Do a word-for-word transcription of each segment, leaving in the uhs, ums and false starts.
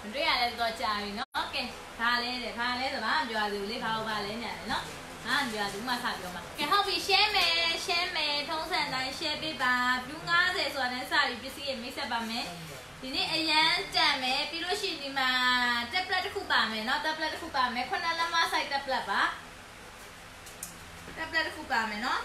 တွေ့ရတယ်တော့ကြာပြီနော်ကဲဒါလေးတဲ့ဘာလဲဆိုတော့မပြောရသေးဘူးလေဘာလို့ပါလဲညတယ်နော်ဟာမပြောရဘူးမှဆက်ပြောမှာကဲဟုတ်ပြီ share မယ် share မယ်ထုံးစံတိုင်း share ပေးပါပြူး90ဆိုတာနဲ့စပြီးပစ္စည်းရမိတ်ဆက်ပါမယ်ဒီနေ့အရန်တန်မယ်ပြီးလို့ရှိရင်ဒီမှာ tablet တစ်ခုပါမယ်နော် tablet တစ်ခုပါမယ်ခုနလက်မ site tablet ပါ tablet တစ်ခုပါမယ်နော်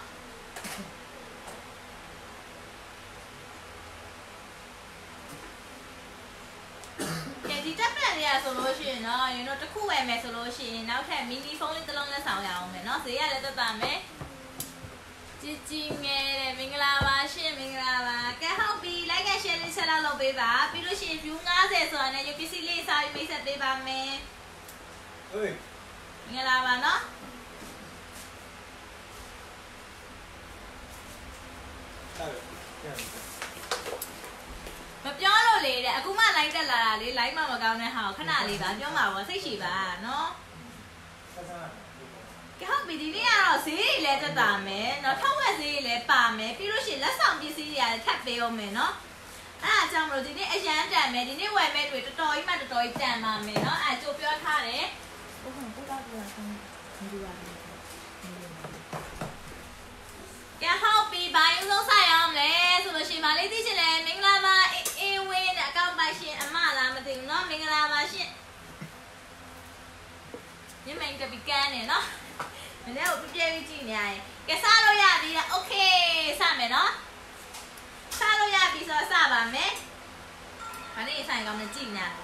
ကဲဒီ tablet လေးอ่ะဆိုလို့ရှိရင်เนาะရင်တော့တစ်ခုဝယ်မယ်ဆိုလို့ရှိရင်နောက်ထပ် mini phone လေးတစ်လုံးနဲ့ဆောင်ရအောင်မယ်เนาะဈေးရလည်းတက်တာမယ်ជីជីငယ်တဲ့မင်္ဂလာပါရှင်မင်္ဂလာပါကဲဟုတ်ပြီ like and share လေးချက်လောက်လုပ်ပေးပါပြီးလို့ရှိရင် view 90ဆိုတာနဲ့ရုပ်ပစ္စည်းလေးစာပြီးမိတ်ဆက်ပေးပါမယ်ဟေးမင်္ဂလာပါเนาะမပြောလို့လေတဲ့အခုမှ like တက်လာတာလေ like မှမကောင်းတဲ့ဟာကိုခဏလေးပါပြောမှာပေါ့စိတ်ရှိပါเนาะကဲဟုတ်ပြီဒီနေ့ကတော့ဈေးတွေလည်းတက်တာမယ်เนาะထောက်ဝက်ဈေးတွေလည်းပါမယ်ပြီးလို့ရှိရင်လက်ဆောင်ပစ္စည်းတွေလည်းထပ်ပေးအောင်မယ်เนาะအဲ့ဒါကြောင့်မလို့ဒီနေ့အရန်တန်မယ်ဒီနေ့ဝယ်မဲ့တွေတော်တော်ကြီးမှတော်တော်ကြီးတန်ပါမယ်เนาะအဲ့ကြိုပြောထားတယ်ဟုတ်ဟုတ်ကိုတော့ပြောတာဒီပါကဲဟုတ်ပြီဘာယူဆုံးဆိုင်အောင်လဲဆိုလို့ရှိရင်မလေးသိချင်တယ်မင်္ဂလာပါအေးအေးဝင်းနဲ့အကောင့်ပိုင်ရှင်အမလားမသိဘူးเนาะမင်္ဂလာပါရှင်ညမင်းတပီကန်နေเนาะမနေ့ကပြပြကြည့်နေရတယ်ကဲစားလို့ရပြီလားโอเคစမယ်เนาะစားလို့ရပြီဆိုတော့စပါမယ်ဘာနေဆိုင်ကောင်းနေကြည့်နေ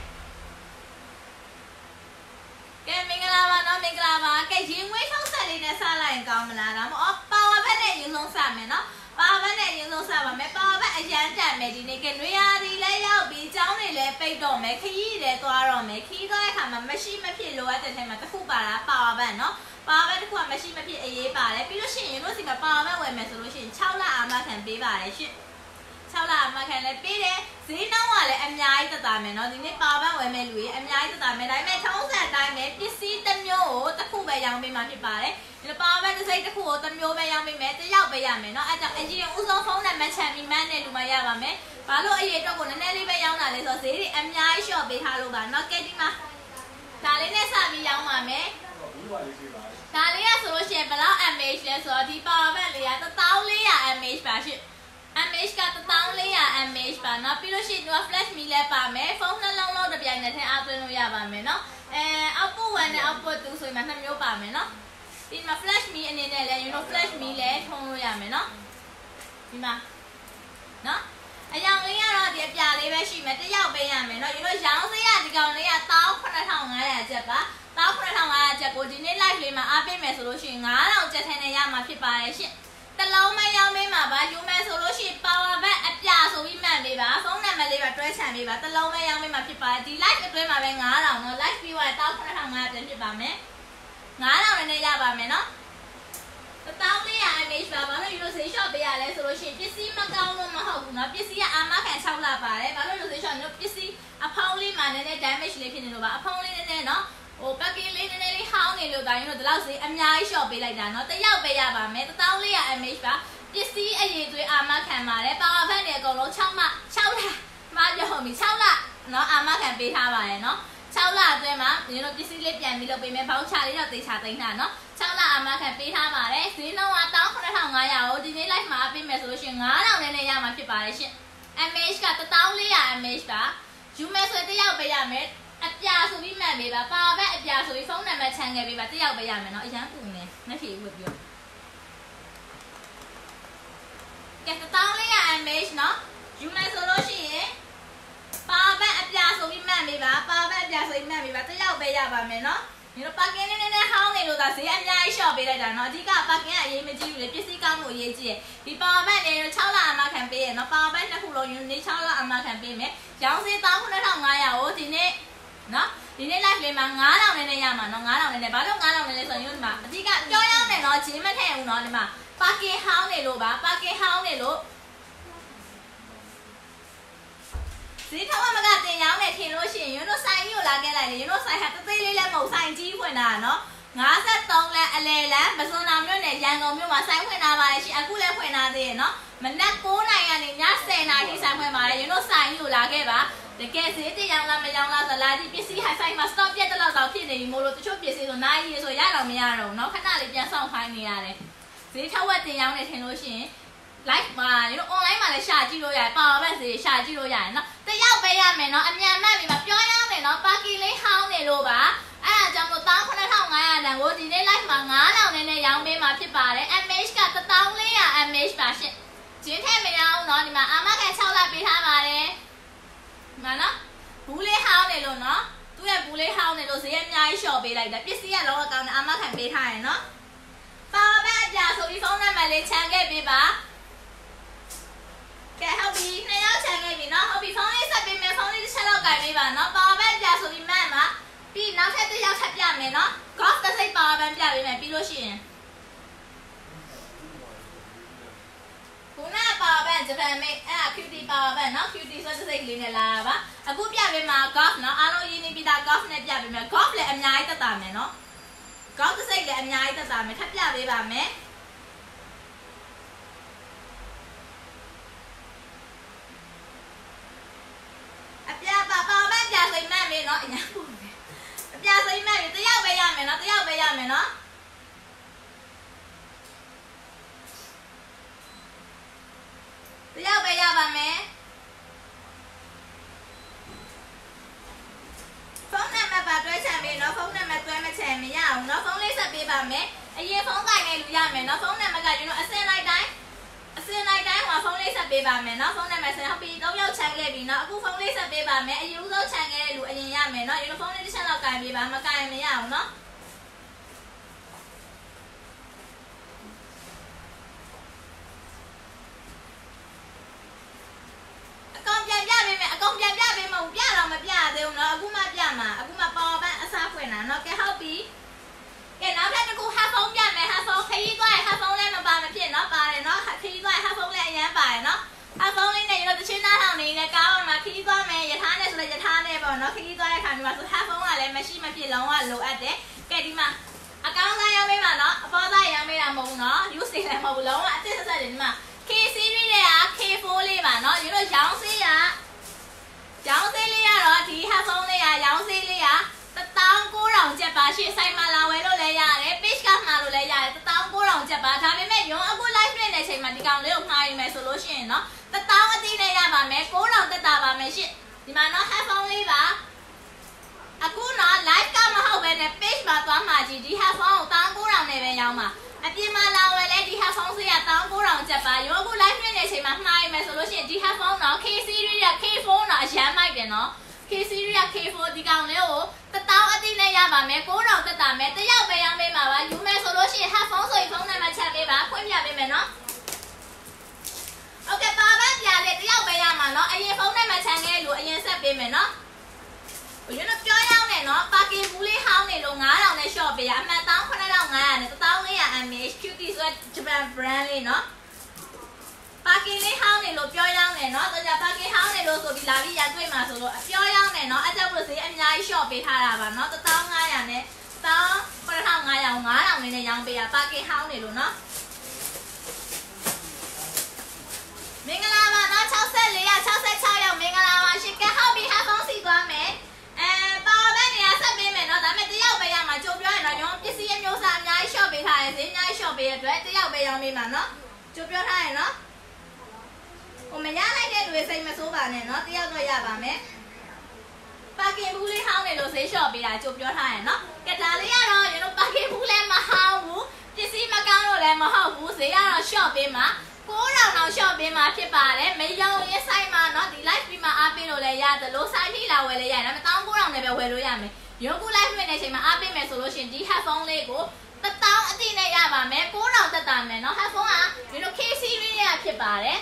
ကဲမင်္ဂလာပါเนาะမင်္ဂလာပါကဲရင်ငွေထုံးဆက်လေးနဲ့စားလိုက်ရင်ကောင်းမလားဒါမှမဟုတ်ပါဝါဘက်နဲ့ရင်ဆုံးစမယ်เนาะပါဝါဘက်နဲ့ရင်ဆုံးစပါမယ်ပါဝါဘက်အရန်တန်မယ်ဒီနေ့ကနွေရာသီလည်းရောက်ပြီးကျောင်းတွေလည်းပိတ်တော့မယ်ခရီးတွေသွားတော့မယ်ခရီးသွားတဲ့အခါမှာမရှိမဖြစ်လိုအပ်တဲ့ထဲမှာတစ်ခုပါတာပါဝါဘက်เนาะပါဝါဘက်တစ်ခုကမရှိမဖြစ်အရေးပါတယ်ပြီးလို့ရှိရင်တို့စီမှာပါဝါဘက်ဝယ်မယ်ဆိုလို့ရှိရင်6လအာမခံပေးပါတယ်ရှင့်6လအာမခံလည်းပေးတယ်ဈေးနှုန်းကလည်းအများကြီးတက်တာမယ်เนาะဒီနေ့ပါဝါဘက်ဝယ်မယ်လူကြီးအများကြီးတက်တာမယ်ဒါပေမဲ့ထုံးစံတိုင်းပဲပစ္စည်းတစ်မျိုးကိုတစ်ခုပဲရောင်းပေးမှဖြစ်ပါတယ်ဒီပါဝါဘက်တစ်စိတ်တစ်ခုကိုတစ်မျိုးပဲရောင်းပေးမယ်တစ်ယောက်ပဲရမယ်เนาะအဲကြောင့်အရင်ဦးဆုံးဖုန်းနံပါတ်ချန်ပြီးမှန်းတဲ့လူမှရပါမယ်ဘာလို့အရေးတော့ကိုနည်းနည်းလေးပဲရောင်းတာလဲဆိုတော့ဈေးတွေအများကြီး short ပေးထားလို့ပါเนาะကဲဒီမှာဒါလေးနဲ့စပြီးရောင်းပါမယ်ဒါလေးကဆိုလို့ရှိရင်ဘယ်လောက် mAh လဲဆိုတော့ဒီ power bank လေးကone thousand four hundred mAh ပါရှင့် mAh ကone thousand four hundred mAh ပါเนาะပြီးလို့ရှိရင်ဒီက flash မီလည်းပါမယ်ဖုန်းနှလုံးလုံးတစ်ပြိုင်နက်တည်းအားသွင်းလို့ရပါမယ်เนาะအဲ output one နဲ့ output two ဆိုရင်မှနှစ်မျိုးပါမယ်เนาะဒီမှာ flash မီအနေနဲ့လည်း you know flash မီလည်းထုံးလို့ရမယ်เนาะဒီမှာเนาะအယောင်လေးကတော့ဒီအပြာလေးပဲရှိမယ်တစ်ယောက်ပေးရမယ်เนาะ you know ရောင်းစရာဒီကောင်လေးကone thousand seven hundredကျပ်ပါone thousand seven hundredကျပ်ကိုဒီနေ့ live လေးမှာအားပေးမယ်ဆိုလို့ရှိရင်five thousandကျပ်ထဲနဲ့ရမှာဖြစ်ပါတယ်ရှင့်တစ်လုံးမရောင်းပေးမှာပါယူမယ်ဆိုလို့ရှိရင် power bank အပြာဆိုပြီးမှတ်ပေးပါဖုန်းနံပါတ်လေးပါတွဲချန်ပေးပါတစ်လုံးမရောင်းပေးမှာဖြစ်ပါတယ်ဒီ live အတွင်းမှာပဲfive thousandเนาะ live ပြီးသွားရင်one thousand seven hundredပြန်ဖြစ်ပါမယ်five thousandနဲ့ရပါမယ်เนาะone thousand four hundred mAh ပါဘာလို့ယူလို့ဈေးလျှော့ပေးရလဲဆိုလို့ရှိရင်ပစ္စည်းမကောင်းလို့မဟုတ်ဘူးเนาะပစ္စည်းကအာမခံsixလပါတယ်ဘာလို့ယူဈေးလျှော့နေလို့ပစ္စည်းအဖောင်းလေးမှာနည်းနည်း damage လေးဖြစ်နေလို့ပါအဖောင်းလေးနည်းနည်းเนาะဟို packing လေးနည်းနည်းလေးဟောင်းနေလို့ဒါရင်တို့ဒီလောက်ဈေးအများကြီး short ပေးလိုက်တာเนาะတစ်ယောက်ပဲရပါမယ်one thousand four hundred mAh ပါပစ္စည်းအရေးသွေးအာမခံပါတယ်ပါဝါဘက်တွေအကုန်လုံး6လ6လမပြောမိ6လเนาะအာမခံပေးထားပါတယ်เนาะ6လအတွင်းမှာဒီလိုပစ္စည်းလေးပြန်ပြီးလုပ်ပေးမယ်ဘောက်ချလေးတော့တေချာသိမ်းတာเนาะ6လအာမခံပေးထားပါတယ်ဈေးနှုန်းကone thousand seven hundredကိုဒီနေ့ live မှာအပေးမယ်ဆိုလို့ရှိရင်five thousandနဲ့နဲ့ရမှာဖြစ်ပါတယ်ရှင် mAh ကone thousand four hundred mAh ပါယူမယ်ဆိုတစ်ယောက်ပဲရမယ်အပြာဆိုပြီးမှတ်ပေးပါပါဘက်အပြာဆိုပြီးဖုန်းနံပါတ်ချန်ခဲ့ပေးပါတစ်ယောက်ပဲရမယ်เนาะအရန်ပူနေနှက်ဖြေဝတ်ပြောကဲone thousand four hundred mAhเนาะယူမယ်ဆိုလို့ရှိရင်ပါဘက်အပြာဆိုပြီးမှတ်ပေးပါပါဘက်အပြာဆိုပြီးမှတ်ပေးပါတစ်ယောက်ပဲရပါမယ်เนาะဒီလို parking လေးနည်းနည်းဟောင်းနေလို့သာဈေးအများကြီး short ပေးလိုက်တာเนาะအဓိက parking ကအရေးမကြီးဘူးလေပစ္စည်းကောင်းလို့အရေးကြီးတယ်ဒီ power bank လေးsixလအာမခံပေးရเนาะ power bank နှစ်ခုလုံးယူနေsixလအာမခံပေးမယ်ရောင်းဈေးone thousand seven hundredကိုဒီနေ့เนาะဒီနေ့ live လေးမှာfive thousandနဲ့နဲ့ရမှာเนาะfive thousandနဲ့နဲ့ဘာလို့five thousandနဲ့လဲဆိုရင်ဒီမှာအဓိကကြောင်းရောင်းနေเนาะဂျင်းမထည့်ဘူးเนาะဒီမှာ parking ဟောင်းနေလို့ပါ parking ဟောင်းနေလို့ဈေးထောက်မကတင်ရောင်းနေထင်လို့ရှိရင်ယူတို့ဆိုင်ကြီးကိုလာခဲ့လိုက်လေယူတို့ဆိုင်ဟာတသေးလေးလည်းမဟုတ်ဆိုင်ကြီးဖွင့်တာเนาะfifty-threeလမ်းအလဲလမ်းမစွန်တော်မြို့နယ်ရန်ကုန်မြို့မှာဆိုင်ဖွင့်ထားပါတယ်ရှင်အခုလည်းဖွင့်ထားသေးတယ်เนาะမနက်nineနာရီကနေညtenနာရီထိဆိုင်ဖွင့်ပါတယ်ယူတို့ဆိုင်ကြီးကိုလာခဲ့ပါတကယ်ဈေးတင်ရောင်းလားမရောင်းလားဆိုလာဒီပစ္စည်းဟိုက်ဆိုင်မှာ stock ပြတ်တဲ့လောက်တော့ဖြစ်နေပြီမို့လို့တချို့ပစ္စည်းဆိုနိုင်ရည်ဆိုရတော့မရတော့เนาะခဏလေးပြန်ဆောင်ခိုင်းနေရတယ်ဈေးထောက်ဝက်တင်ရောင်းနေထင်လို့ရှိရင် live မှာဒီလို online မှာလည်းရှာကြည့်လို့ရတယ် power bank ဈေးရှာကြည့်လို့ရတယ်เนาะတယောက်ပဲရမယ်เนาะအမြန်မှတ်ပြီးမှပြောရောင်းနေเนาะ parking လေးဟောင်းနေလို့ပါအဲ့ဒါကြောင့်မို့one thousand nine hundredတန်ကိုဒီနေ့ live မှာnine thousandနဲ့နဲ့ရောင်းပေးမှာဖြစ်ပါတယ် mh ကone thousand four hundred mh ပါရှင့်ကျင်းထည့်မရအောင်เนาะဒီမှာအာမခံsixလပေးထားပါတယ်ဒီမှာเนาะဘူးလေးဟောင်းနေလို့เนาะသူ့ရဲ့ဘူးလေးဟောင်းနေလို့ဈေးအများကြီးလျှော့ပေးလိုက်တာပစ္စည်းကလောကကောင်းတယ်အာမခံပေးထားရင်เนาะ power bank အပြာဆိုပြီးဖုန်းနံပါတ်လေးခြံခဲ့ပေးပါကဲဟုတ်ပြီနှစ်ယောက်ခြံခဲ့ပြီเนาะဟုတ်ပြီဖုန်းလေးဆက်ပေးမယ်ဖုန်းလေးတစ်ချက်လောက်ကင်ပေးပါเนาะ power bank အပြာဆိုပြီးမှန်မှာပြီးနောက်ထပ်တစ်ယောက်ထပ်ပြမယ်เนาะ golf တစ်စိတ် power bank ပြပေးမယ်ပြီးလို့ရှိရင်ခုန power bank ဂျပန်မိတ်အဲ့ဒါ cutie power bank เนาะ cutie ဆိုတစ်စိတ်လေးနဲ့လာတာပါအခုပြပေးမှာ golf เนาะအားလုံးရင်းနှီးပြီးသား golf နဲ့ပြပေးမယ် golf လည်းအများကြီးတက်တာမယ်เนาะ golf တစ်စိတ်လည်းအများကြီးတက်တာမယ်ထပ်ပြပေးပါမယ်အပြပါ power bank ပြဆိုမှတ်မေးเนาะအညာပို့မယ်အပြဆိုမှတ်ပြီတယောက်ပဲရမယ်เนาะတယောက်ပဲရမယ်เนาะတယောက်ပဲရပါမယ်ဖုန်းနံပါတ်ပါတွဲချင်ပြီเนาะဖုန်းနံပါတ်တွဲမချင်မရအောင်เนาะဖုန်းလေးဆက်ပေးပါမယ်အရင်ဖုန်းကင်နေလူရမယ်เนาะဖုန်းနံပါတ်ကကျွန်တော်အစင်လိုက်တိုင်းအစင်လိုက်တိုင်းဟိုဖုန်းလေးဆက်ပေးပါမယ်เนาะဖုန်းနံပါတ်ဆက်ဟုတ်ပြီသုံးယောက်ချန်ခဲ့ပြီเนาะအခုဖုန်းလေးဆက်ပေးပါမယ်အရင်ဦးဆုံးချန်ခဲ့တဲ့လူအရင်ရမယ်เนาะကျွန်တော်ဖုန်းလေးတစ်ချက်လောက်ကင်ပေးပါမကင်မရအောင်เนาะအကောင်ပြန်ပြပေးမယ်အကောင်ပြန်ပြပေးမဟုတ်ပြတော့မပြသေးဘူးเนาะအခုမှပြမှာအခုမှ power bank အစားဖွင့်တာเนาะကဲဟုတ်ပြီကဲနောက်ထပ်တစ်ခု headphone ပြမယ် headphone ခရီးသွားရင် headphone လည်းမပါမဖြစ်เนาะပါတယ်เนาะခရီးသွားရင် headphone လည်းအရင်ပါတယ်เนาะ headphone လေးနဲ့ရတော့တချင်းသားထောင်နေနဲ့ကားပေါ်မှာခရီးသွားမယ်ယထာနဲ့ဆိုလည်းယထာနဲ့ပေါ့เนาะခရီးသွားတဲ့ခါဒီမှာဆို headphone ကလည်းမရှိမဖြစ်လုံးဝလိုအပ်တယ်ကဲဒီမှာအကောင်းစားရောင်းပေးပါเนาะအပေါ်သားရောင်းပေးတာမဟုတ်ဘူးเนาะ use လည်းမဟုတ်ဘူးလုံးဝအစ်စ်ဆက်ဆက်တယ်ဒီမှာ K series တွေက K four လေးပါเนาะရတော့ရောင်းစေးရရောင်းစေးလေးရတော့ဒီ headphone လေးကရောင်းစေးလေးကone thousand nine hundredကျပ်ပါရှေ့ဆိုင်မှာလာဝယ်လို့လည်းရတယ် page ကမှာလို့လည်းရတယ်one thousand nine hundredကျပ်ပါဒါပေမဲ့ရုံအခု live တွေ့နေချိန်မှာဒီကောင်လေးကိုမှားယူမယ်ဆိုလို့ရှိရင်เนาะone thousandအတိနဲ့ရပါမယ်nine hundredတက်တာပါမယ်ရှင့်ဒီမှာเนาะ headphone လေးပါအခုเนาะ live ကမဟုတ်ပဲနဲ့ page မှာသွားမှာကြည့်ဒီ headphone ကိုone thousand nine hundredနဲ့ပဲရောင်းမှာအပြင်မှာလာဝယ်လဲဒီ headphone ဆေးကone thousand nine hundredကျပ်ပါရုံအခု live တွေ့နေချိန်မှာမှားယူမယ်ဆိုလို့ရှိရင်ဒီ headphone เนาะ K series က K four เนาะအရန်မိုက်တယ်เนาะK series က K four ဒီကောင်လေးကိုone thousandအတိနဲ့ရပါမယ်nine hundredတက်တာမယ်တယောက်ပဲရောင်းပေးမှာပါယူမယ်ဆိုလို့ရှိရင် headphone ဆိုရင်ဖုန်းနံပါတ်ချက်ပေးပါဖွင့်ပြပေးမယ်เนาะโอเคပါပန်းပြလေတယောက်ပဲရမှာเนาะအရင်ဖုန်းနံပါတ်ချန်ခဲ့လို့အရင်ဆက်ပေးမယ်เนาะဘယ်လိုပြောရအောင်လဲเนาะ parking ဘူးလေးဟောင်းနေလို့nine thousandနဲ့ short ပေးရအမှန်one thousand nine hundredနဲ့one thousand four hundred mAh cutie ဆို Japan brand လေးเนาะ parking လေးဟောင်းနေလို့ပြောရအောင်လဲเนาะတကြ parking ဟောင်းနေလို့ဆိုပြီးလာပြီးရတွေ့မှာဆိုလို့ပြောရအောင်လဲเนาะအကြောက်လို့ဈေးအများကြီး short ပေးထားတာပါเนาะone thousand five hundredနဲ့one thousand four hundred nine thousandနဲ့ရောင်းပေးရ parking ဟောင်းနေလို့เนาะမင်္ဂလာပါเนาะsix four six sixty-sixရောက်မင်္ဂလာပါရှင်ကဲဟုတ်ပြီ headphone စီသွားမယ်အဲ power bank နေရာဆက်ပေးမယ်เนาะဒါပေမဲ့တယောက်ပဲရမှာကြိုပြောရင်တော့ညောပစ္စည်းအမျိုးအစားအများကြီး short ပေးထားတယ်ဈေးအများကြီး short ပေးရတဲ့အတွက်တယောက်ပဲရောင်းပေးမှာเนาะကြိုပြောထားရင်เนาะဟိုမရလိုက်တဲ့လူတွေစိတ်မဆိုးပါနဲ့เนาะတယောက်တော့ရပါမယ် parking ဘူးလေးဟောင်းနေလို့ဈေး short ပေးတာကြိုပြောထားရင်เนาะကဲဒါလေးကတော့ကျွန်တော် parking ဘူးလည်းမဟောင်းဘူးပစ္စည်းမကောင်းလို့လည်းမဟုတ်ဘူးဈေးကတော့ short ပေးမှာnine thousandတောင် short ပေးမှာဖြစ်ပါတယ်မယုံရင်ဆိုင်မှာเนาะဒီ live ပြီးမှအားပေးလို့လည်းရတယ်လို့ဆိုင်ထိလာဝယ်လည်းရတယ်ဒါပေမဲ့nine thousandနဲ့ပဲဝယ်လို့ရမယ်ရုံကူ live ဝင်တဲ့အချိန်မှာအားပေးမယ်ဆိုလို့ရှင်ဒီ headphone လေးကိုone thousandအတိနဲ့ရပါမယ်nine thousandတက်တာမယ်เนาะ headphone ကဒီလို K series ရဲ့ဖြစ်ပါတယ်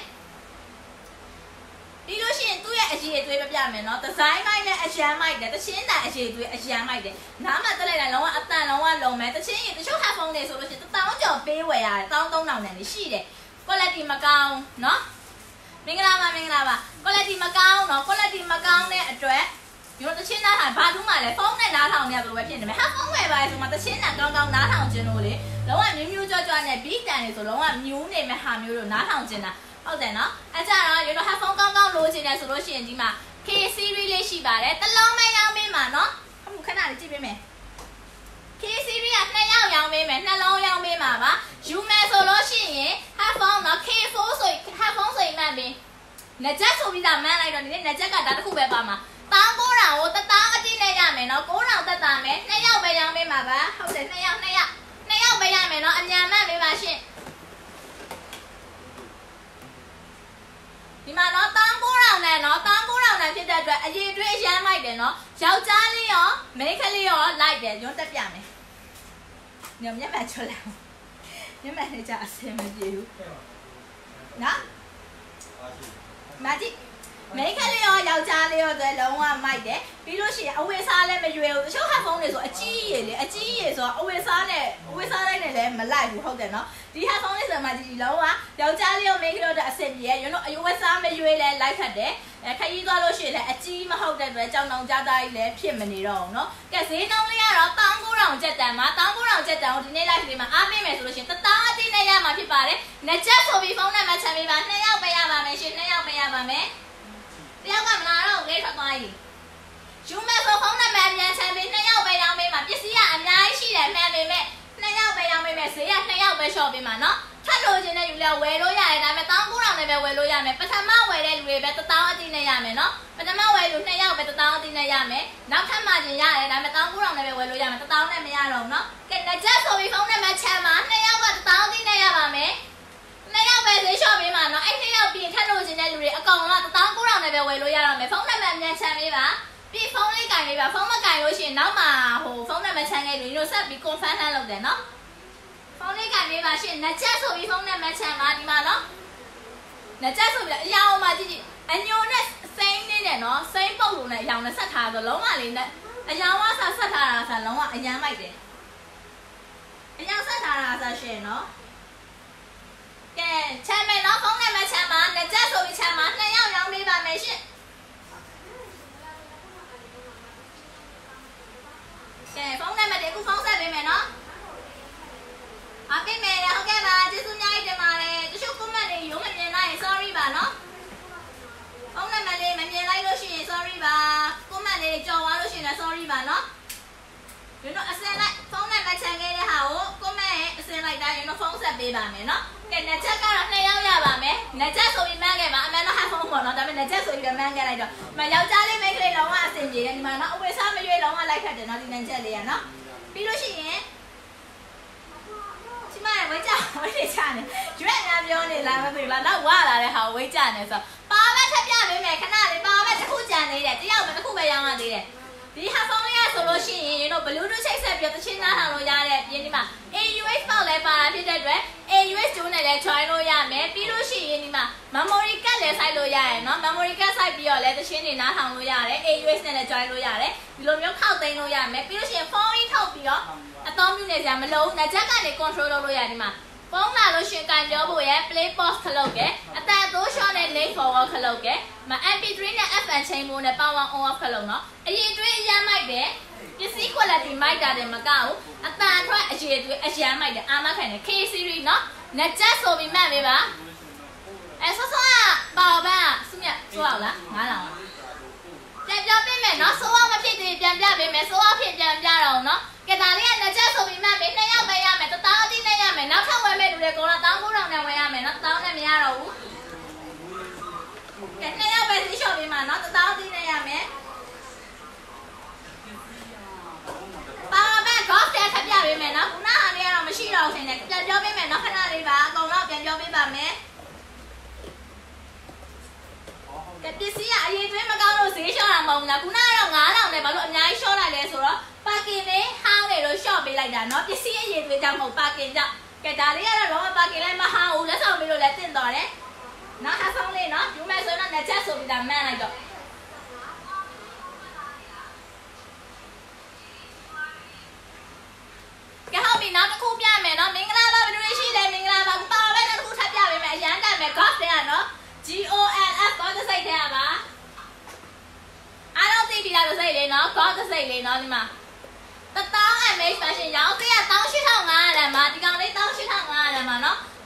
ပြီးလို့ရှိရင်သူ့ရဲ့အရေးအသွေးပြပြမယ်เนาะဒီဇိုင်းမိုက်နဲ့အရန်မိုက်တယ်တချင်းတန်အရေးအသွေးအရန်မိုက်တယ်နားမှာတက်လိုက်တာလုံးဝအတန်လုံးဝလုံမယ်တချင်းရင်တချို့ headphone တွေဆိုလို့ရှိရင်one thousandကျော်ပေးဝယ်ရတယ်one thousand three thousandနဲ့ရှိတယ်quality မကောင်းเนาะမင်္ဂလာပါမင်္ဂလာပါ quality မကောင်းเนาะ quality မကောင်းတဲ့အတွက်ဒီလိုတချင်းသားထားဘာလို့မှလဲဖုန်းနဲ့နားထောင်နေရဘယ်လိုပဲဖြစ်နေမယ်ဟာဖုန်းဝယ်ပါလေဆိုမှတချင်းနဲ့ကောင်းကောင်းနားထောင်ခြင်းလို့လေလုံးဝမြူးမြူးကြွကြွနဲ့ beat တန်နေဆိုလုံးဝမြူးနေမဲ့ဟာမျိုးလို့နားထောင်ခြင်းတာဟုတ်တယ်เนาะအဲကြတော့ဒီလို headphone ကောင်းကောင်းလိုချင်တယ်ဆိုလို့ရှိရင်ဒီမှာ K series လေးရှိပါတယ်တစ်လုံးမရောင်းပေးမှာနော်အခုခဏလေးကြည့်ပေးမယ် K series ကနှစ်ယောက်ရောင်းပေးမယ်နှလုံးရောင်းပေးမှာပါယူမယ်ဆိုလို့ရှိရင် headphone နော် K four ဆို headphone ဆိုမှန်ပြီနှစ်ချက်ဆိုပြီးသားမှန်းလိုက်တော့ဒီနေ့နှစ်ချက်ကဒါတစ်ခုပဲပါမှာတောင်းကိုတောင်ကိုတတောင်းအတိနဲ့ရမယ်နော်ကိုတောင်တက်တာမယ်နှစ်ယောက်ပဲရောင်းပေးမှာပါဟုတ်တယ်နှစ်ယောက်နှစ်ယောက်နှစ်ယောက်ပဲရမယ်နော်အမြန်မှန်ပေးပါရှင်ဒီမှာနော်တောင်းကိုတောင်နဲ့နော်တောင်းကိုတောင်နဲ့ဖြစ်တဲ့အတွက်အရေးတွေးရမ်းလိုက်တယ်နော်ယောက်ျားလေးရောမိန်းကလေးရောလိုက်တယ်ညွှန်းတက်ပြမယ်ညမျက်မှန်ချွတ်လိုက်ညမျက်နဲ့ကြအဆင်မပြေဘူးနော်မကြီးမိန်းကလေးရောယောက်ျားလေးရောဆိုလုံးဝမိုက်တယ်ပြီးလို့ရှိရင်အဝတ်စားလည်းမရွယ်ဘူးတချို့ဟက်ဖုန်းတွေဆိုအကြီးကြီးလေအကြီးကြီးဆိုတော့အဝတ်စားနဲ့အဝတ်စားလိုက်နဲ့လည်းမလိုက်ဘူးဟုတ်တယ်နော်ဒီဟက်ဖုန်းလေးဆိုမှကြီးလုံးဝယောက်ျားလေးရောမိန်းကလေးရောအဆင်ပြေရရွံ့တော့အဝတ်စားမရွယ်လဲလိုက်ခတ်တယ်အဲခရီးသွားလို့ရှိရင်လည်းအကြီးမဟုတ်တဲ့အတွက်ကြောင်တောင်ကြားသားကြီးလည်းဖြစ်မနေတော့ဘူးနော်ကဲဈေးနှုန်းလေးကတော့တောင်းကိုတောင်ကျက်တန်မှာတောင်းကိုတောင်ကျက်တန်ကိုဒီနေ့လိုက်လေးမှာအားပေးမယ်ဆိုလို့ရှိရင်တတောင်းအတိနဲ့ရမှာဖြစ်ပါတယ်နှစ်ချက်ဆိုပြီးဖုန်းနံပါတ်ချပေးပါနှစ်ယောက်ပဲရပါမယ်ရှင်နှစ်ယောက်ပဲရပါမယ်တယောက်ကမလာတော့ဂိတ်ထွက်သွားပြီယူမယ်ဆိုဖုန်းနံပါတ်ပြန်ချပေးနှစ်ယောက်ပဲရောင်းပေးမှာပစ္စည်းကအများကြီးရှိတယ်မှန်ပေမဲ့နှစ်ယောက်ပဲရောင်းပေးမယ်ဈေးကနှစ်ယောက်ပဲလျှော့ပေးမှာနော်ထပ်လို့ချင်းတဲ့ယူလဲဝယ်လို့ရတယ်ဒါပေမဲ့တောင်းကိုတောင်နဲ့ပဲဝယ်လို့ရမယ်ပထမဝယ်တဲ့လူတွေပဲတတောင်းအတိနဲ့ရမယ်နော်ပထမဝယ်လူနှစ်ယောက်ပဲတတောင်းအတိနဲ့ရမယ်နောက်ထပ်မှချင်းရတယ်ဒါပေမဲ့တောင်းကိုတောင်နဲ့ပဲဝယ်လို့ရမယ်တတောင်းနဲ့မရတော့ဘူးနော်ကဲနှစ်ချက်ဆိုပြီးဖုန်းနံပါတ်ချမှာနှစ်ယောက်ကတတောင်းအတိနဲ့ရပါမယ်နှစ်ယောက်ပဲဈေးလျှော့ပေးမှာနော်အဲ့နှစ်ယောက်ပြီးထပ်လို့ချင်းတဲ့လူတွေအကောင်လုံးကတတောင်းကိုတောင်နဲ့ပဲဝယ်လို့ရတော့မယ်ဖုန်းနံပါတ်မြန်ချမ်းပေးပါပြီးဖုန်းလေးကင်ပေးပါဖုန်းမကင်လို့ရှိရင်နောက်မှဟိုဖုန်းနံပါတ်ချမ်းခဲ့လို့တို့ဆက်ပြီး confirm လုပ်တယ်နော်ဖုန်းလေးကင်ပေးပါရှင်နှစ်ချက်ဆိုပြီးဖုန်းနံပါတ်ချမ်းပါဒီမှာနော်နှစ်ချက်ဆိုပြီးအရောင်မှာကြည့်ကြည့်အညိုနဲ့စိမ့်နေတယ်နော်စိမ့်ပုတ်လို့နဲ့အရောင်နဲ့ဆက်ထားဆိုလုံးဝလေးနဲ့အရောင်ကဆက်ဆက်ထားတာဆိုလုံးဝအရန်လိုက်တယ်အရောင်ဆက်ထားတာဆိုရှင်နော်ကဲချမ်းမယ်နော်ဖုန်းနံပါတ်ချမ်းပါနှစ်ချက်ဆိုပြီးချမ်းပါနှစ်ယောက်ရောင်းပေးပါမယ်ရှင်ကဲဖုန်းနံပါတ်တွေကိုဖုန်းဆက်ပေးမယ်နော်အပေးမယ်ဟုတ်ကဲ့ပါကျေးဇူးများကြီးတင်ပါတယ်တချို့ comment တွေရုံးမမြင်လိုက်ရင် sorry ပါနော်ဖုန်းနံပါတ်လေးမမြင်လိုက်လို့ရှိရင် sorry ပါ comment လေးကြော်သွားလို့ရှိရင် sorry ပါနော်ဒီတော့အစင်လိုက်ဖုန်းနံပါတ်ချန်ခဲ့တဲ့ဟာကို comment ရဲ့အစင်လိုက်တိုင်းရင်တော့ဖုန်းဆက်ပေးပါမယ်နော်ကဲနှစ်ချက်ကတော့နှစ်ယောက်ရပါမယ်နှစ်ချက်ဆိုပြီးမှန်းခဲ့ပါအမှန်တော့ headphone ပေါ့နော်ဒါပေမဲ့နှစ်ချက်ဆိုပြီးတော့မှန်းခဲ့လိုက်တော့မယောက်ျားလေးမိန်းကလေးလုံးဝအဆင်ပြေတယ်ဒီမှာနော်အဝတ်စားမရွေးလုံးဝလိုက်ခတ်တယ်နော်ဒီနှစ်ချက်လေးကနော်ပြီးလို့ရှိရင်ဒီမှာဝိတ်ကြဝိတ်ချနေရွက်များပြောနေလားမသိဘူးလားတော့ဝါလာတဲ့ဟာဝိတ်ကြနေဆိုပါမထပ်ပြပေးမယ်ခဏလေးပါမတစ်ခုကြံနေတယ်တယောက်ပဲတစ်ခုပဲရောင်းရသေးတယ်ဒီဟာဖုန်းလေးရဆိုလို့ရှိရင်ရင်တော့ Bluetooth ချိတ်ဆက်ပြီးတချင်းနားထောင်လို့ရတဲ့ပြင်ဒီမှာ A U X ပေါက်လဲပါတာဖြစ်တဲ့အတွက် A U X ကျိုးနဲ့လည်း join လို့ရမယ်ပြီးလို့ရှိရင်ဒီမှာ memory card လည်းစိုက်လို့ရတယ်နော် memory card စိုက်ပြီးတော့လည်းတချင်းတွေနားထောင်လို့ရတယ် A U X နဲ့လည်း join လို့ရတယ်ဒီလိုမျိုးခောက်သိမ်းလို့ရမယ်ပြီးလို့ရှိရင်ဖုန်းကြီးထုတ်ပြီးတော့အသုံးပြုနေကြမလို့နှစ်ချက်ကနေ control လုပ်လို့ရတယ်ဒီမှာဖုန်းလာလို့ရှင်ကန်ပြောဖို့ရ play pause ခလုတ်ကဲအတန်သိုး short နဲ့ link forward ခလုတ်ကဲမ M P three နဲ့ F M ချိန်မိုးနဲ့ power on off ခလုတ်နော်အရင်တွေးအရမ်းမိုက်တယ်ပစ္စည်း quality မိုက်တာတယ်မကဘူးအတန်ထွက်အရင်တွေးအရမ်းမိုက်တယ်အာမခံတယ် K series နော်နှစ်ချက်ဆိုပြီးမှတ်ပေးပါအဲဆောဆောကပေါပန်းကစုမြတ်ဆိုအောင်လားငါးလောင်ပြန်ပြောပေးမယ်နော်ဆိုအောင်မဖြစ်သေးပြန်ပြပေးမယ်ဆိုအောင်ဖြစ်ပြန်ပြတော့နော်ကဲဒါလေးကနှစ်ချက်ဆိုပြီးမှတ်ပေးနှစ်ယောက်ပဲရမယ်တတောင်းအတိနဲ့ရမယ်နောက်ထပ်ဝယ်မဲ့လူတွေကတော့တောင်းကိုတောင်နဲ့ဝယ်ရမယ်နော်တောင်းနဲ့မရတော့ဘူးကဲနှစ်ယောက်ပဲစီးလျှော့ပေးမှာနော်တတောင်းအတိနဲ့ရမယ်ပါမန်ကော့တဲ့ထပ်ပြပေးမယ်နော်ခုနဟာလေးကတော့မရှိတော့ဘူးထင်တယ်ပြန်ပြောပေးမယ်နော်ခဏလေးပါအကုန်လုံးပြန်ပြောပေးပါမယ်ကဲပစ္စည်းကအရေးသွင်းမကောင်းလို့ဈေးလျှော့တာမဟုတ်ဘူးလားခုနကတော့ငါးလောင်နဲ့ဘာလို့အများကြီးလျှော့လိုက်လဲဆိုတော့ပါကင်လေးဟောင်းနေလို့လျှော့ပေးလိုက်တာเนาะပစ္စည်းအရေးသွင်းကြောင့်မဟုတ်ပါကင်ကြောင့်ကဲဒါလေးကတော့တော့ပါကင်လည်းမဟောင်းဘူးလက်ဆောင်ပေးလို့လည်းတင့်တော်တယ်เนาะဟာဆောင်လေးเนาะယူမယ်ဆိုတော့နှစ်ချက်ဆိုပြီးဒါမှန်းလိုက်တော့ကဲဟုတ်ပြီနောက်တစ်ခုပြမယ်เนาะမင်္ဂလာပါဘယ်လိုရှိလဲမင်္ဂလာပါပါပဲနောက်တစ်ခုထပ်ပြပေးမယ်အရန်တက်မယ် golf တဲ့ကเนาะ G O L F တော့တစ်စိတ်ထဲပါအားလုံးသိပြီလားတစ်စိတ်လေးเนาะ golf တစ်စိတ်လေးเนาะဒီမှာတတောင်း M H fashion ရောင်းသေးရ một tám nghìn năm trăm လမ်းမှာဒီကောင်လေး một tám nghìn năm trăm လမ်းမှာเนาะ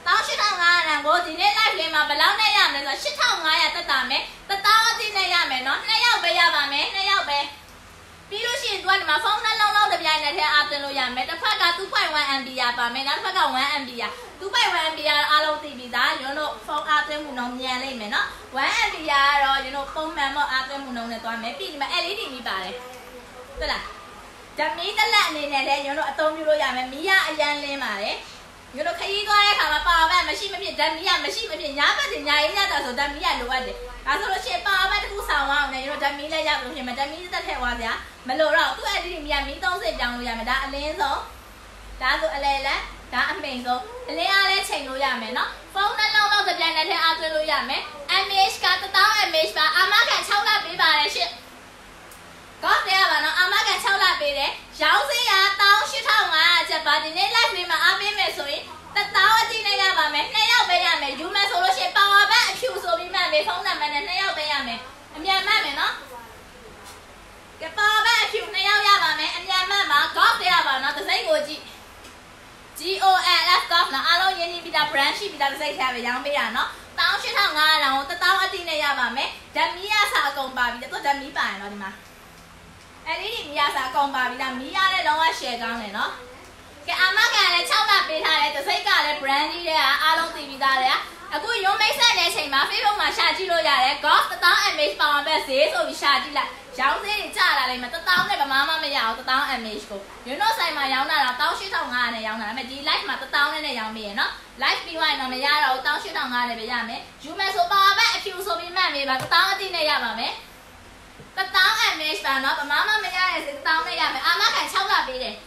တောင်းရှစ်ထောင်ငါးရာကိုဒီနေ့ live လေးမှာဘယ်လောက်နဲ့ရမလဲဆိုတော့ရှစ်ထောင်ငါးရာတက်တာမယ်တစ်တောင်းအတိနဲ့ရမယ်နော်နှစ်ယောက်ပဲရပါမယ်နှစ်ယောက်ပဲပြီးလို့ရှိရင်သူကဒီမှာဖုန်းနှလုံးလုံးတစ်ပြိုင်နက်တည်းအားသွင်းလို့ရမယ်တစ်ဖက်က two point one M B ရပါမယ်နောက်တစ်ဖက်က one M B ရ two point one M B ရအားလုံးသိပြီးသားကျွန်တော်တို့ဖုန်းအားသွင်းမှုနှုန်းမြန်လိမ့်မယ်နော် one M B ရကတော့ကျွန်တော်ပုံမှန်ပေါ့အားသွင်းမှုနှုန်းနဲ့သွားမယ်ပြီးဒီမှာ L E D မီးပါတယ်ဟုတ်လားဓာတ်မီးတစ်လက်အနေနဲ့လည်းကျွန်တော်တို့အသုံးပြုလို့ရမယ်မီးရအရန်လင်းပါတယ်ကျွန်တော်ခရီးသွားတဲ့အခါမှာပါဝါဘက်မရှိမဖြစ်ဓာတ်မီးရမရှိမဖြစ်ညာဘက်တင်ညာရင်းရတာဆိုဓာတ်မီးရလိုအပ်တယ်ဒါဆိုလို့ရှိရင်ပါဝါဘက်တစ်ခုဆောင်အောင်လည်းကျွန်တော်ဓာတ်မီးလည်းရလို့ရှိရင်ဓာတ်မီးသက်ထည့်သွားစရာမလိုတော့သူ့ L E D မီးရမီးသုံးစိတ်ပြောင်းလို့ရမယ်ဒါအလင်းဆုံးဒါဆိုအလဲလဲဒါအမိန်ဆုံးအလင်းအားလည်းချိန်လို့ရမယ်နော်ဖုန်းနှလုံးလုံးတစ်ပြိုင်နက်တည်းအားသွင်းလို့ရမယ် M H ကတစ်သောင်း M H ပါအာမခံ၆လပေးပါတယ်ရှင့်ကောင်းတယ်ပါနော်အာမခံ၆လပေးတယ်ရောင်းစရာ၁၈၅၀၀ချက်ပါဒီနေ့ live လေးမှာအားပေးမယ်ဆိုရင်တစ်သောင်းအတိနဲ့ရပါမယ်နှစ်ယောက်ပဲရမယ်ယူမယ်ဆိုလို့ရှိရင်ပါဝါဘက်အဖြူဆိုပြီးမှတ်မယ်ဖုန်းနံပါတ်နဲ့နှစ်ယောက်ပဲရမယ်အမြန်မှတ်မယ်နော်ကပါဝါဘက်အဖြူနှစ်ယောက်ရပါမယ်အမြန်မှတ်ပါကောင်းတယ်ပါနော်တစ်စိမ့်ကိုကြည့် G O L F golf နော်အားလုံးရင်းနှီးပြီးသား brand ရှိပြီးသားတစ်စိမ့်ထဲပဲရောင်းပေးရနော်၁၈၅၀၀တောင်တစ်သောင်းအတိနဲ့ရပါမယ်ဓာတ်မီးရစာအကုန်ပါပြီတော့ဓာတ်မီးပါရနော်ဒီမှာအဲ့ဒီမီးရစာအကုန်ပါပြီလားမီးရတဲ့လုံးဝ share ကောင်းတယ်နော်ကဲအာမခံလည်း၆လပေးထားတယ်တစ်စိမ့်ကလည်း brand ကြီးတဲ့အားလုံးသိပြီးသားတယ်အခုရုံးမိတ်ဆက်တဲ့အချိန်မှာ Facebook မှာရှာကြည့်လို့ရတယ် golf တစ်သောင်း M H ပါဝါဘက်ဈေးဆိုပြီးရှာကြည့်လိုက်ရောင်းဈေးတွေကျလာလိမ့်မယ်တစ်သောင်းနဲ့ဗမာမှမရအောင်တစ်သောင်း M H ကိုရုံးတော့ဆိုင်မှာရောင်းတာတော့၁၈၅၀၀နဲ့ရောင်းတာဒါပေမဲ့ဒီ live မှာတစ်သောင်းနဲ့ရောင်းပေးရနော် live ပြီးသွားရင်တော့မရတော့ဘူး၁၈၅၀၀နဲ့ပဲရမယ်ယူမယ်ဆိုပါဝါဘက်အဖြူဆိုပြီးမှတ်မေးပါတစ်သောင်းအတိနဲ့ရပါမယ်တစ်သောင်း M H ပါနော်ဗမာမှမရတဲ့ဈေးတစ်သောင်းနဲ့ရမယ်အာမခံ၆လပေးတယ်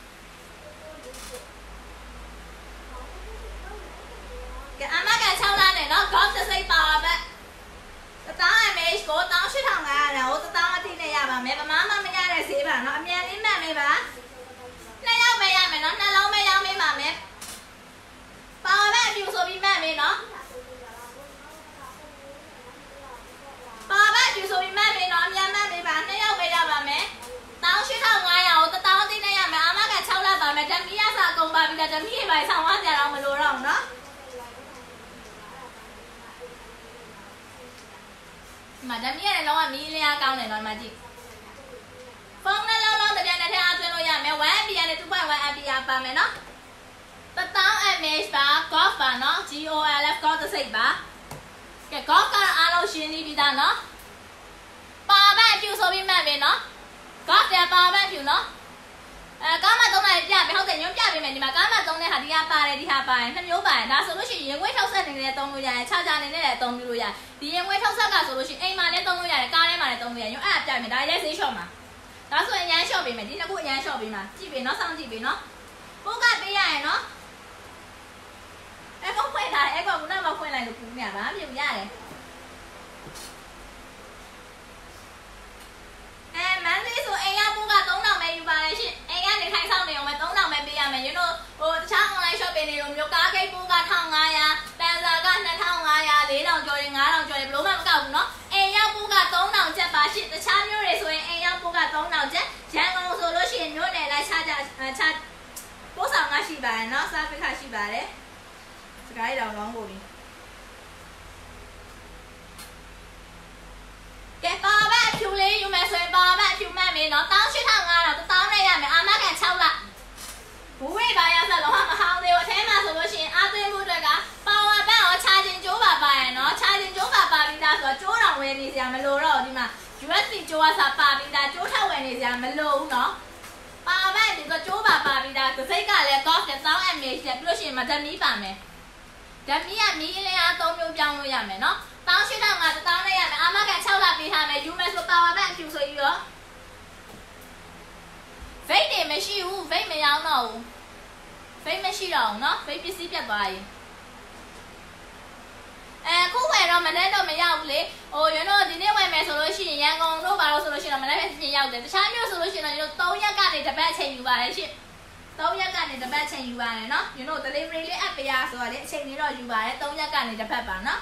ကဲအာမခံ၆လနဲ့နော် golf တစ်စိမ့်ပါဝါဘက်တစ်သောင်း M H ကို၁၈၅၀၀ကိုတစ်သောင်းအတိနဲ့ရပါမယ်ဗမာမှမရတဲ့ဈေးပါနော်အမြန်လေးမှတ်မေးပါနှစ်ယောက်ပဲရမယ်နော်နှလုံးပဲရောင်းပေးပါမယ်ပါဝါဘက်အဖြူဆိုပြီးမှတ်မေးနော်ပါဝါဘက်အဖြူဆိုပြီးမှတ်မေးနော်အမြန်မှတ်မေးပါနှစ်ယောက်ပဲရပါမယ်၁၈၅၀၀ကိုတစ်သောင်းအတိနဲ့ရမယ်အာမခံ၆လပါမယ်ဓာတ်မီးရစာအကုန်ပါပြီလားဓာတ်မီးတွေပါဆောင်းသွားကြတော့မလိုတော့ဘူးနော်မှာဓာတ်မီးရတယ်လုံးဝမီးလျားကောင်းတယ်နော်ဒီမှာကြည့်ဖုန်းနဲ့လုံးလုံးတစ်ပြိုင်နက်တည်းအားသွင်းလို့ရမယ် one M B နဲ့ two point one M B ပါမယ်နော်တစ်သောင်း M H ပါ golf ပါနော် G O L F golf တစ်စိတ်ပါကဲ golf ကအားလုံးရှင်းနေပြီးသားနော်ပါဘက်အဖြူဆိုပြီးမှတ်မယ်နော် golf တဲ့ပါဘက်အဖြူနော်အဲကားမသုံးလိုက်ပြမယ်ဟုတ်တယ်ညွှန်ပြပေးမယ်ဒီမှာကားမသုံးတဲ့ဟာဒီဟာပါတယ်ဒီဟာပါတယ်နှစ်မျိုးပါတယ်ဒါဆိုလို့ရှိရင်ရင်ခွေးထောက်ဆက်နေနဲ့သုံးလို့ရတယ်ခြားခြားနေနဲ့လည်းသုံးပြီးလို့ရတယ်ဒီရင်ခွေးထောက်ဆက်ကဆိုလို့ရှိရင်အိမ်မှာလည်းသုံးလို့ရတယ်ကားထဲမှာလည်းသုံးလို့ရတယ်ညွှန်အဲ့ဒါပြမယ်ဒါလည်းဈေးလျှော့မှာဒါဆိုရင်အရန်လျှော့ပေးမယ်ဒီနှစ်ခုအရန်လျှော့ပေးမှာကြည့်ပေးနော်စောင့်ကြည့်ပေးနော်ပို့ကပေးရရင်နော်အဲ့ကောဖွင့်လာအဲ့ကောခုနကဖွင့်လိုက်လို့ပူနေရပါမြင်ရတယ်အဲမန်လေးဆိုအိမ်ရပို့က၃ထောင်ပဲယူပါတယ်ရှင်အိမ်ကနေထိုင်ဆောင်နေအောင်ပဲ၃ထောင်ပဲပေးရမယ်ယူတို့ဟိုတခြား online shopping တွေလိုမျိုးကားဂိတ်ပို့က၁၅၀၀ပန်ဆာက၂၅၀၀၄ထောင်ကျော်တယ်၅ထောင်ကျော်တယ်ဘလို့မှမကောက်ဘူးနော်အိမ်ရပို့က၃ထောင်ကျပ်ပါရှင်တခြားမျိုးတွေဆိုရင်အိမ်ရပို့က၃ထောင်ကျပ်ရန်ကုန်ဆိုလို့ရှိရင်မျိုးနယ်လိုက်ခြားကြခြားပို့ဆောင်ကရှိပါတယ်နော်စားဖိခရှိပါတယ်စကားရအောင်ကောင်းဖို့ပြီကဲပါဘက်ဖြူလေးယူမယ်ဆိုရင်ပါဘက်ဖြူမှတ်မယ်နော်၁၈၅၀၀တစ်သောင်းနဲ့ရမယ်အာမခံ၆လဘူးဝေးပါရဆက်လုံးမဟောင်းသေးဘူးအထဲမှာဆိုလို့ရှိရင်အားသွင်းမှုတွေကပါဝါဘက်ရောချာဂျင်ကျိုးပါပါရနော်ချာဂျင်ကျိုးပါပါပြီးသားဆိုတော့ကျိုးတော်ဝယ်နေစရာမလိုတော့ဒီမှာ U S B ကျိုးကစားပါပြီးသားကျိုးထက်ဝယ်နေစရာမလိုဘူးနော်ပါဘက်ဒီကကျိုးပါပါပြီးသားတစ်စိတ်ကလည်း golf နဲ့၁၀၀၀ M H နဲ့ပြီးလို့ရှိရင်မဓာတ်မီးပါမယ်ဓာတ်မီးကမီးအလင်းအား၃မျိုးပြောင်းလို့ရမယ်နော်၁၈၅၀၀တစ်သောင်းနဲ့ရမယ်အာမခံ၆လပေးထားမယ်ယူမယ်ဆိုပါဝါဘက်အဖြူဆိုပြီးတော့ဗိတ်တွေမရှိဘူးဗိတ်မရောင်းတော့ဘူးဗိတ်မရှိတော့ဘူးနော်ဗိတ်ပစ္စည်းပြတ်သွားရင်အဲခုဝယ်တော့မနဲ့တော့မရောက်ဘူးလေဟိုရင်းတော့ဒီနေ့ဝယ်မယ်ဆိုလို့ရှိရင်ရန်ကုန်တို့ပါလို့ဆိုလို့ရှိရင်မနဲ့ပဲပြင်ရောက်တယ်တခြားမျိုးဆိုလို့ရှိရင်တော့၃ရက်ကနေတစ်ပတ်အချိန်ယူပါတယ်ရှင့်၃ရက်ကနေတစ်ပတ်အချိန်ယူပါတယ်နော်ရင်းတို့ delivery လေးအပ်ပေးရဆိုတော့လေအချိန်လေးတော့ယူပါတယ်၃ရက်ကနေတစ်ပတ်ပါနော်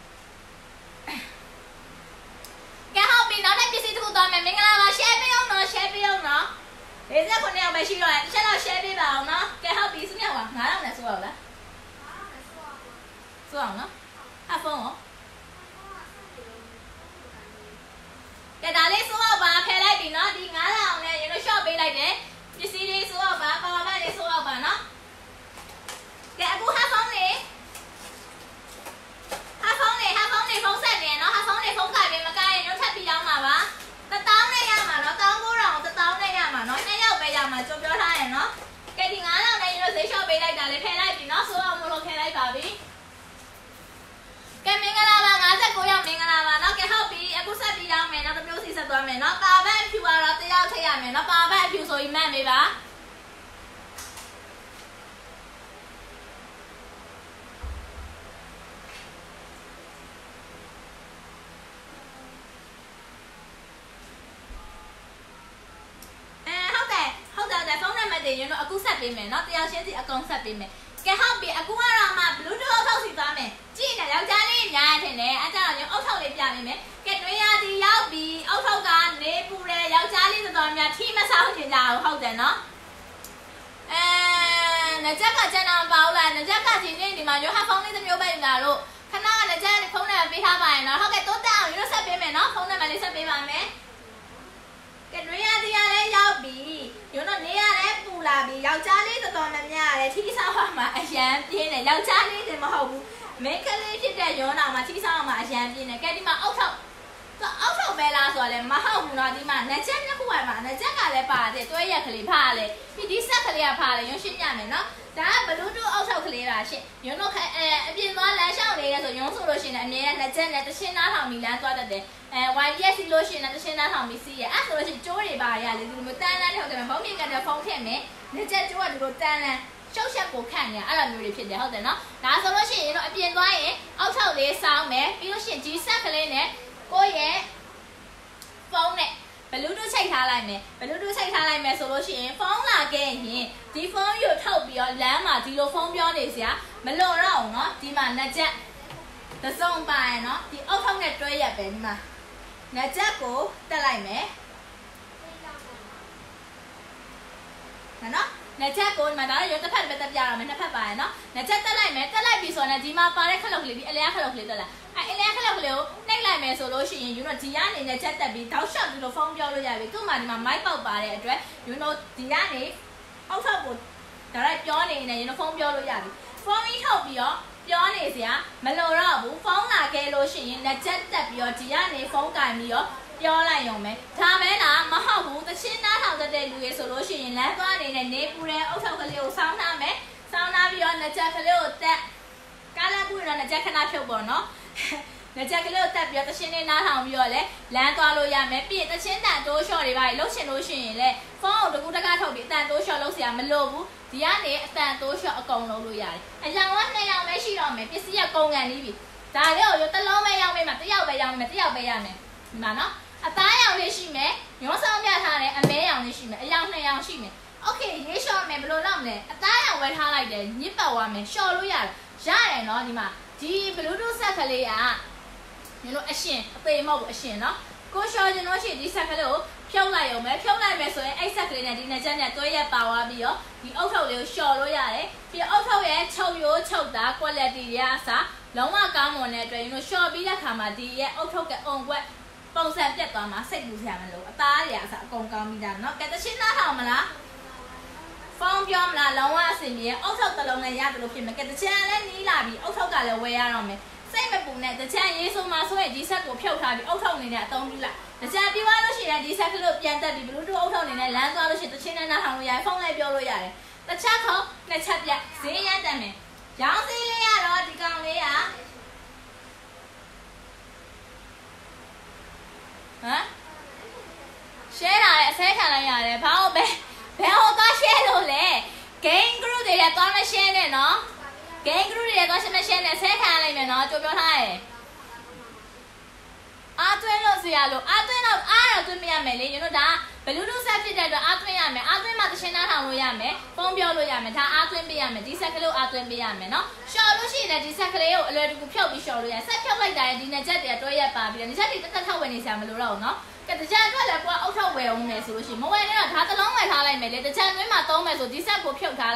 ကဲဟုတ်ပြီနောက်ထပ်ပစ္စည်းတစ်ခုသွားမယ်မင်္ဂလာပါ share ပေးအောင်နော် share ပေးအောင်နော်၄၉ယောက်ပဲရှိတော့တယ်တစ်ချက်တော့ share ပေးပါအောင်နော်ကဲဟုတ်ပြီစုမြောက်ပါငါးထောင်နဲ့ဆိုတော့လားစိုးအောင်နော်အဖုန်းရောကဲဒါလေးစိုးအောင်ပါဖယ်လိုက်ပြီနော်ဒီငါးထောင်နဲ့ရေလို့ short ပေးလိုက်တယ်ပစ္စည်းလေးစိုးအောင်ပါပါပါလေးစိုးအောင်ပါနော်ကဲအခုဟာဖုန်းလေးဟာဖုန်းလေးဟာဖုန်းလေးဖုန်းဆက်နေနော်ဟာဖုန်းလေးဖုန်းကြိုက်ပြီးမကြိုက်ရင်တော့ထပ်ပြီးရောက်မှာပါတစ်တောင်းနဲ့ရမှာနော်တောင်းကိုတော့တစ်တောင်းနဲ့ရမှာနော်နှစ်ယောက်ပဲရမှာကြိုပြောထားရင်နော်ကဲဒီငါးထောင်နဲ့ရေလို့ဈေး short ပေးလိုက်တာလေးဖယ်လိုက်ပြီနော်စိုးအောင်မလို့ဖယ်လိုက်ပါပြီကဲမင်္ဂလာပါ၅၉ရောက်မင်္ဂလာပါနော်ကဲဟုတ်ပြီအခုဆက်ပြီးရောက်မယ်နော်တစ်မျိုးစီဆက်သွားမယ်နော်ပါဘတ်အဖြူကတော့တယောက်ထည့်ရမယ်နော်ပါဘတ်အဖြူဆိုရင်မှတ်မေးပါရင်တော့အခုဆက်ပေးမယ်เนาะတရားရှင်းစီအကုန်ဆက်ပေးမယ်ကဲဟုတ်ပြီအခုကတော့မှ Bluetooth အုပ်ထုပ်စီသွားမယ်ကြည့်နေယောက်ျားလေးများထင်တယ်အဲကြောင့်ရင်အုပ်ထုပ်လေးပြပေးမယ်ကဲတွင်းရသည်ရောက်ပြီအုပ်ထုပ်ကနေပူတယ်ယောက်ျားလေးတော်တော်များထီးမဆောင်းချင်ကြဘူးဟုတ်တယ်เนาะအဲငကြက်ကကျန်အောင်ပါဦးလားငကြက်ကချင်းချင်းဒီမှာရောဟာဖုန်းလေးတစ်မျိုးပဲယူလာလို့ခဏကငကြက်နဲ့ဖုန်းနဲ့ပေးထားပါရင်เนาะဟုတ်ကဲ့တိုးတက်အောင်ရွတ်ဆက်ပေးမယ်เนาะဖုန်းနဲ့မလေးဆက်ပေးပါမယ်ကဲတွင်းရသည်လည်းရောက်ပြီရုံတော့နေရလဲပူလာပြီယောက်ျားလေးတော်တော်များများရတယ်ထီးဆောင်းမှာအရန်ပြင်းတယ်ယောက်ျားလေးတင်မဟုတ်ဘူးမိန်းကလေးဖြစ်တဲ့ရုံတော်မှာထီးဆောင်းမှာအရန်ပြင်းတယ်ကဲဒီမှာအောက်ထောက်အောက်ထောက်ပဲလားဆိုတော့လည်းမဟုတ်ဘူးနော်ဒီမှာငကြက်နှစ်ခုပါမှာငကြက်ကလည်းပါတယ်တွဲရက်ကလေးဖားလေဒီဒီဆက်ကလေးကဖားလေရုံရှင်းပြမယ်နော်ဒါက Bluetooth အောက်ထောက်ကလေးပါရှင့်ရုံတော့အဲအပြင်သွားလမ်းလျှောက်နေရဆိုရုံဆိုလို့ရှိရင်အမြဲတမ်းငကြက်နဲ့တရှင်းသားထောင်ပြီးလမ်းသွားတတ်တယ်အဲ Y P S စီလို့ရှိရင်တရှင်းသားထောင်ပြီးစီးရအဲ့ဆိုလို့ရှိရင်ကျိုးတွေပါရလေဒီလိုမျိုးတန်းတန်းထောက်တယ်ဘုံမြင့်ကတဲ့ဖုန်းထည့်မယ်ငကြက်ကျိုးကဒီလိုတန်းတန်းရှုပ်ရှက်ကိုခန့်နေအဲ့လိုမျိုးတွေဖြစ်တယ်ဟုတ်တယ်နော်ဒါဆိုလို့ရှိရင်တော့အပြင်သွားရင်အောက်ထောက်လေးစောင်းမယ်ပြီးလို့ရှိရင် G ဆက်ကလေးနဲ့ကိုယ့်ရဲ့ဖုန်းနဲ့ Bluetooth ချိန်ထားလိုက်မယ် Bluetooth ချိန်ထားလိုက်မယ်ဆိုလို့ရှိရင်ဖုန်းလာခဲ့ရင်ဒီဖုန်းကိုထုတ်ပြီးတော့လမ်းမှာဒီလိုဖုန်းပြောနေစရာမလိုတော့ဘူးเนาะဒီမှာငကြက်သစုံပါရင်เนาะဒီအောက်ထောက်နဲ့တွဲရက်ပဲဒီမှာငကြက်ကိုတက်လိုက်မယ်နော်ငကြက်ကိုဒီမှာဒါတော့ရုပ်တစ်ဖက်ပဲတက်ပြရမယ်နှစ်ဖက်ပါရယ်နော်ငကြက်တက်လိုက်မယ်တက်လိုက်ပြီဆိုတော့ဒီမှာပါတဲ့ခလုတ်ကလေးဒီအလဲခလုတ်ကလေးတက်လာအဲအလဲခလုတ်ကလေးကိုနှိပ်လိုက်မယ်ဆိုလို့ရှိရင်ယူတော့ဒီကနေငကြက်တက်ပြီးတောက်လျှောက်ဒီလိုဖုန်းပြောလို့ရပြီသူ့မှာဒီမှာမိုက်ပေါက်ပါတဲ့အတွက်ယူတော့ဒီကနေအောက်ထောက်ကိုဒါလိုက်ပြောနေနေယူတော့ဖုန်းပြောလို့ရပြီဖုန်းကြီးထုတ်ပြီးတော့ပြောနေစရာမလိုတော့ဘူးဖုန်းလာခဲ့လို့ရှိရင်ငကြက်တက်ပြီးတော့ဒီကနေဖုန်းကင်ပြီးတော့ပြောလိုက်ရုံပဲဒါပဲလားမဟုတ်ဘူးတချင်းသားထောင်တဲ့လူရေဆိုလို့ရှိရင်လမ်းသွားနေတဲ့နေပူတဲ့အုပ်ထောက်ကလေးကိုစောင်းထားမယ်စောင်းထားပြီးတော့ငကြက်ကလေးကိုတက်ကားလမ်းပူရင်တော့ငကြက်ခဏဖြုတ်ပေါ့နော်ငကြက်ကလေးကိုတက်ပြီးတော့တချင်းလေးနားထောင်ပြီးတော့လေလမ်းသွားလို့ရမယ်ပြီးရင်တချင်းတန်တိုးလျှော့တွေပါလှုပ်ရှင်လို့ရှိရင်လေဖုန်းကိုတကူတကားထုတ်ပြီးအတန်တိုးလျှော့လုပ်စရာမလိုဘူးဒီကနေအတန်တိုးလျှော့အကုန်လုံးလို့ရတယ်အရောင်ကနှစ်ရောင်ပဲရှိတော့မယ်ပစ္စည်းကကုန်ကန်ပြီးပြီဒါလေးကိုတစ်လုံးပဲရောင်းပေးမှာတစ်ယောက်ပဲရောင်းမယ်တစ်ယောက်ပဲရမယ်ဒီမှာနော်အသားရောင်လေးရှိမယ်ရုံးဆောင်ပြထားတဲ့အမဲရောင်လေးရှိမယ်အရောင်နှစ်ရောင်ရှိမယ်โอเคရေးလျှော့မယ်ဘယ်လိုလုပ်မလဲအသားရောင်ဝယ်ထားလိုက်တယ်ညစ်ပတ်သွားမယ်လျှော်လို့ရတယ်ရတယ်နော်ဒီမှာဒီ Bluetooth ဆက်ကလေးကညလို့အရှင်အသေးမဟုတ်ဘူးအရှင်နော်ကိုလျှော်ကျင်လို့ရှိရင်ဒီဆက်ကလေးကိုဖြုတ်လိုက်ရုံပဲဖြုတ်လိုက်မယ်ဆိုရင်အဲ့ဆက်ကလေးနဲ့ဒီနဲ့ချက်နဲ့တွဲရက်ပါသွားပြီးတော့ဒီအုတ်ထုပ်လေးကိုလျှော်လို့ရတယ်ပြီးအုတ်ထုပ်ရဲ့ချုပ်ရိုးချုပ်တာ quality တွေအစားလုံးဝကောင်းမွန်တဲ့အတွက်ညလို့လျှော်ပြီးတဲ့ခါမှာဒီရဲ့အုတ်ထုပ်ကအုံကွက်ပုံစံပြတ်သွားမှာစိတ်ပူစရာမလိုအသားတွေအစားအကုန်ကောင်းပြီးသားเนาะကဲတချင်းသားထောင်မလားဖုန်းပြောမလားလုံးဝအဆင်ပြေအုတ်ထုပ်တစ်လုံးနဲ့ရတယ်လို့ဖြစ်မယ်ကဲတချင်းလည်းနီးလာပြီအုတ်ထုပ်ကလည်းဝယ်ရတော့မယ်စိတ်မပူနဲ့တချင်းရေးဆိုမှဆိုရင်ဒီဆက်ကိုဖြုတ်ထားပြီးအုတ်ထုပ်နေနဲ့အသုံးပြုလိုက်တချင်းပြီးသွားလို့ရှိရင်ဒီဆက်ကလေးကိုပြန်တက်ပြီး Bluetooth အုတ်ထုပ်နေနဲ့လမ်းသွားလို့ရှိရင်တချင်းနဲ့နားထောင်လို့ရတယ်ဖုန်းလည်းပြောလို့ရတယ်တချက်ခုံးနှစ်ချက်ပြဈေးရမ်းတက်မယ်ရောင်းစည်းလေးရတော့ဒီကောင်လေးကဟမ် share လာတဲ့အစဲခံလိုက်ရတယ်ဘာလို့ပဲဘယ်ဟောသွား share လို့လဲ game group တွေလည်းသွားမ share နဲ့နော် game group တွေလည်းသွား share မ share နဲ့ဆဲခံလိုက်မယ်နော်ကြိုပြောထားတယ်အားသွင်းလို့စရာလို့အားသွင်းတော့အားတော့သွင်းမရမယ်လေကျွန်တော်ဒါ Bluetooth set ဖြစ်တဲ့အတွက်အားသွင်းရမယ်အားသွင်းမှသရှင်နားထောင်လို့ရမယ်ဖုန်းပြောလို့ရမယ်ဒါအားသွင်းပေးရမယ်ဒီဆက်ကလေးကိုအားသွင်းပေးရမယ်နော်ရှော့လို့ရှိရင်လည်းဒီဆက်ကလေးကိုအလွယ်တကူဖြုတ်ပြီးရှော့လို့ရဆက်ဖြုတ်လိုက်တာရင်ဒီနှစ်ချက်တည်းတွဲရက်ပါပြီးတော့ဒီချက်တွေတက်တက်ထောက်ဝင်နေစရာမလိုတော့ဘူးနော်ကဲတကြံအတွက်လည်းကိုကအုတ်ထောက်ဝယ်အောင်မယ်ဆိုလို့ရှိရင်မဝယ်နဲ့တော့ဒါတစ်လုံးဝယ်ထားလိုက်မယ်လေတကြံတွင်းမှာသုံးမယ်ဆိုဒီဆက်ကိုဖြုတ်ထားလိုက်တ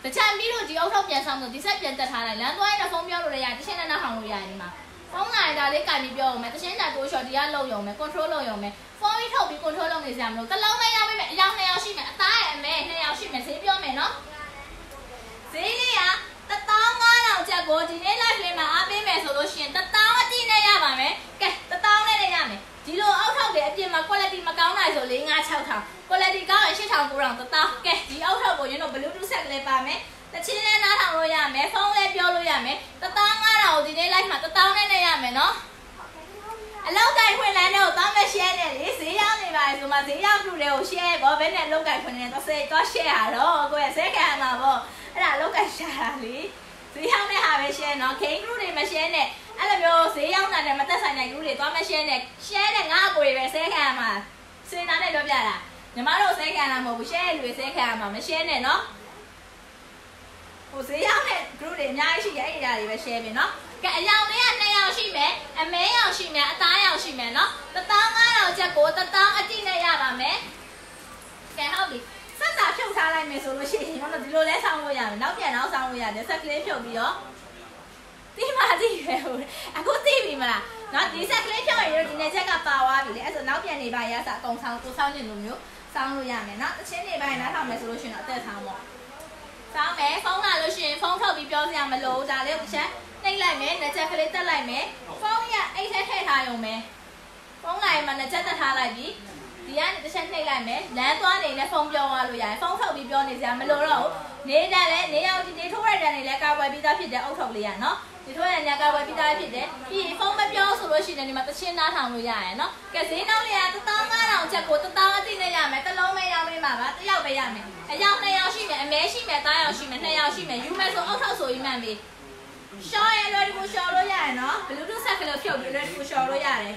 တချမ်းပြီးလို့ဒီအောက်ထောက်ပြန်ဆောင်လို့ဒီဆက်ပြန်တက်ထားလိုက်လမ်းသွားရင်တော့ဖုန်းပြောလို့လည်းရတယ်တချင်းနဲ့နောက်ထောင်လို့ရတယ်ဒီမှာဖုန်းလာတာလေးကင်ပြီးပြောအောင်မယ်တချင်းတာတိုးရှော့ဒီကလုံရုံမယ် control လုံရုံမယ်ဖုန်းကြီးထုတ်ပြီး control လုပ်နေစရာမလိုတစ်လုံးမရပေးမယ်အယောက်နှစ်ယောက်ရှိမယ်အသားရဲ့အမဲနှစ်ယောက်ရှိမယ်ဈေးပြောမယ်နော်ဈေးလေးကတစ်သောင်းငါးထောင်ကျပ်ကိုဒီနေ့ live လေးမှာအားပေးမယ်ဆိုလို့ရှိရင်တစ်သောင်းအတိနဲ့ရပါမယ်ကဲတစ်သောင်းနဲ့လည်းရမယ်ဒီလိုအောက်ထောက်တွေအပြင်မှာ quality မကောင်းနိုင်ဆို၄၅၆ထောင် quality ကောင်းရင်၈ထောင်၉ထောင်တစ်သောင်းကဲဒီအောက်ထောက်ကိုရင်းတော့ bluetooth set လေးပါမယ်တချင်းနဲ့နားထောင်လို့ရမယ်ဖုန်းလည်းပြောလို့ရမယ်တစ်သောင်းငါးထောင်ကိုဒီနေ့ live မှာတစ်သောင်းနဲ့နဲ့ရမယ်နော်အလောက်ကိုင်ခွင့်လမ်းတွေကိုတောင်းမဲ့ share နဲ့လေဈေးရောက်နေပါလေဆိုမှဈေးရောက်လူတွေကို share ဘောဘယ်နဲ့အလောက်ကိုင်ခွင့်နဲ့တော့ဆက်တော့ share ရတော့ကိုယ်ဆဲခံမှာပေါ့အဲ့ဒါအလောက်ကိုင် share တာလေဈေးရောက်တဲ့ဟာပဲ share နော် game group တွေမ share နဲ့အဲ့လိုမျိုးဈေးရောက်တာနဲ့မသက်ဆိုင်တဲ့ group တွေသွားမဲ့ share နဲ့ share တဲ့ငါ့အကိုတွေပဲဆဲခံမှာစင်နာနဲ့ပြောပြတာညီမတို့ဆဲခံတာမဟုတ်ဘူး share တွေဆဲခံရမှာမ share နဲ့နော်ဟိုဈေးရောက်တဲ့ group တွေအများကြီးရှိတယ်အဲ့ဒါတွေပဲ share ပြီနော်ကဲအယောင်လေးကနှစ်ယောက်ရှိမယ်အမဲယောက်ရှိမယ်အသားယောက်ရှိမယ်နော်တစ်သောင်းငါးထောင်ချက်ကိုတစ်သောင်းအတိနဲ့ရပါမယ်ကဲဟုတ်ပြီဆက်စာဖြုတ်ထားလိုက်မယ်ဆိုလို့ရှိရင်တော့ဒီလိုလဲဆောင်းလို့ရမယ်နောက်ပြန်နောက်ဆောင်းလို့ရတယ်ဆက်ကလေးဖြုတ်ပြီးတော့တိမတိပဲဟိုအခုသိပြီမလားနော်ဒီဆက်ကလေးဖြုတ်ရင်ဒီနေ့ချက်ကပါသွားပြီလေအဲ့ဆိုနောက်ပြန်နေပါရစအကုန်ဆောင်းကိုဆောင်းနေလို့မျိုးဆောင်းလို့ရမယ်နော်တချင်းနေပိုင်းနားထောင်မယ်ဆိုလို့ရှိရင်တော့အသက်ဆောင်းပေါ့ဆောင်းမယ်ဖုန်းလာလို့ရှိရင်ဖုန်းထုတ်ပြီးပြောစရာမလိုဒါလေးကိုချက်နှိပ်လိုက်မယ်နှစ်ချက်ကလေးတက်လိုက်မယ်ဖုန်းရအိတ်ထဲထည့်ထားရုံပဲဖုန်းလိုက်မှနှစ်ချက်တက်ထားလိုက်ပြီဒီကနေတစ်ချက်နှိပ်လိုက်မယ်လမ်းသွားနေနဲ့ဖုန်းပြောသွားလို့ရတယ်ဖုန်းထုတ်ပြီးပြောနေစရာမလိုတော့ဘူးနေတယ်လေနေအောင်ဒီနေထိုးရတဲ့နေလဲကာကွယ်ပြီးသားဖြစ်တဲ့အုတ်ထုတ်လေးရနော်ဒီထိုးရတဲ့နေကာကွယ်ပြီးသားဖြစ်တယ်ပြီးရင်ဖုန်းမပြောဆိုလို့ရှိရင်ဒီမှာတချင်းနားထောင်လို့ရရနော်ကဲဈေးနှုန်းလေးကတစ်သောင်းငါးထောင်ချက်ကိုတစ်သောင်းအတိနဲ့ရမယ်တစ်လုံးပဲရောင်းပေးမှာပါတစ်ယောက်ပဲရမယ်အယောက်နှစ်ယောက်ရှိမယ်အမဲရှိမယ်သားယောက်ရှိမယ်နှစ်ယောက်ရှိမယ်ယူမယ်ဆိုအုတ်ထုတ်ဆိုပြီးမှန်ပြီရှော့ရလွယ်တကူရှော့လို့ရတယ်နော် bluetooth ဆက်ကလေးဖြုတ်ပြီးလွယ်တကူရှော့လို့ရတယ်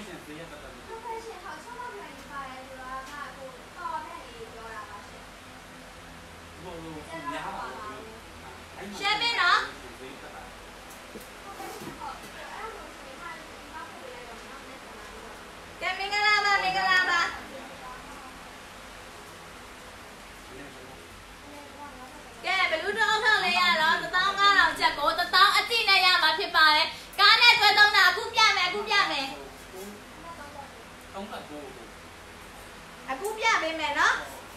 ရှင်းပြီနော်ကဲမင်္ဂလာပါမင်္ဂလာပါကဲ bluetooth အောက်ထောက်လေးရတော့တစ်သောင်းငါးထောင်ချက်ကိုတစ်သောင်းအတိနဲ့ရမှာဖြစ်ပါတယ်ကားနဲ့တွဲသုံးတာအခုပြမယ်အခုပြမယ်အခုပြပေးမယ်နော်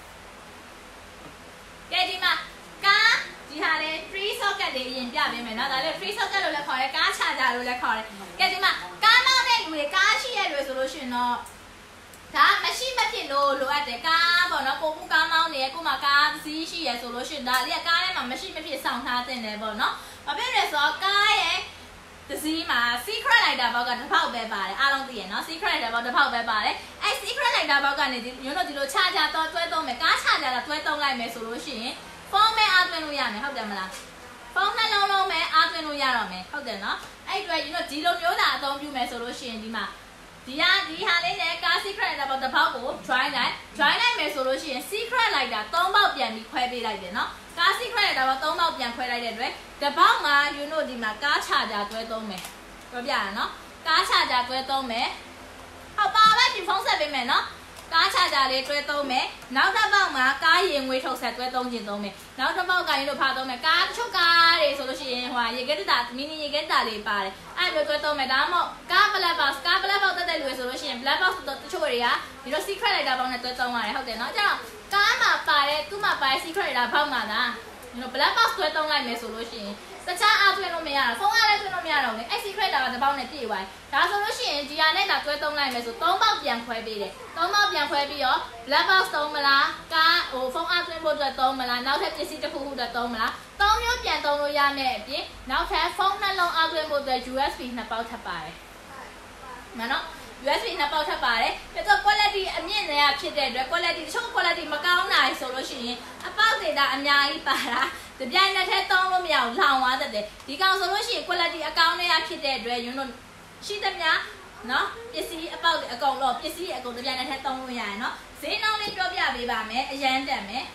ကဲဒီမှာကားဒီဟာလေ free socket တွေအရင်ပြပေးမယ်နော်ဒါလေ free socket လို့လည်းခေါ်တယ်ကား charger လို့လည်းခေါ်တယ်ကဲဒီမှာကားမောင်းတဲ့လူတွေကားရှိရလူဆိုလို့ရှိရင်တော့ဒါမရှိမဖြစ်လို့လိုအပ်တယ်ကားပေါ့နော်ကိုကူကားမောင်းနေကိုမှကားစီးရှိရဆိုလို့ရှိရင်ဒါလေးကကားထဲမှာမရှိမဖြစ်ဆောင်ထားတဲ့တယ်ပေါ့နော်ဘာဖြစ်လဲဆိုတော့ကားရဲ့တစည်းမှာ secret lighter ဘောက်ကတစ်ပေါက်ပဲပါတယ်အားလုံးသိရနော် secret lighter ဘောက်တစ်ပေါက်ပဲပါတယ်အဲ secret lighter ဘောက်ကနေဒီညတို့ဒီလို charger တော့တွဲသုံးမယ်ကား charger တော့တွဲသုံးလိုက်မယ်ဆိုလို့ရှိရင်ဖုန်းမဲအားသွင်းလို့ရမယ်ဟုတ်တယ်မလားဖုန်းနှလုံးလုံးမဲအားသွင်းလို့ရတော့မယ်ဟုတ်တယ်နော်အဲ့အတွက်ညတို့ဒီလိုမျိုးသာအသုံးပြုမယ်ဆိုလို့ရှိရင်ဒီမှာဒီဟာဒီဟာလေးနဲ့ကား secret lighter ဘောက်တစ်ပေါက်ကို dry လိုက် dry လိုက်မယ်ဆိုလို့ရှိရင် secret lighter သုံးပေါက်ပြန်ပြီးခွဲပေးလိုက်တယ်နော်ကား secret lighter ဘောက်သုံးပေါက်ပြန်ခွဲလိုက်တဲ့အတွက်တစ်ပေါက်မှာညတို့ဒီမှာကား charger တွဲသုံးမယ်ပြောပြရနော်ကား charger တွဲသုံးမယ်ဟုတ်ပါပဲဒီဖုန်းဆက်ပေးမယ်နော်ကား charger လေးတွဲသုံးမယ်နောက်တစ်ပေါက်မှာကားရင်ငွေထုတ်ဆက်တွဲသုံးခြင်းသုံးမယ်နောက်တစ်ပေါက်ကရင်တို့ဖာသုံးမယ်ကားတချို့ကားတွေဆိုလို့ရှိရင်ဟိုရေကက်တာမီနီရေကက်တာလေးပါတယ်အဲ့လိုတွဲသုံးမယ်ဒါမှမဟုတ်ကား black box ကား black box တက်တဲ့လူတွေဆိုလို့ရှိရင် black box တချို့တွေကဒီလို secret lighter ပေါင်းနဲ့တွဲသုံးရတယ်ဟုတ်တယ်နော်အဲ့တော့ကားမှာပါတဲ့သူ့မှာပါတဲ့ secret lighter ပေါင်းမှာလားဒီလို black box တွဲသုံးလိုက်မယ်ဆိုလို့ရှိရင်တခြားအားသွင်းလို့မရတော့ဖုန်းအားလည်းသွင်းလို့မရတော့ဘူးအဲ့ secret lighter ကတစ်ပေါက်နဲ့ပြည့်သွားတယ်ဒါဆိုလို့ရှိရင်ဒီဟာနဲ့ဒါတွဲသုံးလိုက်မယ်ဆိုသုံးပေါက်ပြန်ခွဲပေးတယ်သုံးပေါက်ပြန်ခွဲပြီးတော့ black box သုံးမလားကားဟိုဖုန်းအားသွင်းဖို့အတွက်သုံးမလားနောက်ထပ်ပစ္စည်းတစ်ခုခုအတွက်သုံးမလားသုံးမျိုးပြန်သုံးလို့ရမယ်အပြင်နောက်ထပ်ဖုန်းနှလုံးအားသွင်းဖို့အတွက် U S B နှစ်ပေါက်ထပ်ပါတယ်မှန်နော် U S B နှစ်ပေါက်ထပ်ပါတယ်ပြီးတော့ quality အမြင့်နေရဖြစ်တဲ့အတွက် quality တချို့ quality မကောင်းတာဆိုလို့ရှိရင်အပေါက်တွေက အများကြီးပါတာတပြိုင်နက်တည်းသုံးလို့မရဘူးလောင်သွားတတ်တယ်ဒီကောင်ဆိုလို့ရှိရင် quality အကောင်းနေရဖြစ်တဲ့အတွက်ယွန်းတို့ရှိသမျှနော်ပစ္စည်းအပေါက်တွေအကုန်လုံးပစ္စည်းအကုန်တပြိုင်နက်တည်းသုံးလို့ရတယ်နော်ဈေးနှုန်းလေးပြောပြပေးပါမယ်အရန်တက်မယ်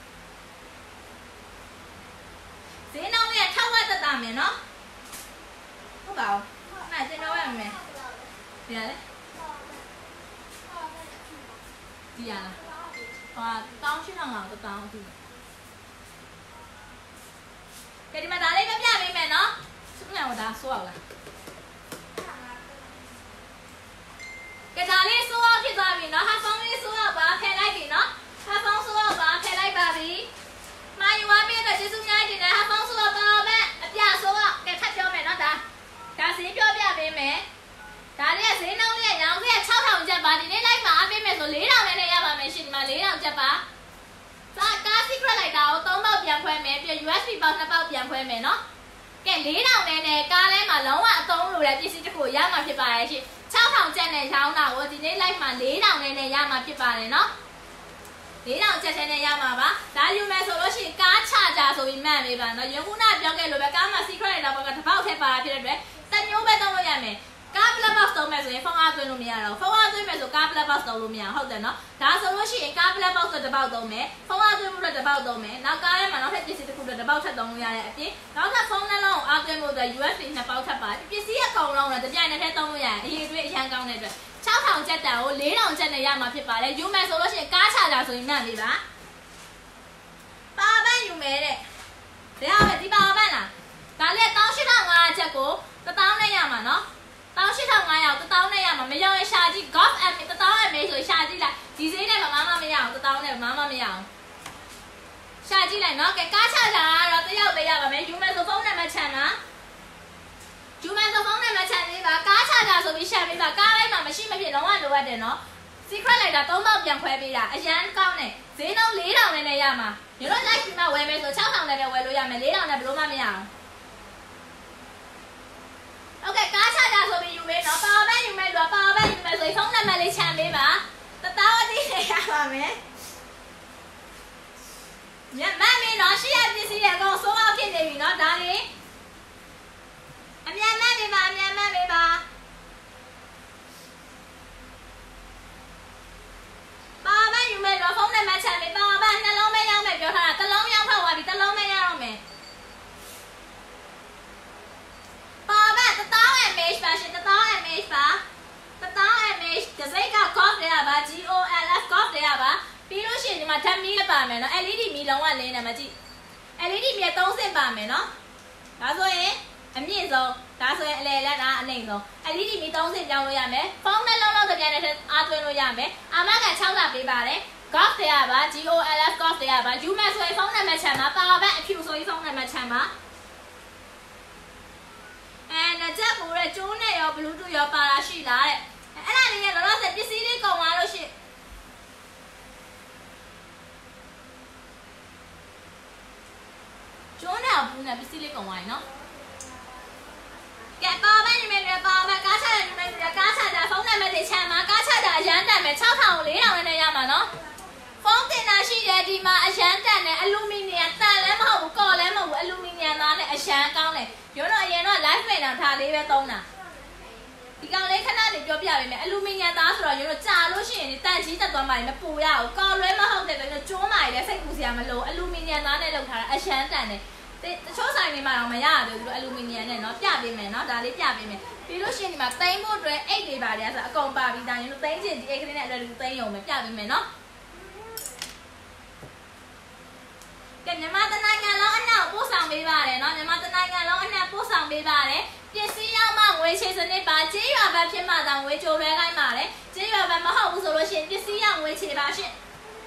ဈေးနှုန်းလေးကထောက်ဝက်တက်တာမယ်နော်ဟုတ်ပါဘူးအဲ့ကျွန်တော်ရမယ်ဒီရလေဒီရလားဟာတောင်းရှင်းအောင်တော့တောင်းပြီကဆိုးအောင်လားကဲဒါလေးဆိုးအောင်ဖြစ်သွားပြီနော်ဟာဖုန်းလေးဆိုးအောင်ပါဖယ်လိုက်ပြီနော်ဟာဖုန်းဆိုးအောင်ပါဖယ်လိုက်ပါပြီမာယူဝါပြည့်တဲ့ကျေးဇူးများတင်တယ်ဟာဖုန်းဆိုးအောင်ပါပဲအပြဆိုးအောင်ကဲထပ်ပြောမယ်နော်ဒါဒါဈေးပြောပြပေးမယ်ဒါလေးကဈေးနှုန်းလေးရောင်းဈေးက ၆ထောင်ကျပ်ပါဒီနေ့လိုက်မှာအပေးမယ်ဆို ၄ထောင်နဲ့ရပါမယ်ရှင်ဒီမှာ ၄ထောင်ကျပ်ပါစာကား secret လိုက်တာကို သုံးပေါက်ပြန်ခွဲမယ်ပြီး ယူ အက်စ် ဘီ ပေါက် နှစ်ပေါက်ပြန်ခွဲမယ်နော်ကဲ ၄ထောင်နဲ့နဲ့ကားထဲမှာလုံးဝအသုံးလိုတဲ့ပစ္စည်းတစ်ခုရမှာဖြစ်ပါတယ်ရှင် ၆ထောင်ကျပ်နဲ့ရောင်းတာကိုဒီနေ့လိုက်မှာ ၄ထောင်နဲ့နဲ့ရမှာဖြစ်ပါတယ်နော် ၄ထောင်ကျပ်နဲ့ရမှာပါဒါယူမယ်ဆိုလို့ရှိရင်ကားချကြဆိုပြီးမှတ်ပေးပါနော်ရုံခုနပြောခဲ့လို့ပဲကားမှာ secret လိုက်တာဘောကတစ်ပေါက်ထည့်ပါတာဖြစ်တဲ့အတွက်တစ်မျိုးပဲသုံးလို့ရမယ်ကား black box သုံးမယ်ဆိုရင်ဖုန်းအားသွင်းလို့မရတော့ဖုန်းအားသွင်းမယ်ဆိုကား black box သုံးလို့မရဟုတ်တယ်နော်ဒါဆိုလို့ရှိရင်ကား black box ဆိုတစ်ပေါက်သုံးမယ်ဖုန်းအားသွင်းမှုတော့တစ်ပေါက်သုံးမယ်နောက်ကားထဲမှာနောက်ထပ်ပစ္စည်းတစ်ခုတော့တစ်ပေါက်ထပ်သုံးလို့ရတဲ့အပြင်နောက်ထပ်ဖုန်းနှလုံးအားသွင်းမှုတော့ ယူ အက်စ် ဘီ နှစ်ပေါက်ထပ်ပါပစ္စည်းအကုန်လုံးတော့တစ်ပြိုင်နက်တည်းသုံးလို့ရတယ်အရေးတွေးအရန်ကောင်းတဲ့အတွက် ၆ထောင်ကျပ်တန်ကို ၄ထောင်ကျပ်နဲ့ရမှာဖြစ်ပါတယ်ယူမယ်ဆိုလို့ရှိရင်ကားချကြဆိုရင်မှတ်ပေးပါပါပန်းယူမယ်တဲ့ဒါပဲဒီပါပန်းလားဒါလည်း ၁၈၅၀၀ ကျပ်ကို တစ်သောင်းနဲ့ရမှာနော် ၁၈၅၀၀ တစ်သောင်းနဲ့ရမှာမရောက်ရင်ရှာကြည့် golf app တစ်သောင်းအမေဆိုရှာကြည့်လိုက်ဒီဈေးနဲ့ဘာမှမရအောင်တစ်သောင်းနဲ့ဘာမှမရအောင်ရှာကြည့်လိုက်နော်ကဲကားချကြတော့တယောက်ပဲရပါမယ်ယူမယ်ဆိုဖုန်းနံပါတ်ချမ်းပါယူမယ်ဆိုဖုန်းနံပါတ်ချမ်းလေးပါကားချကြဆိုပြီးရှာပေးပါကားလိုက်မှာမရှိမဖြစ်လုံးဝလိုအပ်တယ်နော် secret လိုက်တာသုံးပေါက်ပြန်ခွဲပေးတာအရန်ကောင်းတယ်ဈေးနှုန်း ၄ထောင်နဲ့နဲ့ရမှာညီတို့ like ပြီးမှဝယ်မယ်ဆို ၆ထောင်နဲ့ပဲဝယ်လို့ရမယ် ၄ထောင်နဲ့ဘယ်လိုမှမရအောင်โอเคကားချကြဆိုပြီးယူပေးနော်ပါဝါဘက်ယူမယ်လို့ပါဝါဘက်ယူမယ်ဆိုရင်ဖုန်းနံပါတ်လေးချမ်းပေးပါတသောင်းအတိနဲ့ရပါမယ်ညမမင်းနော်ရှေ့ရပစ္စည်းတွေအကုန်စိုးအောင်ဖြစ်နေပြီနော်ဒါလေးအမြန်မှတ်ပေးပါအမြန်မှတ်ပေးပါပါဝါဘက်ယူမယ်လို့ဖုန်းနံပါတ်ချမ်းပေးပါဝါဘက်နှလုံးပဲရောက်မယ်ပြောထားတာတစ်လုံးရောက်ထွက်သွားပြီတစ်လုံးပဲရတော့မယ်ပါဘက်တစ်သောင်း em age ပါရှင်တစ်သောင်း em age ပါတစ်သောင်း em age ဒီစိတ်က golf တွေရပါ G O L F golf တွေရပါပြီးလို့ရှိရင်ဒီမှာဓာတ်မီးပါမယ်နော် L E D မီလုံးဝလင်းတယ်မကြည့် L E D မီသုံးဆင့်ပါမယ်နော်ဒါဆိုရင်အမြင့်ဆုံးဒါဆိုရင်အလယ်လက်ဒါအနှိမ့်ဆုံး L E D မီသုံးဆင့်ပြောင်းလို့ရမယ်ဖုန်းနှလုံးလုံးတစ်ပြိုင်တည်းအားသွင်းလို့ရမယ်အာမခံ၆လပေးပါတယ် golf တွေရပါ G O L F golf တွေရပါယူမယ်ဆိုရင်ဖုန်းနံပါတ်ချမ်းပါပါဘက်အဖြူဆိုရင်ဖုန်းနံပါတ်ချမ်းပါအဲနကြက်ပူတဲ့ကျိုးနဲ့ရော bluetooth ရောပါလာရှိလားတဲ့အဲ့ဒါလေးရလောလောဆယ်ပစ္စည်းလေးကုန်သွားလို့ရှိကျိုးနဲ့ဘူးနဲ့ပစ္စည်းလေးကုန်သွားပြီနော်ကဲပါဘက်ညီမတွေပါဘက်ကားချတဲ့ညီမတွေကားချတာဖုန်းနံပါတ်တွေချမ်းပါကားချတာအရန်တန်မယ် ၆ထောင်ကို ၄ထောင်နဲ့ရမှာနော်ဖုန်းတင်တာရှိတယ်ဒီမှာအရန်တန်တယ်အလူမီနီယံတန်လည်းမဟုတ်ဘူးကော်လည်းမဟုတ်ဘူးအလူမီနီယံသားနဲ့အရန်ကောင်းတယ်ရိုးတော့အရင်တော့ live မိတ်တာထားလေးပဲသုံးတာဒီကောင်လေးခဏလေးပြောပြပေးမယ်အလူမီနီယံသားဆိုတော့ရိုးတော့ကြာလို့ရှိရင်တန်ကြီးတက်သွားမှလည်းမပူရဘူးကော်လွဲမဟုတ်တဲ့တော့ကျိုးမှလည်းစိတ်ပူစရာမလိုအလူမီနီယံသားနဲ့လုပ်ထားတာအရန်တန်တယ်တချို့ဆိုင်တွေမှာတော့မရရဘူးသူတို့အလူမီနီယံနဲ့เนาะပြပေးမယ်เนาะဒါလေးပြပေးမယ်ပြီးလို့ရှိရင်ဒီမှာသိမ်းဖို့အတွက်အိတ်တွေပါတယ်ဆိုအကုန်ပါပြီးသားရိုးတော့သိမ်းချင်ဒီအိတ်ကလေးနဲ့အလွယ်တကူသိမ်းရုံပဲပြပေးမယ်เนาะကဲမြန်မာတနိုင်ငံလုံးအနှောက်ပို့ဆောင်ပေးပါတယ်เนาะမြန်မာတနိုင်ငံလုံးအနှောက်ပို့ဆောင်ပေးပါတယ်ပစ္စည်းရောက်မှငွေချေစနစ်ပါကြေးရွာဘက်ဖြစ်မှသာငွေချိုလွှဲခိုင်းပါတယ်ကြေးရွာဘက်မဟုတ်ဘူးဆိုလို့ရှိရင်ပစ္စည်းရောက်ငွေချေပါရှင်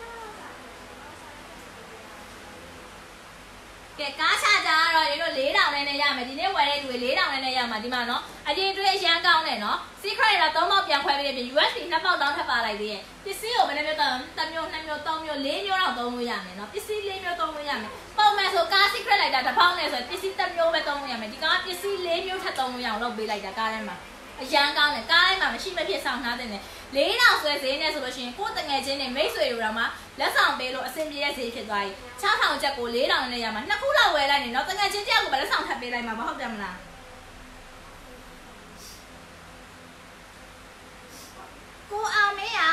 ကဲကားချကြတော့ရေတို့ ၄ထောင်နဲ့နဲ့ရမယ်ဒီနေ့ဝယ်တဲ့လူတွေ ၄ထောင်နဲ့နဲ့ရမှာဒီမှာเนาะအရင်တွေးအရန်ကောင်းတယ်เนาะ secret တော့သုံးပေါက်ပြန်ခွဲပေးပြီး U S B နှစ်ပေါက်တောင်းထပ်ပါလိုက်သေးရဲ့ပစ္စည်းကိုမနေ့မျိုးတော့တစ်မျိုးနှစ်မျိုးသုံးမျိုးလေးမျိုးတော့သုံးလို့ရမယ်เนาะပစ္စည်းလေးမျိုးသုံးလို့ရမယ်ပုံမှန်ဆိုကား secret လိုက်တာတစ်ပေါက်နဲ့ဆိုပစ္စည်းတစ်မျိုးပဲသုံးလို့ရမယ်ဒီကားပစ္စည်းလေးမျိုးထပ်သုံးလို့ရအောင်လုပ်ပေးလိုက်တာကားထဲမှာအရန်ကောင်းတယ်ကားထဲမှာမရှိမဖြစ်ဆောင်ထားတဲ့၄ထောင်ဆွဲဈေးနဲ့ဆိုလို့ရှိရင်ကိုယ်တငယ်ချင်းတွေမိတ်ဆွေတွေတော့မှလက်ဆောင်ပေးလို့အဆင်ပြေတဲ့ဈေးဖြစ်သွားပြီ၆ထောင်ကျပ်ကို၄ထောင်နဲ့ရမှာနှစ်ခုလောက်ဝယ်လိုက်နေတော့တငယ်ချင်းတယောက်ကိုပဲလက်ဆောင်ထပ်ပေးလိုက်မှာမဟုတ်တယ်မလားကိုအောင်မင်းက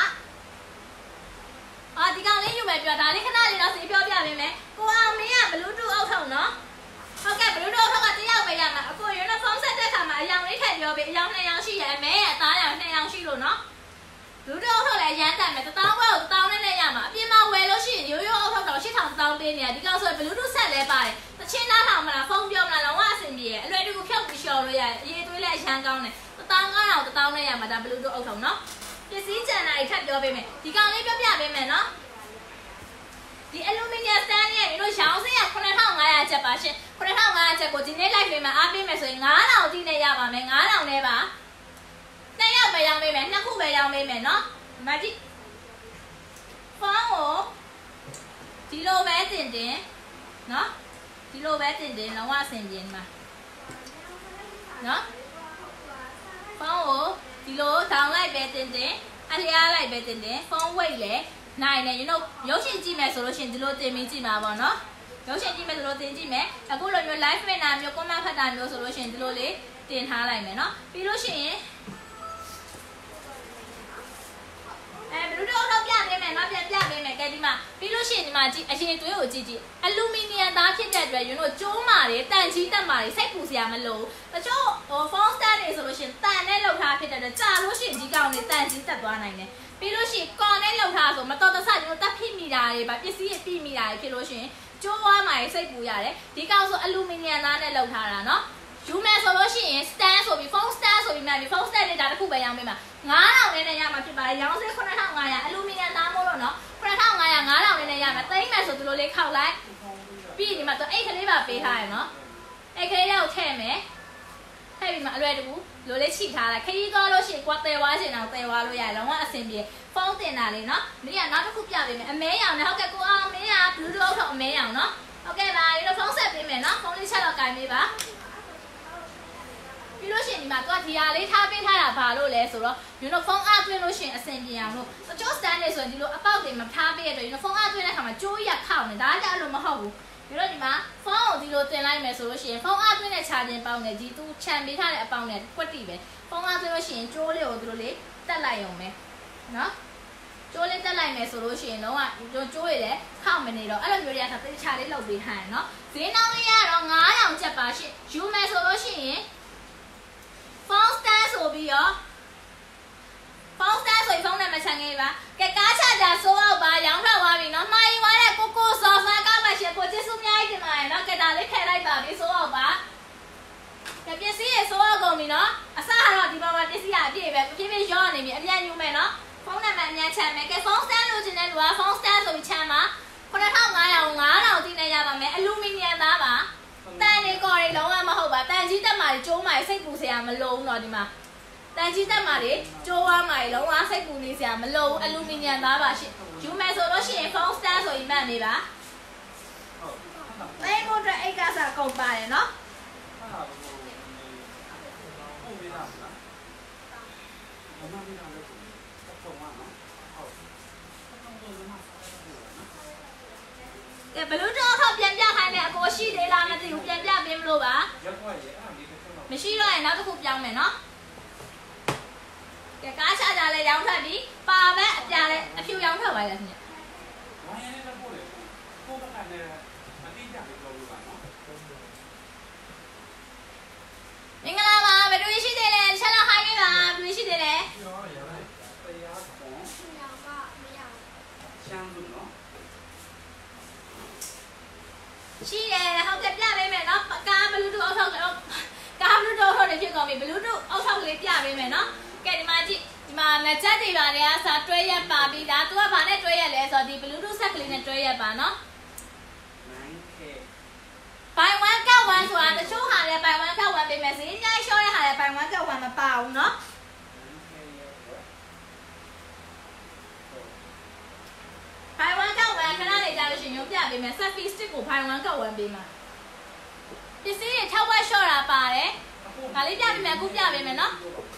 အာဒီကောင်လေးယူမယ်ပြောဒါလေးခဏလေးတော့ဈေးပြောပြပေးမယ်ကိုအောင်မင်းက bluetooth အောက်ထုံနော်ဟုတ်ကဲ့ bluetooth အောက်ကတယောက်ပဲရမှာအခုရုံးတော့ဖုန်းဆက်တဲ့ခါမှာအယောင်လေးထည့်ပြောပေးအယောင်နှစ်ယောင်ရှိရအမဲရဲ့အသားရောင်နှစ်ယောင်ရှိလို့နော်လူတို့အောက်ထုတ်လည်းရမ်းတန်မယ်တစ်တောင်းခွဲကိုတစ်တောင်းနဲ့နဲ့ရမှာအပြင်မှာဝယ်လို့ရှိရင်ရိုးရိုးအောက်ထုတ်တော့၈ထောင်တစ်တောင်းပေးနေရဒီကောင်ဆို bluetooth ဆက်လဲပါတယ်တချင်းသားထောင်မလားဖုန်းပြောမလားလုံးဝအဆင်ပြေအလွယ်တကူဖြုတ်ပြီးလျှော်လို့ရအရေးသွေးလည်းအချမ်းကောင်းတယ်တစ်တောင်းငါးထောင်တစ်တောင်းနဲ့ရမှာဒါဘလူးတို့အုပ်ထုံနော်ပစ္စည်းကျန်တာတွေထပ်ပြောပေးမယ်ဒီကောင်လေးပြောပြပေးမယ်နော်ဒီအလူမီနီယမ်စတန်ရဲ့တို့ရောင်းစင်းရခုနှစ်ထောင်ငါးရာကျပ်ပါရှင်ခုနှစ်ထောင်ငါးရာကျပ်ကိုဒီနေ့ live လေးမှာအားပေးမယ်ဆိုရင်ငါးထောင်တိနဲ့ရပါမယ်ငါးထောင်နဲ့ပါနှစ်ယောက်ပဲရောင်းပေးမယ်နှစ်ခုပဲရောင်းပေးမယ်နော်မကြည့်ဖုန်းကိုဒီလိုပဲတင်တင်နော်ဒီလိုပဲတင်တင်လုံးဝအဆင်ပြေမှာနော်ဖုန်းကိုဒီလိုဒေါင်းလိုက်ပဲတင်တင်အလျားလိုက်ပဲတင်တင်ဖုန်းဝိတ်လေနိုင်နေ you know ရုပ်ရှင်ကြည့်မယ်ဆိုလို့ရှိရင်ဒီလိုတင်ပြီးကြည့်မှာပေါ့နော်ရုပ်ရှင်ကြည့်မယ်ဆိုလို့တင်ကြည့်မယ်အခုလိုမျိုး live ဝင်တာမျိုး comment ဖတ်တာမျိုးဆိုလို့ရှိရင်ဒီလိုလေးတင်ထားလိုက်မယ်နော်ပြီးလို့ရှိရင်အဲဘယ်လိုတော့ပြပေးမယ်နော်ပြန်ပြပေးမယ်ကဲဒီမှာပြီးလို့ရှိရင်ဒီမှာကြည့်အရင်သွေးကိုကြည့်ကြည့်အလူမီနီယမ်သားဖြစ်တဲ့အတွက် you know ကျိုးမာတွေတန်ကြီးတက်မာတွေစိတ်ပူစရာမလိုတချို့ဟို phone stand တွေဆိုလို့ရှိရင်တန်နဲ့လောက်ထားဖြစ်တဲ့အတွက်ကြာလို့ရှိရင်ဒီကောင်တွေတန်ကြီးတက်သွားနိုင်တယ်ပြီးလို့ရှိရင်ကော်နဲ့လောက်ထားဆိုမတော်တဆကျွန်တော်တက်ဖိမိတာတွေပါပစ္စည်းတွေပြမိတာတွေဖြစ်လို့ရှိရင်ကျိုးဝါးမာတွေစိတ်ပူရတယ်ဒီကောင်ဆိုအလူမီနီယမ်သားနဲ့လောက်ထားတာနော်ယူမယ်ဆိုလို့ရှိရင် stand ဆိုပြီး phone stand ဆိုပြီးမှဒီ phone stand နဲ့ဒါတစ်ခုပဲရောင်းပေးမှာငါးထောင်နဲ့နဲ့ရမှာဖြစ်ပါတယ်ရောင်းစေးခုနှစ်ထောင်ငါးရာအလူမီနီယမ်သားမို့လို့နော်ခုနှစ်ထောင်ငါးရာငါးထောင်နဲ့နဲ့ရမှာသိမ့်မယ်ဆိုဒီလိုလေးခောက်လိုက်ပြီးဒီမှာတော့အိတ်ကလေးပါပေးထားရနော်အိတ်ကလေးတော့ထည့်မယ်ထည့်ပြီးမှအလွယ်တကူလိုလေးချိထားလိုက်ခရီးသွားလို့ရှိရင်ကွာတဲဝါရှင်အောင်တဲဝါလို့ရတယ်လုံးဝအဆင်ပြေဖုန်းတင်တာလေးနော်မင်းကနောက်တစ်ခုပြပေးမယ်အမဲရောင်နဲ့ဟုတ်ကဲ့ကိုအောင်မင်းက blue တော့ထောက်အမဲရောင်နော်ဟုတ်ကဲ့ပါဒီလိုဖုန်းဆက်ပေးမယ်နော်ဖုန်းလေးချက်တော့ကင်ပေးပါပြီးလို့ရှိရင်ဒီမှာတော့ဒီဟာလေးထားပေးထားတာဘာလို့လဲဆိုတော့ယူနိုဖုန်းအားသွင်းလို့ရှိရင်အဆင်ပြေအောင်လို့တချို့ stand တွေဆိုရင်ဒီလိုအပေါက်တွေမထားပေးရတဲ့ယူနိုဖုန်းအားသွင်းတဲ့ခါမှာကျိုးရခောက်နေဒါကြအဲ့လိုမဟုတ်ဘူးပြီးတော့ဒီမှာဖုန်းကိုဒီလိုတင်လိုက်မယ်ဆိုလို့ရှိရင်ဖုန်းအားသွင်းတဲ့ charging ပေါက်နဲ့ဒီသူခြံပေးထားတဲ့အပေါက်နဲ့ကွက်တိပဲဖုန်းအားသွင်းလို့ရှိရင်ကျိုးလေးကိုဒီလိုလေးတက်လိုက်ရုံပဲနော်ကျိုးလေးတက်လိုက်မယ်ဆိုလို့ရှိရင်တော့ကျိုးကျိုးရည်လည်းခောက်မနေတော့အဲ့လိုမျိုးတွေကသေချာလေးလုပ်ပေးထားရနော်ဈေးနှောင်းလေးကတော့ငါးထောင်ကျပ်ပါရှင့်ယူမယ်ဆိုလို့ရှိရင်phone stand ဆိုပြီးရော phone stand ဆိုရင်ဖုန်းနဲ့မချန်ခဲ့ပါကဲကားချကြဆိုးအောင်ပါရောင်းထွက်သွားပြီနော်မှားရင်သွားတဲ့ကိုကိုဆော်ဖာကမှရှင်ကိုကျေးဇူးအများကြီးတင်ပါတယ်နော်ကဲဒါလေးထည့်လိုက်ပါပြီဆိုးအောင်ပါကဲပစ္စည်းရေဆိုးအောင်ကုန်ပြီနော်အစကတော့ဒီပေါ်မှာပစ္စည်းရအပြည့်ပဲဖြည်းဖြည်းရောနေပြီအမြန်ယူမယ်နော်ဖုန်းနံပါတ်အမြန်ချန်မယ်ကဲ phone stand လို့ချင်တဲ့လူက phone stand ဆိုပြီးချန်ပါခုနှစ်ထောင်ငါးရာကိုငါးထောင်တိနေရပါမယ်အလူမီနီယမ်သားပါတန်နေကော်တွေလုံးဝမဟုတ်ပါတန်ကြီးတက်မာတွေကျိုးမာတွေစိတ်ပူစရာမလိုဘူးတော့ဒီမှာတန်ကြီးတက်မာတွေကျိုးဝါမာတွေလုံးဝစိတ်ပူနေစရာမလိုဘူးအလူမီနီယမ်သားပါရှင်ယူမယ်ဆိုလို့ရှိရင် phone stand ဆိုရင်မှတ်နေပါအဲမို့အတွက်အိတ်ကစားကုန်ပါတယ်နော်ကဲဘလူးတော့ဟောပြန်ပြခိုင်းမယ်အကိုရှိသေးလားမသိဘူးပြန်ပြပေးမလို့ပါမရှိတော့ရင်နောက်တစ်ခုပြောင်းမယ်နော်ကဲကားချကြလဲရောင်းထွက်ပြီပါမဲ့အပြာလဲအဖြူရောင်းထွက်ပါလားခင်ဗျဝိုင်းရဲလည်းပို့တယ်ပို့ပတ်ကနေအတိအကျလေးပြောလို့ပါနော်မင်္ဂလာပါဘယ်လိုရှိသေးလဲချက်လာခိုင်းပေးပါဘယ်လိုရှိသေးလဲရောရရတယ်တရားပုံညောင်ကမရချမ်းလို့နော်ရှိတယ်ဟုတ်ကဲ့ပြပေးမယ်နော်ကားဘလူးတူအောက်ထောက်ကားဘလူးတူအောက်ထောက်တွေဖြစ်ကုန်ပြီဘလူးတူအောက်ထောက်ကလေးပြပေးမယ်နော်ကဲဒီမှာကြည့်ဒီမှာငကြက်တွေပါတွေကစာတွဲရက်ပါပြီဒါသူကဘာနဲ့တွဲရက်လဲဆိုတော့ဒီ Bluetooth set ကလေးနဲ့တွဲရက်ပါနော် buy one get one ဆိုတာတချို့ဟာလည်း buy one get one ပေးမယ်ဈေးအများကြီးရှော့တဲ့ဟာလည်း buy one get one မပါဘူးနော် buy one get one ခဏနေကြလို့ရှိရင်ရုံးပြပေးမယ် selfie stick ကို buy one get one ပေးမှာပစ္စည်းတွေထောက်ဝက်ရှော့တာပါတယ်ဒါလေးပြပေးမယ်အခုပြပေးမယ်နော်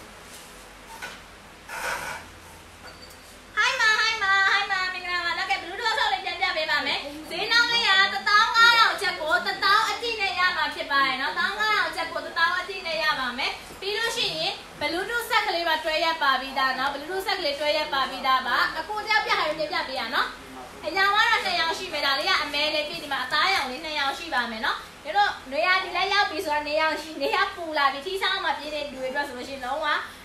hi ma hi ma hi ma မင်္ဂလာပါနော်ကဲ Bluetooth ဆောက်လေးပြန်ပြပေးပါမယ်ဈေးနှောင်းလေးကတစ်သောင်းငါးထောင်ချက်ကိုတစ်သောင်းအတိနဲ့ရမှာဖြစ်ပါတယ်နော်တစ်သောင်းငါးထောင်ချက်ကိုတစ်သောင်းအတိနဲ့ရပါမယ်ပြီးလို့ရှိရင် Bluetooth set ကလေးပါတွဲရက်ပါပြီးသားနော် Bluetooth set ကလေးတွဲရက်ပါပြီးသားပါအခုကြောက်ပြရပြပြပေးရနော်အရောင်ကတော့နှစ်ရောင်ရှိမယ်ဒါလေးကအမဲလေးပြဒီမှာအသားရောင်လေးနှစ်ရောင်ရှိပါမယ်နော်ဒါတော့နေရာဒီလက်ရောက်ပြီဆိုတော့နေရောင်ရှိနေရပူလာပြီထီးဆောင်မှာပြည့်တဲ့လူတွေအတွက်ဆိုလို့ရှိရင်လုံးဝ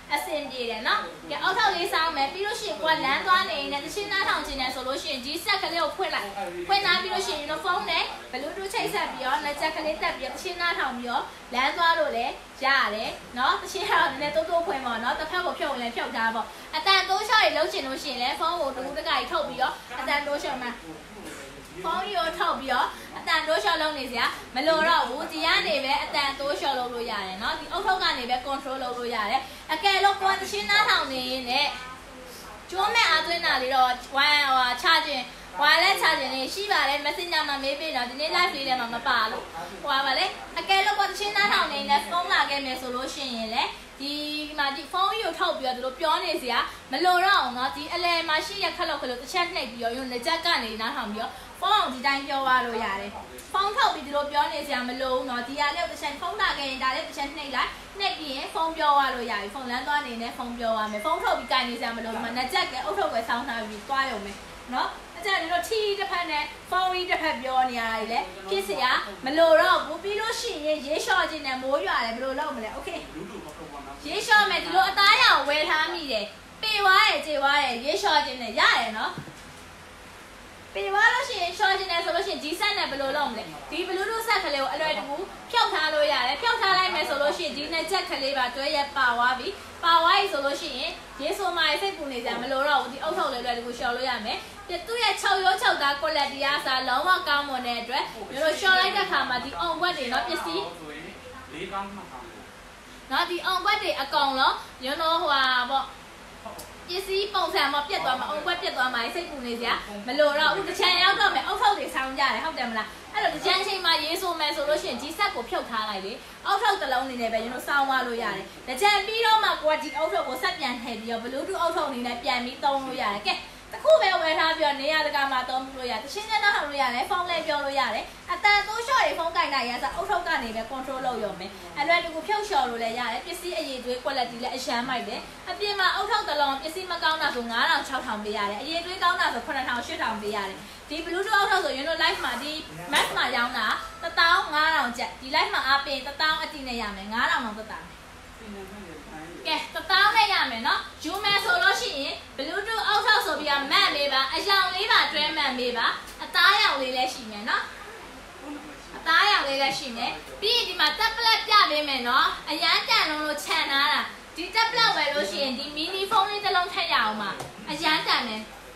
အဆင်ပြေတယ်နော်ကဲအောက်ထောက်လေးစောင်းမယ်ပြီးလို့ရှိရင်ကိုကလမ်းသွားနေနေတချင်းသားထောင်ခြင်းနဲ့ဆိုလို့ရှိရင်ဒီဆက်ကလေးကိုဖွင့်လိုက်ဖွင့်လာပြီးလို့ရှိရင်ဖုန်းနဲ့ဘလူးတူးချိတ်ဆက်ပြီးတော့လက်ချက်ကလေးတက်ပြီးတော့တချင်းသားထောင်ပြီးတော့လမ်းသွားလို့လည်းရတယ်နော်တချင်းတော့နည်းနည်းတိုးတိုးဖွင့်ပါနော်တစ်ဖက်ကိုဖြုတ်ရင်လည်းဖြုတ်ထားပေါ့အတန်တိုးရှော့တွေလုံးချင်လို့ရှိရင်လည်းဖုန်းကိုတူးတကကြီးထုတ်ပြီးတော့အတန်တိုးရှော့မှာဖုန်းရိုးထုတ်ပြီးတော့အတန်တိုးရှော့လုပ်နေစရာမလိုတော့ဘူးဒီကနေပဲအတန်တိုးရှော့လုပ်လို့ရတယ်နော်ဒီအုတ်ထုတ်ကနေပဲ control လုပ်လို့ရတယ်အကယ်လို့ကိုယ်တချင်းသားထောင်နေနဲ့ကျိုးမဲ့အားသွင်းတာလေးတော့ဝမ်းဟိုချခြင်းဝါလဲချခြင်းလေးရှိပါတယ် messenger မှာမေးပေးတော့ဒီနေ့ live လေးထဲမှာမပါလို့ဟိုပါပါလေအကယ်လို့ကိုယ်တချင်းသားထောင်နေနဲ့ဖုန်းလာခဲ့မယ်ဆိုလို့ရှိရင်လေဒီမှာဒီဖုန်းယူထုတ်ပြီးတော့သူတို့ပြောနေစရာမလိုတော့အောင်เนาะဒီအလဲမှာရှိရခက်လို့ခက်လို့တစ်ချက်နှိပ်ပြီးတော့ယူလက်ချက်ကနေနားထောင်ပြီးတော့ဖုန်းအောင်ဒီတိုင်းပြောသွားလို့ရတယ်ဖုန်းထုတ်ပြီးသူတို့ပြောနေစရာမလိုဘူးเนาะဒီအားလေးတစ်ချက်ဖုန်းလာခဲ့ရင်ဒါလေးတစ်ချက်နှိပ်လိုက်နှိပ်ပြီးရင်ဖုန်းပြောသွားလို့ရပြီဖုန်းလမ်းသွားနေနဲ့ဖုန်းပြောသွားမယ်ဖုန်းထုတ်ပြီးကြိုင်နေစရာမလိုဘူးမှာလက်ချက်ကဲအုတ်ထုတ်ပဲစောင်းထားပြီးသွားရုံပဲเนาะအဲ့ဒါတို့ထီတစ်ဖက်နဲ့ဖုန်းကြီးတစ်ဖက်ပြောနေရတယ်လေဖြစ်စရာမလိုတော့ဘူးပြီးလို့ရှိရင်ရေးလျှော့ခြင်းနဲ့မိုးရွာတယ်ဘယ်လိုလုပ်မလဲโอเคရေးလျှော့မယ်ဒီလိုအသားရအောင်ဝယ်ထားမိတယ်ပေသွားတယ်ကြေသွားတယ်ရေးလျှော့ခြင်းနဲ့ရတယ်နော်ပေသွားလို့ရှိရင်လျှော့ခြင်းနဲ့ဆိုလို့ရှိရင်ဒီဆက်နဲ့ဘယ်လိုလုပ်မလဲဒီ Bluetooth ဆက်ကလေးကိုအလွယ်တကူဖြုတ်ထားလို့ရတယ်ဖြုတ်ထားလိုက်မယ်ဆိုလို့ရှိရင်ဒီနှစ်ချက်ကလေးပါတွဲရပါသွားပြီပါသွားပြီဆိုလို့ရှိရင်ရေးဆိုမှစိတ်ပူနေကြမလို့တော့ဘူးဒီအုတ်ထုတ်လေးလွယ်တကူလျှော့လို့ရမယ်သူ့ရဲ့၆ရိုး၆သား quality အားစားလုံးဝကောင်းမွန်တဲ့အတွက်မျိုးတို့လျှော့လိုက်တဲ့ခါမှာဒီအောင်ဘွက်တွေနော်ပစ္စည်းလေးကောင်းမှကောင်းနော်ဒီအောင်ဘွက်တွေအကောင်လုံးမျိုးတို့ဟိုဟာပေါ့ပစ္စည်းပုံစံမပြတ်သွားမှာအောင်ဘွက်ပြတ်သွားမှာစိတ်ပူနေစရာမလိုတော့ဘူးတချမ်းရောက်တော့မယ်အုတ်ထုတ်တွေဆောင်းကြတယ်ဟုတ်တယ်မလားအဲ့တော့တချမ်းချိန်မှာရေးဆိုမယ်ဆိုလို့ရှိရင်ဒီဆက်ကိုဖြုတ်ထားလိုက်လေအုတ်ထုတ်တစ်လုံးနေနဲ့ပဲမျိုးတို့ဆောင်းသွားလို့ရတယ်တချမ်းပြီးတော့မှကိုကဒီအုတ်ထုတ်ကိုဆက်ပြန်ထည့်ပြီးတော့ Bluetooth အုတ်ထုတ်အနေနဲ့ပြန်ပြီးသုံးလို့ရတယ်ကဲတခုပဲဝယ်ထားပြီးတော့နေရာတကာမှာသုံးလို့ရတယ်တချင်းချင်းတော့ထောင်လို့ရတယ်ဖုန်းလည်းပြောလို့ရတယ်အတန်တိုးလျှော့တွေဖုန်းကင်နိုင်ရစအုတ်ထုတ်ကနေပဲ control လုပ်ရုံပဲအဲ့လွယ်တကူဖြုတ်လျှော့လို့လည်းရတယ်ပစ္စည်းအရေးသွေး quality လည်းအရှမ်းမိုက်တယ်အပြင်မှာအုတ်ထုတ်တစ်လုံးပစ္စည်းမကောင်းတာဆို၅ထောင်၆ထောင်ပေးရတယ်အရေးသွေးကောင်းတာဆို၇ထောင်၈ထောင်ပေးရတယ်ဒီ Bluetooth အုတ်ထုတ်ဆိုရင်တို့ live မှာဒီ max မှာရောင်းတာတစ်သောင်း၅ထောင်ကျပ်ဒီ live မှာအားပေးတစ်သောင်းအတိနဲ့ရမယ်၅ထောင်တော့သက်သာကဲတစ်သောင်းနဲ့ရမယ်နော်ယူမယ်ဆိုလို့ရှိရင် Bluetooth အောက်ထောက်ဆိုပြီးတော့မတ်လေးပါအယောင်လေးပါတွဲမှန်ပေးပါအသားရောင်လေးလည်းရှိမယ်နော်အသားရောင်လေးလည်းရှိမယ်ပြီးရင်ဒီမှာ tablet ပြပေးမယ်နော်အရန်တန်လုံးလို့ခြံထားတာဒီ tablet ဝယ်လို့ရှိရင်ဒီ mini phone လေးတစ်လုံးထည့်ရအောင်ပါအရန်တန်တယ်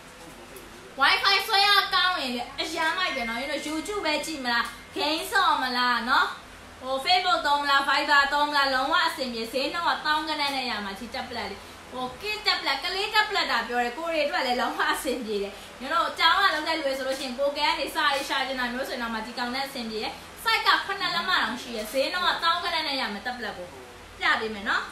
Wi-Fi ဆွဲရကောင်းရင်အရန်မိုက်တယ်နော်ရင်တို့ YouTube ပဲကြည့်မလား game ဆော့မလားနော်ဟို Facebook သုံးလား Viber သုံးလားလုံးဝအဆင်ပြေဈေးနှုန်းကတောင်းကနန်းနဲ့ရမှာဒီ tablet လေးဟို kit tablet ကလေး tablet တာပြောတယ်ကိုရီအတွက်လည်းလုံးဝအဆင်ပြေတယ်ညတို့အကြောင်းကလုံးတဲ့လူဆိုလို့ရှိရင်ကိုကဲကနေစာရေးရှာကျင်တာမျိုးဆိုရင်တော့မှဒီကောင်နဲ့အဆင်ပြေတယ် site ကခုနှစ်လက်မတောင်ရှိရဈေးနှုန်းကတောင်းကနန်းနဲ့ရမှာ tablet ကိုပြပေးမယ်နော်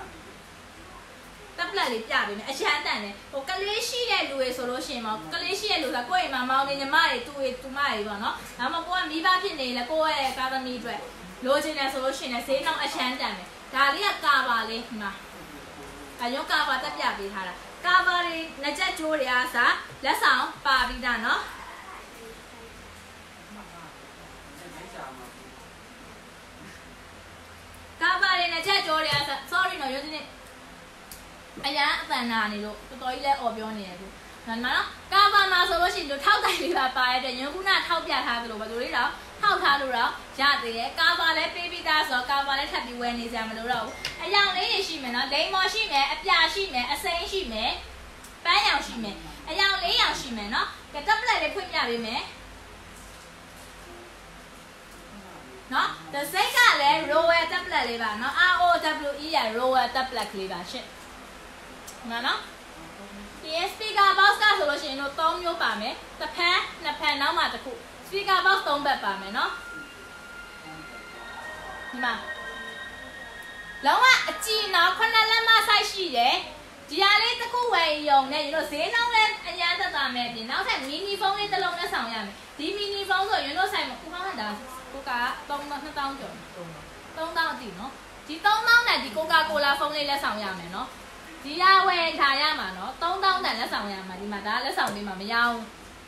tablet လေးပြပေးမယ်အချမ်းတန်တယ်ဟိုကလေးရှိတဲ့လူတွေဆိုလို့ရှိရင်ပေါ့ကလေးရှိတဲ့လူဆိုကိုယ့်အိမ်မှာမောင်နေညီမတွေတူတွေတူမတွေပေါ့နော်ဒါမှမဟုတ်ကိုကမိဘဖြစ်နေလေကိုယ့်ရဲ့ကာသမီအတွက်လိုချင်တယ်ဆိုလို့ရှိရင်ဈေးနှုန်းအချမ်းတန်တယ်ဒါလေးကကာပါလေးဒီမှာအရုံးကာပါတက်ပြပေးထားတာကာပါတွေနှစ်ချက်ကျိုးတွေအားစားလက်ဆောင်ပါပြီးသားနော်ကာပါတွေနှစ်ချက်ကျိုးတွေအားစား sorry နော်ရုပ်စင်းနေအရန်အတန်နာနေလို့တော်တော်ကြီးလဲអော်ပြောနေတယ်သူဒါမှနော်ကာပါမှာဆိုလို့ရှိရင်တို့ထောက်တိုင်လေးပါပါရတဲ့ရုံးခုနထောက်ပြထားသလိုပဲတို့လေးတော့ထောက်ထားလို့တော့ရသေးတယ်ကာပါလည်းပေးပြီးသားဆိုတော့ကာပါလည်းထပ်ပြီးဝယ်နေကြမလို့တော့ဘူးအယောင်လေးတွေရှိမယ်နော်လိမ္မော်ရှိမယ်အပြာရှိမယ်အစိမ်းရှိမယ်ပန်းရောင်ရှိမယ်အယောင်လေးရောင်ရှိမယ်နော်ကတက်ပလက်လေးဖွင့်ပြပေးမယ်နော်ဒီစိတ်ကလည်း royal tablet လေးပါနော် R O W E ရ royal tablet ကလေးပါရှင့်နော်နော် P S speaker box ကဆိုလို့ရှိရင်တို့၃မျိုးပါမယ်တစ်ဖက်နှစ်ဖက်နောက်မှတစ်ခု speaker box ၃ဘက်ပါမယ်နော်ဒီမှာလုံးဝအကြည့်နော်ခုနှစ်လက်မ size ရှိတယ်ဒီဟာလေးတစ်ခုဝယ်ရုံနဲ့ရင်တို့ဈေးနှုန်းလည်းအများသက်သာမယ်ပြင်နောက်ထပ် mini phone လေးတစ်လုံးနဲ့ဆောင်ရမယ်ဒီ mini phone ဆိုရင်တို့ဆိုင်မှာကိုကောင်းတာကိုက၃တောင်းကျော်၃တောင်းအတိနော်ဒီ၃တောင်းနဲ့ဒီ Coca-Cola phone လေးလက်ဆောင်ရမယ်နော်ဒီရဝယ်ထားရမှာနော်၃တောင်းတန်လက်ဆောင်ရမှာဒီမှာဒါလက်ဆောင်ပေးမှာမရဘူး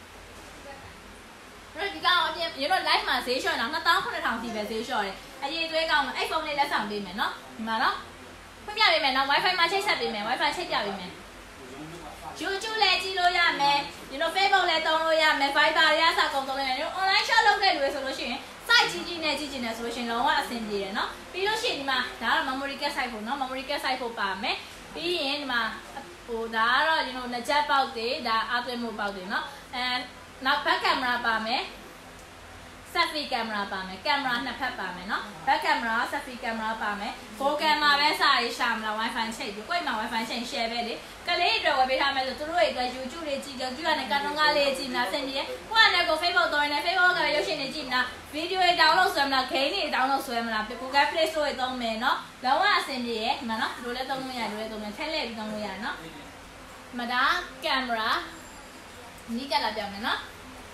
အဲ့ဒီကောင်အပြင်ရေတော့ live မှာဈေးလျှော့တော့၂တောင်း၇ထောင်စီပဲဈေးလျှော့တယ်အရေးသွေးကောင်းမှာအဲ့ဖုန်းလေးလက်ဆောင်ပေးမယ်နော်ဒီမှာနော်ဖွင့်ပြပေးမယ်နော် wifi မှာချိတ်ဆက်ပေးမယ် wifi ချိတ်ပြပေးမယ် YouTube လည်းကြည့်လို့ရမယ်ဒီလို Facebook လည်းသုံးလို့ရမယ် Viber တွေအစားကုန်သုံးလို့ရတယ် online shop လုပ်တဲ့လူတွေဆိုလို့ရှိရင် site ကြီးကြီးနဲ့ကြီးကြီးနဲ့ဆိုလို့ရှိရင်လုံးဝအဆင်ပြေတယ်နော်ပြီးလို့ရှိရင်ဒီမှာဒါကတော့ memory card site ဖို့နော် memory card site ဖို့ပါမယ်ပြီးရင်ဒီမှာဟိုဒါကတော့ you know လက်ချက်ပေါက်တွေဒါအားသွင်းမှုပေါက်တွေနော်အဲနောက် back camera ပါမယ် selfie camera ပါမယ် camera နှစ်ဖက်ပါမယ်နော် back camera selfie camera ပါမယ် four camera ပဲစာရေးရှာမလား wifi ချိတ်ပြီးကိုယ့်မှာ wifi ချိတ် share ပဲလေကလေးတွေဝယ်ပေးထားမယ်ဆိုသူတို့တွေအတွက် YouTube တွေကြည့်ကြကြည့်ရတဲ့ကာတွန်းကားလေးကြည့်မလားဆင်ပြေကိုယ့်နဲ့ကို Facebook တော်နေ Facebook ကရုပ်ရှင်တွေကြည့်မလား video တွေ download ဆွဲမလား game တွေ download ဆွဲမလား Google Play Store တွေသုံးမယ်နော်လုံးဝအဆင်ပြေရဲ့ဒီမှာနော်ဒီလိုလဲသုံးလို့ရတယ်ဒီလိုလဲသုံးမယ်ထည့်လက်ပြီးသုံးလို့ရတယ်နော်ဒီမှာဒါ camera နီးကလာပြောင်းမယ်နော်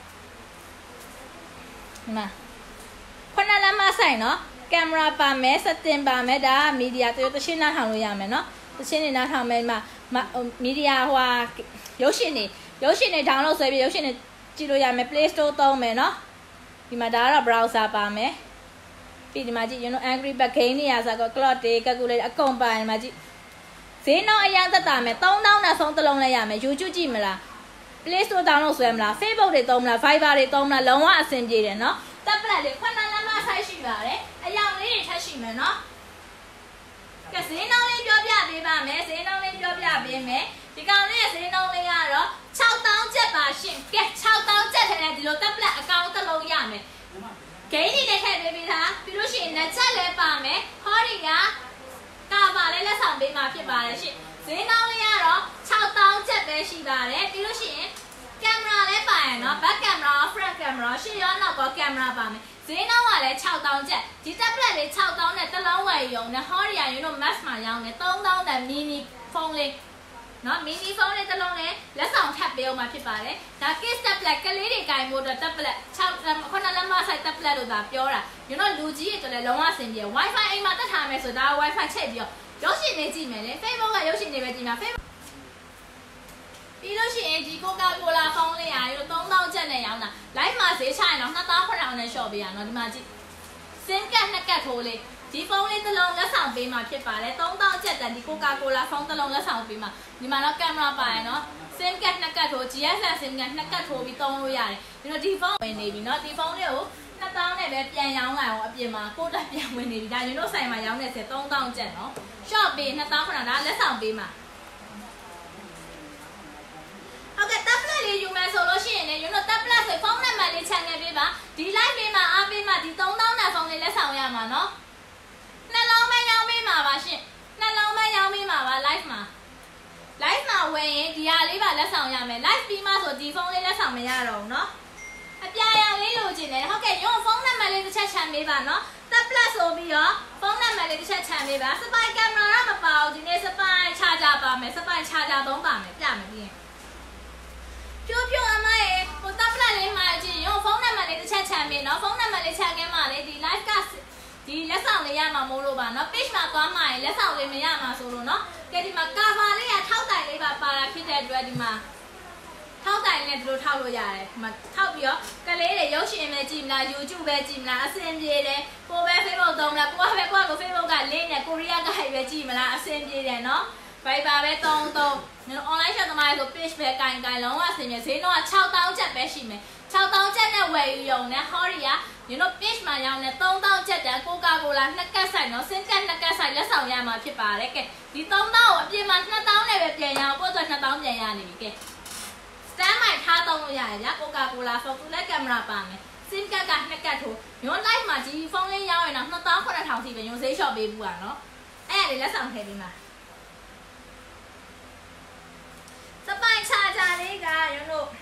ဒီမှာခုနလမ်းမဆိုင်နော်ကင်မရာပါမယ်စတင်ပါမယ်ဒါမီဒီယာတို့တရှင်းနားထောင်လို့ရမယ်နော်တရှင်းနေနားထောင်မယ်မှာမီဒီယာဟိုရုပ်ရှင်တွေရုပ်ရှင်တွေ download ဆွဲပြီးရုပ်ရှင်တွေကြည့်လို့ရမယ် Play Store သုံးမယ်နော်ဒီမှာဒါကတော့ browser ပါမယ်ပြီးဒီမှာကြည့် you know Angry Bird game တွေရာဆိုတော့ clock တွေ calculator အကုန်ပါဒီမှာကြည့်ဈေးနှုန်းအရင်သက်တာမယ်သုံးသောင်းနဲ့ဆုံးတစ်လုံးလဲရမယ် YouTube ကြည့်မလား Play Store download ဆွဲမလား Facebook တွေသုံးမလား Viber တွေသုံးမလားလုံးဝအဆင်ပြေတယ်နော်တက်ပလက်လေးခွန်းလမ်းလမ်းမဆိုင်ရှိပါတယ်အယောင်လေးတွေထပ်ရှိမယ်နော်ကဲဈေးနှုန်းလေးပြောပြပေးပါမယ်ဈေးနှုန်းလေးပြောပြပေးမယ်ဒီကောင်လေးရဲ့ဈေးနှုန်းလေးကတော့ခြောက်သောင်းကျပ်ပါရှင်ကဲခြောက်သောင်းကျပ်ထဲနဲ့ဒီလိုတက်ပလက်အကောင်တစ်လုံးရမယ်ဂိမ်းတွေနဲ့ထည့်ပေးပြီးသားပြီးလို့ရှိရင်လက်ချက်လည်းပါမယ်ဟောဒီကကာပါလေးလက်ဆောင်ပေးမှာဖြစ်ပါတယ်ရှင်ဈေးနှုန်းလေးကတော့ခြောက်သောင်းကျပ်ပဲရှိပါတယ်ပြီးလို့ရှိရင်ကင်မရာလည်းပါရနော် back camera front camera ရှေ့ရောနောက်ကကင်မရာပါမယ်ဈေးနှုန်းကလည်းခြောက်သောင်းကျပ်ဒီ tablet လေးခြောက်သောင်းနဲ့တစ်လုံးဝယ်ရုံနဲ့ဟောရီယာယူနို max မှာရောင်းနေသုံးသောင်းနဲ့ mini phone လေးနော် mini phone လေးတစ်လုံးနဲ့လက်ဆောင်ထပ်ပေးအောင်မှာဖြစ်ပါတယ်ဒါ case tablet ကလေးတွေကင်ဖို့အတွက် tablet ခြောက်ခုနလမ်းမဆိုင် tablet လို့သာပြောတာယူနိုလူကြီးတွေလည်းလုံးဝအဆင်ပြေ wifi အိမ်မှာတက်ထားမယ်ဆိုဒါ wifi ချိတ်ပြီးတော့ရုပ်ရှင်တွေကြည့်မယ်လေ Facebook ကရုပ်ရှင်တွေပဲကြည့်မှာ Facebookပြီးလို့ရှိရင်ဒီ Coca-Cola ဖုန်းလေးရာရိုးသုံးသောင်းကျပ်နဲ့ရောင်းတာ live မှာဈေးချရင်တော့နှစ်သောင်းခုနှစ်ထောင်နဲ့ရှော့ပေးရနော်ဒီမှာကြည့် SIM ကတ်နှစ်ကတ်ထိုးလေးဒီဖုန်းလေးတစ်လုံးလက်ဆောင်ပေးမှာဖြစ်ပါတယ်သုံးသောင်းကျပ်တန်ဒီ Coca-Cola ဖုန်းတစ်လုံးလက်ဆောင်ပေးမှာဒီမှာတော့ကင်မရာပါရနော် SIM ကတ်နှစ်ကတ်ထိုး G S M SIM ကတ်နှစ်ကတ်ထိုးပြီးသုံးလို့ရတယ်ဒီတော့ဒီဖုန်းဝင်နေပြီနော်ဒီဖုန်းလေးကိုနှစ်သောင်းနဲ့ပဲပြန်ရောင်းလာအောင်အပြင်မှာကိုတက်ပြန်ဝင်နေပြီဒါယူနိုဆိုင်မှာရောင်းနေစေသုံးသောင်းကျပ်နော် shop ပေးနှစ်သောင်းခုနှစ်ထောင်ဒါလက်ဆောင်ပေးမှာဟုတ်ကဲ့ tablet လေးယူမယ်ဆိုလို့ရှိရင်လည်း you know tablet ဆိုဖုန်းနံပါတ်လေးချန်ခဲ့ပေးပါဒီ live ပေးမှာအားပေးမှာဒီသုံးသောင်းနဲ့ဖုန်းလေးလက်ဆောင်ရမှာနော်နှလုံးပဲရောင်းပေးမှာပါရှင်နှလုံးပဲရောင်းပေးမှာပါ live မှာ live မှာဝင်ရင်ဒီဟာလေးပါလက်ဆောင်ရမယ် live ပြီးမှဆိုဒီဖုန်းလေးလက်ဆောင်မရတော့ဘူးနော်အပြာရောင်လေးလိုချင်တယ်ဟုတ်ကဲ့ရုံဖုန်းနံပါတ်လေးတစ်ချက်ချန်ပေးပါနော် tablet ဆိုပြီးတော့ဖုန်းနံပါတ်လေးတစ်ချက်ချန်ပေးပါစပိုင်ကင်မရာတော့မပါဘူးဒီနေ့စပိုင်ချာဂျာပါမယ်စပိုင်ချာဂျာသုံးပါမယ်ပြမယ်ပြီးရင်ပြိုးပြိုးအမရဲ့ဟို tablet လေးမှာကြည့်ရုံဖုန်းနံပါတ်လေးတစ်ချက်ချန်ပေးနော်ဖုန်းနံပါတ်လေးချန်ခဲ့မှလေဒီ live ကဒီလက်ဆောင်လေးရမှာမို့လို့ပါနော် page မှာသွားမှရင်လက်ဆောင်လေးမရမှာဆိုလို့နော်ကဲဒီမှာ cover လေးကထောက်တိုင်လေးပါပါတာဖြစ်တဲ့အတွက်ဒီမှာထောက်တိုင်နဲ့ဒီလိုထောက်လို့ရတယ်ဒီမှာထောက်ပြီးတော့ကလေးတွေရုပ်ရှင်ပဲကြည့်မလား YouTube ပဲကြည့်မလားအဆင်ပြေတယ်ကိုပဲ Facebook သုံးမလားကိုကပဲကိုကကို Facebook က link နဲ့ Korea ကပဲကြည့်မလားအဆင်ပြေတယ်နော် Viber ပဲသုံးသုံး online shop သမားတွေဆို page ပဲကင်ကင်လုံးဝအဆင်ပြေဈေးနှုန်းကခြောက်သောင်းကျပ်ပဲရှိမယ်ခြောက်သောင်းကျပ်နဲ့ဝယ်ယူရုံနဲ့ Horia you know page မှာရောင်းနေသုံးသောင်းကျပ်တန် Coca-Cola နှစ်ကတ်ဆိုင်နော်စင်ကတ်နှစ်ကတ်ဆိုင်လက်ဆောင်ရမှာဖြစ်ပါတယ်ကဲဒီသုံးသောင်းကိုအပြင်မှာနှစ်သောင်းနဲ့ပဲပြန်ရအောင်ပို့တော့နှစ်သောင်းပြန်ရနေပြီကဲ stand by ထားသုံးလို့ရတယ်ဗျာ Coca-Cola ဖုန်းနဲ့ကင်မရာပါမယ်စင်ကတ်ကနှစ်ကတ်ထိုးညွန် live မှာဒီဖုန်းလေးရောင်းရင်တော့နှစ်သောင်းခုနှစ်ထောင်စီပဲညွန်ဈေးလျှော့ပေးဘူးอ่ะနော်အဲ့ဒါလေးလက်ဆောင်ထည့်ပေးမှာစပိုင်ချာချာလေးကရုံးတို့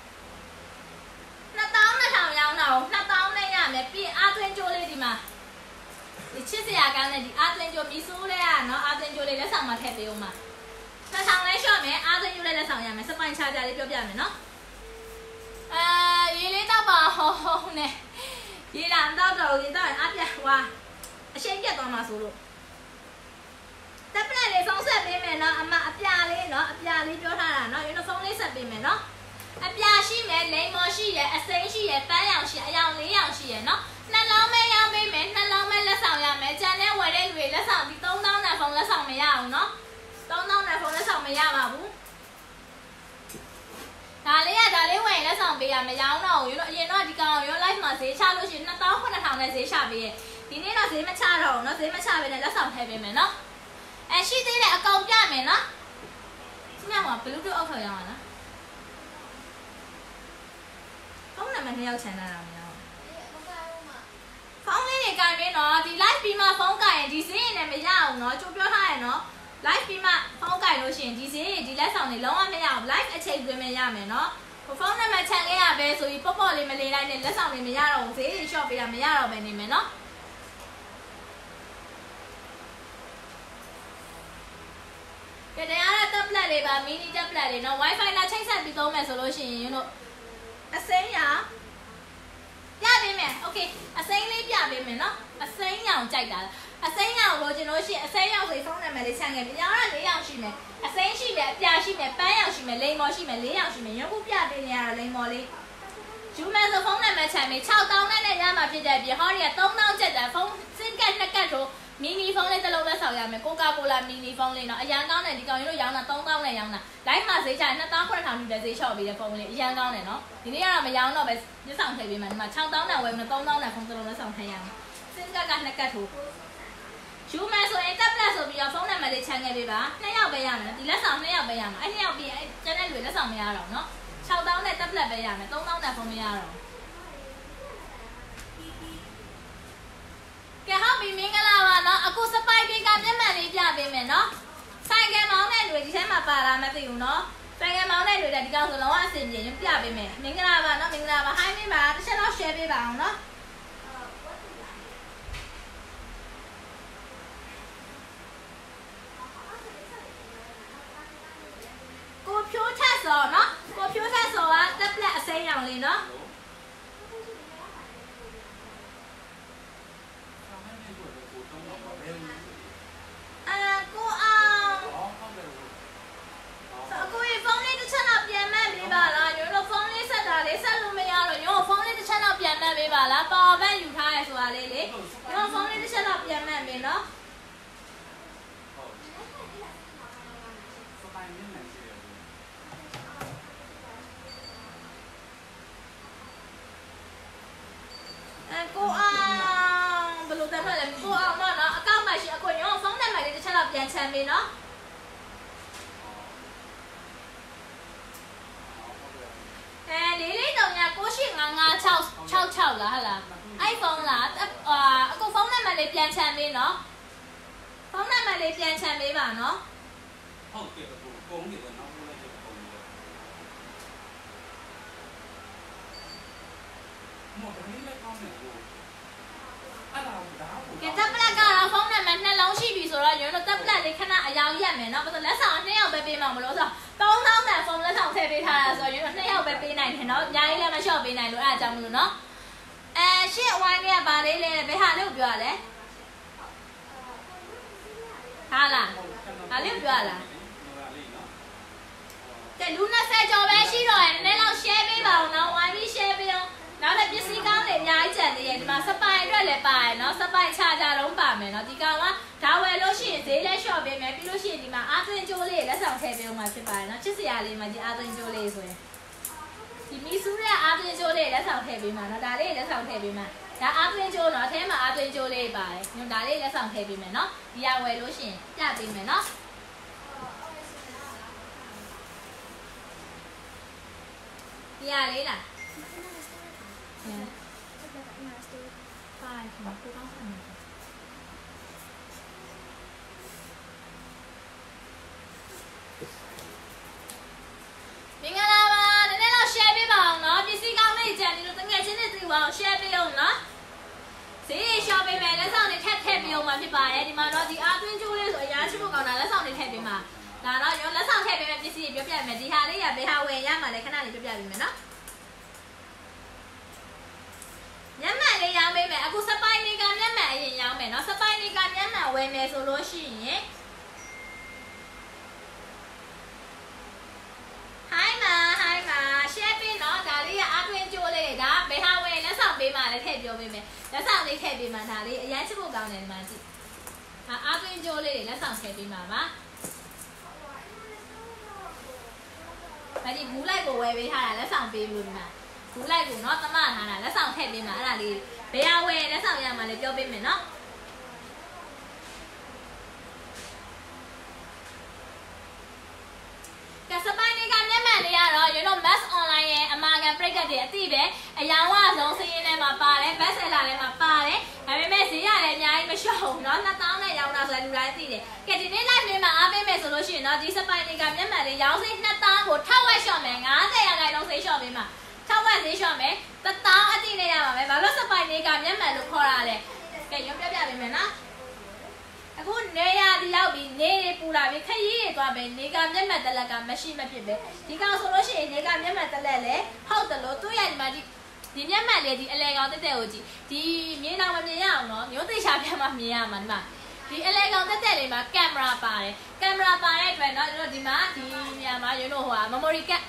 နှစ်သောင်းနှစ်ထောင်ရောင်းတာကိုနှစ်သောင်းနဲ့ရမယ်ပြီးအာသွင်းကြိုးလေးဒီမှာဒီချစ်စရာကောင်းတဲ့ဒီအာသွင်းကြိုးမီဆိုးလေးကနော်အာသွင်းကြိုးလေးလက်ဆောင်မှာထည့်ပေးဦးမှာနှစ်ထောင်လေးရှော့မယ်အာသွင်းကြိုးလေးလက်ဆောင်ရမယ်စပိုင်ချာချာလေးပြောပြမယ်နော်အဲရေလေးတော့ပါဟောဟောနဲ့ရေလာမတော့တော့ရေတော့အပြတ်ဟွာအရှိန်ပြတ်သွားမှာဆိုလို့tablet လေးဖုန်းဆက်ပေးမယ်နော်အမအပြာလေးနော်အပြာလေးပြောထားတာနော်ယူနိုဖုန်းလေးဆက်ပေးမယ်နော်အပြာရှိမယ်လိမ်မော်ရှိရယ်အစိမ်းရှိရယ်ပန်းရောင်ရှိအယောင်လေးရောင်ရှိရယ်နော်နှလုံးမဲရောင်းပေးမယ်နှလုံးမဲလက်ဆောင်ရမယ်ကျန်တဲ့ဝယ်တဲ့လူတွေလက်ဆောင်ဒီသုံးသောင်းနဲ့ဖုန်းလက်ဆောင်မရအောင်နော်သုံးသောင်းနဲ့ဖုန်းလက်ဆောင်မရပါဘူးဒါလေးကဒါလေးဝယ်လက်ဆောင်ပေးရမရအောင်တော့ယူတော့အရင်တော့ဒီကောင်ရော live မှာဈေးချလို့ရှိရင်နှစ်သောင်းခုနှစ်ထောင်နဲ့ဈေးချပေးရဲ့ဒီနေ့တော့ဈေးမချတော့ဘူးနော်ဈေးမချပေးနဲ့လက်ဆောင်ထည့်ပေးမယ်နော်အဲရှိသေးတဲ့အကောင်ပြမယ်နော်ဒီမှာက Bluetooth အောက်ထောက်ရအောင်လားဖုန်းနံပါတ်နှစ်ယောက်ချန်လာတာမရဘူးဖုန်းလေးတွေကင်ပြီးတော့ဒီ live ပြီးမှဖုန်းကင်ရင်ဒီဈေးရင်လည်းမရအောင်နော်ကြိုးပြောထားရနော် live ပြီးမှဖုန်းကင်လို့ရှိရင်ဒီဈေးဒီလက်ဆောင်တွေလုံးဝမရအောင် live အချိန်တွင်မရမယ်နော်ဖုန်းနံပါတ်ချန်ခဲ့ရပဲဆိုပြီးပေါ့ပေါ့လေးမလေးလိုက်နဲ့လက်ဆောင်တွေမရတော့ဘူးဈေးတွေ short ပေးတာမရတော့ပဲနေမယ်နော်ကဲတရားရ tablet တွေပါ mini tablet တွေနော် wifi နဲ့ချိတ်ဆက်ပြီးသုံးမယ်ဆိုလို့ရှိရင်တို့အစိမ်းရပြပေးမယ် okay အစိမ်းလေးပြပေးမယ်နော်အစိမ်းရောင်ကြိုက်တာအစိမ်းရောင်လို့ကျွန်တော်ရှိအစိမ်းရောင်ဆိုဖုန်းနံပါတ်လေးချန်ခဲ့ပြီ။ရောင်ရ၄ရောင်ရှိမယ်။အစိမ်းရှိမယ်အပြာရှိမယ်ပန်းရောင်ရှိမယ်လိမ္မော်ရှိမယ်၄ရောင်ရှိမယ်။ရုပ်ခုပြပေးနေရတာလိမ္မော်လေး။ယူမယ်ဆိုဖုန်းနံပါတ်ချန်ပြီ၆သောင်းနဲ့ရမှာဖြစ်တဲ့ပြင်ဟောဒီကသုံးသောင်းကျက်တယ်ဖုန်းစင်ကတ်နှစ်ကတ်တို့မီနီဖုန်းလေးတစ်လုံးလက်ဆောင်ရမယ်ကိုကာကိုလာမီနီဖုန်းလေးနော်အရန်ကောင်းတယ်ဒီကောင်ကြီးတို့ရောင်းတာသုံးသောင်းနဲ့ရောင်းတာလိုက်မှာဈေးချနှစ်သောင်းခုနှစ်ထောင်ထိပဲဈေးလျှော့ပေးတဲ့ဖုန်းလေးအရန်ကောင်းတယ်နော်ဒီနေ့ကတော့မရောင်းတော့ပဲလက်ဆောင်ထည့်ပေးမယ်ဒီမှာ၆သောင်းနဲ့ဝယ်မယ်သုံးသောင်းနဲ့ဖုန်းတစ်လုံးလက်ဆောင်ထည့်ရမယ်စင်ကတ်ကနှစ်ကတ်ထိုးယူမယ်ဆိုရင် tablet ဆိုပြီးတော့ဖုန်းနံပါတ်လေးချန်ခဲ့ပေးပါနှစ်ယောက်ပဲရမယ်ဒီလက်ဆောင်နှစ်ယောက်ပဲရမှာအဲ့နှစ်ယောက်ပြီးအဲ့ကျန်တဲ့လူလက်ဆောင်မရတော့နော်၆သောင်းနဲ့ tablet ပဲရမယ်သုံးသောင်းနဲ့ဖုန်းမရတော့ကဲဟုတ်ပြီမင်္ဂလာပါနော်အခုစပိုက်ပေးကမျက်မှန်လေးပြပေးမယ်နော်ဆိုင်ကယ်မောင်းတဲ့လူဒီထဲမှာပါလာမသိဘူးနော်ဆိုင်ကယ်မောင်းတဲ့လူတွေဒီကောင်ဆိုလုံးဝအဆင်ပြေရင်ပြပေးမယ်မင်္ဂလာပါနော်မင်္ဂလာပါ hi မင်းပါတစ်ချက်တော့ share ပေးပါအောင်နော်ကိုဖြိုးထက်စောနော်ကိုဖြိုးထက်စောက tablet အစိမ်းရောင်လေးနော်ပေးပါလားပါဘက်ယူထားရဲဆိုတာလေးလေကျွန်တော်ဖုန်းလေးတစ်ချက်တော့ပြန်မှတ်မယ်နော်အဲကိုအောင်ဘယ်လိုတက်မှလဲကိုအောင်တော့နော်အကောင့်မရှိအကိုရောဖုန်းနံပါတ်လေးတစ်ချက်တော့ပြန်ချမ်းပေးနော်အဲလေးလေးတောင်ညာကိုရှိငါးငါး၆၆၆လားဟလား iPhone လားအာအခုဖုန်းနံပါတ်လေးပြန်ချမ်းပေးနော်ဖုန်းနံပါတ်လေးပြန်ချမ်းပေးပါနော်ဟုတ်ကဲ့ကိုကိုုံးတယ်နော်လိုက်တယ်ပုံလေးမော်ဒယ်လေးကောင်းတယ်ကိုအဲ့ဒါဒါကဲ tablet ကတော့ဖုန်းနံပါတ်နှလုံးရှိပြီဆိုတော့ကျွန်တော် tablet လေးခဏအယောင်ရက်မယ်နော်ဘာလို့လက်ဆောင်နှစ်ယောက်ပဲပေးမှာမလို့ဆိုသုံးသောင်းတန်ဖုန်းလက်ဆောင်ထည့်ပေးထားတာဆိုတော့ကျွန်တော်နှစ်ယောက်ပဲပေးနိုင်တယ်နော်အများကြီးလည်းမလျှော့ပေးနိုင်လို့အဲ့ဒါကြောင့်မလို့နော်အဲရှင့်အဝိုင်းလေးကဗာလေးလဲဘယ်ဟာလေးကိုပြောရလဲဟာလားဟာလေးကိုပြောရလားကဲလူနှစ်ဆယ်ကျော်ပဲရှိတော့ရင်နည်းနည်းလောက် share ပေးပါဦးနော်ဝိုင်းပြီး share ပေးအောင်နောက်လည်းပစ္စည်းကောင်းတွေအများကြီးကျန်သေးရဲ့ဒီမှာစပိုင်အတွက်လည်းပါတယ်နော်စပိုင်ချာချာလုံးပါမယ်နော်ဒီကောင်ကဒါဝယ်လို့ရှိရင်ဈေးလည်းလျှော့ပေးမယ်ပြီးလို့ရှိရင်ဒီမှာအာသွင်းကျိုးလေးလက်ဆောင်ထည့်ပေးအောင်မှာဖြစ်ပါတယ်နော်ချစ်စရာလေးမှာဒီအာသွင်းကျိုးလေးဆိုရင်ဒီမီဆူရဲ့အာသွင်းကျိုးလေးလက်ဆောင်ထည့်ပေးမှာနော်ဒါလေးလက်ဆောင်ထည့်ပေးမှာဒါအာသွင်းကျိုးနော်အထဲမှာအာသွင်းကျိုးလေးပါတယ်ညဒါလေးလက်ဆောင်ထည့်ပေးမယ်နော်ဒီရဝယ်လို့ရှိရင်ပြပေးမယ်နော်ဒီရလေးလားfive မှာကိုကောင်းတယ်မင်္ဂလာပါနည်းနည်းတော့ share ပေးပါအောင်နော်ပစ္စည်းကောင်းလေးကြံနေလို့တငယ်ချင်းတွေသိပါအောင် share ပေးအောင်နော်ဈေး share ပေးမယ်လက်ဆောင်တွေထည့်ထည့်ပေးအောင်မှာဖြစ်ပါတယ်ဒီမှာတော့ဒီအားသွင်းကျိုးလေးဆိုအရာရှိဖို့ကောင်းတာလက်ဆောင်တွေထည့်ပေးမှာဒါတော့ရောလက်ဆောင်ထည့်ပေးမယ်ပစ္စည်းတွေပြောပြမယ်ဒီဟာလေးကဘယ်ဟာဝယ်ရမှာလဲခဏလေးပြောပြပေးမယ်နော်ညမှန်လေးရောင်းပေးမယ်အခုစပိုင်နေကညမှန်အရင်ရောင်းမယ်နော်စပိုင်နေကညမှန်ဝယ်မယ်ဆိုလို့ရှိရင် hi မှာ hi မှာ share ပေးနော်ဒါလေးကအားသွင်းကြိုးလေးဒါဘယ်ဟာဝယ်လက်ဆောင်ပေးမှလည်းထည့်ပြောပေးမယ်လက်ဆောင်လေးထည့်ပေးမှဒါလေးအရင်ချစ်ဖို့ကောင်းတယ်ဒီမှာကြည့်အားသွင်းကြိုးလေးတွေလက်ဆောင်ထည့်ပေးမှာပါဒါဒီဘူးလိုက်ကိုဝယ်ပေးထားတာလက်ဆောင်ပေးလို့ဒီမှာဘူးလိုက်ကိုနော်တမထားတာလက်ဆောင်ထည့်ပေးမှာအဲ့ဒါလေးဘယ်ဟာဝယ်လက်ဆောင်ရမှာလဲပြောပေးမယ်နော်ကစပိုင်းတွေကမျက်မှန်တွေကတော့ရတော့ mass online ရဲ့အမာခံပြိတ္တတွေအတိပဲအယောင်ဝဆုံးစည်ရင်းထဲမှာပါတယ် best seller ထဲမှာပါတယ်ဒါပေမဲ့ဈေးရတယ်အများကြီးမလျှော့ဘူးเนาะနှစ်သောင်းနဲ့ရောင်းတာဆိုရင်လူတိုင်းသိတယ်ကဲဒီနေ့ live လေးမှာအားပေးမယ်ဆိုလို့ရှိရင်เนาะဒီစပိုင်းတွေကမျက်မှန်လေးရောင်းစည်းနှစ်သောင်းကိုထောက်ဝက်လျှော့မယ်50ရာခိုင်နှုန်းဈေးလျှော့ပေးမှာထောက်ဝက်ဈေးလျှော့မယ်တစ်သောင်းအတိနဲ့ရပါမယ်ဘာလို့စပိုင်းတွေကမျက်မှန်လို့ခေါ်တာလဲကဲရုံပြပြပေးမယ်နော်အခုနေရဒီရောက်ပြီးနေရပူလာပြီးခရီးတွေသွားပဲနေကမျက်မှန်တလက်ကမရှိမဖြစ်ပဲဒီကောင်ဆိုလို့ရှိရင်နေကမျက်မှန်တလက်လေဟုတ်တယ်လို့သူ့ရဲ့ဒီမှာဒီဒီမျက်မှန်လေးဒီအလဲကောင်တက်တက်ကိုကြည့်ဒီမြင်အောင်မမြင်ရအောင်နော်မျိုးသိချာပြမှမြင်ရမှာဒီမှာဒီအလဲကောင်တက်တက်လေးမှာကင်မရာပါတယ်ကင်မရာပါတဲ့အတွက်နော်ကျွန်တော်ဒီမှာဒီနေရာမှာရုံးတော့ဟိုဟာ memory card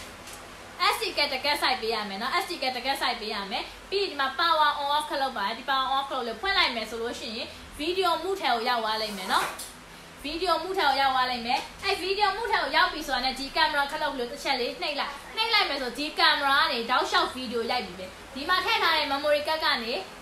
S D ကတကက်ဆိုင်ပေးရမယ်နော် S D ကတကက်ဆိုင်ပေးရမယ်ပြီးဒီမှာ power on off ခလုပ်ပါတယ်ဒီ power on off ခလုပ်လို့ဖွင့်လိုက်မယ်ဆိုလို့ရှိရင်ဗီဒီယိုမှုထဲကိုရောက်သွားလိမ့်မယ်နော်ဗီဒီယိုမှုထဲကိုရောက်သွားလိမ့်မယ်အဲဗီဒီယိုမှုထဲကိုရောက်ပြီဆိုတာနဲ့ဒီကင်မရာခလုပ်လို့တစ်ချက်လေးနှိပ်လိုက်နှိပ်လိုက်မယ်ဆိုဒီကင်မရာကနေတောက်လျှောက်ဗီဒီယိုရိုက်ပြီပဲဒီမှာထည့်ထားတဲ့ memory card ကနေ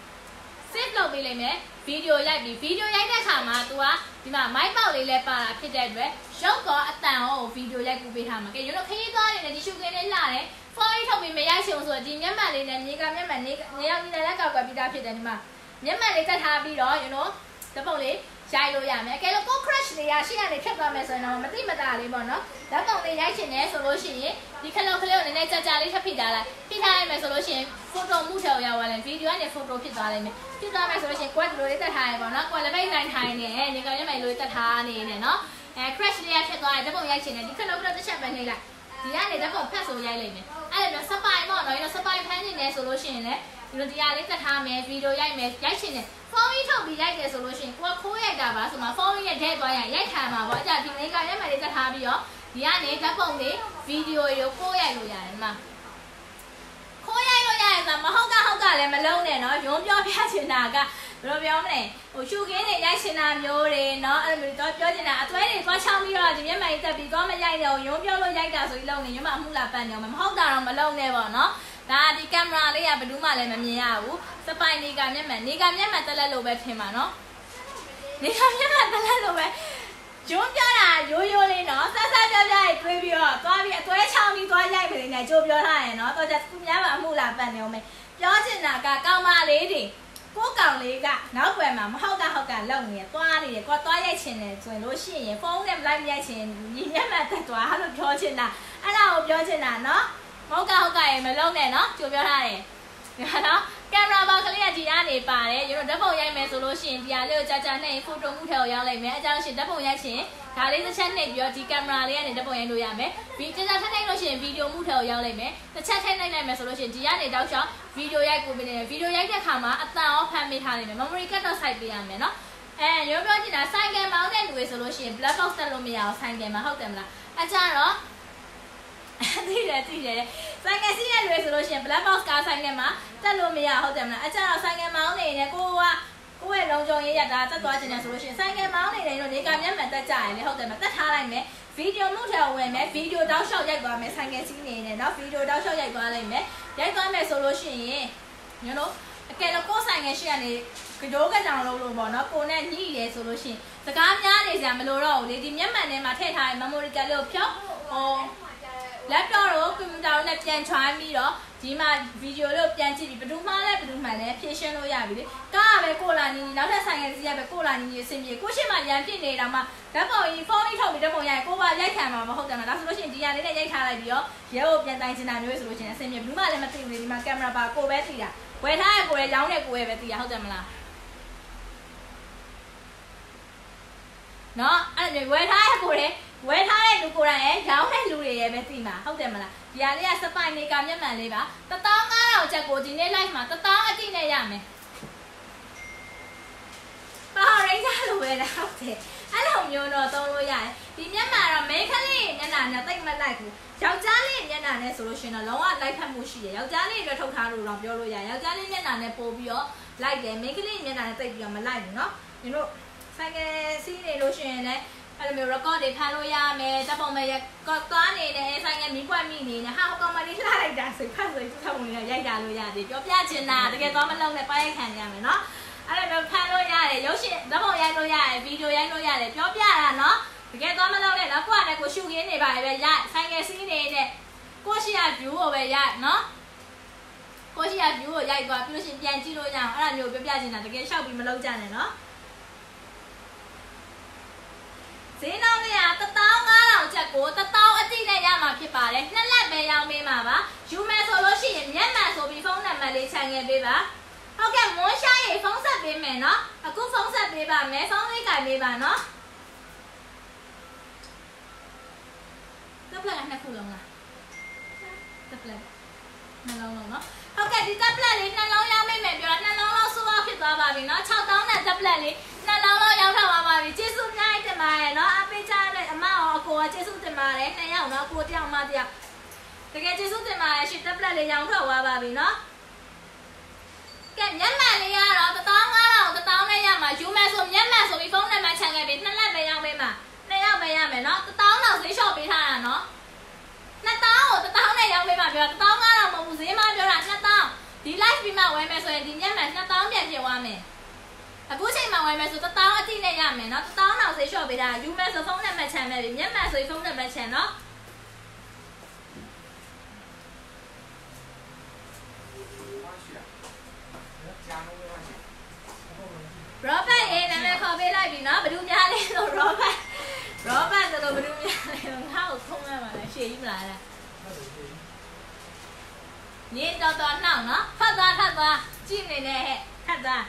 save လုပ်ပေးလိမ့်မယ်ဗီဒီယိုရိုက်ပြီဗီဒီယိုရိုက်တဲ့အခါမှာ तू ကဒီမှာ mic ပေါက်လေးလဲပါတာဖြစ်တဲ့အတွက်ရုပ်ကောအတန်ရောဗီဒီယိုရိုက်ကူပေးထားမှာကဲရုပ်တော့ခရီးသွားနေတဲ့ဒီရှုကင်းလေးလှတယ်ဖုန်းကြီးထုတ်ပြီးမရိုက်ချင်ဘူးဆိုတော့ဒီမျက်မှန်လေးနဲ့မြေကမျက်မှန်နေနေရောက်နေလက်ကောက်ကပြီးသားဖြစ်တယ်ဒီမှာမျက်မှန်လေးတက်ထားပြီးတော့ you know ဓပုံလေးရိုက်လို့ရမယ်ကဲလို့ကို crush လေးရရှေ့ကနေဖြတ်သွားမယ်ဆိုရင်တော့မတိမတာလေးပေါ့နော်ဓပုံလေးရိုက်ချင်တယ်ဆိုလို့ရှိရင်ဒီခလောက်ကလေးကိုနည်းနည်းကြာကြာလေးထပ်ဖိထားလိုက်ဖိထားရမယ်ဆိုလို့ရှိရင် photo မှုထဲကိုရောက်သွားတယ်ဗီဒီယိုကနေ photo ဖြစ်သွားလိမ့်မယ်ဖြစ်သွားမယ်ဆိုလို့ရှိရင် quad လိုလေးတက်ထားရပေါ့နော် quad လည်းပဲနိုင်ထိုင်နေတယ်နေကမျက်မှန်လေးတက်ထားနေတယ်နော်အဲ crush လေးရဖြစ်သွားတယ်ဓပုံရိုက်ချင်တယ်ဒီခလောက်ကတော့တစ်ချက်ပဲနှိပ်လိုက်ဒီကနေဓပုံဖတ်ဆိုရိုက်လိုက်မယ်အဲ့ဒါတော့စပိုင်ပေါ့နော်ဒီတော့စပိုင်ဖမ်းနေတယ်ဆိုလို့ရှိရင်လည်းဒီလိုတရားလေးတက်ထားမယ်ဗီဒီယိုရိုက်မယ်ရိုက်ချင်တယ်ဖုန်းကြီးထုတ်ပြီးရိုက်တယ်ဆိုလို့ရှိရင်ကိုကခိုးရိုက်တာပါဆိုမှဖုန်းကြီးရဲ့ထဲသွားရင်ရိုက်ခံမှာပေါ့အဲ့ဒါဒီလေးကရက်မယ်လေးတက်ထားပြီးတော့ဒီကနေဓပုံလေးဗီဒီယိုတွေကိုခိုးရိုက်လို့ရတယ်ဒီမှာခိုးရိုက်လို့ရတယ်ဆိုမဟုတ်ကဟုတ်ကလည်းမလုံးနဲ့နော်ရုံးပြောပြချင်တာကဘယ်လိုပြောမလဲဟိုရှုခင်းတွေရိုက်ချင်တာမျိုးတွေနော်အဲ့လိုမျိုးတော့ပြောချင်တာအသွဲတွေသွားချောင်းပြီးတော့ဒီမျက်မှန်ကြီးတက်ပြီးသွားမရိုက်တော့ရုံးပြောလို့ရိုက်တာဆိုပြီးလုံးနေရုံးမအမှုလာပန်းနေအောင်မဟုတ်တာတော့မလုံးနဲ့ပေါ့နော်ဒါဒီကင်မရာလေးကဘယ်သူမှလည်းမမြင်ရဘူးစပိုင်နေကမျက်မှန်နေကမျက်မှန်တက်လက်လို့ပဲထင်ပါနော်နေကမျက်မှန်တက်လက်လို့ပဲကျုံးပြတာရိုးရိုးလေးနော်ဆက်ဆက်ပြပြရေးတွေးပြီးတော့သွားပြီးအသွဲချောင်းပြီးသွားရိုက်ပြီးနေကြိုးပြောထားရင်နော်တော့ကြသူများမှအမှုလာပန်းနေအောင်မယ်ပြောချင်တာကကောင်မလေးတွေကိုကောင်လေးကနောက်ွယ်မှာမဟုတ်ကဟုတ်ကလုံနေသွားနေတယ်ကိုသွားရိုက်ချင်တယ်ဆိုရင်လို့ရှိရင်ဖုန်းနဲ့လိုက်မရိုက်ချင်ညီမျက်မှန်တက်သွားလို့ပြောချင်တာအဲ့ဒါကိုပြောချင်တာနော်ဟုတ်ကဟုတ်ကရေမလုံးနဲ့နော်ကြိုပြောထားတယ်နော်ကင်မရာဘောက်ကလေးကဒီကနေပါတယ်ရတော့ဓပုံရိုက်မယ်ဆိုလို့ရှိရင်ဒီဟာလေးကိုကြာကြာနှိပ်ဖိုတိုမှုထဲကိုရောက်လိုက်မယ်အကြောင်းရှင်ဓပုံရိုက်ရှင်ဒါလေးတစ်ချက်နှိပ်ပြီးတော့ဒီကင်မရာလေးကနေဓပုံရိုက်လို့ရမယ်ဗီကြာကြာထပ်နှိပ်လို့ရှိရင်ဗီဒီယိုမှုထဲကိုရောက်လိုက်မယ်တစ်ချက်ထည့်နှိပ်လိုက်မယ်ဆိုလို့ရှိရင်ဒီကနေတောက်လျှောက်ဗီဒီယိုရိုက်ကိုပေးနေတယ်ဗီဒီယိုရိုက်တဲ့ခါမှာအတန်ရောဖမ်းပေးထားနိုင်မယ် memory card တော့စိုက်ပေးရမယ်နော်အဲရောပြောချင်တာဆိုင်ကယ်မောင်းတဲ့လူတွေဆိုလို့ရှိရင် black box တက်လို့မရအောင်ဆိုင်ကယ်မှာဟုတ်တယ်မလားအကြတော့သိတယ်သိတယ်ဆိုင်ကယ်စီးတဲ့လူတွေဆိုလို့ရှိရင် black box ကားဆိုင်ကယ်မှာတက်လို့မရဟုတ်တယ်မလားအကြတော့ဆိုင်ကယ်မောင်းနေတယ်ကိုကကိုယ့်ရဲ့လုံးကြုံရေးရတာတက်သွားခြင်းနဲ့ဆိုလို့ရှိရင်ဆိုင်ကယ်မောင်းနေတယ်လို့နေကမျက်မှန်တက်ကြရင်လေဟုတ်တယ်မလားတက်ထားလိုက်မယ်ဗီဒီယိုမှုထဲဝင်မယ်ဗီဒီယိုတောက်လျှောက်ရိုက်သွားမယ်ဆိုင်ကယ်စီးနေတယ်เนาะဗီဒီယိုတောက်လျှောက်ရိုက်သွားလိုက်မယ်ရိုက်သွားမယ်ဆိုလို့ရှိရင်ညနော်အကယ်တော့ကိုယ်ဆိုင်ငယ်ရှိကနေကြိုးကကြောင်လုံးလို့ပေါ့နော်ကိုနဲ့ညှိရဲဆိုလို့ရှိရင်စကားများနေစရာမလိုတော့ဘူးလေဒီမျက်မှန်ထဲမှာထည့်ထားတဲ့ memory card လေးကိုဖြုတ်ဟို laptop ကို computer နဲ့ပြန်ချွမ်းပြီးတော့ဒီမှာဗီဒီယိုလေးကိုပြန်ကြည့်ပြီးဘယ်သူမှလည်းဘယ်သူမှလည်းဖြည့်ရှင်းလို့ရပြီလေကားကပဲကိုလာနီနီနောက်ထပ်ဆိုင်ငယ်စီးရပဲကိုလာနီနီအဆင်ပြေကိုရှိမှရန်ဖြစ်နေတာမှဓာတ်ပုံကြီးဖုန်းကြီးထုတ်ပြီးဓာတ်ပုံရိုက်ကိုပါရိုက်ခံမှာမဟုတ်တယ်မလားဒါဆိုလို့ရှိရင်ဒီဟာလေးနဲ့ရိုက်ထားလိုက်ပြီးတော့ရဲကိုပြန်တိုင်ချင်တာမျိုးဆိုလို့ရှိရင်အဆင်ပြေဘယ်သူမှလည်းမသိဘူးလေဒီမှာကင်မရာပါကိုပဲသိတာဝယ်ထားရကိုယ်ရောင်းတဲ့ကိုယ်ပဲသိတာဟုတ်တယ်မလားနော်အဲ့ဒါဝယ်ထားရကိုယ်ဝယ်ထားတဲ့လူကိုယ်တိုင်ရဲ့ရောင်းတဲ့လူတွေရဲ့ပဲသိမှာဟုတ်တယ်မလားဒီဟာလေးကစပိုင်နေကမျက်မှန်လေးပါတသောင်းငါးထောင်ချက်ကိုဒီနေ့ live မှာတသောင်းအတိနဲ့ရမယ်ပါရိတ်ကြလို့ပဲလားဟုတ်တယ်အဲ့လိုမျိုးတော့သုံးလို့ရတယ်ဒီမျက်မှန်တော့မိန်းကလေးမျက်နှာနဲ့တိတ်မလိုက်ဘူးယောက်ျားလေးမျက်နှာနဲ့ဆိုလို့ရှိရင်တော့လုံးဝလိုက်ဖက်မှုရှိတယ်ယောက်ျားလေးတွေထုတ်ထားလို့တော့ပြောလို့ရတယ်ယောက်ျားလေးမျက်နှာနဲ့ပို့ပြီးတော့လိုက်တယ်မိန်းကလေးမျက်နှာနဲ့တိတ်ပြီးတော့မလိုက်ဘူးเนาะညီတို့စဆိုင်ကစီးနေလို့ရှိရင်လည်းအဲ့လိုမျိုး record တွေဖမ်းလို့ရမယ်တပ်ပုံမဲ့သွားနေတယ်ဆိုင်ကမီးကွက်မိနေတယ်ဟာဟိုကောင်မလေးလှလိုက်တာဆိုဖတ်ဆိုသူ့ထောင်ဝင်ရိုက်ကြလို့ရတယ်ပြောပြချင်တာတကယ်သွားမလုံးနဲ့ပိုင်းခံရမယ်နော်အဲ့လိုမျိုးဖမ်းလို့ရတယ်ရုပ်ရှင်တပ်ပုံရိုက်လို့ရတယ်ဗီဒီယိုရိုက်လို့ရတယ်ပြောပြတာနော်တကယ်သွားမလုံးနဲ့နော်ကိုကလည်းကိုရှူခင်းနေပါပဲရဆိုင်ကစီးနေတဲ့ကိုရှိရ view ကိုပဲရနော်ကိုရှိရ view ကိုရိုက်သွားပြီးလို့ရှိရင်ပြန်ကြည့်လို့ရအောင်အဲ့လိုမျိုးပြောပြချင်တာတကယ်ရှောက်ပြီးမလုံးကြနဲ့နော်ဈေးနှုန်းလေးကတစ်သောင်းငါးထောင်ကျပ်ကိုတစ်သောင်းအတိနဲ့ရမှာဖြစ်ပါတယ်နှစ်လက်ပဲရောင်းပေးမှာပါယူမယ်ဆိုလို့ရှိရင်မျက်မှန်ဆိုပြီးဖုန်းနံပါတ်လေးခြံခဲ့ပေးပါဟုတ်ကဲ့မွန်းရှားရေဖုန်းဆက်ပေးမယ်နော်အခုဖုန်းဆက်ပေးပါမယ်ဖုန်းလေးကြိုင်ပေးပါနော်တက်ပလက်ကနှစ်ခုလုံးလားတက်ပလက်နှလုံးလုံးနော်ဟုတ်ကဲ့ဒီတက်ပလက်လေးနှလုံးရောင်းပေးမယ်ပြောတာနှလုံးလုံးစိုးအောင်ဖြစ်သွားပါပြီနော်ခြောက်သောင်းနဲ့တက်ပလက်လေးနှလုံးလုံးရောင်းထားပါပါပြီကျေးဇူးများတင်ပါတယ်နော်အပေးချတဲ့အမရောအကိုကကျေးဇူးတင်ပါတယ်နှစ်ယောက်နော်ကိုတယောက်မတယောက်တကယ်ကျေးဇူးတင်ပါတယ်ရှစ်တက်ပလက်လေးရောင်းထားပါပါပြီနော်ကဲမျက်မှန်လေးကတော့တစ်သောင်းငါးထောင်တစ်သောင်းနဲ့ရမှာယူမယ်ဆိုမျက်မှန်ဆိုပြီးဖုန်းနံပါတ်ခြံခဲ့ပြီးနှစ်လက်ပဲရောင်းပေးမှာနှစ်ယောက်ပဲရမယ်နော်တစ်သောင်းတော့ဈေးလျှော့ပေးထားတာနော်နှစ်သောင်းကိုတစ်သောင်းနဲ့ရောင်းပေးမှာပြောတစ်သောင်းငါးထောင်မဟုတ်ဘူးဈေးမပြောတာနှစ်သောင်းဒီ live ပြီးမှဝယ်မယ်ဆိုရင်ဒီမျက်မှန်နှစ်သောင်းပြန်ဖြစ်သွားမယ်အခုချိန်မှာဝယ်မယ်ဆိုတစ်သောင်းအတိနဲ့ရမယ်နော်တစ်သောင်းတော့ဈေးလျှော့ပေးတာယူမယ်ဆိုဖုန်းနံပါတ်ခြံမယ်ပြီမျက်မှန်ဆိုဖုန်းနံပါတ်ခြံနော်ရောဘတ်ရေးနာမည်ခေါ်ပေးလိုက်ပြီနော်ဘယ်သူများလဲဆိုရောဘတ်ရောဘတ်ဆိုတော့ဘယ်သူများလဲငါ့ကိုထုံးရမှာလဲရှေ့ကြီးမလားလားညင်တော်တော်နှောက်နော်ဖတ်သွားဖတ်သွားကြည့်နေနဲ့ဟဲ့ဖတ်သွား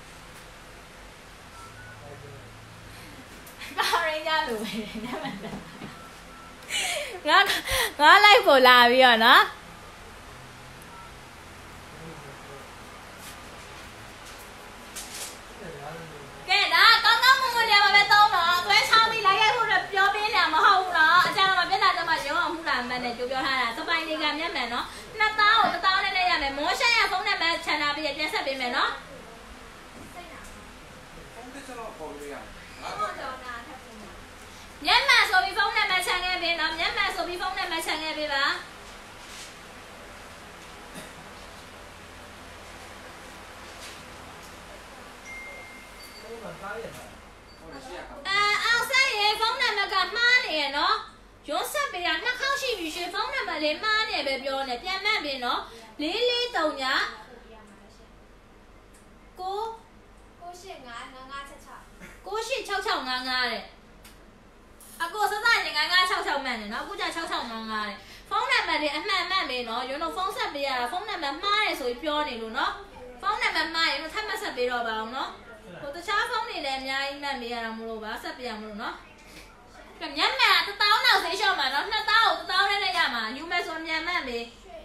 ပါရင်ကြလို့ပဲနာမည်ငါငါလိုက်ကိုလာပြီးတော့နော်ကဲဒါကောင်းကောင်းမွန်မွန်နေမှာပဲသုံးတော့သွဲချောင်းပြီးလိုက်ရိုက်ဖို့ပြောပေးနေတာမဟုတ်ဘူးနော်အကြမ်းမှာမျက်နှာတော့မှရုံအောင်မှုလာမှန်းနဲ့ပြောပြောထားတာစပိုင်တွေကမျက်မှန်နော်နှစ်သောင်းကိုတစ်သောင်းနဲ့နဲ့ရမယ်မောရှက်ရဖုန်းနံပါတ်ချန်တာပြီးပြန်ဆက်ပေးမယ်နော်မျက်မှန်ဆိုပြီးဖုန်းနံပါတ်ချန်ခဲ့ပေးနော်မျက်မှန်ဆိုပြီးဖုန်းနံပါတ်ချန်ခဲ့ပေးပါအဲအောင်ဆက်ရေဖုန်းနံပါတ်ကမှားနေရနော်ရုံးဆက်ပေးတာနှစ်ခေါက်ရှိပြီရှင်ဖုန်းနံပါတ်လေးမှားနေပဲပြောနေပြန်မှတ်ပြီနော်လေးလေးတုံညာကိုကိုရှစ်ငါးငါးငါးချက်ချောက်ကိုရှစ်၆၆ငါးငါးတဲ့အကိုစစနေငါးငါး၆၆မှန်တယ်နော်အခုကျ၆၆ငါးငါးတဲ့ဖုန်းနံပါတ်လေးအမှန်မှန်ပဲနော်ရုံးတော့ဖုန်းဆက်ပေးရတာဖုန်းနံပါတ်မှားတယ်ဆိုပြီးပြောနေလို့နော်ဖုန်းနံပါတ်မှားရင်တော့ထပ်မဆက်ပေးတော့ပါအောင်နော်ဟိုတခြားဖုန်းတွေလည်းအများကြီးမှတ်ပေးရတာမလို့ပါဆက်ပေးရမလို့နော်ကဲမျက်မှန်တစ်သောင်းလောက်ဈေးလျှော့မှာနော်နှစ်သောင်းကိုတစ်သောင်းနဲ့နဲ့ရမှာယူမယ်ဆိုမြန်မှန်ပြီ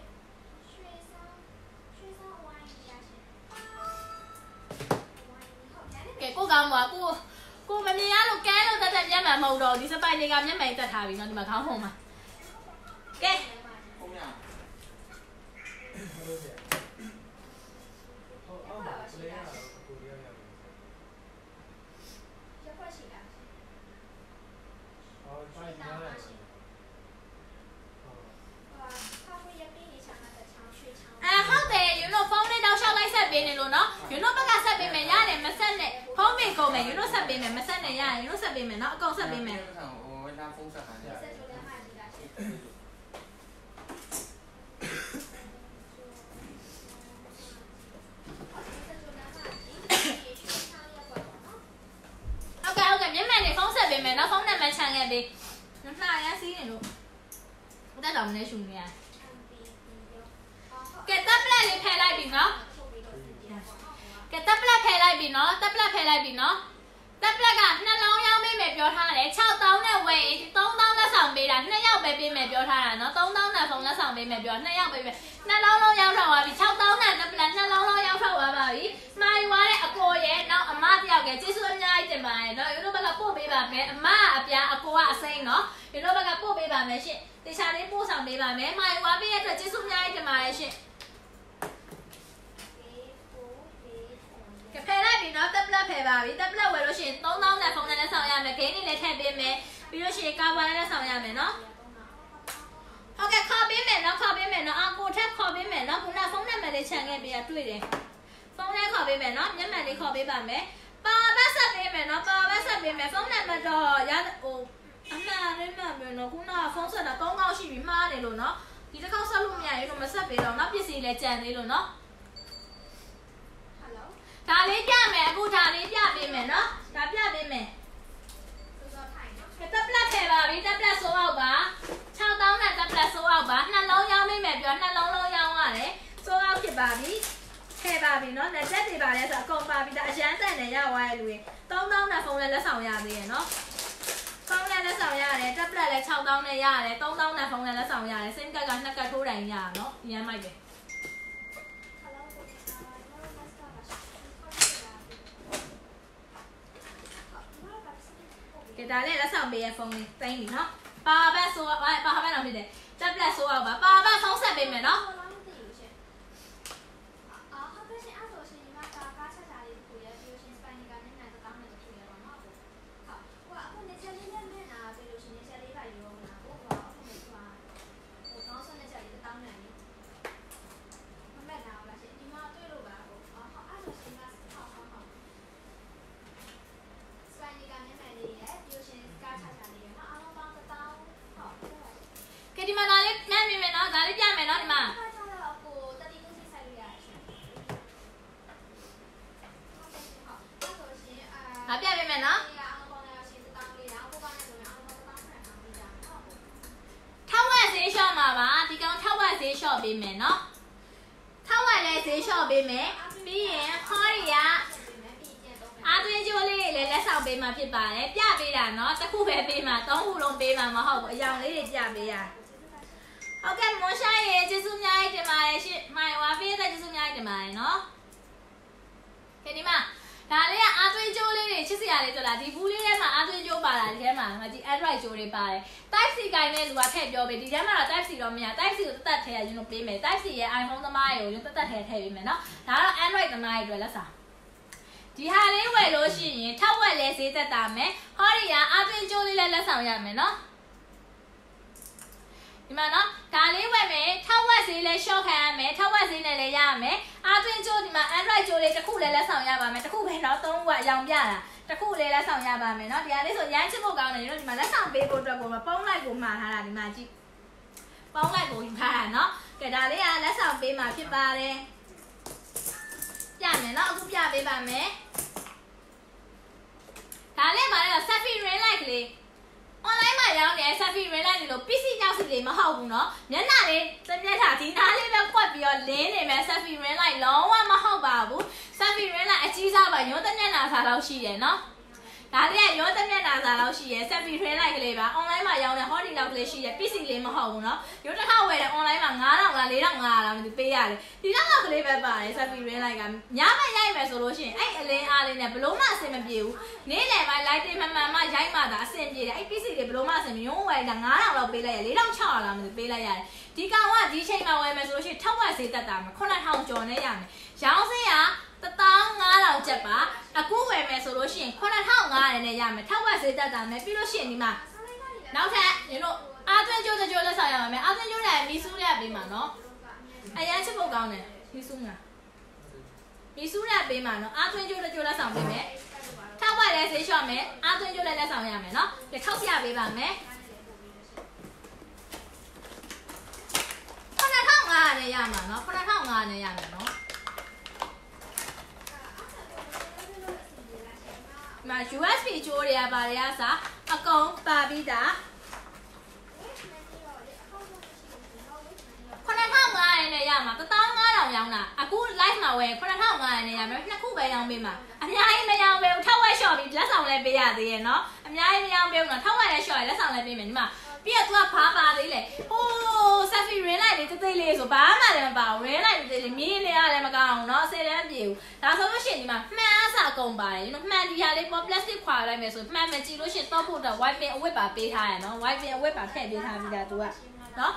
ကဲကိုကောင်ကကိုကိုမမြင်ရလို့ကဲလို့တက်တက်မျက်မှန်မဟုတ်တော့ဒီစပိုင်တွေကမျက်မှန်တက်ထားပြီနော်ဒီမှာခေါင်းဖုံးမှာကဲအဲဟုတ်တယ်ယူနိုဖုန်းနဲ့တောက်လျှောက်လိုက်ဆက်ပေးနေလို့နော်ယူနိုဘက်ကဆက်ပေးမယ်ရတယ်မဆက်နဲ့ဖုန်းပေးကုန်မယ်ယူနိုဆက်ပေးမယ်မဆက်နဲ့ရတယ်ယူနိုဆက်ပေးမယ်နော်အကုန်ဆက်ပေးမယ်ဟိုဒါဖုန်းဆက်ခိုင်းတယ်ဟုတ်ကဲ့ဟုတ်ကဲ့မျက်မှန်နေဖုန်းဆက်ပေးမယ်နော်ဖုန်းနံပါတ်ချန်ခဲ့ပေးနှာရမ်းစီးနေလို့တက်တော်မနေရှူနေရကဲတက်ပလက်လေးဖယ်လိုက်ပြီနော်ကဲတက်ပလက်ဖယ်လိုက်ပြီနော်တက်ပလက်ဖယ်လိုက်ပြီနော်တက်ပလက်ကနှလုံးရောင်းပေးမယ်ပြောထားတယ်၆သောင်းနဲ့ဝယ်ရင်သုံးသောင်းလက်ဆောင်ပေးတာနှစ်ယောက်ပဲပေးမယ်ပြောထားတာနော်သုံးသောင်းနဲ့ဖုန်းလက်ဆောင်ပေးမယ်ပြောနှစ်ယောက်ပဲပေးနှလုံးလုံးရောင်းထားပါပြီ၆သောင်းနဲ့တက်ပလက်နှလုံးလုံးရောင်းထားပါပါပြီမှာယူသွားတဲ့အကိုရဲ့နောက်အမတယောက်ကကျေးဇူးအများကြီးတင်ပါတယ်နော်ယူတို့ဘက်ကပို့ပေးပါမယ်အမအပြားအကိုကအစိမ်းနော်ယူတို့ဘက်ကပို့ပေးပါမယ်ရှင်တေချာလေးပို့ဆောင်ပေးပါမယ်မှာယူသွားပေးရတဲ့အတွက်ကျေးဇူးအများကြီးတင်ပါတယ်ရှင်ကဖယ်လိုက်ပြီနော်တက်ပလက်ဖယ်ပါပြီတက်ပလက်ဝယ်လို့ရှိရင်ရှင်သုံးသောင်းနဲ့ဖုန်းနဲ့လက်ဆောင်ရမယ်ဂိမ်းလေးလည်းထည့်ပေးမယ်ပြီးလို့ရှိရင်ကာဗာနဲ့လက်ဆောင်ရမယ်နော်ဟုတ်ကဲ့ခေါ်ပေးမယ်နော်ခေါ်ပေးမယ်နော်အကိုထက်ခေါ်ပေးမယ်နော်ခုနဖုန်းနံပါတ်လေးချန်ခဲ့ပေးရတွေ့တယ်ဖုန်းနဲ့ခေါ်ပေးမယ်နော်မျက်မှန်လေးခေါ်ပေးပါမယ်ပါဘတ်ဆက်ပေးမယ်နော်ပါဘတ်ဆက်ပေးမယ်ဖုန်းနံပါတ်တော့ရဟိုအမှန်လေးမှန်မယ်နော်ခုနဖုန်းဆက်တာသုံးခေါက်ရှိပြီမှားတယ်လို့နော်ဒီတစ်ခေါက်ဆက်လို့မရရင်တော့မဆက်ပေးတော့နောက်ပစ္စည်းလည်းကြံသေးလို့နော်ဒါလေးပြမယ်အခုဒါလေးပြပေးမယ်နော်ဒါပြပေးမယ်တက်ပလက်ထည့်ပါပြီတက်ပလက်ဆိုအောင်ပါခြောက်သောင်းနဲ့တက်ပလက်ဆိုအောင်ပါနှလုံးရောင်းမိမယ်ပြောနှလုံးလုံးရောင်းရတယ်ဆိုအောင်ဖြစ်ပါပြီထည့်ပါပြီနော်လက်ချက်တွေပါလဲဆိုအကုန်ပါပြီဒါအရန်တန်နဲ့ရသွားရဲ့လူတွေသုံးသောင်းနဲ့ဖုန်းနဲ့လက်ဆောင်ရသေးရဲ့နော်ဖုန်းနဲ့လက်ဆောင်ရတယ်တက်ပလက်လည်းခြောက်သောင်းနဲ့ရတယ်သုံးသောင်းနဲ့ဖုန်းနဲ့လက်ဆောင်ရတယ်စင်ကက်ကနှစ်ကက်ထိုးတိုင်းရရနော်အရန်မိုက်တယ်ဒါလေးလက်ဆောင်ပေးရဖုန်းလေးတိုင်းပြီနော်ပါဘတ်ဆိုပါပါဘတ်တော့ဖြစ်တယ်တက်ပလက်ဆိုအောင်ပါပါဘတ်ဖုန်းဆက်ပေးမယ်နော်ဒီမှာဒါလေးမှန်ပြီမယ်နော်ဒါလေးပြမယ်နော်ဒီမှာဒါပြပေးမယ်နော်ထောက်ဝက်ဈေးလျှော့မှာပါဒီကောင်ထောက်ဝက်ဈေးလျှော့ပေးမယ်နော်ထောက်ဝက်လည်းဈေးလျှော့ပေးမယ်ပြီးရင်ဟောရီကအားသွင်းကြိုးလေးလည်းလက်ဆောင်ပေးမှာဖြစ်ပါတယ်ပြပေးတာနော်တစ်ခုပဲပေးမှာသုံးခုလုံးပေးမှာမဟုတ်ဘူးအယောင်လေးတွေပြပေးရဟုတ်ကဲ့မွန်ရှာရေကျေးဇူးအများကြီးတင်ပါတယ်ရှင်မိုင်ဝါပေးတဲ့ကျေးဇူးအများကြီးတင်ပါတယ်နော်ကဲဒီမှာဒါလေးကအားသွင်းကြိုးလေးတွေချစ်စရာလေးဆိုတာဒီဘူးလေးထဲမှာအားသွင်းကြိုးပါတာဒီထဲမှာဒီ Android ကြိုးတွေပါတယ် Type C ကိုင်းတဲ့လူကထည့်ပြောပေးဒီထဲမှာတော့ Type C တော့မရ Type C ကိုတက်တက်ထည့်ရရင်တော့ပေးမယ် Type C ရဲ့ iPhone သမားရေကိုတက်တက်ထည့်ထည့်ပေးမယ်နော်ဒါကတော့ Android သမားတွေအတွက်လက်ဆောင်ဒီဟာလေးဝယ်လို့ရှိရင်ထောက်ဝက်လဲဈေးသက်တာမယ်ဟောဒီကအားသွင်းကြိုးလေးလည်းလက်ဆောင်ရမယ်နော်ဒီမှာနော်ဒါလေးဝယ်မယ်ထောက်ဝက်ဈေးလည်းရှော့ခံရမယ်ထောက်ဝက်ဈေးနဲ့လည်းရရမယ်အားသွင်းကြိုးဒီမှာ Android ကြိုးလေးတစ်ခုလည်းလက်ဆောင်ရပါမယ်တစ်ခုပဲတော့သုံးခုအရောင်ပြတာတစ်ခုလေးလက်ဆောင်ရပါမယ်နော်ဒီဟာလေးဆိုရမ်းချစ်ဖို့ကောင်းတယ်နော်ဒီမှာလက်ဆောင်ပေးဖို့အတွက်ကိုပုံးလိုက်ကိုမှာထားတာဒီမှာကြည့်ပုံးလိုက်ကိုယူထားတာနော်ကဲဒါလေးကလက်ဆောင်ပေးမှာဖြစ်ပါတယ်ပြမယ်နော်အခုပြပေးပါမယ်ဒါလေးမှာလည်း Selfie Ring Light ကလေး online မှာရောင်းနေတဲ့ Selfie Ring Light တွေလို့ ပီစီ ကြောက်စီလေးမဟုတ်ဘူးเนาะမျက်နှာလေးတစ်မျက်နှာဒီနားလေးပဲကွက်ပြီးတော့လင်းနေမယ် Selfie Ring Light လုံးဝမဟုတ်ပါဘူး Selfie Ring Light အကြီးစားပါညွှန်းတစ်မျက်နှာစာလောက်ရှိတယ်เนาะဒါလေးကညွှန်းတစ်မျက်နှာစာလောက်ရှိရယ် Selfie Ring Light ကလေးပါ online မှာရောင်းတဲ့ hot ဒီလောက်ကလေးရှိရယ် ပီစီ လေးမဟုတ်ဘူးเนาะရုပ်တစ်ခါဝယ်တယ် online မှာငါးထောင်လားလေးထောင်ငါးလားမသိပေးရတယ်ဒီလောက်ကလေးပဲပါတယ် Selfie Ring Light ကညမရိုက်မယ်ဆိုလို့ရှိရင်အဲ့အလင်းအားလေးနဲ့ဘလို့မှအဆင်မပြေဘူးနေ့လယ်ပိုင်း light တွေမှန်မှန်မှရိုက်မှသာအဆင်ပြေတယ်အဲ့ ပီစီ တွေဘလို့မှအဆင်မရုံးဝယ်တာငါးထောင်လောက်ပေးလိုက်ရလေးထောင်ခြောက်လားမသိပေးလိုက်ရတယ်ဒီကောင်ကဒီချိန်မှာဝယ်မယ်ဆိုလို့ရှိရင်ထောက်ဝက်ဈေးတက်တာမှာခုနှစ်ထောင်ကျော်နဲ့ရမယ်ရောင်းစင်းကတစ်သောင်းငါးထောင်ကျပ်ပါအခုဝယ်မယ်ဆိုလို့ရှိရင်ခုနှစ်ထောင်ငါးရာနဲ့ရမယ်ထောက်ဝက်ဈေးတက်တာမယ်ပြီးလို့ရှိရင်ဒီမှာနောက်ထပ်ညီတို့အားသွင်းကြိုးကြိုးလက်ဆောင်ရပါမယ်အားသွင်းကြိုးလည်းမီဆူးလည်းပေးမှာနော်အရန်ချစ်ဖို့ကောင်းတယ်မီဆူးငါမီဆူးလည်းပေးမှာနော်အားသွင်းကြိုးကြိုးလက်ဆောင်ပေးမယ်ထောက်ဝက်လည်းဈေးလျှော့မယ်အားသွင်းကြိုးလည်းလက်ဆောင်ရမယ်နော်ဒီထောက်ပြပေးပါမယ်ခုနှစ်ထောင်ငါးရာနဲ့ရမှာနော်ခုနှစ်ထောင်ငါးရာနဲ့ရမယ်နော်မှာ ယူ အက်စ် ဘီ ကြိုးတွေကပါတွေကစားအကုန်ပါပြီးသားခုနှစ်ထောင်ငါးရာနဲ့ရမှာတစ်သောင်းငါးထောင်ရောင်းတာအခု live မှာဝယ်ခုနှစ်ထောင်ငါးရာနဲ့ရမယ်နှစ်ခုပဲရောင်းပေးမှာအများကြီးမရောင်းပေးဘူးထောက်ဝက်လျှော့ပြီးလက်ဆောင်လည်းပေးရသေးရဲ့နော်အများကြီးမရောင်းပေးဘူးနော်ထောက်ဝက်လည်းလျှော့ရလက်ဆောင်လည်းပေးမယ်ဒီမှာပြီးတော့ तू ကဘာပါသေးလဲဟိုး Selfie Ring Light လေးတိတ်တိတ်လေးဆိုဘာမှလည်းမပါဘူး Ring Light တိတ်တိတ်မြင်းနေရလည်းမကောင်းဘူးเนาะဆယ်လည်းမပြေဘူးဒါဆိုလို့ရှိရင်ဒီမှာမှန်အားစာကုန်ပါတယ်နော်မှန်ဒီဟာလေးပေါ် plastic ခွာလိုက်မယ်ဆိုမှန်မကြည့်လို့ရှိရင်တော့ဖို့တော့ white pin အဝတ်ပါပေးထားရနော် white pin အဝတ်ပါထည့်ပေးထားပြီးသား तू ကเนาะ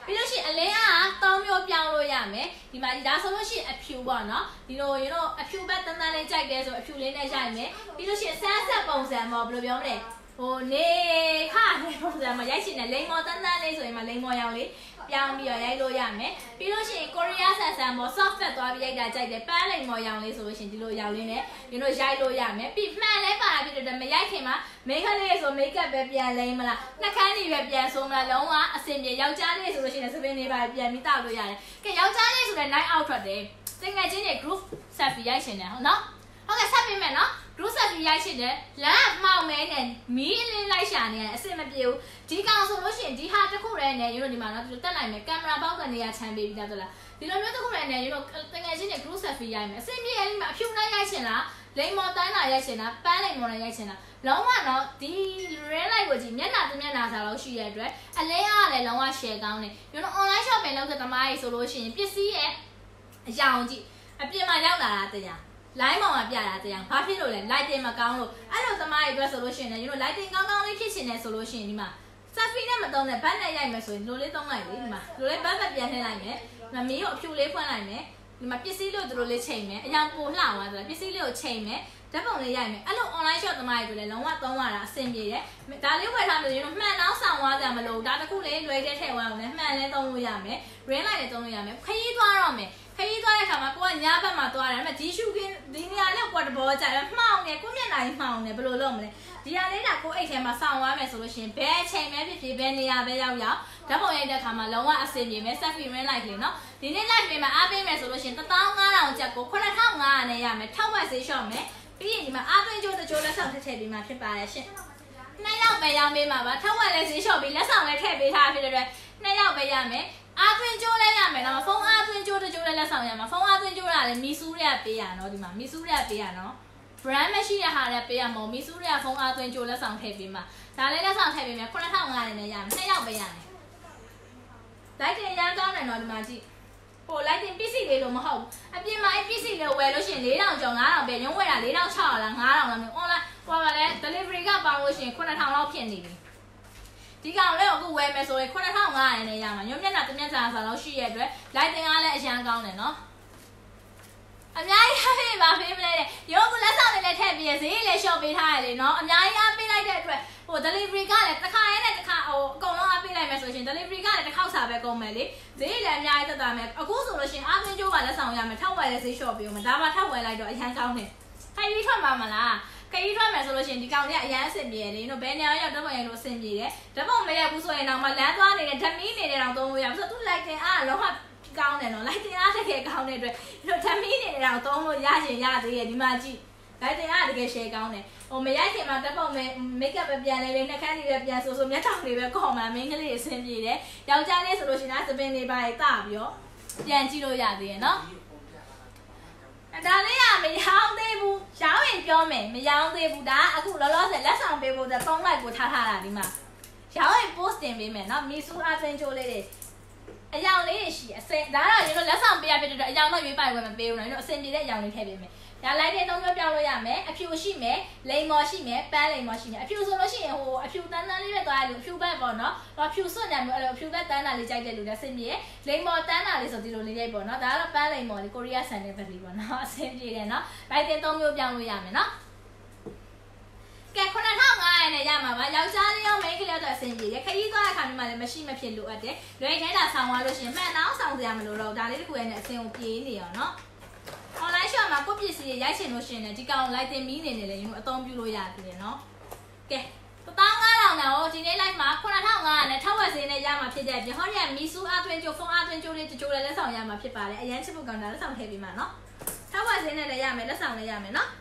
ပြီးလို့ရှိရင်အလင်းအားသုံးမျိုးပြောင်းလို့ရမယ်ဒီမှာဒါဆိုလို့ရှိရင်အဖြူပေါ့နော်ဒီလိုရေတော့အဖြူဘက်တန်းတန်းလေးကြိုက်တယ်ဆိုအဖြူလေးနဲ့ရိုက်မယ်ပြီးလို့ရှိရင်ဆန်းဆက်ပုံစံပေါ့ဘယ်လိုပြောမလဲဟိုနေခါနေပုံစံမှာရိုက်ရှင်တယ်လိန်မော်တန်းတန်းလေးဆိုရင်မှလိန်မော်ရောင်လေးပြောင်းပြီးတော့ရိုက်လို့ရမယ်ပြီးလို့ရှိရင်ကိုရီးယားဆန်ဆန်ပေါ့ soft fat သွားပြီးရိုက်တာကြိုက်တယ်ပန်းလိန်မော်ရောင်လေးဆိုလို့ရှိရင်ဒီလိုရောင်လေးနဲ့ဒီလိုရိုက်လို့ရမယ်ပြီးမှန်လဲပါတာဖြစ်တယ်မရိုက်ခင်မှာမိတ်ကလေးဆိုမိတ်ကပ်ပဲပြန်လိမ့်မလားနှက်ခမ်းကြီးပဲပြန်ဆိုးမလားလုံးဝအစင်ပြေယောက်ျားလေးဆိုလို့ရှိရင်စပင်းလေးပါပြန်ပြီးတောက်လို့ရတယ်ကဲယောက်ျားလေးဆိုတဲ့ night out ထွက်တယ်တကယ်ချင်းရဲ့ group selfie ရိုက်ရှင်တယ်ဟုတ်နော်ဟုတ်ကဲ့ဆက်ပြီးမယ်နော် group selfie ရိုက်ရှင်တယ်လမ်းမှောင်မဲနဲ့မီးအလင်းလိုက်ရှာနေရတယ်အစင်မပြေဘူးဒီကောင်ဆိုလို့ရှိရင်ဒီဟာတစ်ခုတည်းနဲ့ယူလို့ဒီမှာနော်ဒီလိုတက်လိုက်မယ်ကင်မရာပေါက်ကနေရချမ်းပေးပြီးသားတော့လားဒီလိုမျိုးတစ်ခုတည်းနဲ့ယူလို့တကယ်ချင်းရဲ့ group selfie ရိုက်မယ်အစင်ပြေလေးမှာအဖြူနဲ့ရိုက်ရှင်လားလိမ်မော်တန်းလာရိုက်ရှင်လားပန်းလိမ်မော်နဲ့ရိုက်ရှင်လားလုံးဝတော့ဒီ red light ကိုကြည့်မျက်နှာတစ်မျက်နှာစာလောက်ရှိရတဲ့အတွက်အလဲအားလည်းလုံးဝ share ကောင်းတယ်ယူလို့ online shopping လုပ်တဲ့သမားကြီးဆိုလို့ရှိရင်ပစ္စည်းရဲ့အယောင်ကြည့်အပြင်မှာရောက်လာတာတရား line ပေါ်မှာပြတာတရားဘာဖြစ်လို့လဲ lighting မကောင်းလို့အဲ့လိုသမားကြီးအတွက်ဆိုလို့ရှိရင်လည်းယူလို့ lighting ကောင်းကောင်းလေးဖြစ်ချင်တယ်ဆိုလို့ရှိရင်ဒီမှာ selfie နဲ့မသုံးတဲ့ဘတ်နဲ့ရိုက်မယ်ဆိုရင်လိုလေးသုံးလိုက်လေဒီမှာလိုလေးဘတ်ဘတ်ပြန်ထည့်လိုက်မယ်မမီးကိုအဖြူလေးဖွင့်လိုက်မယ်ဒီမှာပစ္စည်းလေးကိုတို့လေးချိန်မယ်အရင်ပိုလှသွားတယ်ပစ္စည်းလေးကိုချိန်မယ်ဓာတ်ပုံလေးရိုက်မယ်အဲ့လို online shop သမားတွေလည်းလုံးဝသုံးရတာအဆင်ပြေတယ်ဒါလေးဝယ်ထားလို့ရတော့မှန်တော့ဆောင်သွားကြမလို့ဒါတခုလေးလွယ်တဲ့ထည့်ဝအောင်လည်းမှန်လဲသုံးလို့ရမယ် ring light လည်းသုံးလို့ရမယ်ခရီးသွားတော့မယ်ခရီးသွားတဲ့ခါမှာကိုကညဘက်မှာသွားတယ်ဒါပေမဲ့ဒီရှုခင်းဒီနေရာလေးကွက်တဘောကြတယ်မှောင်နေကိုမျက်နှာကြီးမှောင်နေဘယ်လိုလုပ်မလဲဒီဟာလေးကကိုအိတ်ထဲမှာဆောင်သွားမယ်ဆိုလို့ရှိရင်ဘယ်အချိန်ပဲဖြစ်ဖြစ်ဘယ်နေရာပဲရောက်ရောက်ဓာတ်ပုံရိုက်တဲ့ခါမှာလုံးဝအဆင်ပြေမယ် selfie ring light လေးနော်ဒီနေ့ live ပေးမှာအားပေးမယ်ဆိုလို့ရှိရင် one thousand five hundred ကျပ်ကိုnine thousand five hundredနဲ့ရမယ်ထောက်ဝက်ဈေးလျှော့မယ်ပြီးရင်ဒီမှာအားသွင်းကြိုးတကြိုးလက်ဆောင်ထည့်ထည့်ပေးမှာဖြစ်ပါတယ်ရှင်နှစ်ယောက်ပဲရောင်းပေးမှာပါထောက်ဝက်လည်းဈေးလျှော့ပြီးလက်ဆောင်လည်းထည့်ပေးထားဖြစ်တဲ့အတွက်နှစ်ယောက်ပဲရမယ်အားသွင်းကြိုးလည်းရမယ်နော်ဖုန်းအားသွင်းကြိုးတကြိုးလည်းလက်ဆောင်ရမှာဖုန်းအားသွင်းကြိုးကလည်းမီဆူးတွေကပေးရနော်ဒီမှာမီဆူးတွေကပေးရနော် brand မရှိတဲ့ဟာလည်းပေးရမို့မီဆူးတွေကဖုန်းအားသွင်းကြိုးလက်ဆောင်ထည့်ပေးမှာဒါလည်းလက်ဆောင်ထည့်ပေးမယ်nine thousand five hundredနဲ့ရမယ်နှစ်ယောက်ပဲရမယ်လိုက်တင်ရမ်းကောင်းတယ်နော်ဒီမှာကြည့်ဟိုလိုက်တင်ပစ္စည်းလေးလို့မဟုတ်ဘူးအပြင်မှာပစ္စည်းလေးဝယ်လို့ရှိရင်four thousandကျော်five thousandပဲရုံးဝယ်တာfour thousand six hundredလားfive thousandလားမျိုး online ဟိုကလည်း delivery ကပေါင်းလို့ရှိရင်nine thousandလောက်ဖြစ်နေပြီဒီကောင်လေးကိုအခုဝယ်မယ်ဆိုရင်nine thousand five hundredနဲ့ရမှာညမျက်နှာတစ်မျက်နှာစာလောက်ရှိရတဲ့အတွက်လိုက်တင်အားလည်းအရန်ကောင်းတယ်နော်အများကြီးအားပေးပါပေးမလဲတဲ့ရုံးကလက်ဆောင်တွေလည်းထည့်ပြီးရဈေးလည်းလျှော့ပေးထားရလေနော်အများကြီးအားပေးလိုက်တဲ့အတွက်ဟို delivery ကလည်းတစ်ခါရဲနဲ့တစ်ခါဟိုအကုန်လုံးအားပေးလိုက်မယ်ဆိုရင် delivery ကလည်းတစ်ခေါက်စာပဲကုန်မယ်လေဈေးလည်းအများကြီးသက်သာမယ်အခုဆိုလို့ရှိရင်အားသွင်းကြိုးကလက်ဆောင်ရမယ်ထောက်ဝယ်လည်းဈေးလျှော့ပေးအောင်ဒါမှထောက်ဝယ်လိုက်တော့အရန်ကောင်းတယ်ခိုင်ပြီးထွက်မှာမလားခရီးထွက်မယ်ဆိုလို့ရှိရင်ဒီကောင်လေးကအရန်အဆင်ပြေတယ်လေနော်ဘယ်နေရာရောက်ဓာတ်ပုံရိုက်လို့အဆင်ပြေတယ်ဓာတ်ပုံမရိုက်ဘူးဆိုရင်တော့မှလမ်းသွားနေတဲ့ဓာတ်မီးနေတဲ့တောင်သုံးလို့ရဘူးဆိုတော့သူ lighting အားလုံးဝကောင်းတယ်နော် lighting အားတကယ်ကောင်းတဲ့အတွက်ဒီလိုဓာတ်မီးနေတဲ့တောင်သုံးလို့ရရင်ရသေးရဲ့ဒီမှာကြည့် lighting အားတကယ် share ကောင်းတယ်ဟိုမရိုက်ခင်မှာဓာတ်ပုံပဲ make up ပဲပြန်လဲလေနှက်ခမ်းတွေပဲပြန်ဆိုဆိုမျက်တောင်တွေပဲခေါ်မှမင်းကလေးအဆင်ပြေတယ်ယောက်ျားလေးဆိုလို့ရှိရင်စပင်းတွေပါရတပြီးတော့ပြန်ကြည့်လို့ရသေးရဲ့နော်ဒါလေးကမရောင်းသေးဘူးရောင်းရင်ပြောမယ်မရောင်းသေးဘူးဒါအခုလောလောဆယ်လက်ဆောင်ပေးဖို့တဲ့ဖုန်းလိုက်ကိုထားထားတာဒီမှာရောင်းရင် post တင်ပေးမယ်နော်မီဆူအသင်းချိုးလေးတွေအယောင်လေးတွေရှိအစင်ဒါတော့ကျွန်တော်လက်ဆောင်ပေးရဖြစ်တဲ့အယောင်တော့ရွေးပိုင်ဝယ်မပေးဘူးနော်ကျွန်တော်အစင်ပြေတဲ့အယောင်လေးထည့်ပေးမယ်ဒါလိုက်တဲ့သုံးမျိုးပြောင်းလို့ရမယ်အဖြူရှိမယ်လိမ်မော်ရှိမယ်ပန်းလိမ်မော်ရှိမယ်အဖြူဆိုလို့ရှိရင်ဟိုအဖြူတန်းတန်းလေးပဲသွားရလို့အဖြူဘက်ပေါ့နော်တော့အဖြူစွတ်နေမျိုးအဲ့လိုအဖြူဘက်တန်းတာလေးကြိုက်တဲ့လူလည်းအစင်ပြေလိမ်မော်တန်းတာလေးဆိုဒီလိုလေးရိုက်ပေါ့နော်ဒါကတော့ပန်းလိမ်မော်လေးကိုရီးယားဆန်တဲ့ဘက်လေးပေါ့နော်အစင်ပြေတယ်နော်လိုက်တဲ့သုံးမျိုးပြောင်းလို့ရမယ်နော်ကဲnine thousand five hundredနဲ့ရမှာပါယောက်ျားလေးရောမိန်းကလေးတော့အဆင်ပြေတယ်ခရီးသွားတဲ့ခါမျိုးမှလည်းမရှိမဖြစ်လို့အပ်တယ်လွယ်ထဲတာဆောင်းသွားလို့ရှိရင်မှန်တော့ဆောင်းစရာမလိုတော့ဒါလေးတစ်ခုရဲ့နဲ့အဆင်ကိုပြေးနေရောနော် online shop မှာကိုပစ္စည်းရိုက်ချင်လို့ရှိရင်လည်းဒီကောင် light တင်မီးနေနေလေကျွန်တော်အသုံးပြုလို့ရသေးတယ်နော်ကဲone thousand five hundredနဲ့ဟိုဒီနေ့ live မှာnine thousand five hundredနဲ့ထောက်ဝက်ဈေးနဲ့ရမှာဖြစ်တဲ့ပြင်ဟောဒီကမီဆူအားသွင်းကြိုဖုန်းအားသွင်းကြိုလေးတကြိုလေးလက်ဆောင်ရမှာဖြစ်ပါတယ်အရင်ချစ်ဖို့ကောင်တာလက်ဆောင်ထည့်ပေးမှာနော်ထောက်ဝက်ဈေးနဲ့လည်းရမယ်လက်ဆောင်လည်းရမယ်နော်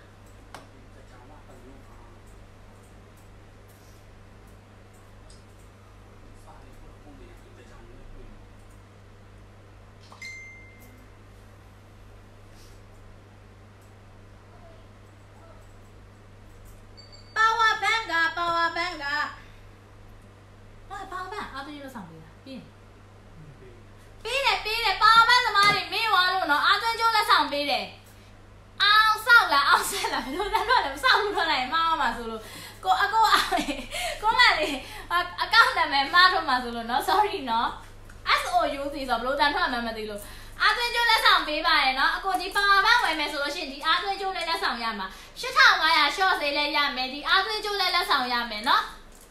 ပေးတယ်အောင်ဆောက်လားအောင်ဆက်လားဘယ်လိုလဲတော့လည်းမဆောက်ဘူးထွက်လိုက်မှားမှာဆိုလို့ကိုအကိုအောင်ကိုမလေးအကောင့်နာမည်မှားတော့မှာဆိုလို့နော် sorry နော်အဲ့ဆို O U စီဆိုဘလို့တန်ထွက်မှမသိလို့အားသွင်းကျိုးလက်ဆောင်ပေးပါရဲ့နော်အကိုကြီးပါဝါဘန်းဝယ်မယ်ဆိုလို့ရှိရင်ဒီအားသွင်းကျိုးနဲ့လက်ဆောင်ရမှာ၈ထောင်၅ရာ short ဈေးလည်းရမယ်ဒီအားသွင်းကျိုးလည်းလက်ဆောင်ရမယ်နော်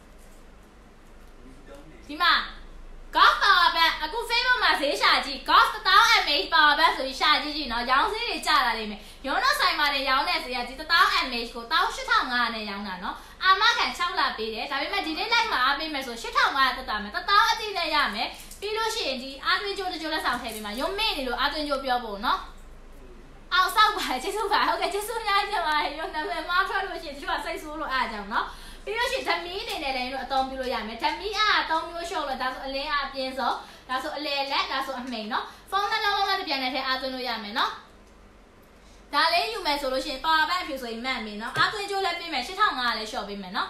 ဒီမှာ golf power bank အခု Facebook မှာဈေးရှာကြည့် golf one thousand mAh power bank ဆိုပြီးရှာကြည့်ကြည့်နော်ရောင်းဈေးတွေကျလာလိမ့်မယ်ရုံးတော့ဆိုင်မှာနေရောင်းတဲ့ဈေးကဒီone thousand mAhကိုone thousand eight thousand five hundredနဲ့ရောင်းတာနော်အာမခံ၆လပေးတယ်ဒါပေမဲ့ဒီနေ့ live မှာအားပေးမယ်ဆိုeight thousand five hundredတက်တာမယ်one thousandအတိနဲ့ရမယ်ပြီးလို့ရှိရင်ဒီအားသွင်းကြိုးတကြိုးလက်ဆောင်ထည့်ပေးမှာရုံမေ့နေလို့အားသွင်းကြိုးပြောဖို့နော်အောင်ဆောက်ပါကျေးဇူးပါဟုတ်ကဲ့ကျေးဇူးများကြပါရုံနာမည်မှားထွက်လို့ရှိရင်တချို့ကစိတ်ဆိုးလို့အားကြောင်နော်ပြီးလို့ရှိရင်ဓမီအနေနဲ့လည်းတို့အသုံးပြုလို့ရမယ်ဓမီအားအသုံးမျိုးရှုပ်လို့ဒါဆိုအလင်းအားအပြင်းစောဒါဆိုအလေလက်ဒါဆိုအမိန်နော်ဖုန်းနှလုံးလုံးနဲ့ပြန်တဲ့ထဲအားသွင်းလို့ရမယ်နော်ဒါလေးယူမယ်ဆိုလို့ရှိရင် power bank အဖြစ်ဆိုရင်မှန်ပြီနော်အားသွင်းကြိုးလည်းပေးမယ်eight thousand five hundredလည်း short ပေးမယ်နော်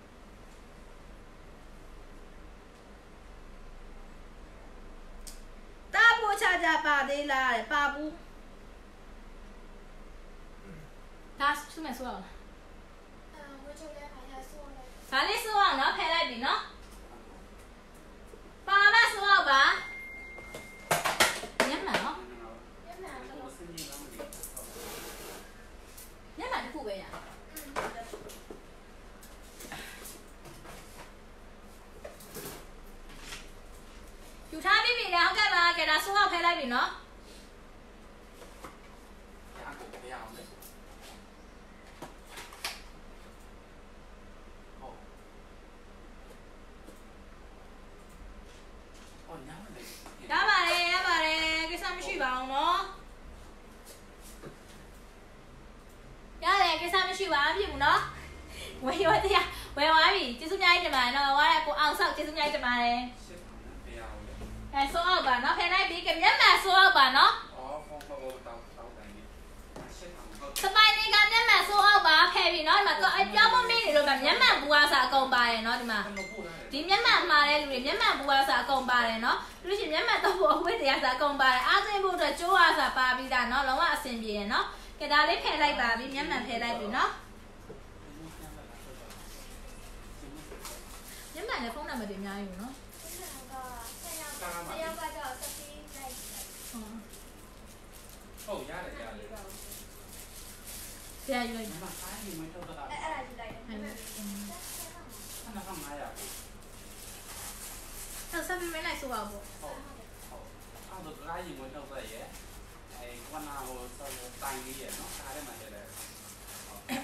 တာပိုချာချာပါသေးလားတဲ့ပါဘူးဒါသူ့မဲ့ဆိုအောင်ဒါလေးဆိုအောင်နော်ဖယ်လိုက်ပြီနော်ပါမဆိုအောင်ပါညမနော်ညမညမတစ်ခုပဲရယူထားပြီပြီလေဟုတ်ကဲ့ပါကဲဒါဆိုအောင်ဖယ်လိုက်ပြီနော်ရပါတယ်ရပါတယ်ကိစ္စမရှိပါဘူးနော်ရတယ်ကိစ္စမရှိပါဘူးဖြစ်ဘူးနော်ဝယ်ရတရားဝယ်သွားပြီကျေးဇူးများကြီးတင်ပါတယ်နော်ဝါရကိုအောင်ဆောက်ကျေးဇူးများကြီးတင်ပါတယ်အဲဆိုအောင်ပါနော်ဖယ်လိုက်ပြီကမျက်မှန်ဆိုအောင်ပါနော်စပိုင်နေကမျက်မှန်ဆိုအောင်ပါဖယ်ပြီနော်ဒီမှာတော့အပြောင်းမမေးနေလို့မျက်မှန်ဘူးအားစားအကုန်ပါတယ်နော်ဒီမှာဒီမျက်မှန်မှာတဲ့လူတွေမျက်မှန်ဘူးအားစားအကုန်ပါတယ်နော်လူရှင်မျက်မှန်တော့အဝတ်တရားစားအကုန်ပါတယ်အားသွင်းဖို့အတွက်ကြိုးအားစားပါပြီးသားနော်လုံးဝအဆင်ပြေရနော်ကဲဒါလေးဖယ်လိုက်ပါပြီမျက်မှန်ဖယ်လိုက်ပြီနော်မျက်မှန်နဲ့ဖုန်းနံပါတ်တွေအများကြီးဘူးနော်ဟုတ်ရတယ်ရတယ်ဆရာရွေးမှာဖိုင်းမထုတ်တော့အဲ့အဲ့ဒါကြည့်လိုက်တယ်အဲ့ဒါကမှရဘူးအဲ့ဆက်ပြီးမလိုက်ဆိုပါဘူးဟုတ်ဟုတ်အဲ့ဒါကလည်းမထုတ်တော့ရဲ့အဲ့ကနာဟိုစောတိုင်းကြီးရဲ့နော်အားရမှာတဲ့ဟုတ်အဲ့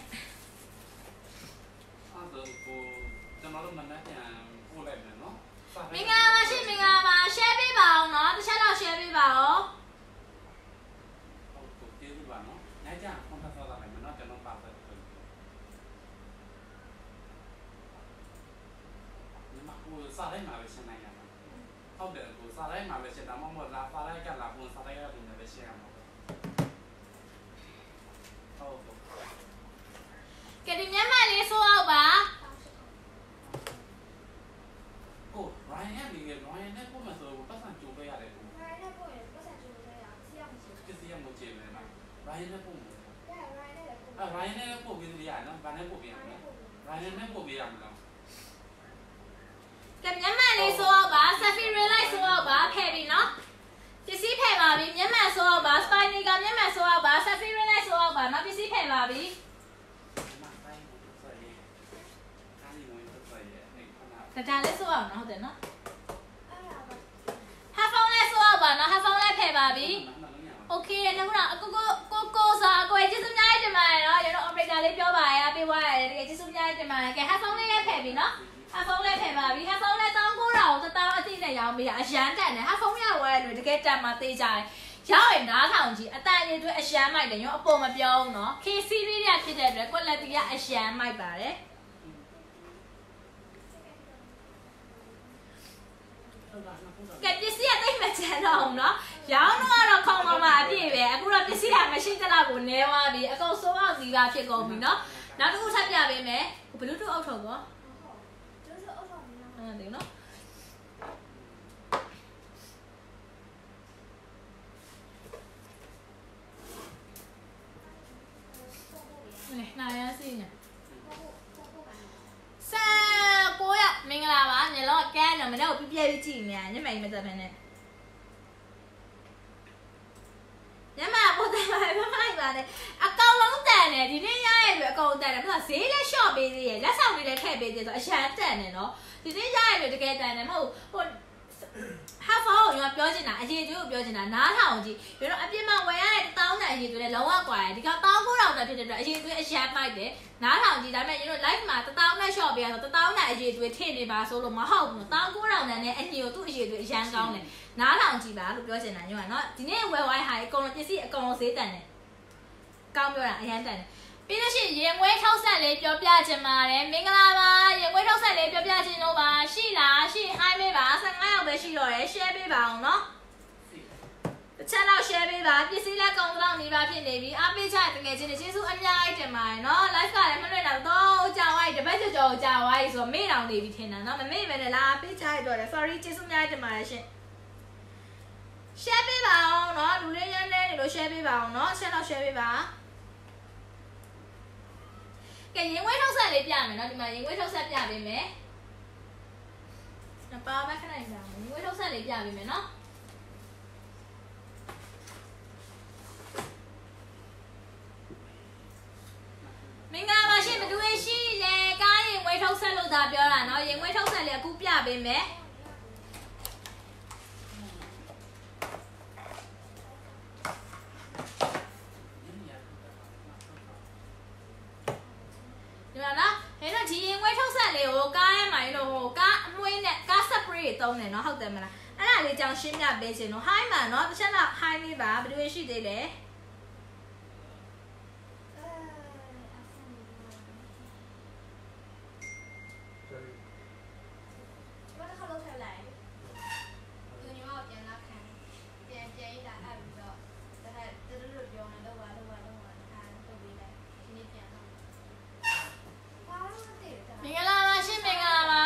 ဒါကိုကျွန်တော်တို့မနက်ပြန်ပို့လိုက်မယ်နော်မင်္ဂလာပါရှင်မင်္ဂလာပါ share ပေးပါအောင်နော်တစ်ချက်တော့ share ပေးပါအောင်ဟုတ်ကဲ့ကျေးဇူးပါနော်ညကြကွန်ဖတ်ဆောက်လိုက်မယ်နော်ကျွန်တော်ပါဆက်ပြန်ညီမကိုစားလိုက်မှာပဲရှင်းနိုင်ရမှာဟုတ်တယ်ကိုစားလိုက်မှာပဲရှင်းတာမဟုတ်လားစားလိုက်ကလာပုံစားလိုက်ကလည်းပဲရှင်းရမှာဟုတ်ကဲဒီမျက်မှန်လေးဆိုအောင်ပါကိုရိုင်းရဲ့ဒီကရိုင်းနဲ့ပုံမှန်ဆိုပတ်စံကြိုးပေးရတယ်ကိုရိုင်းနဲ့ပုံရင်ပတ်စံကြိုးပေးရစီရမရှိဘူးစီရမချေမယ်နော်ရိုင်းနဲ့ပုံတယ်ရိုင်းနဲ့လည်းပုံအဲရိုင်းနဲ့ပုံပြီးရနော်ဘာနဲ့ပုံပြရမလဲရိုင်းနဲ့ပုံပြရမလားကဲမျက်မှန်လေးဆိုအောင်ပါဆက်ဖီရီလိုက်ဆိုအောင်ပါဖယ်ပြီနော်ပစ္စည်းဖယ်ပါပြီမျက်မှန်ဆိုအောင်ပါစပိုင်နီကမျက်မှန်ဆိုအောင်ပါဆက်ဖီရီလိုက်ဆိုအောင်ပါနော်ပစ္စည်းဖယ်ပါပြီဒါဒါလေးဆိုအောင်နော်ဟုတ်တယ်နော်ဟာဖုန်းလေးဆိုအောင်ပါနော်ဟာဖုန်းလေးဖယ်ပါပြီโอเคနောက်ကတော့အကိုကိုကိုကိုစားအကိုရဲ့ကျေးဇူးများတင်ပါတယ်နော်ရတော့ operator လေးပြောပါရပေးသွားရတယ်တကယ်ကျေးဇူးများတင်ပါတယ်ကဲဟာဖုန်းလေးလည်းဖယ်ပြီနော်ဟာဖုန်းလေးဖယ်ပါပြီဟာဖုန်းလေးတောင်းကိုတာကိုတတောင်းအတိနဲ့ရောင်းပေးတာအရန်တက်တယ်ဟာဖုန်းရဝဲလို့တကယ်တက်မှသေးကြတယ်ရောက်ရင်နားထောင်ကြည့်အတန်ရည်တွေအရန်မိုက်တယ်ရောအပေါ်မပြောဘူးနော် K series ရဖြစ်တဲ့အတွက် quality ကအရန်မိုက်ပါတယ်ကဲပစ္စည်းကတိတ်မချမ်းတော့ဘူးနော်ရောင်းတော့တော့ခေါင်းပေါ်မှာအပြည့်ပဲအခုတော့ပစ္စည်းကမရှိသလောက်ကိုနည်းသွားပြီအကုန်စိုးအောင်စီပါဖြစ်ကုန်ပြီနော်နောက်တစ်ခုထပ်ပြပေးမယ်ဘလူးတူအောက်ထော်ကောဘလူးတူအောက်ထော်မလားအဲ့ဒါနော်နိုင်ရစီနေဆာကိုရမင်္ဂလာပါညလောကဲတော့မနေ့ကပြပြပြီးကြည့်နေရညမိတ်မသက်ဖ ೇನೆ လားနဲ့အကောင်လုံးတန်တယ်ဒီနေ့ရရဲ့လူအကောင်တန်တယ်မဟုတ်ဈေးလည်း short ပေးသေးရဲ့လက်ဆောင်လေးလည်းထည့်ပေးသေးဆိုအရန်တန်တယ်နော်ဒီနေ့ရရဲ့လူတကယ်တန်တယ်မဟုတ်ဟိုဟာဖောကိုရောပြောချင်တာအရေးကျိုးကိုပြောချင်တာနားထောင်ကြည့်ပြီးတော့အပြင်မှာဝယ်ရတဲ့တောင်းတန်အရေးကျိုးလည်းလောကကွာတယ်ဒီကောင်တောင်းကိုတောင်တန်ဖြစ်တဲ့အတွက်အရေးကျိုးအရန်မိုက်တယ်နားထောင်ကြည့်ဒါပေမဲ့ကျွန်တော် live မှာတောင်းနဲ့ short ပေးရဆိုတောင်းနဲ့အရေးကျိုးထည့်နေပါဆိုလို့မဟုတ်ဘူးတောင်းကိုတောင်တန်နဲ့အညီကိုသူ့အရေးကျိုးအရန်ကောင်းတယ်နားထောင်ကြည့်ပါလို့ပြောချင်တာညောနော်ဒီနေ့ဝယ်ဝိုင်းဟာအကုန်လုံးပစ္စည်းအကုန်လုံးဈေးတန်တယ်ကောင်းပြောတာအရန်တန်တယ်ပြီးလို့ရှိရင်ရင်ငွေထောက်ဆက်လေးပြောပြချင်ပါတယ်မင်္ဂလာပါရင်ငွေထောက်ဆက်လေးပြောပြချင်လို့ပါရှိလားရှိဟိုင်းပေးပါဆယ်ငါးယောက်ပဲရှိတော့တယ် share ပေးပါအောင်နော်တစ်ချက်တော့ share ပေးပါပစ္စည်းလက်ကုန်တော့နေပါဖြစ်နေပြီအားပေးချတကယ်ချင်းကျေးဇူးအများကြီးတင်ပါတယ်နော် live ကလည်းမလွတ်တော့တော့ကြာသွားပြီတပတ်ကျော်ကျော်ကြာသွားပြီဆိုတော့မေ့တောင်နေပြီထင်တာနော်မမေ့ပဲနဲ့လားပေးချရတော့တယ် sorry ကျေးဇူးအများကြီးတင်ပါတယ်ရှင် share ပေးပါအောင်နော်လူလေးရမ်းနေလို့ share ပေးပါအောင်နော် share တော့ share ပေးပါကဲရင်ဝဲထုတ်ဆက်လေးပြမယ်နော်ဒီမှာရင်ဝဲထုတ်ဆက်ပြပေးမယ်။ပါမခဏနေကြအောင်ရင်ဝဲထုတ်ဆက်လေးပြပေးမယ်နော်။မင်္ဂလာပါရှင်ဘသူရှိလဲကားရင်ဝဲထုတ်ဆက်လို့သာပြောတာနော်ရင်ဝဲထုတ်ဆက်လေးအခုပြပေးမယ်။ဒီမှာနော်ဟဲ့တော့ဒီရင်ဝဲထုတ်ဆက်လေးကိုကားရဲ့မိုင်းလို့ဟိုကားအမွှေးနဲ့ကား spray သုံးတယ်နော်ဟုတ်တယ်မလားအဲ့ဒါလေးကြောင့်ရှင်းပြပေးချင်လို့ high မှာနော်တစ်ချက်တော့ high လေးပါဘယ်လိုရှိသေးလဲမင်္ဂလာပါရှင်မင်္ဂလာပါ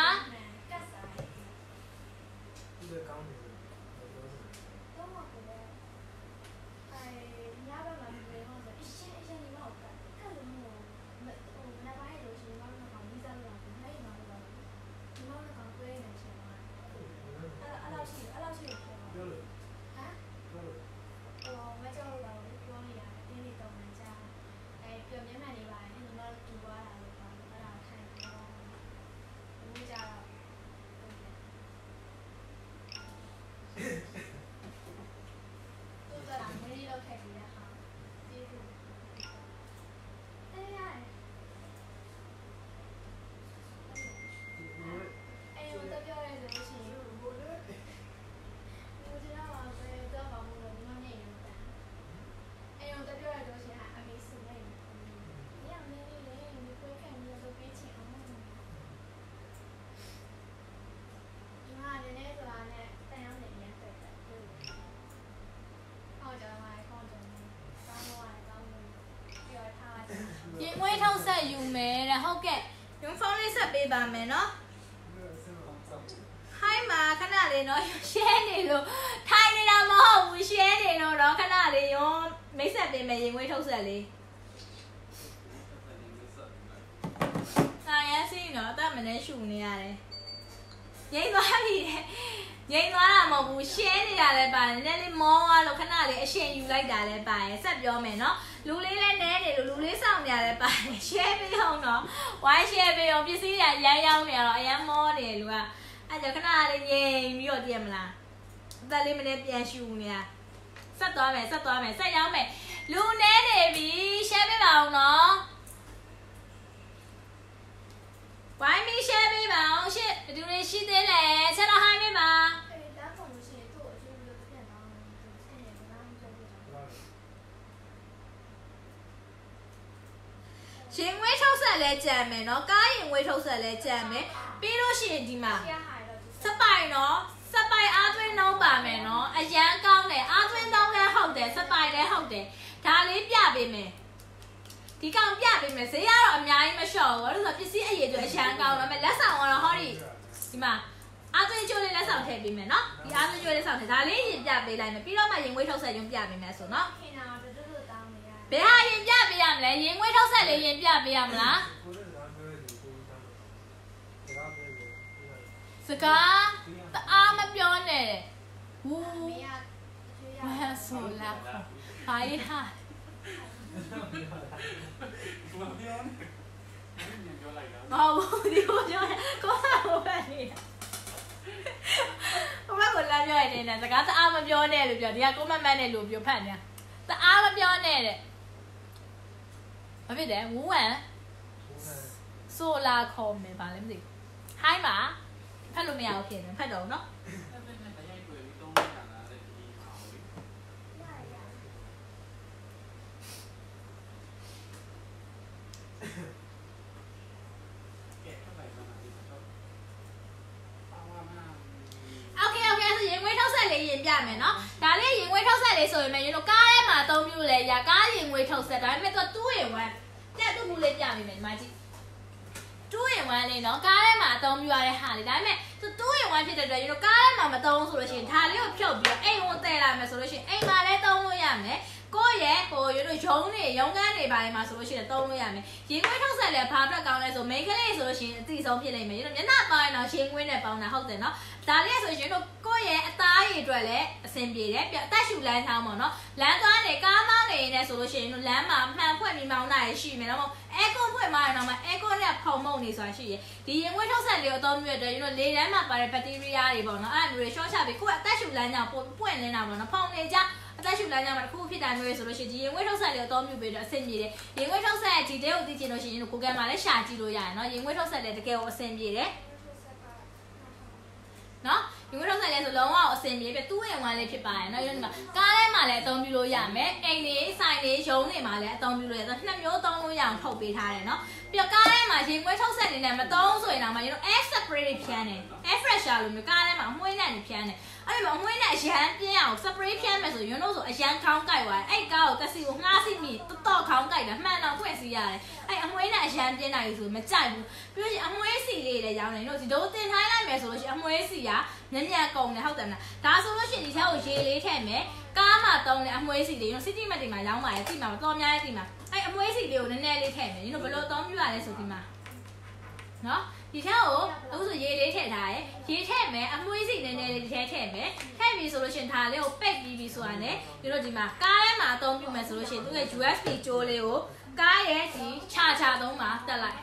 ရင်ဝဲထုတ်ဆက်ယူမယ်တဲ့ဟုတ်ကဲ့ရုံဖုန်းလေးဆက်ပေးပါမယ်နော် high မှာခဏလေးနော် share နေလို့ထိုင်နေတာမဟုတ်ဘူး share နေလို့တော့ခဏလေးရုံမိတ်ဆက်ပေးမယ်ရင်ဝဲထုတ်ဆက်လေးဆိုင်ရစီနော်အသက်မနဲ့ရှူနေရတယ်ငိမ့်သွားပြီတဲ့ငိမ့်သွားတာမဟုတ်ဘူး share နေတာလည်းပါတယ်နည်းနည်းလေးမောသွားလို့ခဏလေးအရှင်ယူလိုက်တာလည်းပါတယ်ဆက်ပြောမယ်နော်လူလေးလည်းနဲနေလို့လူလေးစောင့်နေရတယ်ပါတယ် share ပေးအောင်နော် why share ပေးအောင်ပစ္စည်းရရမ်းရောက်နေရတော့အရမ်းမောနေလူကအဲ့ကြောင့်ခဏလေးငြိမ်ပြီးတော့တည်မလားအသက်လေးမနဲ့ပြန်ရှူနေရဆက်သွားမယ်ဆက်သွားမယ်ဆက်ရောက်မယ်လူနဲနေပြီ share ပေးပါအောင်နော် why me share ပေးပါအောင်ရှစ်ဘယ်သူတွေရှိသေးလဲဆက်တော့ hi ပေးပါရင်ငွေထုတ်ဆက်လဲကြံမယ်နော်ကားရင်ငွေထုတ်ဆက်လဲကြံမယ်ပြီးလို့ရှိရင်ဒီမှာစပိုင်နော်စပိုင်အားသွင်းနှောင်းပါမယ်နော်အရန်ကောင်းတယ်အားသွင်းနှောင်းလည်းဟုတ်တယ်စပိုင်လည်းဟုတ်တယ်ဒါလေးပြပေးမယ်ဒီကောင်ပြပေးမယ်ဈေးကတော့အများကြီးမလျှော့ဘူးဘာလို့ဆိုပစ္စည်းအရေးတွေအရန်ကောင်းတော့မယ်လက်ဆောင်ကတော့ဟောဒီဒီမှာအားသွင်းကျိုးလေးလက်ဆောင်ထည့်ပေးမယ်နော်ဒီအားသွင်းကျိုးလေးလက်ဆောင်ထည့်ဒါလေးရင်ပြပေးလိုက်မယ်ပြီးတော့မှရင်ငွေထုတ်ဆက်ရုံပြပေးမယ်ဆိုနော်ဘယ်ဟာရင်ပြပေးရမလဲရင်ငွေထုတ်ဆက်လေးရင်ပြပေးရမလားစကားတအားမပြောနဲ့ဝူဝါဆိုလာဘာရဟာမဟုတ်ဘူးဒီကိုပြောတယ်ကိုကဟိုဘက်နေတာဟိုဘက်ကလာပြောရတယ်နဲ့စကားတအားမပြောနဲ့လို့ပြောဒီကကိုမမန်းနဲ့လို့ပြောဖတ်နေတာတအားမပြောနဲ့တဲ့ဘာဖြစ်လဲဝူးဝမ်ဆိုလာခေါ်မယ်ဗာလဲမသိဟိုင်းပါဖတ်လို့မရဘူးဖြစ်နေဖတ်တော့နော်ရင်ပြမယ်နော်ဒါလေးရင်ငွေထုတ်ဆက်လေးဆိုရင်လည်းကျွန်တော်ကားထဲမှာအသုံးပြုလဲရကားရင်ငွေထုတ်ဆက်ဒါပေမဲ့သူတူးရင်ဝမ်းပြတ်တူးမှုလေးပြပေးမယ်ဒီမှာကြည့်တူးရင်ဝမ်းလေးနော်ကားထဲမှာအသုံးပြုရတဲ့ဟာလေးဒါပေမဲ့သူတူးရင်ဝမ်းဖြစ်တဲ့အတွက်ကျွန်တော်ကားထဲမှာမသုံးဆိုလို့ရှိရင်ဒါလေးကိုဖြုတ်ပြီးတော့အိမ်ဝင်တည်လာမယ်ဆိုလို့ရှိရင်အိမ်မှာလည်းသုံးလို့ရမယ်ကိုယ့်ရဲ့ဟိုရတို့ရုံးနေရုံးကန်းတွေပိုင်းမှာဆိုလို့ရှိရင်သုံးလို့ရမယ်ရင်ငွေထုတ်ဆက်လဲဘာအတွက်ကောင်းလဲဆိုမိန်းကလေးဆိုလို့ရှိရင်အတိဆုံးဖြစ်လိမ့်မယ်ရတို့မျက်နှာပေါင်းရင်တော့ရင်ငွေနဲ့ပေါင်းတာဟုတ်တယ်နော်ဒါလေးဆိုရင်တို့ကိုယ့်ရဲ့အသားရည်အတွက်လည်းအဆင်ပြေတယ်ပြအသက်ရှူလမ်းထားမှာနော်လမ်းသွားနေကားမောင်းနေနေဆိုလို့ရှိရင်တို့လမ်းမှာမှန်ဖွင့်ပြီးမောင်းတာရရှိမယ်နော်အဲကွန်ဖွင့်မှရင်တော့မှအဲကွန်နဲ့ဖုံမုံနေဆိုတာရှိရဒီရင်ငွေထုတ်ဆက်လေးကိုအသုံးပြုရတဲ့ရတို့လေထဲမှာပါတဲ့ဘက်တီးရီးယားတွေပေါ့နော်အဲ့ဒါမျိုးတွေရှော့ချပြီးကိုယ့်အသက်ရှူလမ်းကြောင့်ပွင့်နေတာပေါ့နော်ဖုံနေကြအသက်ရှူလမ်းကြောင်းမှာတစ်ခုဖြစ်တာမျိုးဆိုလို့ရှိရင်ဒီရင်ငွေထုတ်ဆက်လေးကိုအသုံးပြုပြီးတော့အဆင်ပြေတယ်ရင်ငွေထုတ်ဆက်ဒီတဲကိုသိချင်လို့ရှိရင်ကိုကဲမှာလည်းရှာကြည့်လို့ရတယ်နော်ရင်ငွေထုတ်ဆက်လေးတကယ်ကိုအဆင်ပြေတယ်နော်ရင်ငွေထုတ်ဆက်လေးဆိုလုံးဝအဆင်ပြေပြီတူးရင်ဝမ်းလေးဖြစ်ပါတယ်နော်ဒီမှာကားထဲမှာလည်းအသုံးပြုလို့ရမယ်အိမ်တွေဆိုင်တွေရုံးတွေမှာလည်းအသုံးပြုလို့ရတယ်နှစ်မျိုးသုံးလို့ရအောင်ထုတ်ပေးထားတယ်နော်ပြီးတော့ကားထဲမှာရင်ငွေထုတ်ဆက်နေနဲ့မသုံးဆိုရင်တော့မှကျွန်တော် air spray တွေဖြန်းတယ် air freshener လိုမျိုးကားထဲမှာအမွှေးနဲ့ဖြန်းတယ်အဲ့ဒီမှာအမွှေးနဲ့အရန်ပြင်းအောင် spray ဖြန်းမယ်ဆိုရင်တို့ဆိုအရန်ခေါင်းကိုက်သွားတယ်အဲ့ကားကိုတက်စီကိုငှားစီမိတော်တော်ခေါင်းကိုက်တာမှန်တော့ဖွင့်စီရတယ်အဲ့အမွှေးနဲ့အရန်ပြင်းတာကြီးဆိုမကြိုက်ဘူးပြီးလို့ရှိရင်အမွှေးစီလေးလည်းရောင်းနေတို့ဒီတို့တင်ထိုင်းလိုက်မယ်ဆိုလို့ရှိရင်အမွှေးစီကညံ့ညံ့ကုန်တယ်ဟုတ်တယ်မလားဒါဆိုလို့ရှိရင်ဒီထဲကိုရေလေးထည့်မယ်ကားမှာတုံးတဲ့အမွှေးစီလေးတို့ city mart တွေမှာရောင်းပါတယ်တိမှာတော်များများတိမှာအဲ့အမွှေးစီလေးကိုနည်းနည်းလေးထည့်မယ်ဒီတို့ဘယ်လိုအသုံးပြုရလဲဆိုဒီမှာနော်ဒီထဲကိုအခုဆိုရေလေးထည့်ထားရယ်ရေထည့်မယ်အမွှေးစီနည်းနည်းလေးဒီထဲထည့်မယ်ထည့်ပြီဆိုလို့ရှိရင်ဒါလေးကိုပိတ်ပြီးပြီဆိုတာနဲ့ဒီတို့ဒီမှာကားထဲမှာအသုံးပြုမယ်ဆိုလို့ရှိရင်သူရဲ့ U S B ကြိုးလေးကိုကားရဲ့ဒီခြာခြာသုံးမှာတက်လိုက်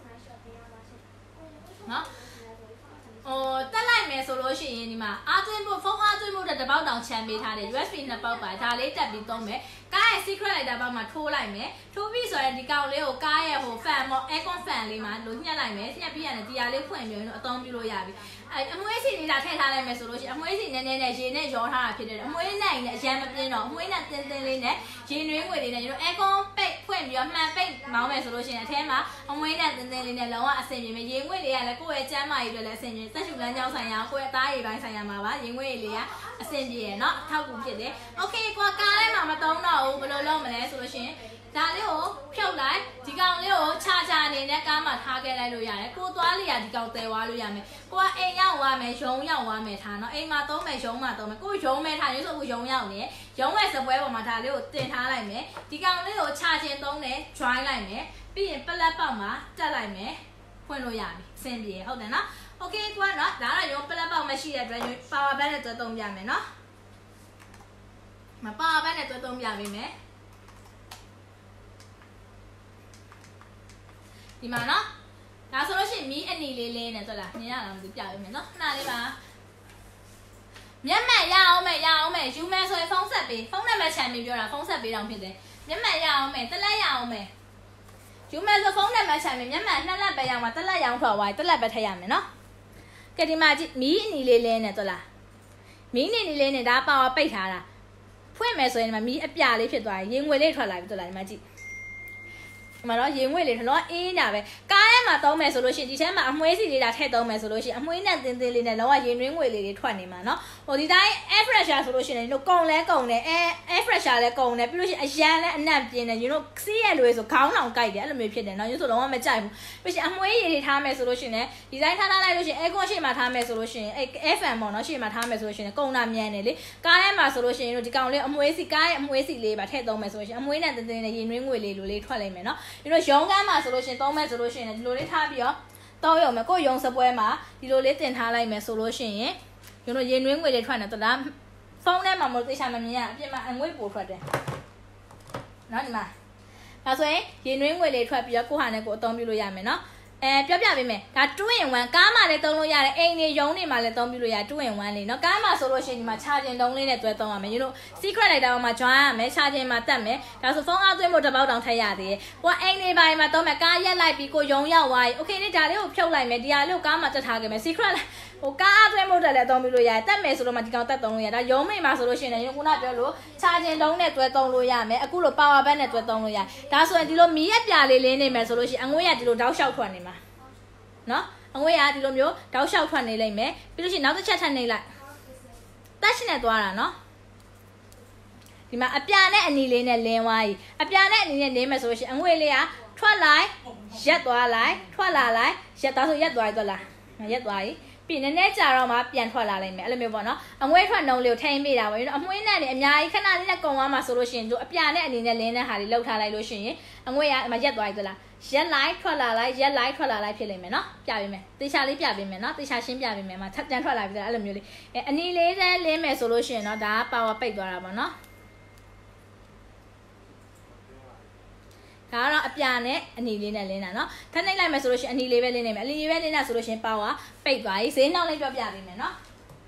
နော်ဟိုတက်လိုက်မယ်ဆိုလို့ရှိရင်ဒီမှာအာသွင်းဖို့ဖုန်းအာသွင်းဖို့တပေါက်တောင်ချမ်းပေးထားတယ် U S B နှစ်ပေါက်ပါဒါလေးတက်ပြီးသုံးမယ်ကားရဲ့ secret lighter ဘောက်မှာထိုးလိုက်မယ်ထိုးပြီးဆိုရင်ဒီကောင်လေးကိုကားရဲ့ဟို fan ပေါ့ aircon fan လေးမှာလိုညှက်လိုက်မယ်ညှက်ပြီးရတယ်ဒီဟာလေးဖွင့်ပြီးတော့အသုံးပြုလို့ရပြီအဲအမွှေးစီလေးလာထည့်ထားလိုက်မယ်ဆိုလို့ရှိရင်အမွှေးစီနည်းနည်းနဲ့ရေနဲ့ရောထားတာဖြစ်တယ်အမွှေးနဲ့အရန်မပြင်းတော့အမွှေးနဲ့တင်းတင်းလေးနဲ့ရေနွေးငွေလေးနဲ့ကျွန်တော် aircon ပိတ်ဖွင့်ပြီးတော့မှန်ပိတ်မောင်းမယ်ဆိုလို့ရှိရင်အထဲမှာအမွှေးနဲ့တင်းတင်းလေးနဲ့လုံးဝအဆင်ပြေမယ်ရေငွေလေးကလည်းကိုယ့်ရဲ့ကျန်းမာရေးအတွက်လည်းအဆင်ပြေသက်ရှူလမ်းကြောင်းဆိုင်ရာကိုယ့်ရဲ့သားရည်ပိုင်းဆိုင်ရာမှာပါရေငွေလေးကအဆင်ပြေရယ်เนาะအထောက်အကူဖြစ်တယ်โอเคကွာကားထဲမှာမတုံးတော့ဘူးဘယ်လိုလုပ်မလဲဆိုလို့ရှိရင်ဒါလေးကိုဖြုတ်လိုက်ဒီကောင်လေးကိုခြာခြာအနေနဲ့ကားမှာထားခဲ့လိုက်လို့ရတယ်ကိုသွားလေးရဒီကောင်တည်သွားလို့ရမယ်ကိုကအိမ်ရောက်သွားမယ်ရုံးရောက်သွားမယ်ထားเนาะအိမ်မှာသုံးမယ်ရုံးမှာသုံးမယ်ကိုရုံးမဲ့ထားရွေးဆိုကိုရုံးရောက်နေရုံးမဲ့စပွဲပေါ်မှာဒါလေးကိုတင်ထားလိုက်မယ်ဒီကောင်လေးကိုခြာချင်းသုံးတယ် dry လိုက်မယ်ပြီးရင်ပလက်ပေါက်မှာတက်လိုက်မယ်ဖွင့်လို့ရပြီအဆင်ပြေဟုတ်တယ်နော်โอเคကွာเนาะဒါတော့ရုံးပလက်ပေါက်မရှိတဲ့အတွက် power bank နဲ့တွဲသုံးပြမယ်เนาะမ power bank နဲ့တွဲသုံးပြပေးမယ်ဒီမှာနော်ဒါဆိုလို့ရှိရင်မီးအနီလေးလေးနဲ့တွက်လာမြင်ရလားမသိပြပေးမယ်နော်ခဏလေးပါမျက်မှန်ရအောင်မယ်ရအောင်မယ်ယူမယ်ဆိုရင်ဖုန်းဆက်ပေးဖုန်းနံပါတ်ချန်ပြီးပြောတာဖုန်းဆက်ပေးတော့ဖြစ်တယ်မျက်မှန်ရအောင်မယ်တစ်လက်ရအောင်မယ်ယူမယ်ဆိုဖုန်းနံပါတ်ချန်ပြီးမျက်မှန်နှစ်လက်ပဲရအောင်မှာတစ်လက်ရအောင်ထွက်သွားတစ်လက်ပဲထည့်ရမယ်နော်ကဲဒီမှာကြည့်မီးအနီလေးလေးနဲ့တွက်လာမီးအနီလေးနဲ့ဒါပါဝါပိတ်ထားတာဖွင့်မယ်ဆိုရင်ဒီမှာမီးအပြလေးဖြစ်သွားရင်ရေငွေလေးထွက်လာပြီတွက်လာဒီမှာကြည့်မတော့ရေငွေလေးတော့အေးညာပဲကားထဲမှာသုံးမယ်ဆိုလို့ရှိရင်ဒီထဲမှာအမွှေးစီလေးတာထည့်သုံးမယ်ဆိုလို့ရှိရင်အမွှေးနဲ့တင်းတင်းလေးနဲ့လောကရေနွေးငွေလေးတွေထွက်နေမှာเนาะဟိုဒီတိုင်း air freshener ဆိုလို့ရှိရင်တို့ကုံလဲကုံတယ် air air freshener လဲကုံတယ်ပြီးလို့ရှိရင်အရန်လဲအနံ့ပြင်းတယ်ယူတို့စီးရလွယ်ဆိုခေါင်းလောင်ကိုက်တယ်အဲ့လိုမျိုးဖြစ်တယ်เนาะယူဆိုလုံးဝမကြိုက်ဘူးပြီးရှင်အမွှေးရည်တွေထားမယ်ဆိုလို့ရှိရင်ဒီတိုင်းထားထားလိုက်လို့ရှိရင် aircon ရှေ့မှာထားမယ်ဆိုလို့ရှိရင်အဲ့ air fan ပေါ့เนาะရှေ့မှာထားမယ်ဆိုလို့ရှိရင်ကုံတာမြန်တယ်လေကားထဲမှာဆိုလို့ရှိရင်တို့ဒီကောင်လေးအမွှေးစီကားရဲ့အမွှေးစီလေးပါထည့်သုံးမယ်ဆိုလို့ရှိရင်အမွှေးနဲ့တင်းတင်းနဲ့ရေနွေးငွေလေးလိုလေးထွက်လိမ့်မယ်เนาะယူတို့ရုံးကမ်းမှာဆိုလို့ရှိရင်သုံးမယ်ဆိုလို့ရှိရင်ဒီလိုလေးထားပြီးတော့တောင်းရုံမယ်ကိုရုံစပွဲမှာဒီလိုလေးတင်ထားလိုက်မယ်ဆိုလို့ရှိရင်ယူတို့ရေနွေးငွေလေးထွက်နေတော့ဒါဖုန်းထဲမှာမလို့သိချာမမြင်ရအပြင်မှာအငွေ့ပိုထွက်တယ်เนาะဒီမှာဒါဆိုရင်ရေနွေးငွေလေးထွက်ပြီးတော့ကိုဟာနဲ့ကိုအသုံးပြုလို့ရမယ်နော်အဲပြောပြပေးမယ်ဒါ two in one ကားမှလည်းသုံးလို့ရတယ်အိမ်တွေရုံးတွေမှလည်းသုံးပြုလို့ရ two in one လေးเนาะကားမှဆိုလို့ရှိရင်ဒီမှာ charging တုံးလေးနဲ့တွဲသုံးရမယ်ယူလို့ secret lighter မှာ join ရမယ် charging မှာတက်မယ်ဒါဆိုဖုန်းအားသွင်းဖို့တစ်ပေါက်တောင်ထည့်ရသေးတယ်ကိုကအိမ်တွေပိုင်းမှာသုံးမယ်ကားရက်လိုက်ပြီးကိုရုံးရောက်သွားပြီ okay ဒီဒါလေးကိုဖြုတ်လိုက်မယ်ဒီဟာလေးကိုကားမှာတက်ထားခဲ့မယ် secret ဟိုကားအားသွင်းဖို့တက်လည်းသုံးပြုလို့ရတယ်တက်မယ်ဆိုတော့မှဒီကောင်တက်သုံးလို့ရဒါရုံးမိမှာဆိုလို့ရှိရင်ယူခုနပြောလို့ charging တုံးနဲ့တွဲသုံးလို့ရမယ်အခုလို power bank နဲ့တွဲသုံးလို့ရဒါဆိုရင်ဒီလိုမီးရက်ပြလေးလေးနေမယ်ဆိုလို့ရှိရင်အငွေ့ရဒီလိုတောက်လျှောက်ထွက်နေမှာနော်အငွေ့ရဒီလိုမျိုးတောက်လျှောက်ထွက်နေလိမ့်မယ်ပြီးလို့ရှိရင်နောက်တစ်ချက်ထပ်နေလိုက်တက်ရှင်နဲ့သွားတာနော်ဒီမှာအပြာနဲ့အနီလေးနဲ့လင်းသွားပြီအပြာနဲ့အနီနဲ့လင်းမယ်ဆိုလို့ရှိရင်အငွေ့လေးကထွက်လိုက်ရက်သွားလိုက်ထွက်လာလိုက်ရက်သွားဆိုရက်သွားပြီတော့လားရက်သွားပြီပြီးနည်းနည်းကြာတော့မှပြန်ထွက်လာလိမ့်မယ်အဲ့လိုမျိုးပေါ့နော်အငွေ့ထွက်နှုံးလေးကိုထိန်းပေးတာပေါ့နော်အမွှေးနဲ့နေအများကြီးခဏလေးနဲ့ကုန်သွားမှဆိုလို့ရှိရင်တို့အပြာနဲ့အနီနဲ့လင်းတဲ့ဟာလေးလောက်ထားလိုက်လို့ရှိရင်အငွေ့ရမရက်သွားပြီတော့လားရက်လိုက်ထွက်လာလိုက်ရက်လိုက်ထွက်လာလိုက်ဖြစ်လိမ့်မယ်နော်ပြပေးမယ်တေချာလေးပြပေးမယ်နော်တေချာရှင်းပြပေးမယ်မှာထပ်တန်းထွက်လာပြီအဲ့လိုမျိုးလေးအဲအနီလေးနဲ့လင်းမယ်ဆိုလို့ရှိရင်တော့ဒါက power ပိတ်သွားတာပေါ့နော်ဒါကတော့အပြာနဲ့အနီလေးနဲ့လင်းတာနော်ထပ်နှိပ်လိုက်မယ်ဆိုလို့ရှိရင်အနီလေးပဲလင်းနေမယ်အနီလေးပဲလင်းတာဆိုလို့ရှိရင် power ပိတ်သွားပြီဈေးနှောင်းလေးပြောပြပေးမယ်နော်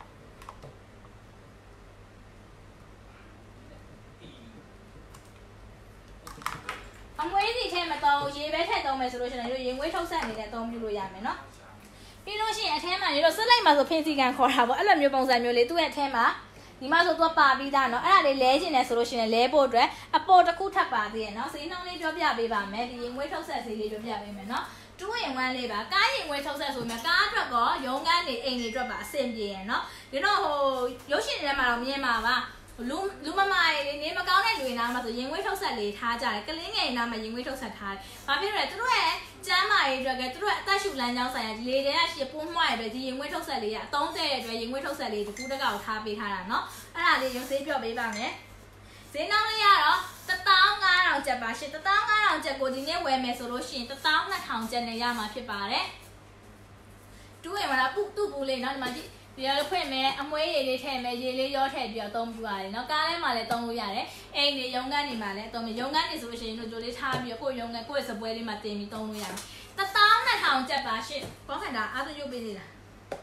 အမွေးစီထဲမှာတော့ရေပဲထည့်သုံးမယ်ဆိုလို့ရှိရင်တို့ရေငွေးထုတ်ဆက်နေတဲ့အသုံးပြုလို့ရမယ်နော်ပြီးလို့ရှိရင်အထဲမှာရေတော့စစ်လိုက်မှာဆိုဖင်စီကန်ခေါ်တာပေါ့အဲ့လိုမျိုးပုံစံမျိုးလေးသူ့ရဲ့အထဲမှာဒီမှာဆိုတော့ပါပြီးသားเนาะအဲ့ဒါလေးလဲကျင်တယ်ဆိုလို့ရှိရင်လဲဖို့အတွက်အပေါ်တစ်ခုထပ်ပါသေးရယ်เนาะဈေးနှုန်းလေးပြောပြပေးပါမယ်ဒီရေငွေးထုတ်ဆက်ဈေးလေးပြောပြပေးမယ်เนาะtwo in oneလေးပါကားရေငွေးထုတ်ဆက်ဆိုရင်ကားအတွက်ကောရုံးကန်းနေအိမ်တွေအတွက်ပါအဆင်ပြေရယ်เนาะဒီတော့ဟိုရုပ်ရှင်တွေထဲမှာတော့မြင်ပါပါလူလူမမလေးနေမကောင်းတဲ့လူတွေနားမှာဆိုရင်ငွေထုတ်ဆက်လေးထားကြတယ်ကလင်းငယ်နားမှာရင်ငွေထုတ်ဆက်ထားတယ်။ဘာဖြစ်လို့လဲသူတို့ရဲ့ကျမ်းမာရေးအတွက်ကသူတို့ရဲ့အသက်ရှူလမ်းကြောင်းဆိုင်ရာဒီလေတွေကရှစ်ပိုးမှွားရတဲ့ဒီရင်ငွေထုတ်ဆက်လေးကအသုံးတဲ့တဲ့အတွက်ရင်ငွေထုတ်ဆက်လေးတကူးတကောက်ထားပေးထားတာเนาะ။အဲ့ဒါလေးရုပ်သေးပြောပေးပါမယ်။ဈေးနှုန်းလေးကတော့တစ်သောင်းငါးထောင်ကျပ်ပါရှင်တစ်သောင်းငါးထောင်ကျပ်ကိုဒီနေ့ဝယ်မယ်ဆိုလို့ရှိရင်တစ်သောင်းနှစ်ထောင်ကျပ်နဲ့ရမှာဖြစ်ပါတယ်။တူးရင်မလားပုတူပူလေးเนาะဒီမှာကြည့်ဒီလိုဖွင့်မယ်အမွှေးရည်လေးထည့်မယ်ရေလေးရောထည့်ပြီးတော့သုံးပြရတယ်เนาะကားထဲမှာလည်းသုံးလို့ရတယ်အိမ်တွေရုံးကန်းတွေမှာလည်းသုံးမယ်ရုံးကန်းတွေဆိုလို့ရှိရင်တို့ကြိုလေးထားပြီးတော့ကိုယ်ရုံးကန်းကိုယ့်ရဲ့စပွဲလေးမှာတင်ပြီးသုံးလို့ရတယ်တစ်သောင်းနှစ်ထောင်ကျပ်ပါရှင့်ဘောခန္ဓာအားသွရုပ်ပေးသေးလား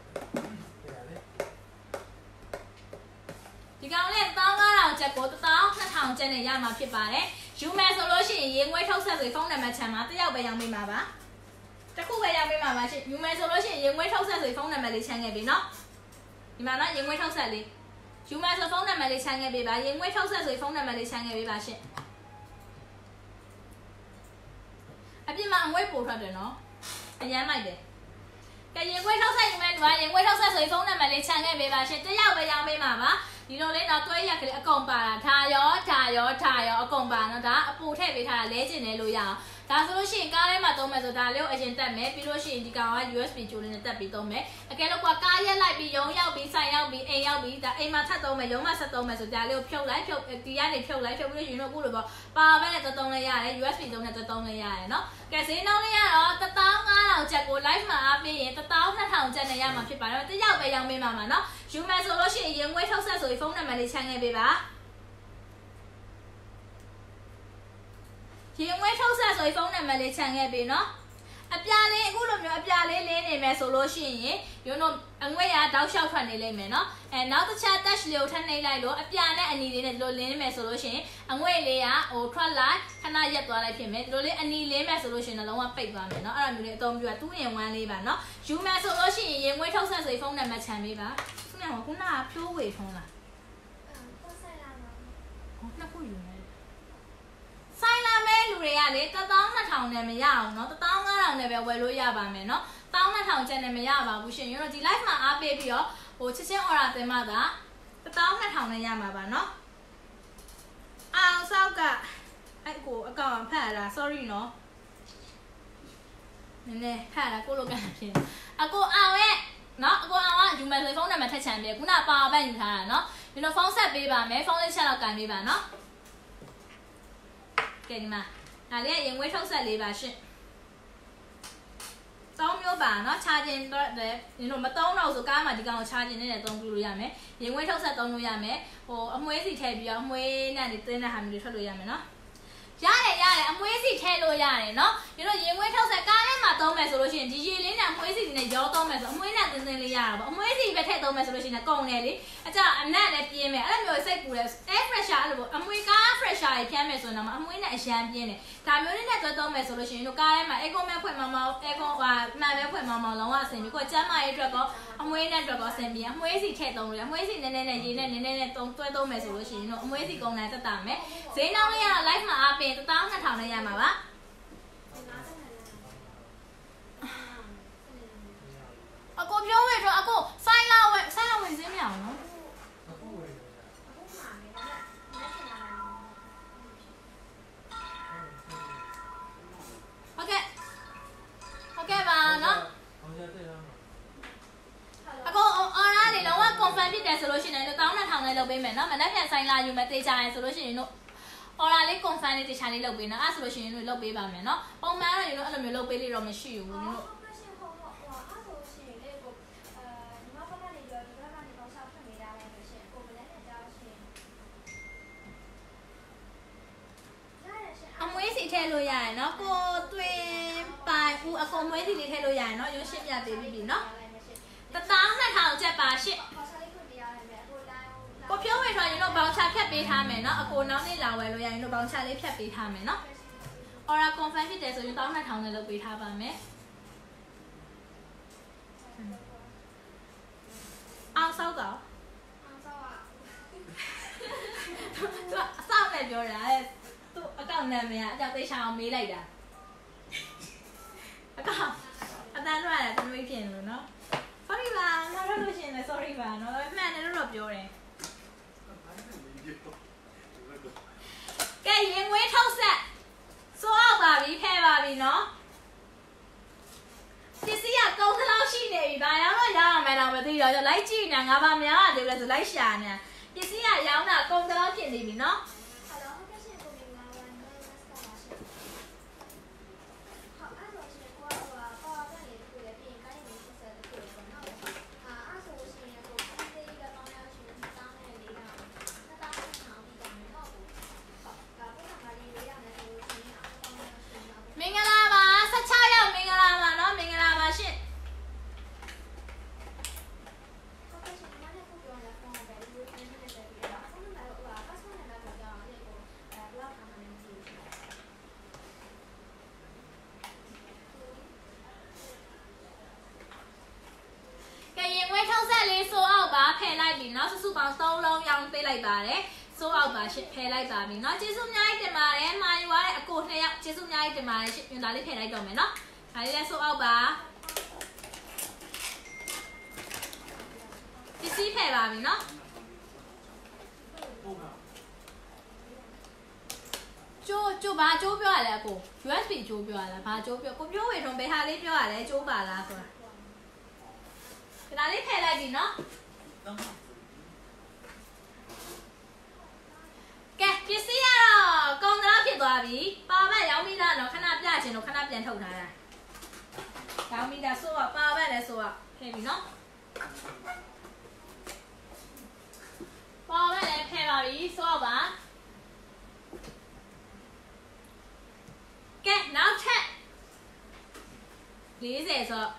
ဒီကောင်လေးတစ်သောင်းငါးထောင်ကျပ်ကိုတစ်သောင်းနှစ်ထောင်ကျပ်နဲ့ရမှာဖြစ်ပါတယ်ယူမယ်ဆိုလို့ရှိရင်ရေငွေးထုတ်ဆက်ဆိုဖုန်းနံပါတ်ချမ်းမှာတစ်ယောက်ပဲရောင်းပေးမှာပါတခုပဲရောင်းပေးမှာပါရှင့်ယူမယ်ဆိုလို့ရှိရင်ရေငွေးထုတ်ဆက်ဆိုဖုန်းနံပါတ်လေးချမ်းခဲ့ပြီเนาะဒီမှာနော်ရင်ငွေထုတ်ဆက်လေးယူမယ်ဆိုဖုန်းနံပါတ်လေးချမ်းခဲ့ပေးပါရင်ငွေထုတ်ဆက်ဆိုဖုန်းနံပါတ်လေးချမ်းခဲ့ပေးပါရှင့်အပြင်မှာအငွေပို့ထွက်တယ်နော်အရန်လိုက်တယ်ကဲရင်ငွေထုတ်ဆက်ယူမယ်ဒီမှာရင်ငွေထုတ်ဆက်ဆိုဖုန်းနံပါတ်လေးချမ်းခဲ့ပေးပါရှင့်တယောက်ပဲရောင်းပေးမှာပါဒီလိုလေးတော့တွဲရက်ကလေးအကုန်ပါတာဒါရောဒါရောဒါရောအကုန်ပါနော်ဒါအပူထည့်ပေးထားတာလဲကျင်တယ်လို့ရအောင်ဒါဆိုလို့ရှိရင်ကားထဲမှာသုံးမယ်ဆိုဒါလေးကိုအရင်တက်မယ်ပြီးလို့ရှိရင်ဒီကောင်က U S B ကြိုးလေးနဲ့တက်ပြီးသုံးမယ်အကယ်လို့ကကားရက်လိုက်ပြီးရုံရောက်ပြီးဆိုင်ရောက်ပြီးအိမ်ရောက်ပြီးဒါအိမ်မှာထပ်သုံးမယ်ရုံးမှာဆက်သုံးမယ်ဆိုဒါလေးကိုဖြုတ်လိုက်ဖြုတ်ဒီကနေဖြုတ်လိုက်ဖြုတ်ပြီးလို့ရှိရင်တော့အခုလိုပေါ့ပါပဲနဲ့သုံးလဲရတယ် U S B သုံးနဲ့သုံးလဲရတယ်နော်ကဲဈေးနှုန်းလေးကတော့တစ်သောင်းငါးထောင်ကျပ်ကို live မှာအားပေးရင်တစ်သောင်းနှစ်ထောင်ကျပ်နဲ့ရမှာဖြစ်ပါတယ်တယောက်ပဲရောင်းပေးမှာပါနော်ယူမယ်ဆိုလို့ရှိရင်ရင်ငွေထုတ်ဆက်ဆိုရင်ဖုန်းနံပါတ်လေးချမ်းခဲ့ပေးပါရင်ငွေထုတ်ဆက်ဆိုရင်ဖုန်းနံပါတ်လေးချမ်းခဲ့ပေးနော်အပြာလေးအခုလိုမျိုးအပြာလေးလင်းနေမယ်ဆိုလို့ရှိရင်ယူနိုအငွေရတောက်လျှောက်ထွက်နေလိမ့်မယ်နော်အဲနောက်တစ်ချက် touch လေးကိုထပ်နှိပ်လိုက်လို့အပြာနဲ့အနီလေးနဲ့ဒီလိုလင်းနေမယ်ဆိုလို့ရှိရင်အငွေလေးကဟိုထွက်လိုက်ခဏရက်သွားလိုက်ဖြစ်မယ်ဒီလိုလေးအနီလင်းမယ်ဆိုလို့ရှိရင်လုံးဝပိတ်သွားမယ်နော်အဲ့လိုမျိုးလေးအသုံးပြုတာtwo in oneလေးပါနော်ယူမယ်ဆိုလို့ရှိရင်ရင်ငွေထုတ်ဆက်ဆိုရင်ဖုန်းနံပါတ်ချမ်းပေးပါခုနကခုနကဖြိုးဝေဖုန်းလားဟုတ်ဆိုင်လာမှာဟောနှစ်ခုယူနေဆိုင်လာမဲလူတွေကလေတစ်သောင်းနှစ်ထောင်နဲ့မရအောင်เนาะတစ်သောင်းငါးထောင်နဲ့ပဲဝယ်လို့ရပါမယ်เนาะတစ်သောင်းနှစ်ထောင်ကျပ်နဲ့မရပါဘူးရှင်ရောဒီ live မှာအားပေးပြီးတော့ဟိုချက်ချင်း order တင်မှသာတစ်သောင်းနှစ်ထောင်နဲ့ရမှာပါเนาะအောင်ဆောက်ကအဲ့ကိုအကောင့်ဖတ်ရတာ sorry เนาะနည်းနည်းဖတ်ရတာကိုလိုကန်ဖြစ်အကိုအောင်ရဲ့เนาะအကိုအောင်ကယူမယ်ဆိုဖုန်းနံပါတ်ထက်ချန်ပေးခုနပါဘတ်ယူထားတာเนาะဒီလိုဖုန်းဆက်ပေးပါမယ်ဖုန်းလေးချက်တော့ကန်ပေးပါเนาะကဲဒီမှာဒါလေးကရင်ငွေထုတ်ဆက်လေးပါရှင့်သုံးမျိုးပါเนาะ charging တော့တယ်ဒီလိုမသုံးတော့ဆိုကားမှာဒီကောင်ကို charging နဲ့သုံးပြလို့ရမယ်ရင်ငွေထုတ်ဆက်သုံးလို့ရမယ်ဟိုအမွှေးစီထည့်ပြီးတော့အမွှေးနဲ့တင်းတဲ့ဟာမျိုးတွေထွက်လို့ရမယ်เนาะရတယ်ရတယ်အမွှေးစီထည့်လို့ရတယ်နော်ဒီလိုရင်ငွေးထုတ်ဆက်ကားထဲမှာသုံးမယ်ဆိုလို့ရှိရင်ဒီရေလေးနဲ့အမွှေးစီနဲ့ရောသုံးမယ်ဆိုအမွှေးနဲ့တင်းတင်းလေးရတာပေါ့အမွှေးစီပဲထည့်သုံးမယ်ဆိုလို့ရှိရင်ကုန်တယ်လေအကြအနက်နဲ့ပြင်းမယ်အဲ့လိုမျိုးစိတ်ကူတယ် air pressure အဲ့လိုပေါ့အမွှေးကား pressure ကြီးဖြန်းမယ်ဆိုရင်တော့အမွှေးနဲ့အရန်ပြင်းတယ်ဒါမျိုးလေးနဲ့တွဲသုံးမယ်ဆိုလို့ရှိရင်တို့ကားထဲမှာ aircon မဲ့ဖွင့်မမောင်း aircon ဟာမှန်ပဲဖွင့်မမောင်းလုံးဝအဆင်ပြေကိုကျန်းမာရေးအတွက်ကောအမွှေးနဲ့အတွက်ကောအဆင်ပြေအမွှေးစီထည့်သုံးလို့ရအမွှေးစီနည်းနည်းနဲ့ရေနဲ့နည်းနည်းနဲ့သုံးတွဲသုံးမယ်ဆိုလို့ရှိရင်တို့အမွှေးစီကုန်တယ်တက်တာမယ်ဈေးနှုန်းလေးက live မှာအပြင်တစ်သောင်းနှစ်ထောင်နဲ့ရမှာပါအကိုပြောဝဲတော့အကိုဆိုင်လာဝဲဆိုင်လာဝင်စင်းမရအောင်နော်ဟုတ်ကဲ့ဟုတ်ကဲ့ပါနော်အကိုအော်ရာနေတော့ confirm ဖြစ်တယ်ဆိုလို့ရှိရင်တော့တစ်သောင်းနှစ်ထောင်နဲ့လုပ်ပေးမယ်နော်မနက်ဖြန်ဆိုင်လာယူမယ်တေးချာရင်ဆိုလို့ရှိရင်တို့အော်ရာလေး confirm လေးတေးချာလေးလုပ်ပေးနော်အဲ့ဆိုလို့ရှိရင်တို့လုပ်ပေးပါမယ်နော်ပုံမှန်တော့ယူလို့အဲ့လိုမျိုးလုပ်ပေးလို့တော့မရှိဘူးတို့အမွေးစီထည့်လို့ရရနော်ကိုတွင်ပိုင်ဦးအကုန်မွေးစီလေးထည့်လို့ရရနော်ရုံးရှင်းပြပေးပြီနော်တစ်သောင်းနှစ်ထောင်ချက်ပါရှစ်ကိုဖြိုးဝေထွားရင်တို့ဘောင်ချဖြတ်ပေးထားမယ်နော်အကိုနောက်နေ့လာဝယ်လို့ရရင်တို့ဘောင်ချလေးဖြတ်ပေးထားမယ်နော်အော်ရာ confirm ဖြစ်တယ်ဆိုရင်တစ်သောင်းနှစ်ထောင်နဲ့လုပ်ပေးထားပါမယ်အောင်ဆောက်တော့အောင်ဆောက်อ่ะသူအဆောက်နဲ့ပြောတာသူအကောင့်နာမည်ကအကြောက်သိချအောင်မေးလိုက်တာအကောင့်အတန်းလွှတ်ရတာတမွေးပြင်လို့နော် sorry ပါနောက်တော့လို့ရှိရင်လည်း sorry ပါနော်မှန်တယ်လို့တော့ပြောတယ်ကဲရင်ငွေထုတ်ဆက်စိုးအောင်ပါပြီဖဲပါပြီနော်ပစ္စည်းကကုန်သလောက်ရှိနေပြီဘာရောက်တော့ရအောင်မယ်တော့မသိတော့လိုက်ကြည့်နေငါဘာများတယ်လဲဆိုလိုက်ရှာနေပစ္စည်းကရောင်းတာကုန်သလောက်ဖြစ်နေပြီနော်မင်္ဂလာပါဆယ့်ခြောက်ရောက်မင်္ဂလာပါနော်မင်္ဂလာပါရှင်ကဲရင်ဝဲထုတ်ဆက်လေးစိုးအောက်ပါဖယ်လိုက်ပြီနော်စုစုပေါင်းသုံးလုံးရောင်းပေးလိုက်ပါတယ်စိုးအောက်ပါရှစ်ဖယ်လိုက်ပါပြီเนาะကျေးဇူးအများကြီးတင်ပါတယ်မာယူရတဲ့အကိုနှစ်ယောက်ကျေးဇူးအများကြီးတင်ပါတယ်ရှစ်ညဒါလေးဖယ်လိုက်တော့မယ်เนาะဒါလေးလည်းစိုးအောက်ပါပစ္စည်းဖယ်ပါပြီเนาะကျိုးကျိုးဘာကျိုးပြောရလဲအကို ယူ เอส บี ကျိုးပြောရလားဘာကျိုးပြောကိုပြောဝေထုံးဘယ်ဟာလေးပြောရလဲကျိုးပါလားဆိုတာဒါလေးဖယ်လိုက်ပြီเนาะကဲပစ္စည်းကတော့ကုန်သလောက်ဖြစ်သွားပြီပါဘက်ရောင်းမိတာတော့ခဏပြချင်တော့ခဏပြန်ထုတ်ထားတာရောင်းမိတာဆိုတော့ပါဘက်လည်းဆိုတော့ဖယ်ပြီနော်ပါဘက်လည်းဖယ်ပါပြီဆိုတော့ပါကဲနောက်ထပ်လေးဆယ်ဆိုတော့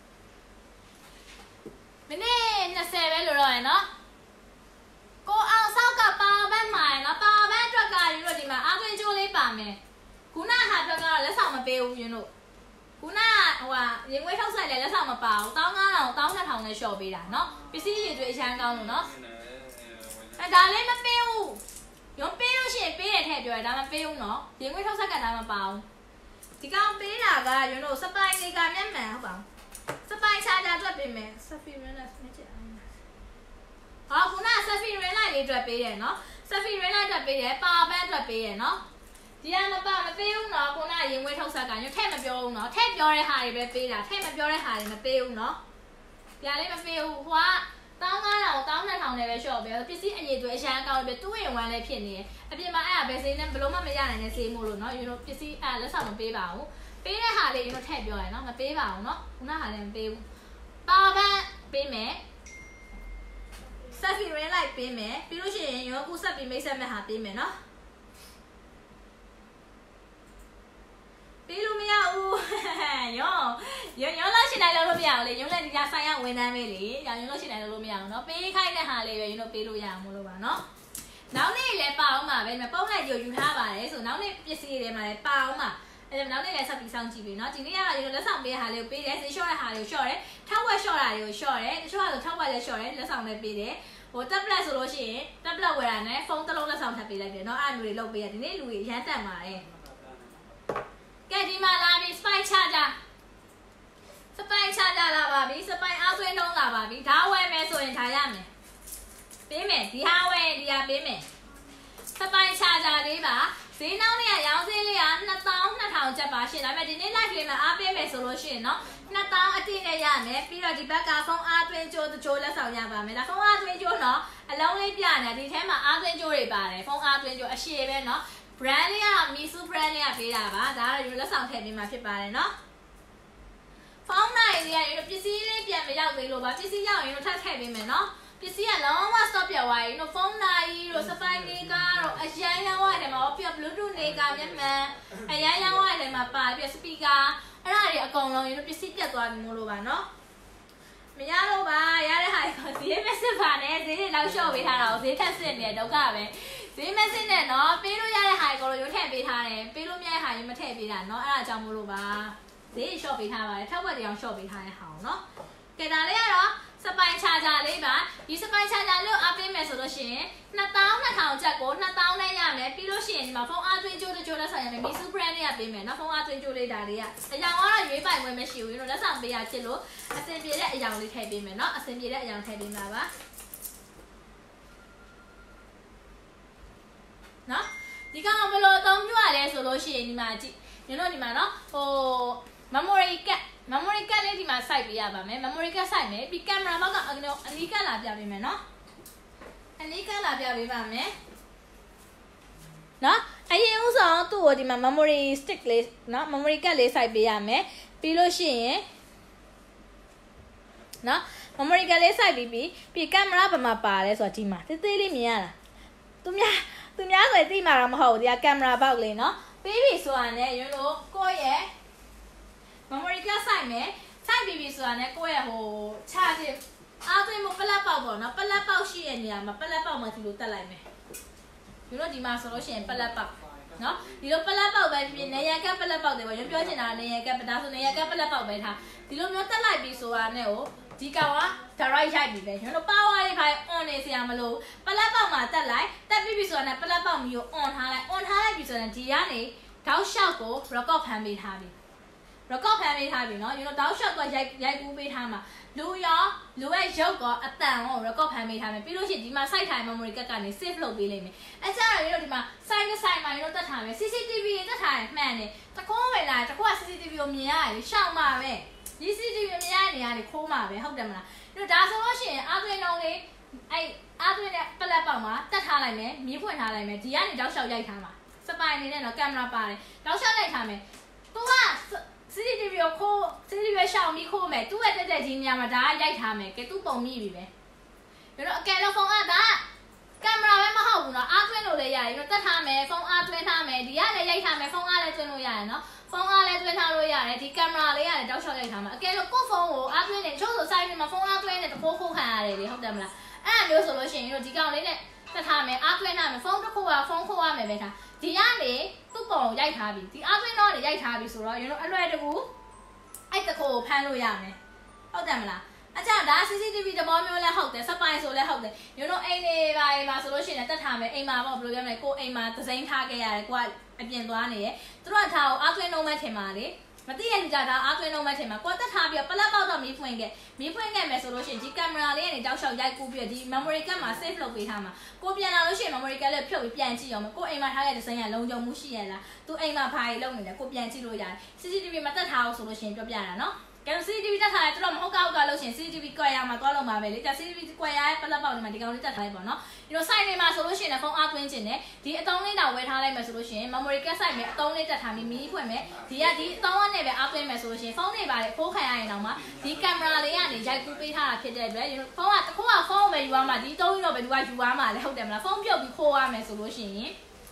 မိနစ်နှစ်ဆယ်ပဲလို့တော့ရယ်နော်ကိုအောင်ဆောက်ကပါဘက်မှာရယ်နော်ပါဘက်အတွက်ကယူလို့ဒီမှာအာသွင်းကျိုးလေးပါမယ်ခုနဟာအတွက်ကတော့လက်ဆောင်မပေးဘူးယူလို့ခုနဟိုဟာရင်ငွေထုတ်ဆိုင်လည်းလက်ဆောင်မပါဘူးတောင်းငါးထောင်တောင်းနှစ်ထောင်နဲ့လျှော့ပေးတာနော်ပစ္စည်းရည်တွေအရန်ကောင်းလို့နော်အဲဒါလေးမပေးဘူးရုံးပေးလို့ရှိရင်ပေးတယ်ထည့်ပြောတယ်ဒါမှပေးဘူးနော်ရင်ငွေထုတ်ဆက်ကဒါမှမပါဘူးဒီကောင်ပေးတာကယူလို့စပိုင်လေးကမျက်မှန်ဟုတ်ပါဘူးစပိုင်ချာချာတွက်ပေးမယ်ဆဖီရင်းနဲ့စမချစ်ဟောခုနဆဖီရင်းလိုက်လေးအတွက်ပေးတယ်နော်ဆဖီရင်းလိုက်အတွက်ပေးတယ်ပါဘက်အတွက်ပေးတယ်နော်ဒီကမပါမပေးဘူးနော်ခုနရင်ဝဲထုတ်ဆက်ကညထည့်မပြောဘူးနော်ထည့်ပြောတဲ့ဟာတွေပဲပေးတာထည့်မပြောတဲ့ဟာတွေမပေးဘူးနော်ဒီကလေးမပေးဘူးဟိုကတောင်းငါးထောင်တောင်းနှစ်ထောင်နဲ့ပဲလျှော့ပေးပစ္စည်းအရေးတွေအရန်ကောင်းတယ်တူးရင်ဝမ်းလည်းဖြစ်နေတယ်အပြင်မှာအဲ့ဒါပဲစေးနဲ့ဘလို့မှမရနိုင်တဲ့စေးမို့လို့နော်ယူတို့ပစ္စည်းအဲ့လက်ဆောင်မပေးပါဘူးပေးတဲ့ဟာလေးယူတို့ထည့်ပြောရနော်မပေးပါဘူးနော်ခုနဟာလည်းမပေးဘူးပါဘက်ပေးမယ်ဆက်ဖီရင်းလိုက်ပေးမယ်ပြီးလို့ရှိရင်ရောအခုဆက်ပြီးမိတ်ဆက်မဲ့ဟာပေးမယ်နော်ပေးလို့မရဘူးရောရောရောလို့ရှိနိုင်လို့မရဘူးလေရုံးလည်းဒီကဆိုင်ရဝန်ထမ်းပဲလေရောင်ရုံးလို့ရှိနိုင်လို့မရဘူးเนาะပေးခိုင်းတဲ့ဟာလေးပဲရုံးတို့ပေးလို့ရအောင်မလို့ပါเนาะနောက်နေ့လည်းပါအောင်ပါပဲပုံလိုက်ကြယူထားပါတယ်ဆိုနောက်နေ့ပစ္စည်းတွေမှာလည်းပါအောင်ပါအဲနောက်နေ့လည်းဆက်ပြီးစောင့်ကြည့်ပြီเนาะဒီနေ့ကတော့ရုံးလက်ဆောင်ပေးတဲ့ဟာလေးကိုပေးတယ်စေးလျှော့တဲ့ဟာလေးကိုလျှော့တယ်ထောက်ဝက်လျှော့တာတွေကိုလျှော့တယ်တချို့ကဆိုထောက်ဝက်လည်းလျှော့တယ်လက်ဆောင်လည်းပေးတယ်ဟို tablet ဆိုလို့ရှိရင် tablet ဝယ်တာနဲ့ဖုန်းတစ်လုံးလက်ဆောင်ထပ်ပေးလိုက်တယ်เนาะအဲ့လိုတွေလုပ်ပေးရဒီနေ့လူတွေရမ်းတက်ပါတယ်ကဲဒီမှာလာပြီ spike charger spike charger လာပါပြီ spike အားသွင်းလုံးလာပါပြီဒါဝယ်မယ်ဆိုရင်ဒါရမယ်ပေးမယ်ဒီဟာဝယ်ဒီဟာပေးမယ် spike charger လေးပါဈေးနှောင်းလေးကရောင်းဈေးလေးကနှစ်သောင်းနှစ်ထောင်ကျပ်ပါရှင်ဒါပေမဲ့ဒီနေ့ live လေးမှာအားပေးမယ်ဆိုလို့ရှိရင်เนาะနှစ်သောင်းအတိနဲ့ရမယ်ပြီးတော့ဒီဘက်ကဖုန်းအားသွင်းကြိုးကြိုးလက်ဆောင်ရပါမယ်ဒါဖုန်းအားသွင်းကြိုးเนาะအလုံးလေးပြနေဒီထဲမှာအားသွင်းကြိုးတွေပါတယ်ဖုန်းအားသွင်းကြိုးအရှည်ပဲเนาะ brand လေးက Misu brand လေးကပေးတာပါဒါကတော့လက်ဆောင်ထည့်ပေးမှာဖြစ်ပါတယ်เนาะဖုန်းနိုင်လေးကပစ္စည်းလေးပြန်မရောက်သေးလို့ပါပစ္စည်းရောက်ရင်တော့ထပ်ထည့်ပေးမယ်เนาะပစ္စည်းကလုံးဝ stop ပြသွားရင်တို့ဖုန်းနိုင်တို့ spike လေးကတော့အရန်ရောင်းရတယ်မှာပြ bluetooth လေးကမျက်မှန်အရန်ရောင်းရတယ်မှာပါပြ speaker အဲ့ဒါတွေအကုန်လုံးရင်တို့ပစ္စည်းပြတ်သွားပြီမို့လို့ပါเนาะမရတော့ပါရတဲ့ဟာကိုဈေးမစစ်ပါနဲ့ဈေးတွေလောက်လျှော့ပေးထားတာကိုဈေးထက်စစ်နေဒုက္ခပဲဈေးမစစ်နဲ့เนาะပေးလို့ရတဲ့ဟာကိုရုံးထည့်ပေးထားတယ်ပေးလို့မရတဲ့ဟာရုံးမထည့်ပေးတာเนาะအဲ့ဒါကြောင့်မို့လို့ပါဈေးလျှော့ပေးထားပါတယ်ထောက်ဝက်တရားလျှော့ပေးထားတဲ့ဟာเนาะကဲဒါလေးကတော့စပိုင်ချာချာလေးပါဒီစပိုင်ချာချာလေးကိုအားပေးမယ်ဆိုလို့ရှိရင်နှစ်သောင်းနှစ်ထောင်ကျပ်ကိုနှစ်သောင်းနဲ့ရမယ်ပြီးလို့ရှိရင်ဒီမှာဖုန်းအားသွင်းကြိုးတကြိုးလက်ဆောင်ရမယ် Misu brand လေးကပေးမယ်နော်ဖုန်းအားသွင်းကြိုးလေးဒါလေးကအရောင်ကတော့ရွေးပိုင်ဝင်မရှိဘူးလို့လက်ဆောင်ပေးရချစ်လို့အစင်ပြေတဲ့အရောင်လေးထည့်ပေးမယ်နော်အစင်ပြေတဲ့အရောင်ထည့်ပေးမှာပါနော်ဒီကောင်ဘယ်လိုအသုံးပြုရလဲဆိုလို့ရှိရင်ဒီမှာကြည့်ညတို့ဒီမှာနော်ဟို memory card memory card လေးဒီမှာစိုက်ပေးရပါမယ် memory card စိုက်မယ်ပြီး camera ဘောက်ကအနီးကလာပြပေးမယ်နော်အနီးကလာပြပေးပါမယ်နော်အရင်ဥဆောင်သူ့ကိုဒီမှာ memory stick လေးနော် memory card လေးစိုက်ပေးရမယ်ပြီးလို့ရှိရင်နော် memory card လေးစိုက်ပြီးပြီးပြီး camera ဘာမှပါလဲဆိုတော့ဒီမှာသေးသေးလေးမြင်ရလားသူများသူများဆိုရင်သိမှာတော့မဟုတ်ဘူးဒီက camera box လေးနော်ပြီးပြီဆိုတာနဲ့ရုံးလို့ကိုယ့်ရဲ့ memory card စိုက်မယ်စိုက်ပြီးပြီဆိုတာနဲ့ကိုယ့်ရဲ့ဟိုချာခြင်းအားသွင်းမှုပလက်ပေါက်ပေါ့နော်ပလက်ပေါက်ရှိတဲ့နေရာမှာပလက်ပေါက်မှာဒီလိုတက်လိုက်မယ်ရုံးလို့ဒီမှာဆိုလို့ရှိရင်ပလက်ပေါက်နော်ဒီလိုပလက်ပေါက်ပဲဖြစ်နေရကပလက်ပေါက်တွေပေါ့ရုံးပြောချင်တာနေရကပဒါဆိုနေရကပလက်ပေါက်ပဲထားဒီလိုမျိုးတက်လိုက်ပြီဆိုတာနဲ့ကိုဒီကောင်က direct ရိုက်ပြီပဲကျွန်တော် power လေးဖိုင် on နေစရာမလိုပလက်ပေါက်မှာတက်လိုက်တက်ပြီးပြီဆိုတာနဲ့ပလက်ပေါက်မျိုး on ထားလိုက် on ထားလိုက်ပြီဆိုရင်ဒီကနေတောက်လျှောက်ကို record ဖမ်းပေးထားပြီ record ဖမ်းပေးထားပြီเนาะကျွန်တော်တောက်လျှောက်ကရိုက်ရိုက်ကူးပေးထားမှာလူရောလူရဲ့ရုပ်ကောအတန်ကို record ဖမ်းပေးထားမယ်ပြီးလို့ရှိရင်ဒီမှာ site ထိုင် memory card ကနေ save လုပ်ပေးလိမ့်မယ်အဲကြတော့ကျွန်တော်ဒီမှာ site နဲ့ site မှာကျွန်တော်တက်ထားမယ် C C T V တွေတက်ထားတယ်မှန်တယ်တခုံးဝင်လာတခုက C C T V ကိုမြင်ရတယ်ရှောက်မှာပဲဒီ C C T V မြင်ရတဲ့နေရာတွေခိုးမှာပဲဟုတ်တယ်မလားကျွန်တော်ဒါဆိုလို့ရှိရင်အားသွင်းလုံးလေးအဲ့အားသွင်းတဲ့ပလက်ပေါက်မှာတက်ထားလိုက်မယ်မြင်းဖွင့်ထားလိုက်မယ်ဒီကနေတောက်လျှောက်ရိုက်ထားမှာစပိုင်နေနဲ့တော့ကင်မရာပါတယ်တောက်လျှောက်ရိုက်ထားမယ်သူက C C T V ကိုခိုး C C T V ရှောက်ပြီးခိုးမယ်သူ့ရဲ့တက်တက်ကြီးနေရာမှာဒါကရိုက်ထားမယ်ကဲသူ့ပုံမိပြီပဲကျွန်တော်အကယ်လို့ဖုန်းအားဒါကင်မရာပဲမဟုတ်ဘူးเนาะအားသွင်းလို့လည်းရတယ်ကျွန်တော်တက်ထားမယ်ဖုန်းအားသွင်းထားမယ်ဒီကလည်းရိုက်ထားမယ်ဖုန်းအားလည်းသွင်းလို့ရတယ်เนาะဖုန်းအားလည်းသွင်းထားလို့ရတယ်ဒီကင်မရာလေးရတယ်တောက်လျှောက်ရိုက်ထားမှာအကယ်လို့ကိုယ့်ဖုန်းကိုအားသွင်းနေချို့ဆို site မှာဖုန်းအားသွင်းနေတခိုးခိုးခံရတယ်လေဟုတ်တယ်မလားအဲ့အမျိုးဆိုလို့ရှိရင်တို့ဒီကောင်လေးနဲ့တက်ထားမယ်အားသွင်းထားမယ်ဖုန်းတစ်ခုကဖုန်းခိုးရမယ်ပဲထားဒီကနေသူ့ပုံရိုက်ထားပြီဒီအားသွင်းတော့နေရိုက်ထားပြီဆိုတော့ကျွန်တော်အလွယ်တကူအဲ့တခိုးကိုဖမ်းလို့ရမယ်ဟုတ်တယ်မလားအကြဒါ C C T V တဘောမျိုးလဲဟုတ်တယ်စပိုင်ဆိုလဲဟုတ်တယ်ညတို့အိမ်နေပါအိမ်မှာဆိုလို့ရှိရင်တက်ထားမယ်အိမ်မှာပေါ့ဘယ်လိုပြောမလဲကိုအိမ်မှာသစိမ်းထားခဲ့ရတယ်ကိုကအပြင်သွားနေရသူတို့ကထားကိုအားသွင်းနှုံးမဲ့ထင်ပါလေမသိရလူကြတာအားသွင်းနှုံးမဲ့ထင်ပါကိုတက်ထားပြီးပလက်ပေါက်တော့မီးဖွင့်ခဲ့မီးဖွင့်ခဲ့မယ်ဆိုလို့ရှိရင်ဒီကင်မရာလေးကနေတောက်လျှောက်ရိုက်ကူးပြီးဒီ memory card မှာ save လုပ်ပေးထားမှာကိုပြန်လာလို့ရှိရင် memory card လေးဖြုတ်ပြီးပြန်ကြည့်အောင်ကိုအိမ်မှာထားခဲ့တဲ့သစိမ်းကလုံခြုံမှုရှိရလားသူအိမ်မှာဘာတွေလုပ်နေလဲကိုပြန်ကြည့်လို့ရတယ် C C T V မှာတက်ထားအောင်ဆိုလို့ရှိရင်ပြောပြတာနော်ကဲ C C T V တက်ထားတယ်တော်တော်မဟုတ်ကောက်ကလို့ရှင် C C T V ကွက်ရမှာသွားလို့မှာပဲလေဒါ C C T V ကွက်ရရဲ့ပလက်ပေါက်လေးမှာဒီကောင်လေးတက်ထားလိုက်ပေါ့နော်ဒီလို site တွေမှာဆိုလို့ရှိရင်ဖုန်းအားသွင်းခြင်းနဲ့ဒီအတုံးလေးတော့ဝယ်ထားလိုက်မယ်ဆိုလို့ရှိရင် memory card site မှာအတုံးလေးတက်ထားပြီးမီးဖွင့်မယ်ဒီကဒီအတုံးနဲ့ပဲအားသွင်းမယ်ဆိုလို့ရှိရင်ဖုန်းတွေပါလေဖိုးခံရရင်တော့မှဒီကင်မရာလေးကနေရိုက်ကူးပေးထားတာဖြစ်တဲ့အတွက်ဖုန်းကတစ်ခုကဖုန်းကိုပဲယူရမှာဒီတုံးကြီးတော့ပဲသူကယူရမှာလေဟုတ်တယ်မလားဖုန်းပြုတ်ပြီးခိုးရမယ်ဆိုလို့ရှိရင်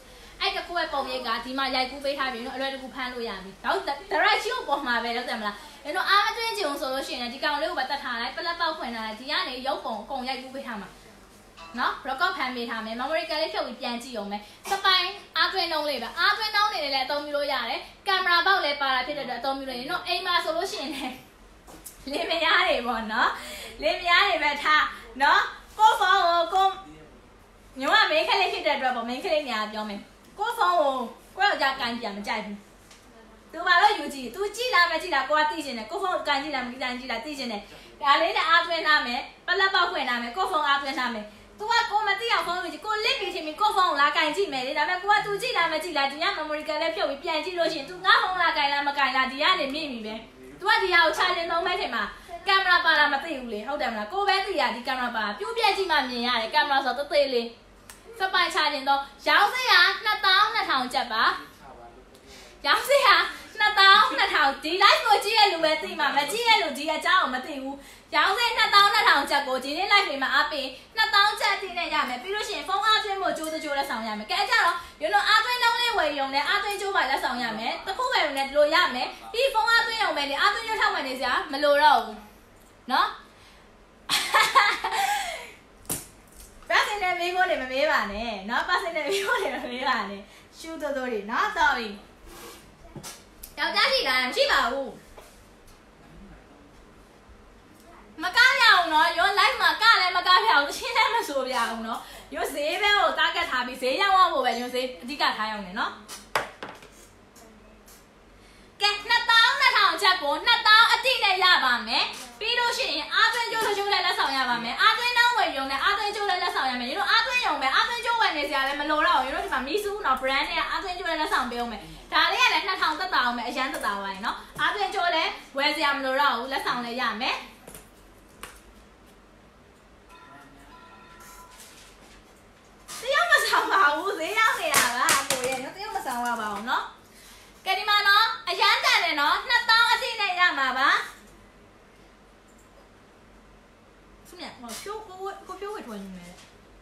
အဲ့တကူရဲ့ပုံရိပ်ကဒီမှာရိုက်ကူးပေးထားပြီနော်အလွယ်တကူဖမ်းလို့ရပြီတော့ direct ရှိကိုပေါ်မှာပဲဟုတ်တယ်မလားအဲ့တော့အားမတွင်းချင်ဆိုလို့ရှိရင်ဒီကောင်လေးကိုပဲတတ်ထားလိုက်ပလက်ပေါက်ဖွင့်ထားလိုက်ဒီကနေရုပ်ပုံအကုန်ရိုက်ကူးပေးထားမှာနော် record ဖမ်းပေးထားမယ် memory card လေးဖြုတ်ပြီးပြန်ကြည့်အောင်မယ်စပိုင်းအားသွင်းနှုံးလေးပဲအားသွင်းနှုံးနေလည်းအသုံးပြုလို့ရတယ်ကင်မရာပေါက်လည်းပါတာဖြစ်တဲ့အတွက်အသုံးပြုလို့ရနော်အိမ်မှာဆိုလို့ရှိရင်လည်းလင်းမယားတွေပေါ့နော်လင်းမယားတွေပဲထားနော်ကိုဖုန်းကိုကိုညီမမင်းခလေးဖြစ်တဲ့အတွက်ပေါ့မင်းခလေးညာပြောမယ်ကိုဖုန်းကိုကိုယောက်ျားကန်ကြည့်မကြိုက်ဘူးသူဘာလို့ယူကြည့် तू ကြည့်လားမကြည့်လားကိုကသိချင်တယ်ကိုဖုန်းကိုကန်ကြည့်လားမကန်ကြည့်လားသိချင်တယ်ဒါလေးနဲ့အားသွင်းထားမယ်ပလက်ပေါက်ဖွင့်ထားမယ်ကိုဖုန်းအားသွင်းထားမယ်तू ကကိုမသိအောင်ဖုန်းယူကြည့်ကိုလစ်ပြီးထင်ပြီးကိုဖုန်းကိုလာကန်ကြည့်မယ်လေဒါပေမဲ့ကိုက तू ကြည့်လားမကြည့်လားဒီက memory card လေးဖြုတ်ပြီးပြန်ကြည့်လို့ရှိရင် तू ငါဖုန်းလာကန်လားမကန်လားဒီကနေမြင့်ပြီပဲ तू ကဒီဟာကိုချာကျင်သုံးမဲ့ထင်မှာကင်မရာပါတာမသိဘူးလေဟုတ်တယ်မလားကိုပဲသိရဒီကင်မရာပါပြိုးပြက်ကြည့်မှမြင်ရတယ်ကင်မရာဆိုတော့သေးလေးစပိုင်ချကျင်တော့ရောင်းစရာနှစ်သောင်းနှစ်ထောင်ကျပ်ပါရောင်းစရာနှစ်သောင်းနှစ်ထောင်ဒီ live ကိုကြည့်ရလူပဲသိမှာမကြည့်ရလူဒီအကြောင်းကိုမသိဘူးရောင်းစရာနှစ်သောင်းနှစ်ထောင်ကျပ်ကိုဒီနေ့ live တွေမှာအပင်နှစ်သောင်းကျပ်တင်နေရမယ်ပြီးလို့ရှိရင်ဖုန်းအားသွင်းဖို့ကြိုးတကြိုးလက်ဆောင်ရမယ်ကဲကြတော့ယူလို့အားသွင်းလုံးလေးဝယ်ရုံနဲ့အားသွင်းကြိုးပါလက်ဆောင်ရမယ်တစ်ခုဝယ်ရုံနဲ့ဒီလိုရမယ်ပြီးဖုန်းအားသွင်းရုံပဲလေအားသွင်းရုံထောက်ဝင်နေစရာမလိုတော့ဘူးနော်ပတ်စင်တဲ့မိခိုးတွေမမေးပါနဲ့နော်ပတ်စင်တဲ့မိခိုးတွေမမေးပါနဲ့ရှူတိုးတိုးတွေနော် sorry ယောက်ျားရှိလားမရှိပါဘူးမကားရအောင်နော်ရော live မှာကလည်းမကားပြအောင်ရှင်းလည်းမဆိုပြအောင်နော်ရောဈေးပဲကိုတားကတ်ထားပြီးဈေးရောက်အောင်ပဲရောဈေးအဓိကထားအောင်နေနော်ကဲနှစ်သောင်းနှစ်ထောင်ချက်ကိုနှစ်သောင်းအတိနဲ့ရပါမယ်ပြီးလို့ရှိရင်အားသွင်းကျိုးကျိုးလည်းလက်ဆောင်ရပါမယ်အားသွင်းနှောင်းဝယ်ရုံနဲ့အားသွင်းကျိုးလည်းလက်ဆောင်ရမယ်ရောအားသွင်းရုံပဲအားသွင်းကျိုးဝယ်နေစရာလည်းမလိုတော့ဘူးရောဒီမှာမီဆူနော် brand နဲ့အားသွင်းကျိုးလည်းလက်ဆောင်ပေးအောင်မယ်ဒါလေးကလည်းနှစ်ထောင်သက်သာအောင်မယ်အရန်သက်သာပါရင်နော်အားသွင်းကျိုးလည်းဝယ်စရာမလိုတော့ဘူးလက်ဆောင်လည်းရမယ်တယောက်မဆောင်ပါဘူးဈေးရောက်နေတာပါအကိုရဲ့နော်တယောက်မဆောင်ပါဘူးနော်ကဲဒီမှာနော်အရန်တန်တယ်နော်နှစ်သောင်းအထိနဲ့ရမှာပါဆုမြတ်ဟောဖြိုးကိုကိုဖြိုးဝတ်ထွန်းနေမယ်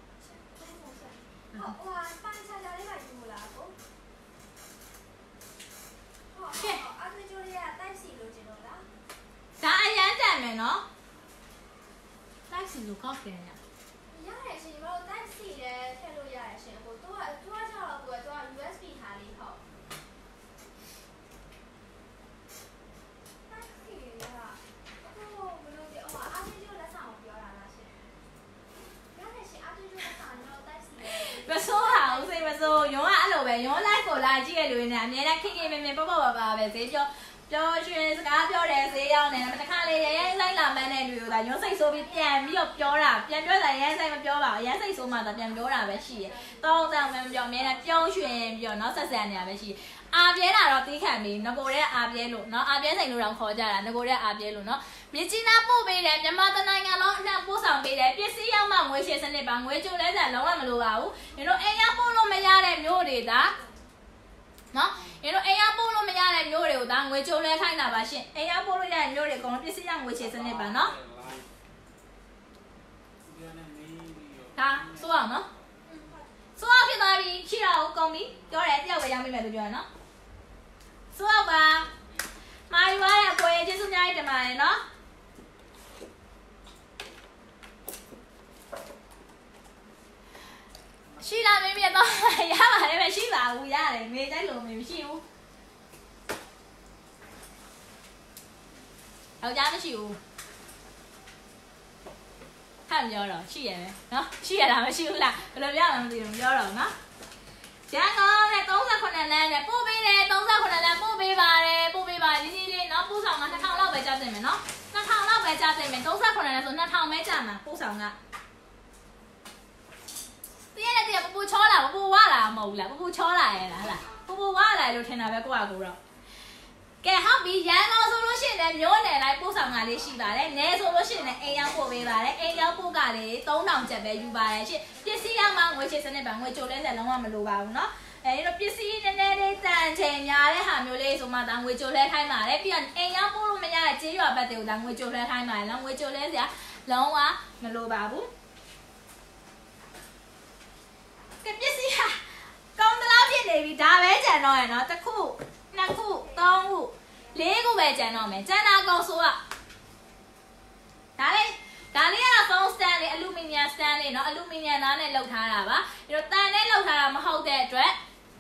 好哇，帮一下家里买多啦，不？好，好，阿妹就哩啊，带死路知道啦。 ဒါအရန်တန်မယ်နော်တိုက်စီလူကောက်တယ်ညရတယ်ရှင်မတို့တိုက်စီရဲထည့်လို့ရတယ်ရှင်ကိုတော့တော့ကျတော့ကိုတော့ U S B ထားလေးဟုတ်တိုက်စီရဟိုဘယ်လိုပြောအာအမေကျိုးလက်ဆောင်ပြောတာလားရှင်ရတယ်ရှင်အာကျိုးလက်ဆောင်တော့တိုက်စီမစိုးပါဘူးစိတ်မစိုးရုံးကအဲ့လိုပဲရုံး live ကိုလာကြည့်ရလို့နေအများနဲ့ခင်ခင်မင်မင်ပေါ့ပေါ့ပါပါပဲဈေးပြောပြောရွှင်စကားပြောတယ်ဈေးရောက်နေတယ်တခါလေရရဲလိုက်လာမှန်းတဲ့လူတွေကရုံးစိတ်ဆိုးပြီးပြန်ပြီးတော့ပြောတာပြန်ပြောတာရရဲစိတ်မပြောပါဘူးရရဲစိတ်ဆိုးမှသာပြန်ပြောတာပဲရှိတယ်တောင်းတောင်းမပြောအများနဲ့ပြုံးရွှင်ပြီးတော့နောက်ဆက်ဆက်နေတာပဲရှိတယ်အာပြဲတာတော့တီးခံပြီးငကိုတဲ့အာပြဲလို့เนาะအာပြဲစိန်လို့တော့ခေါ်ကြတာငကိုတဲ့အာပြဲလို့เนาะမြကြီးနားပို့ပေးတယ်မြန်မာတနိုင်ငံလုံးအနှံ့ပို့ဆောင်ပေးတယ်ပစ္စည်းရောက်မှငွေရှင်းစနစ်ပါငွေကျိုးလဲစားလုံးဝမလိုပါဘူးဒီလိုအိမ်ရောက်ပို့လို့မရတဲ့မျိုးတွေဒါနော်ရေတို့အိမ်ရောက်ပို့လို့မရတဲ့မျိုးတွေကိုဒါငွေချိုးလဲခိုင်းတာပါရှင်အိမ်ရောက်ပို့လို့ရတဲ့မျိုးတွေအကုန်လုံးပစ္စည်းရငွေချေစနစ်ပါနော်ဒါဆိုအောင်နော်ဆိုအောင်ဖြစ်သွားပြီရှိတော့ကုန်ပြီပြောတယ်တယောက်ပဲရမ်းမိမယ်လို့ပြောရနော်ဆိုအောင်ပါမာယူရတဲ့ကိုယ်ကျေးဇူးများကြီးတင်ပါတယ်နော်ရှိလားမင်းမြတ်တော့ရပါတယ်ပဲရှိပါဘူးရတယ်မေတိုက်လို့မေမရှိဘူးယောက်ျားမရှိဘူးဟမ်ပြောတော့ရှိရပဲနော်ရှိရတာမရှိဘူးလားဘယ်လိုပြောမှမသိဘူးပြောတော့နော်ရန်ကုန်နဲ့သုံးဆယ်ခုနှစ်လမ်းနဲ့ပို့ပေးတယ်သုံးဆယ်ခုနှစ်လမ်းပို့ပေးပါတယ်ပို့ပေးပါကြီးကြီးလေးနော်ပို့ဆောင်ကနှစ်ထောင်လောက်ပဲကြားတင်မယ်နော်နှစ်ထောင်လောက်ပဲကြားတင်မယ်သုံးဆယ်ခုနှစ်လမ်းဆိုနှစ်ထောင်ပဲကြားမှာပို့ဆောင်ကတည့်ရတဲ့တည့်ပူပူချောလာပူပူဝါလာမဟုတ်ဘူးလားပူပူချောလာရဲ့လားဟလားပူပူဝါလာလို့ထင်တာပဲကိုကကိုတော့ကဲဟုတ်ပြီရန်ကုန်ဆိုလို့ရှိရင်လည်းမျိုးနယ်လိုက်ပို့ဆောင်ကလေးရှိပါတယ်။နယ်ဆိုလို့ရှိရင်လည်းအိမ်ရောက်ပို့ပေးပါတယ်။အိမ်ရောက်ပို့ကလေးသုံးထောင်ကျပ်ပဲယူပါတယ်ရှင့်။ပစ္စည်းရောက်မှငွေချေစနစ်ပါငွေကြိုလဲဆက်လုံးဝမလိုပါဘူးเนาะ။အဲဒီတော့ပစ္စည်းနည်းနည်းလေးတန်ချိန်များတဲ့ဟာမျိုးလေးဆိုမှဒါငွေကြိုလဲခိုင်းပါတယ်။ပြီးတော့အိမ်ရောက်ပို့လို့မရတဲ့ကြေးရွာဘက်တွေကိုဒါငွေကြိုလဲခိုင်းပါတယ်နော်။ငွေကြိုလဲစရာလုံးဝမလိုပါဘူး။ကဲပစ္စည်းဟာကောင်းသလားပြဖြစ်နေပြီဒါပဲကြံတော့ရနော်တစ်ခုနှစ်ခုသုံးခုလေးခုပဲကြံတော့မယ်ကျန်တာကောင်ဆိုကဒါလေးဒါလေးကတော့ phone stand လေး aluminum stand လေးเนาะ aluminum သားနဲ့လုပ်ထားတာပါဒီတော့တန်နဲ့လုပ်ထားတာမဟုတ်တဲ့အတွက်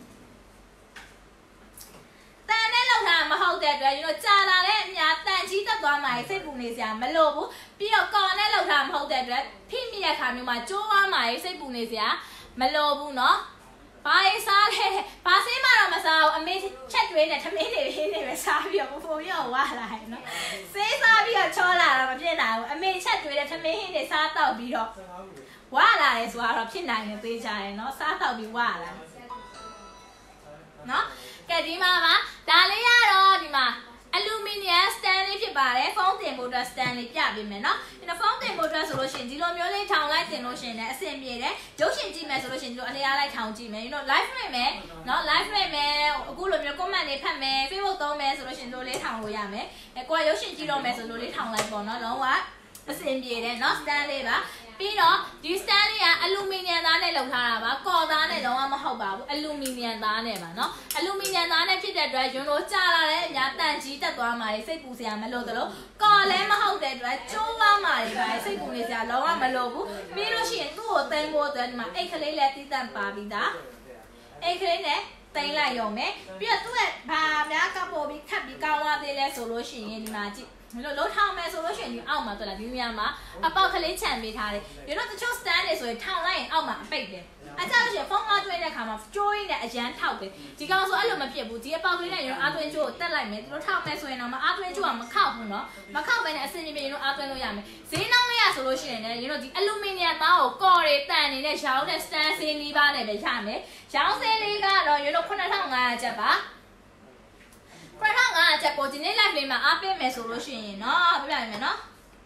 တန်နဲ့လောက်တာမဟုတ်တဲ့အတွက်ယူတော့ကြာလာတဲ့အများတန်ကြီးတက်သွားမှစိတ်ပူနေစရာမလိုဘူးပြီးတော့ကော်နဲ့လောက်တာမဟုတ်တဲ့အတွက်ဖိမိရခါမျိုးမှာကျိုးသွားမှစိတ်ပူနေစရာမလိုဘူးเนาะဘာရေးစားလဲဘာစေးမှတော့မစားဘူးအမေချက်တွေးနဲ့ထမင်းတွေဟင်းတွေပဲစားပြီးတော့ပူပူရောဝါလာတယ်เนาะစေးစားပြီးတော့ချောလာတာမဖြစ်နိုင်ဘူးအမေချက်တွေးနဲ့ထမင်းဟင်းတွေစားတော့ပြီးတော့ဝါလာတယ်ဆိုတော့ဖြစ်နိုင်တယ်သေးချာတယ်เนาะစားတော့ပြီးဝါလာเนาะကဲဒီမှာပါဒါလေးရတော့ဒီမှာ aluminum stand လေးဖြစ်ပါတယ်ဖုန်းတင်ဖို့အတွက် stand လေးပြပေးမယ်เนาะဒီတော့ဖုန်းတင်ဖို့အတွက်ဆိုလို့ရှိရင်ဒီလိုမျိုးလေးထောင်လိုက်တင်လို့ရှိရင်လည်းအဆင်ပြေတယ်ရုပ်ရှင်ကြည့်မယ်ဆိုလို့ရှိရင်ဒီလိုအလျားလိုက်ထောင်ကြည့်မယ် you know live လွှင့်မယ်เนาะ live လွှင့်မယ်အခုလိုမျိုး comment တွေဖတ်မယ် Facebook သုံးမယ်ဆိုလို့ရှိရင်လိုလေးထောင်လို့ရမယ်အဲကိုကရုပ်ရှင်ကြည့်တော့မယ်ဆိုလိုလေးထောင်လိုက်ပေါ့เนาะလုံးဝအဆင်ပြေတယ်เนาะ stand လေးပါပြီးတော့ဒီ stand လေးကအလူမီနီယံသားနဲ့လုပ်ထားတာပါကော်သားနဲ့လုံးဝမဟုတ်ပါဘူးအလူမီနီယံသားနဲ့ပါเนาะအလူမီနီယံသားနဲ့ဖြစ်တဲ့အတွက်ရုံတို့ကြာလာတဲ့အများတန်ကြီးတက်သွားမှစိတ်ပူစရာမလိုသလိုကော်လည်းမဟုတ်တဲ့အတွက်ကျိုးသွားမှတွေပါစိတ်ပူနေစရာလုံးဝမလိုဘူးပြီးလို့ရှိရင်သူ့ကိုသိမ်းဖို့အတွက်ဒီမှာအိတ်ကလေးလည်းတီးတန့်ပါပြီးသားအိတ်ကလေးနဲ့သိမ်းလိုက်ရုံပဲပြီးတော့သူ့ရဲ့ဘာများကပ်ပေါ်ပြီးခတ်ပြီးကောင်းသွားသေးလဲဆိုလို့ရှိရင်ဒီမှာကြည့်မလို့လုံးထောင်မယ်ဆိုလို့ရှိရင်ဒီအောက်မှာတွေ့လားဒီနေရာမှာအပေါက်ကလေးခြံပေးထားတယ်ဒီတော့တချို့ stand တွေဆိုရင်ထောင်လိုက်ရင်အောက်မှာအပိတ်တယ်အဲကြလို့ရှိရင်ဖုန်းအားသွင်းတဲ့အခါမှာကျိုးရင်းနဲ့အရန်ထောက်တယ်ဒီကောင်ဆိုအဲ့လိုမဖြစ်ဘူးဒီအပေါက်ကလေးနဲ့ရုံအားသွင်းကျိုးကိုတက်လိုက်မယ်ဒီလိုထောက်မယ်ဆိုရင်တော့မအားသွင်းကျိုးကမခောက်ဘူးเนาะမခောက်ဘဲနဲ့အစင်ပြေရုံအားသွင်းလို့ရမယ်ဈေးနှောင်းလေးရဆိုလို့ရှိရင်လည်းရုံဒီအလူမီနီယံသားကိုကော်တွေတန်နေတဲ့ရောင်းတဲ့ stand ဈေးလေးပါးနဲ့ပဲရမယ်ရောင်းဈေးလေးကတော့ရုံတော့ခုနှစ်ထောင်ငါးရာကျပ်ပါခရထောင်ကချက်ကိုဒီနေ့ live လေးမှာအားပေးမယ်ဆိုလို့ရှိရင်เนาะပြပြမယ်เนาะ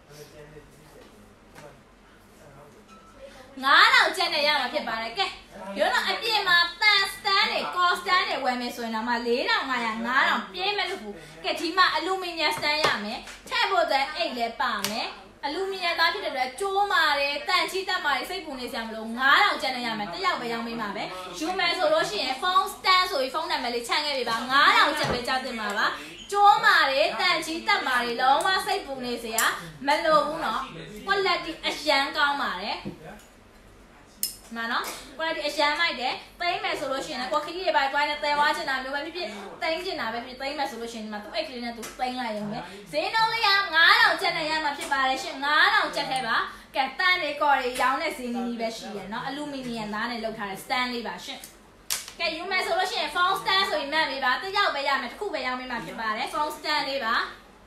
ငါးထောင်ချက်နဲ့ရမှာဖြစ်ပါတယ်ကဲရုံးတော့အပြင်မှာတန် stand တွေ cost stand တွေဝယ်မယ်ဆိုရင်တော့မှလေးထောင်ငါးရာငါးထောင်ပြင်းမဲ့လို့ဘူးကဲဒီမှာ aluminum stand ရမယ်ထည့်ဖို့အတွက်အိတ်လည်းပါမယ်အလူမီနီယံသားဖြစ်တဲ့အတွက်ကျိုးမာတယ်တန့်ချီတက်မာတယ်စိတ်ပူနေစရာမလိုငါးထောင်ကျန်နေရမယ်တစ်ယောက်ပဲရောင်းပေးမှာပဲယူမယ်ဆိုလို့ရှိရင်ဖုန်း stand ဆိုပြီးဖုန်းနံပါတ်လေးချန်ခဲ့ပြီပါငါးထောင်ကျန်ပဲကြားတင်မှာပါကျိုးမာတယ်တန့်ချီတက်မာတယ်လုံးဝစိတ်ပူနေစရာမလိုဘူးเนาะ quality အရန်ကောင်းပါတယ်မှန်နော် quality အရန်မိုက်တယ်သိမ်းမယ်ဆိုလို့ရှိရင်လည်းကိုခကြီးတွေပါတွိုင်းနဲ့တဲဝါချင်တာမျိုးပဲဖြစ်ဖြစ်သိမ်းချင်တာပဲဖြစ်သိမ်းမယ်ဆိုလို့ရှိရင်ဒီမှာသူ့အိတ်ကလေးနဲ့သူသိမ်းလိုက်ရုံပဲဈေးနှုန်းလေးကငါးထောင်ကျပ်နဲ့ရမှာဖြစ်ပါတယ်ရှင်ငါးထောင်ကျပ်ထဲပါကဲတန်တွေကော်တွေရောင်းတဲ့ဈေးနည်းနည်းပဲရှိရယ်နော်အလူမီနီယံသားနဲ့လုပ်ထားတဲ့ stand လေးပါရှင်ကဲယူမယ်ဆိုလို့ရှိရင် phone stand ဆိုရင်မှတ်ပေးပါတစ်ယောက်ပဲရမယ်တစ်ခုပဲရောင်းပေးမှာဖြစ်ပါတယ် phone stand လေးပါ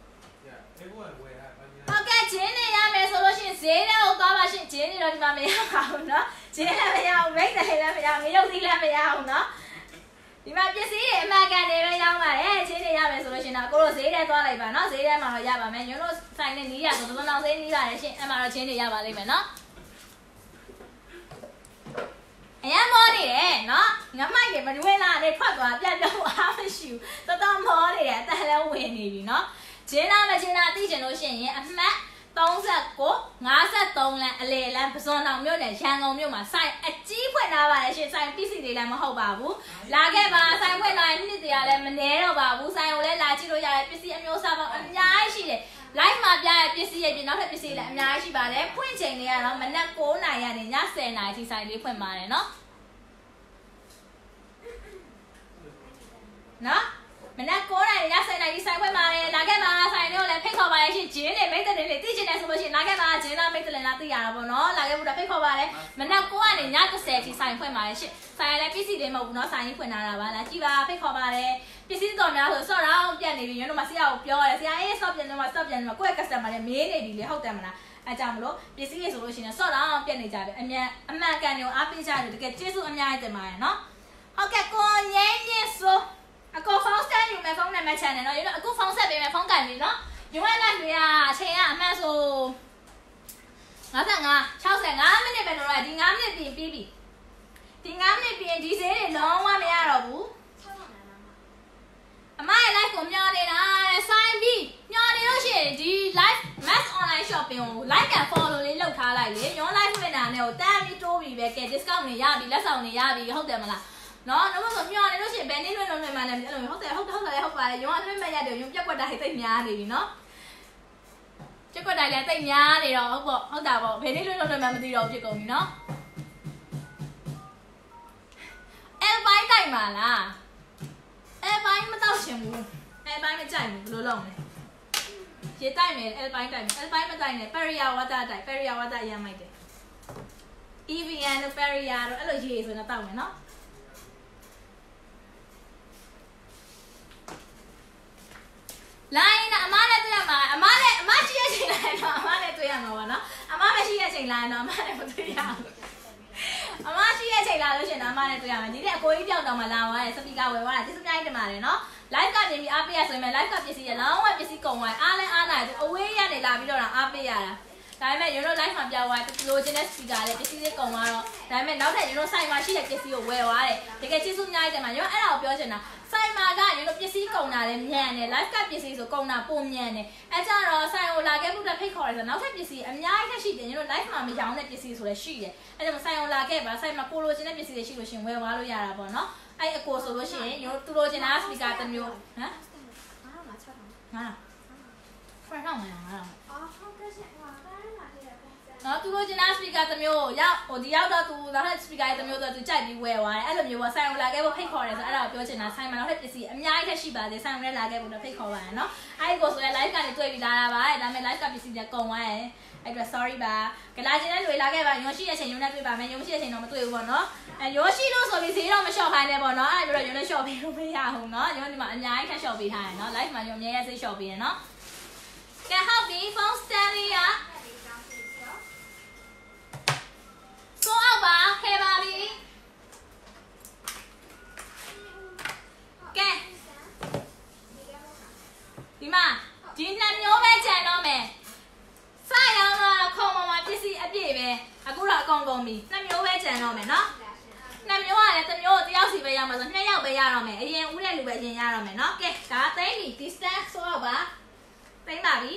ဟုတ်ကဲ့ဂျင်းနေရမယ်ဆိုလို့ရှိရင်ဈေးထဲကိုသွားပါရှင်ဂျင်းနေတော့ဒီမှာမရပါဘူးเนาะဂျင်းလည်းမရဘူးမိတ်တယ်လည်းမရဘူးငရုတ်သီးလည်းမရဘူးเนาะဒီမှာပစ္စည်းတွေအမှန်ကန်တွေပဲရောင်းပါတယ်ဂျင်းနေရမယ်ဆိုလို့ရှိရင်တော့ကိုတို့ဈေးထဲသွားလိုက်ပါเนาะဈေးထဲမှာတော့ရပါမယ်ညွန့်တို့ဆိုင်နဲ့နီးရဆိုတော့တော့ဈေးနီးပါတယ်ရှင်အဲ့မှာတော့ဂျင်းတွေရပါလိမ့်မယ်เนาะအရန်မောနေတယ်เนาะငမိုက်တွေမတွေ့လာနဲ့ထွက်သွားပြတ်တော့အားမရှိဘူးတော်တော်မောနေတယ်အတန်လည်းဝင်နေပြီเนาะဂျင်းနာမဂျင်းနာသိချင်လို့ရှိရင်အမှတ်သုံးကိုငါးသုံးလမ်းအလေလမ်းပစွန်တောင်မြို့နယ်ရန်ကုန်မြို့မှာဆိုင်အကြီးဖွင့်ထားပါတယ်ရှင်ဆိုင်ပစ္စည်းတွေလည်းမဟုတ်ပါဘူးလာခဲ့ပါဆိုင်ဖွင့်ထားတဲ့နှစ်တရာလည်းမနှဲတော့ပါဘူးဆိုင်ကိုလည်းလာကြည့်လို့ရတယ်ပစ္စည်းအမျိုးအစားပေါင်းအများကြီးရှိတယ် live မှာပြရတဲ့ပစ္စည်းရဲ့ပြင်နောက်ထပ်ပစ္စည်းလည်းအများကြီးရှိပါတယ်ဖွင့်ချိန်လေးကတော့မနက်ကိုးနာရီကနေညဆယ်နာရီထိဆိုင်လေးဖွင့်ပါတယ်နော်နော်မနက်ကိုးနာရီညဆယ်နာရီဆိုင်ဖွင့်ပါတယ်လာခဲ့ပါဆိုင်လေးကိုလည်းဖိတ်ခေါ်ပါရရှင်ဂျင်းတွေမိတ်တယ်လေးသိချင်တယ်ဆိုလို့ရှိရင်လာခဲ့ပါဂျင်းလားမိတ်တယ်လားသိရတာပေါ့နော်လာခဲ့ဖို့တော့ဖိတ်ခေါ်ပါတယ်မနက်ကိုးကနေညတစ်ဆယ်ထိဆိုင်ဖွင့်ပါတယ်ရှင်ဆိုင်လည်းပစ္စည်းတွေမဟုတ်ဘူးနော်ဆိုင်ကြီးဖွင့်ထားတာပါလာကြည့်ပါဖိတ်ခေါ်ပါတယ်ပစ္စည်းတော်များဆိုဆော့တော့ပြတ်နေပြီညတို့မဆရာကိုပြောရတယ်ဆရာအေးဆော့ပြတ်နေမှာဆော့ပြတ်နေမှာကိုယ့်ရဲ့ customer တွေမေးနေပြီလေဟုတ်တယ်မလားအဲကြောင့်မလို့ပစ္စည်းတွေဆိုလို့ရှိရင်ဆော့တော့ပြတ်နေကြတယ်အမြန်အမှန်ကန်တွေကိုအားပေးကြတယ်တကယ်ကျေးဇူးအများကြီးတင်ပါတယ်နော်ဟုတ်ကဲ့ကိုရင်းရင်းဆိုအကောဖုန်းစတန်ယူမယ်ဖုန်းနံပါတ် channel နော်ရအခုဖုန်းဆက်ပေးမယ်ဖုန်းကင်ပြီနော်ယူရလိုက်တွေကအချိန်ကအမှန်ဆိုငါးဆယ်ငါး ၆၅မိနစ်ပဲတော့ဒီငါးမိနစ်ပြင်ပြီးပြီဒီငါးမိနစ်ပြင်ဒီဈေးတွေလုံးဝမရတော့ဘူးအမရဲ့ live ကိုမျှော်နေတာဆိုင်ပြီးမျှော်နေလို့ရှိရင်ဒီ live mass online shopping ကို like and follow လေးလုပ်ထားလိုက်လေညော live ဝင်တာနဲ့ကိုတန်းပြီးတိုးပြီးပဲကဲ discount တွေရပြီလက်ဆောင်တွေရပြီဟုတ်တယ်မလားနော်တော့မဆိုမျောနေလို့ရှိရင်ဘယ်နည်းလွန်းလွန်းလွန်းမှလည်းအဲ့လိုဟုတ်တယ်ဟုတ်တယ်ဟုတ်တယ်ဟုတ်ပါတယ်ရုံကလွှင့်မဲ့ရတယ်ရုံပြက်ကွက်တာဟိတ်သိများနေပြီနော်ပြက်ကွက်တာလည်းသိများနေတော့ဟုတ်ပေါ့ဟုတ်တာပေါ့ဘယ်နည်းလွန်းလွန်းလွန်းမှမသိတော့ဖြစ်ကုန်ပြီနော်အဲပိုင်းတိုက်ပါလားအဲပိုင်းမတောက်ချင်ဘူးအဲပိုင်းမကြိုက်ဘူးဘယ်လိုလုပ်မလဲရေတိုက်မယ်အဲပိုင်းတိုက်မယ်အဲပိုင်းမတိုက်နဲ့ Peria water တိုက် Peria water အရင်မိုက်တယ် E V N တို့ Peria တို့အဲ့လိုရေဆိုတော့တောက်မယ်နော်လိုင်းအမနဲ့တွေ့ရမှာအမနဲ့အမရှိရချိန်လိုက်တော့အမနဲ့တွေ့ရမှာပါနော်အမမရှိရချိန်လိုက်တော့အမနဲ့မတွေ့ရဘူးအမရှိရချိန်လာလို့ရှင်အမနဲ့တွေ့ရမှာဒီတဲ့အကိုကြီးတယောက်တောင်မှလာသွားတယ်စပီကာဝယ်သွားတာဒီစပြိုင်းတမာတယ်နော် live ကနေပြီးအားပေးရဆိုရင် live ကပစ္စည်းရလောင်းဝပစ္စည်းကုန်သွားအားလဲအားနိုင်အဝေးရနေလာပြီးတော့အားပေးရတာဒါပေမဲ့ရုံတို့ live မှာပြောင်းသွားလိုချင်တဲ့ speaker လေးပစ္စည်းလေးကုန်သွားတော့ဒါပေမဲ့နောက်ထပ်ရုံတို့ site မှာရှိတဲ့ပစ္စည်းကိုဝယ်သွားတယ်တကယ်ကျေးဇူးအများကြီးတင်ပါရုံအဲ့ဒါကိုပြောချင်တာ site မှာကရုံတို့ပစ္စည်းကုန်တာလည်းမြန်တယ် live ကပစ္စည်းဆိုကုန်တာပုံမြန်တယ်အဲကြတော့ site ကိုလာခဲ့မှုတဲ့ဖိတ်ခေါ်တယ်ဆိုနောက်ထပ်ပစ္စည်းအများကြီးရှိတယ်ရုံတို့ live မှာမရောင်းတဲ့ပစ္စည်းဆိုလည်းရှိတယ်အဲဒါမှ site ကိုလာခဲ့ပါ site မှာကိုလိုချင်တဲ့ပစ္စည်းတွေရှိလို့ရှင်ဝယ်သွားလို့ရတာပေါ့နော်အဲ့အကိုဆိုလို့ရှိရင်ရုံတို့သူလိုချင်တာ speaker တစ်မျိုးဟမ်ငါဖရအောင်ငါအော်ဟုတ်ကဲ့ရှင်ဟောဒါလည်းလာခဲ့တယ်နော်သူတို့ကျင်နာ speaker တစ်မျိုးရောက်ဟိုဒီရောက်တော့သူနောက်ထပ် speaker တစ်မျိုးဆိုသူကြိုက်ပြီးဝယ်သွားတယ်အဲ့လိုမျိုးပေါ့ဆိုင်ကိုလာခဲ့ဖို့ဖိတ်ခေါ်တယ်ဆိုအဲ့ဒါကိုပြောချင်တာဆိုင်မှာနောက်ထပ်ပစ္စည်းအများကြီးထက်ရှိပါတယ်ဆိုင်ကိုလည်းလာခဲ့ဖို့တော့ဖိတ်ခေါ်ပါရနော်အဲ့ဒီကိုဆိုရင် live ကနေတွေ့ပြီးလာတာပါဒါပေမဲ့ live ကပစ္စည်းတွေကုန်သွားတယ်အဲ့တော့ sorry ပါကြလာချင်းတဲ့လူလာခဲ့ပါရုံရှိတဲ့အချိန်ရုံနဲ့တွေ့ပါမယ်ရုံရှိတဲ့အချိန်တော့မတွေ့ဘူးပေါ့နော်အဲရုံရှိလို့ဆိုပြီးဈေးတော့မလျှော့ခိုင်းနဲ့ပေါ့နော်အဲ့ဒါပြောတော့ရုံနဲ့လျှော့ပေးလို့မရဘူးနော်ရုံဒီမှာအများကြီးထက်လျှော့ပေးထားတယ်နော် live မှာရုံအများကြီးဈေးလျှော့ပေးတယ်နော်ကဲဟုတ်ပြီ phone stand လေးရဆိုအောင်ပါခဲပါပြီကဲဒီမှာဒီနှစ်မျိုးပဲကြံတော့မယ်စရောင်းတော့ခုံပေါ်မှာပစ္စည်းအပြည့်ပဲအခုတော့အကုန်ကုန်ပြီနှစ်မျိုးပဲကြံတော့မယ်နော်နှစ်မျိုးကလည်းတစ်မျိုးတယောက်စီပဲရမှာဆိုနှစ်ယောက်ပဲရတော့မယ်အရင်ဦးတဲ့လူပဲအရင်ရတော့မယ်နော်ကဲဒါသိပြီ distance ဆိုအောင်ပါသိပါပြီ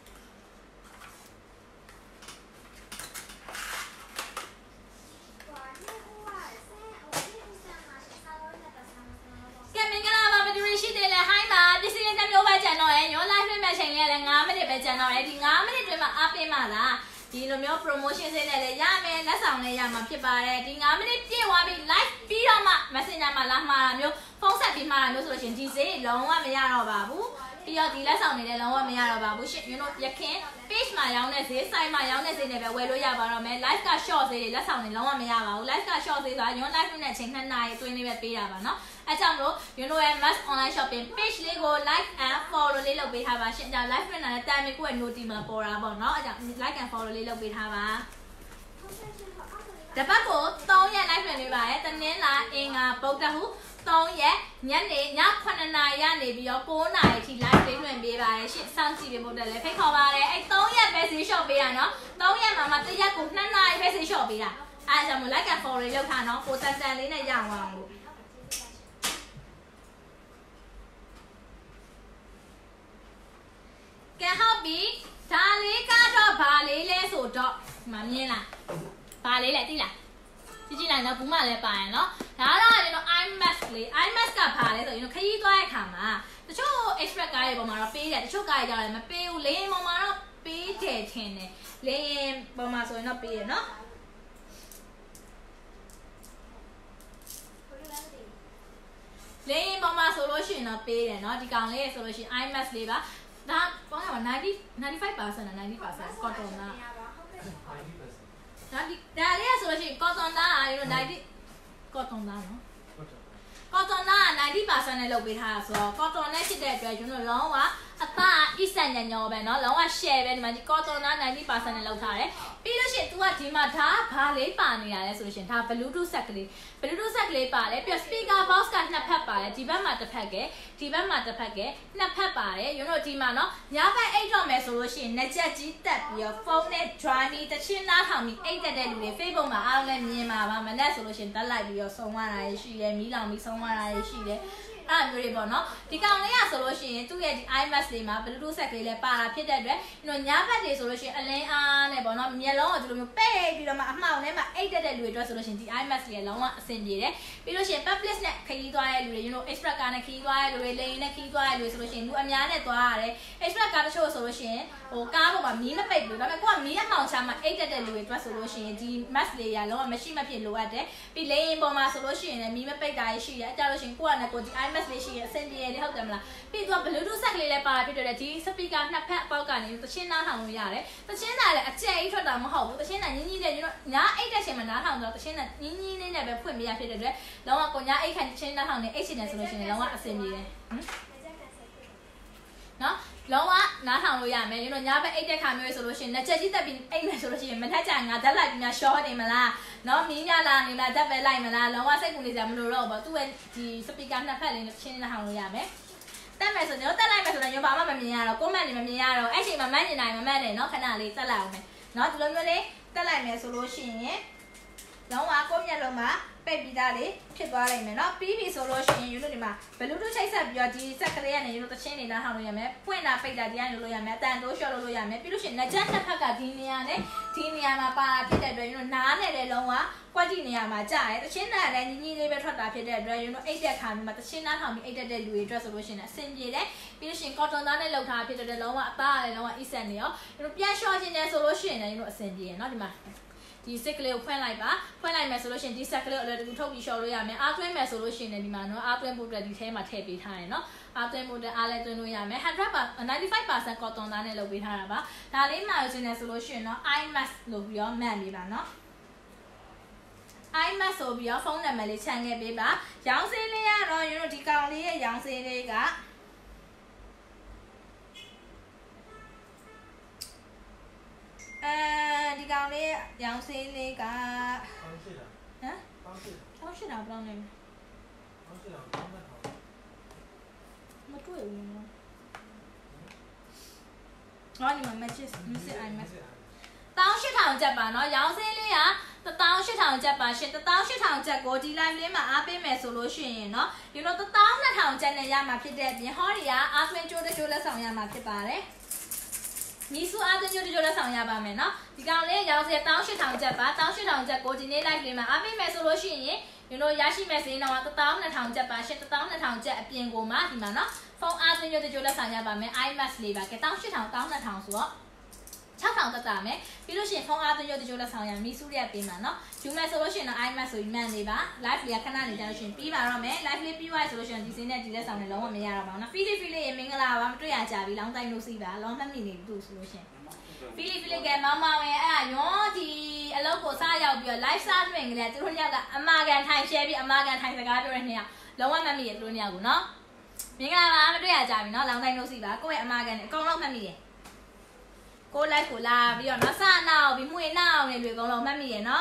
ရှိတယ်လေဟိုင်းမှာပစ္စည်းလေးတစ်မျိုးပဲကျန်တော့ရယ်ညော live မဲ့ချိန်လေးကလည်း၅မိနစ်ပဲကျန်တော့ရယ်ဒီ၅မိနစ်တွင်မှာအားပေးမှလားဒီလိုမျိုး promotion စင်းနဲ့လည်းရမယ်လက်ဆောင်လေးရမှာဖြစ်ပါတယ်ဒီ၅မိနစ်ပြည့်သွားပြီ live ပြီးတော့မှ messenger မှာလာမှာမျိုးဖုန်းဆက်ပြီးမှာမျိုးဆိုလို့ရှိရင်ဒီဈေးလုံးဝမရတော့ပါဘူးပြီးတော့ဒီလက်ဆောင်တွေလည်းလုံးဝမရတော့ပါဘူးရှင်ညတို့ရခင် page မှာရောင်းတဲ့ဈေး site မှာရောင်းတဲ့ဈေးတွေပဲဝယ်လို့ရပါတော့မယ် live က short ဈေးတွေလက်ဆောင်တွေလုံးဝမရပါဘူး live က short ဈေးဆိုတာည live နဲ့ချိန်နှစ်နာရီအတွင်းလေးပဲပေးတာပါနော်အဲကြောင့်မလို့ညတို့ရဲ့ mass online shopping page လေးကို like and follow လေးလုပ်ပေးထားပါရှင်အကြောင်း live နဲ့လည်းတာမီကိုရဲ့ notification မှာပေါ်တာပေါ့နော်အဲကြောင့် like and follow လေးလုပ်ပေးထားပါတပတ်ကိုသုံးရက် live ပြန်နေပါရဲ့တနင်္လာအင်္ဂါဗုဒ္ဓဟူသုံးရက်ညနေညခုနှစ်နာရီကနေပြီးတော့ကိုးနာရီထိ live လေးလွှင့်ပေးပါရဲ့ရှင့်စောင့်ကြည့်ပေးဖို့တက်လည်းဖိတ်ခေါ်ပါတယ်အဲသုံးရက်ပဲဈေးလျှော့ပေးတာနော်သုံးရက်မှာမှတစ်ရက်ကိုနှစ်နာရီပဲဈေးလျှော့ပေးတာအဲကြောင့်မို့ like and follow လေးလုပ်ထားနော်ကိုတန်တန်လေးနဲ့ရအောင်အောင်လို့ကဲဟုတ်ပြီဒါလေးကတော့ဘာလေးလဲဆိုတော့မမြင်လားဘာလေးလဲသိလားကြည့်ကြည့်လိုက်တော့ဘူးမလည်းပါရင်နော်ဒါကတော့ကျွန်တော် eye mask လေး eye mask ကဘာလဲဆိုရင်ခရီးသွားတဲ့အခါမှာတချို့ express ကားတွေပေါ်မှာတော့ပေးတယ်တချို့ကားတွေကျတော့မပေးဘူးလေရင်ပေါ်မှာတော့ပေးတယ်ထင်တယ်လေရင်ပေါ်မှာဆိုရင်တော့ပေးရနော်လေရင်ပေါ်မှာဆိုလို့ရှိရင်တော့ပေးတယ်နော်ဒီကောင်လေးဆိုလို့ရှိရင် eye mask လေးပါဒါပေါင်းရပါninety ninety-five percent နဲ့ninety percent cotton လားဒါဒီဒါလေးဆိုလို့ရှိရင် cotton လားအဲ့လိုninety cotton လားနော် cotton လားninety percent နဲ့လုပ်ပေးထားတာဆိုတော့ cotton နဲ့ဖြစ်တဲ့အတွက်ကျွန်တော်လုံးဝအသားအစံညညောပဲเนาะလုံးဝ share ပဲဒီမှာဒီ cotton လားninety percent နဲ့လုပ်ထားတယ်ပြီးလို့ရှိရင် तू ကဒီမှာဒါဘာလေးပါနေတာလဲဆိုလို့ရှိရင်ဒါ bluetooth set ကလေး bluetooth set ကလေးပါတယ်ပြီးတော့ speaker box ကနှစ်ဖက်ပါတယ်ဒီဘက်မှာတစ်ဖက်ကဲဒီဘက်မှာတစ်ဖက်ကဲနှစ်ဖက်ပါတယ်ရုံတို့ဒီမှာเนาะညဘက်အိတ်တော့မယ်ဆိုလို့ရှိရင်နှစ်ချက်ကြီးတက်ပြီးတော့ phone နဲ့ drive ပြီးတချင်းနားထောင်ပြီးအိတ်တက်တဲ့လူတွေ Facebook မှာအားလုံးလည်းမြင်ပါပါမနဲ့ဆိုလို့ရှိရင်တက်လိုက်ပြီးတော့ဆုံးသွားတာရှိတယ်မီးလောင်ပြီးဆုံးသွားတာရှိတယ်အဲ့လိုမျိုးတွေပေါ့နော်ဒီကောင်လေးကဆိုလို့ရှိရင်သူ့ရဲ့ဒီ I M A X လေးမှာ Bluetooth ဆက်ကလေးလည်းပါတာဖြစ်တဲ့အတွက်ကျွန်တော်ညာဘက်တွေဆိုလို့ရှိရင်အလင်းအားနဲ့ပေါ့နော်မျက်လုံးကိုဒီလိုမျိုးပိတ်ပြီးတော့မှအမှောင်ထဲမှာအိတ်တက်တဲ့လူတွေအတွက်ဆိုလို့ရှိရင်ဒီ I M A X လေးလုံးဝအဆင်ပြေတယ်ပြီးလို့ရှိရင် public နဲ့ခရီးသွားတဲ့လူတွေ you know express car နဲ့ခရီးသွားတဲ့လူတွေလေယာဉ်နဲ့ခရီးသွားတဲ့လူတွေဆိုလို့ရှိရင်လူအများနဲ့သွားရတယ် express car တချို့ဆိုလို့ရှိရင်ဟိုကားပေါ်မှာမီးမပိတ်ဘူးဒါပေမဲ့ကိုကမီးအမှောင်ချမှာအိတ်တက်တဲ့လူတွေအတွက်ဆိုလို့ရှိရင်ဒီ mask လေးရလုံးဝမရှိမဖြစ်လိုအပ်တယ်ပြီးလေယာဉ်ပေါ်မှာဆိုလို့ရှိရင်လည်းမီးမပိတ်တာရှိရအကြလို့ရှိရင်ကိုကနဲ့ကိုဒီ I M A X လေးရှိရအဆင်ပြေတယ်ဟုတ်တယ်မလားပြီးတော့ Bluetooth ဆက်ကလေးလည်းပါတာဖြစ်တဲ့ဒီ speaker နှစ်ဖက်အပေါက်ကနေသချင်းနားထောင်လို့ရတယ်သချင်းနားလည်းအကျယ်ကြီးထွက်တာမဟုတ်ဘူးသချင်းနားညီညီနဲ့ you know ညာအိတ်တဲ့ချိန်မှာနားထောင်တော့သချင်းနားညီညီလေးနဲ့ပဲဖွင့်ပြရဖြစ်တဲ့အတွက်လုံးဝကိုညာအိတ်ခံသချင်းနားထောင်နေအိတ်ချင်တယ်ဆိုလို့ရှိရင်လုံးဝအဆင်ပြေတယ်ဟမ်နော်လုံးဝနားထောင်လို့ရမယ် you know ညာဘက်အိတ်တဲ့ခါမျိုးဆိုလို့ရှိရင်လက်ချက်ကြီးတက်ပြီးအိတ်မယ်ဆိုလို့ရှိရင်မထက်ကြငါဓာတ်လိုက်ပြီးများ short နေမလားနော်မီးညလာနေလားဓာတ်ပဲလိုက်မလားလုံးဝစိတ်ကူနေစရာမလိုတော့ဘူးသူ့ရဲ့ဒီ speaker နှစ်ဖက်လေးနဲ့ချင်းနားထောင်လို့ရမယ်တက်မယ်ဆိုတော့တက်လိုက်မယ်ဆိုတော့ညဘာမှမမြင်ရတော့ comment တွေမမြင်ရတော့အဲ့ချိန်မှာမန်းနေနိုင်မမန်းနေနော်ခဏလေးတက်လိုက်အောင်မယ်နော်ဒီလိုမျိုးလေးတက်လိုက်မယ်ဆိုလို့ရှိရင်လုံးဝကိုမျက်လုံးမှာပိတ်ပြီးသားလေးဖြစ်သွားနိုင်မယ်နော်ပြီးပြီဆိုလို့ရှိရင်ယူလို့ဒီမှာ Bluetooth ချိတ်ဆက်ပြီးတော့ဒီစက်ကလေးကနေယူလို့တချင်းနေတာထောင်လို့ရမယ်ဖွင့်တာပိတ်တာဒီကနေလို့ရမယ်အတန်တိုးလျှော့လို့ရမယ်ပြီးလို့ရှိရင်လက်ချက်တစ်ဖက်ကဒီနေရာနဲ့ဒီနေရာမှာပါတာဖြစ်တဲ့အတွက်ယူလို့နားနဲ့လည်းလုံးဝကွက်ကြည့်နေရာမှာကြာရဲတချင်းနာလည်းညီညီလေးပဲထွက်တာဖြစ်တဲ့အတွက်ယူလို့အိတ်တက်ခါမျိုးမှာတချင်းနာထောင်ပြီးအိတ်တက်တဲ့လူတွေအတွက်ဆိုလို့ရှိရင်အဆင်ပြေတယ်ပြီးလို့ရှိရင် cotton သားနဲ့လောက်ထားဖြစ်တဲ့လုံးဝအသားလည်းလုံးဝ easy နေရောယူလို့ပြန်လျှော့ခြင်းနဲ့ဆိုလို့ရှိရင်လည်းယူလို့အဆင်ပြေရနော်ဒီမှာဒီစက်ကလေးကိုဖွင့်လိုက်ပါဖွင့်လိုက်မယ်ဆိုလို့ရှိရင်ဒီစက်ကလေးကိုအလွယ်တကူထုတ်ပြီးလျှော်လို့ရမယ်အားသွင်းမယ်ဆိုလို့ရှိရင်ဒီမှာနော်အားသွင်းဖို့အတွက်ဒီထဲမှာထည့်ပေးထားရယ်နော်အားသွင်းဖို့အတွက်အားလည်းသွင်းလို့ရမယ်one hundred percent ninety-five percent cotton သားနဲ့လုပ်ပေးထားတာပါဒါလေးမှာယူနေဆိုလို့ရှိရင်နော် I M A X လို့ပြီးတော့မှတ်ပေးပါနော် I M A X ဆိုပြီးတော့ဖုန်းနံပါတ်လေးခြံခဲ့ပေးပါရောင်းစင်းလေးကတော့ယူတို့ဒီကောင်လေးရဲ့ရောင်းစင်းလေးကအဲဒီကောင်လေးရောင်စေးလေးကတောင်းရှိတာဟမ်တောင်းရှိတောင်းရှိတာဘယ်လောက်လဲတောင်းရှိတာတောင်းတဲ့ကောင်မတွေ့ဘူးနော်ငါညီမ matches မစစ် I M A X တောင်းရှိထောင်ချက်ပါနော်ရောင်စေးလေးကတောင်းရှိထောင်ချက်ပါရှင်တောင်းရှိထောင်ချက်ကိုဒီ live လေးမှာအားပေးမယ်ဆိုလို့ရှိရင်เนาะဒီလိုတောင်းနှစ်ထောင်ချက်နဲ့ရမှာဖြစ်တဲ့ပြင်ဟောဒီကအားသွင်းကြိုးတကြိုးလက်ဆောင်ရမှာဖြစ်ပါတယ်မီဆူအားသွင်းကြိုးတကြိုးလက်ဆောင်ရပါမယ်เนาะဒီကောင်လေးရောင်စေတောင်းရှိထောင်ချက်ပါတောင်းရှိထောင်ချက်ကိုဒီနေ့ live လေးမှာအားပေးမယ်ဆိုလို့ရှိရင်ဒီလိုရရှိမဲ့ဈေးနှုန်းကတောင်းနှစ်ထောင်ချက်ပါရှင်တောင်းနှစ်ထောင်ချက်အပြင်ကိုမှဒီမှာเนาะဖုန်းအားသွင်းကြိုးတကြိုးလက်ဆောင်ရပါမယ် I M A X လေးပါကဲတောင်းရှိထောင်တောင်းနှစ်ထောင်ဆိုတော့၆ထောင်တက်တာမယ်ပြီးလို့ရှိရင်ဖုန်းအားသွင်းကြိုးတကြိုးလက်ဆောင်ရမီဆူရက်ပေးမှာเนาะယူမယ်ဆိုလို့ရှိရင်တော့ I M A X ဆိုပြီးမှန်နေပါ live လေးကခဏနေကြလို့ရှိရင်ပြီးပါတော့မယ် live လေးပြီးသွားဆိုလို့ရှိရင်ဒီစင်းနဲ့ဒီလက်ဆောင်နဲ့လုံးဝမရတော့ပါဘူးเนาะဖီလီဖီလီရေမင်္ဂလာပါမတွေ့ရကြပြီလောင်းတိုင်းလို့စီးပါလောင်းမှတ်မိနေပြီသူဆိုလို့ရှိရင်ဖီလီဖီလီကမမဝင်အဲ့ဒါရောဒီအလုပ်ကိုစားရောက်ပြီးတော့ live စားတွင်ကလေးသူတို့ညောက်ကအမာကန်ထိုင် share ပြီးအမာကန်ထိုင်စကားပြောတဲ့နေ့ကလုံးဝမှတ်မိရသူတို့ညောက်ကိုเนาะမင်္ဂလာပါမတွေ့ရကြပြီเนาะလောင်းတိုင်းလို့စီးပါကိုယ့်ရဲ့အမာကန်နဲ့အကုန်လုံးမှတ်မိတယ်ကိုလိုက်ကိုလာပြီးတော့နော်စနောက်ပြီးမှွေနောက်နေတွေအကုန်လုံးမှတ်မိရနော်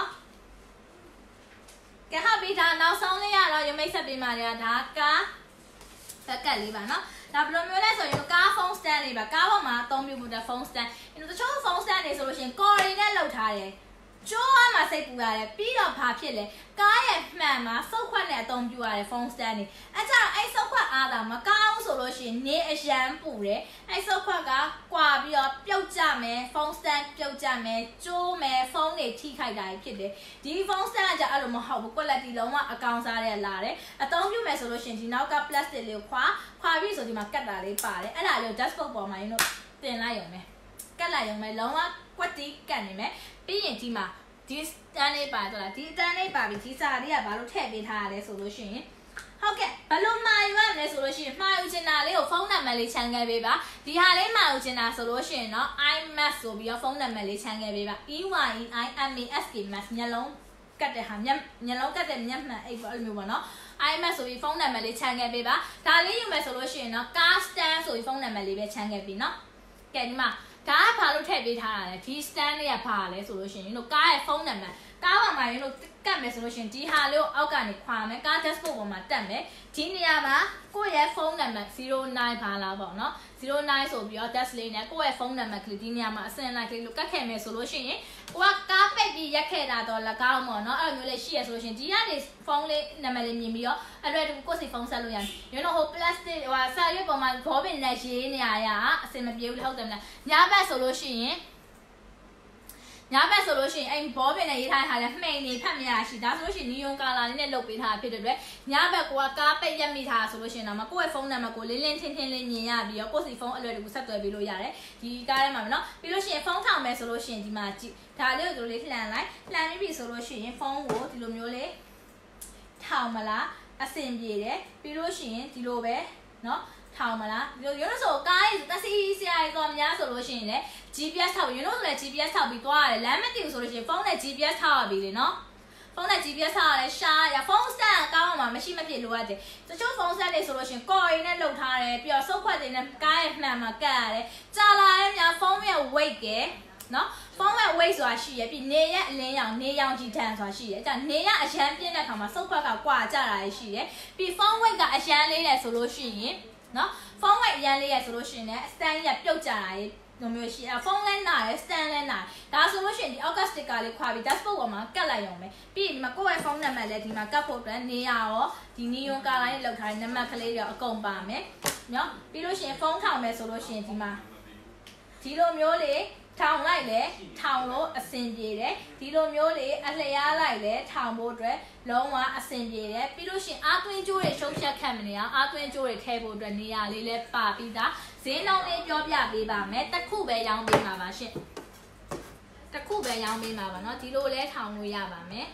ကဲဟုတ်ပြီဒါနောက်ဆုံးလေးရတော့ရမိတ်ဆက်ပေးမှရဒါကားဘက်ကက်လေးပါနော်ဒါဘယ်လိုမျိုးလဲဆိုရင်ကားဖုန်းစတန်လေးပါကားပေါ်မှာအသုံးပြုဖို့တဲ့ဖုန်းစတန်ဒီလိုတချို့ဖုန်းစတန်တွေဆိုလို့ရှိရင်ကော်ရီနဲ့လောက်ထားတယ်ကျိုးအားမှာစိတ်ပူရတယ်ပြီးတော့ဘာဖြစ်လဲကားရဲ့မှန်မှာစုပ်ခွက်နဲ့အသုံးပြုရတယ်ဖုန်းစတန်တွေအဲကြောင့်အဲ့စုပ်ခွက်အားသာမကောင်းဆိုလို့ရှိရင်နေအရန်ပူတယ်အဲ့စုပ်ခွက်ကကွာပြီးတော့ပြုတ်ကြမယ်ဖုန်းစတန်ပြုတ်ကြမယ်ကျိုးမယ်ဖုန်းတွေထိခိုက်တာဖြစ်တယ်ဒီဖုန်းစတန်ကကြအဲ့လိုမဟုတ်ဘူး quality လုံးဝအကောင်စားတဲ့လာတယ်အသုံးပြုမယ်ဆိုလို့ရှိရင်ဒီနောက်က plastic လေးကိုခွာခွာပြီးဆိုဒီမှာကတ်တာလေးပါတယ်အဲ့ဒါလေးကို dashboard ပေါ်မှာရင်းတို့တင်လိုက်ရုံပဲကတ်လိုက်ရုံပဲလုံးဝကွက်တီးကတ်နေမယ်ပြီးရင်ဒီမှာဒီတန်းလေးပါတော့လားဒီတန်းလေးပါပြီဒီစာလေးကဘာလို့ထည့်ပေးထားရလဲဆိုလို့ရှိရင်ဟုတ်ကဲ့ဘလို့မှာယူရမလဲဆိုလို့ရှိရင်မှာယူချင်တာလေးကိုဖုန်းနံပါတ်လေးခြံခဲ့ပေးပါဒီဟာလေးမှာယူချင်တာဆိုလို့ရှိရင်เนาะ I M A X ဆိုပြီးတော့ဖုန်းနံပါတ်လေးခြံခဲ့ပေးပါ E Y E I M A S K Max မျက်လုံးကတ်တဲ့ဟာမျက်မျက်လုံးကတ်တဲ့မျက်မှန်အဲ့ပေါ့အဲ့လိုမျိုးပေါ့เนาะ I M A X ဆိုပြီးဖုန်းနံပါတ်လေးခြံခဲ့ပေးပါဒါလေးယူမယ်ဆိုလို့ရှိရင်เนาะ car stand ဆိုပြီးဖုန်းနံပါတ်လေးပဲခြံခဲ့ပြီเนาะကဲဒီမှာဒါကဘာလို့ထည့်ပေးထားတာလဲဒီ stand လေးကဘာလဲဆိုလို့ရှိရင်တို့ကားရဲ့ဖုန်းနံပါတ်ကားပေါ်မှာရင်တို့ကတ်မယ်ဆိုလို့ရှိရင်ဒီဟာလေးကိုအောက်ကနေခွာမယ်ကား dashboard ပေါ်မှာတက်မယ်ဒီနေရာမှာကိုယ့်ရဲ့ဖုန်းနံပါတ်zero nineပါလားပေါ့နော်zero nineဆိုပြီးတော့ dash လေးနဲ့ကိုယ့်ရဲ့ဖုန်းနံပါတ်ကလေးဒီနေရာမှာအစင်လိုက်ကလေးလို့ကတ်ခဲ့မယ်ဆိုလို့ရှိရင်ကိုကကားပိတ်ပြီးရက်ခဲ့တာတော့၎င်းပေါ့နော်အဲ့လိုမျိုးလေးရှိရဆိုလို့ရှိရင်ဒီကနေဖုန်းလေးနံပါတ်လေးမြင်ပြီးတော့အဲ့လိုကိုယ့်စီဖုန်းဆက်လို့ရတယ်you know ဟို plastic ဟိုဆာရွက်ပေါ်မှာဘောပင်နဲ့ရေးနေရရအစင်မပြေဘူးလေဟုတ်တယ်မလားညာဘက်ဆိုလို့ရှိရင်ညာဘက်ဆိုလို့ရှိရင်အဲ့ဘောပင်နဲ့ရေးထားတဲ့ဟာလည်းမှိန်နေဖတ်မရရှိဒါဆိုလို့ရှိရင်နီယွန်ကာလာလေးနဲ့လုပ်ပေးထားတာဖြစ်တဲ့အတွက်ညာဘက်ကကားပိတ်ရက်မိထားဆိုလို့ရှိရင်တော့ကိုယ့်ရဲ့ဖုန်းနံပါတ်ကိုလင်းလင်းထင်းထင်းလေးမြင်ရပြီးတော့ကိုယ့်စီဖုန်းအလွယ်တကူဆက်သွယ်ပေးလို့ရတယ်ဒီကားထဲမှာပဲเนาะပြီးလို့ရှိရင်ဖုန်းထောင်မယ်ဆိုလို့ရှိရင်ဒီမှာကြည့်ဒါလေးကိုဒီလိုလေးလှန်လိုက်လှန်ပြီးပြီဆိုလို့ရှိရင်ဖုန်းကိုဒီလိုမျိုးလေးထောင်မလားအဆင်ပြေတယ်ပြီးလို့ရှိရင်ဒီလိုပဲเนาะထောင်မလားဒီလိုရုံးဆိုကားရေးတက်စီဆရာကြီးကောင်များဆိုလို့ရှိရင်လည်း G P S ထောက်ရုံးဆိုလည်း G P S ထောက်ပြီးသွားရတယ်လမ်းမသိဘူးဆိုလို့ရှိရင်ဖုန်းနဲ့ G P S ထောက်ရပြီလေနော်ဖုန်းနဲ့ G P S ထောက်ရတယ်ရှားရဖုန်းစတန်ကောင်းအောင်မရှိမဖြစ်လိုအပ်တယ်တချို့ဖုန်းစက်တွေဆိုလို့ရှိရင်ကော်ရင်းနဲ့လုပ်ထားတယ်ပြီးတော့စုပ်ခွက်တွေနဲ့ကားရဲ့မှန်မှာကတ်ရတယ်ကြာလာတဲ့များဖုန်းရဲ့ weight ကနော်ဖုန်းရဲ့ weight ဆိုတာရှိရပြီးနေရအလင်းရောင်နေရောင်ကြီးတန်ဆိုတာရှိရအဲဒါနေရအရန်ပြင်းတဲ့ခါမှာစုပ်ခွက်ကကွာကြတာရှိတယ်ပြီးဖုန်း weight ကအရန်လေးတယ်ဆိုလို့ရှိရင်နော်ဖုန်းweightအရန်လေးရဆိုလို့ရှိရင်လည်း stand ရပြုတ်ကြတာရေးလိုမျိုးရှိအဲဖုန်းလဲနားရယ် stand လဲနားဒါဆိုလို့ရှိရင်ဒီ August sticker လေးခွာပြီး dashboard ပေါ်မှာကတ်လိုက်ရုံပဲပြီးရင်ဒီမှာကိုယ့်ရဲ့ဖုန်းနံပါတ်လည်းဒီမှာကတ်ဖို့အတွက်နေရရောဒီနီယွန်ကာလာနဲ့လောက်ထားတဲ့နံပါတ်ကလေးတွေအကုန်ပါမယ်နော်ပြီးလို့ရှိရင်ဖုန်းထောင်မယ်ဆိုလို့ရှိရင်ဒီမှာဒီလိုမျိုးလေးထောင်လိုက်လေထောင်လို့အဆင်ပြေတယ်ဒီလိုမျိုးလေးအလျားလိုက်လေထောင်ဖို့အတွက်လုံးဝအဆင်ပြေတယ်ပြီးလို့ရှိရင်အားသွင်းကြိုးတွေရှုပ်ဖြတ်ခတ်မနေအောင်အားသွင်းကြိုးတွေထည့်ဖို့အတွက်နေရာလေးလည်းပါပြီးသားဈေးနှုန်းလေးပြောပြပေးပါမယ်တစ်ခုပဲရောင်းပေးမှာပါရှင့်တစ်ခုပဲရောင်းပေးမှာပါเนาะဒီလိုလဲထောင်လို့ရပါမယ်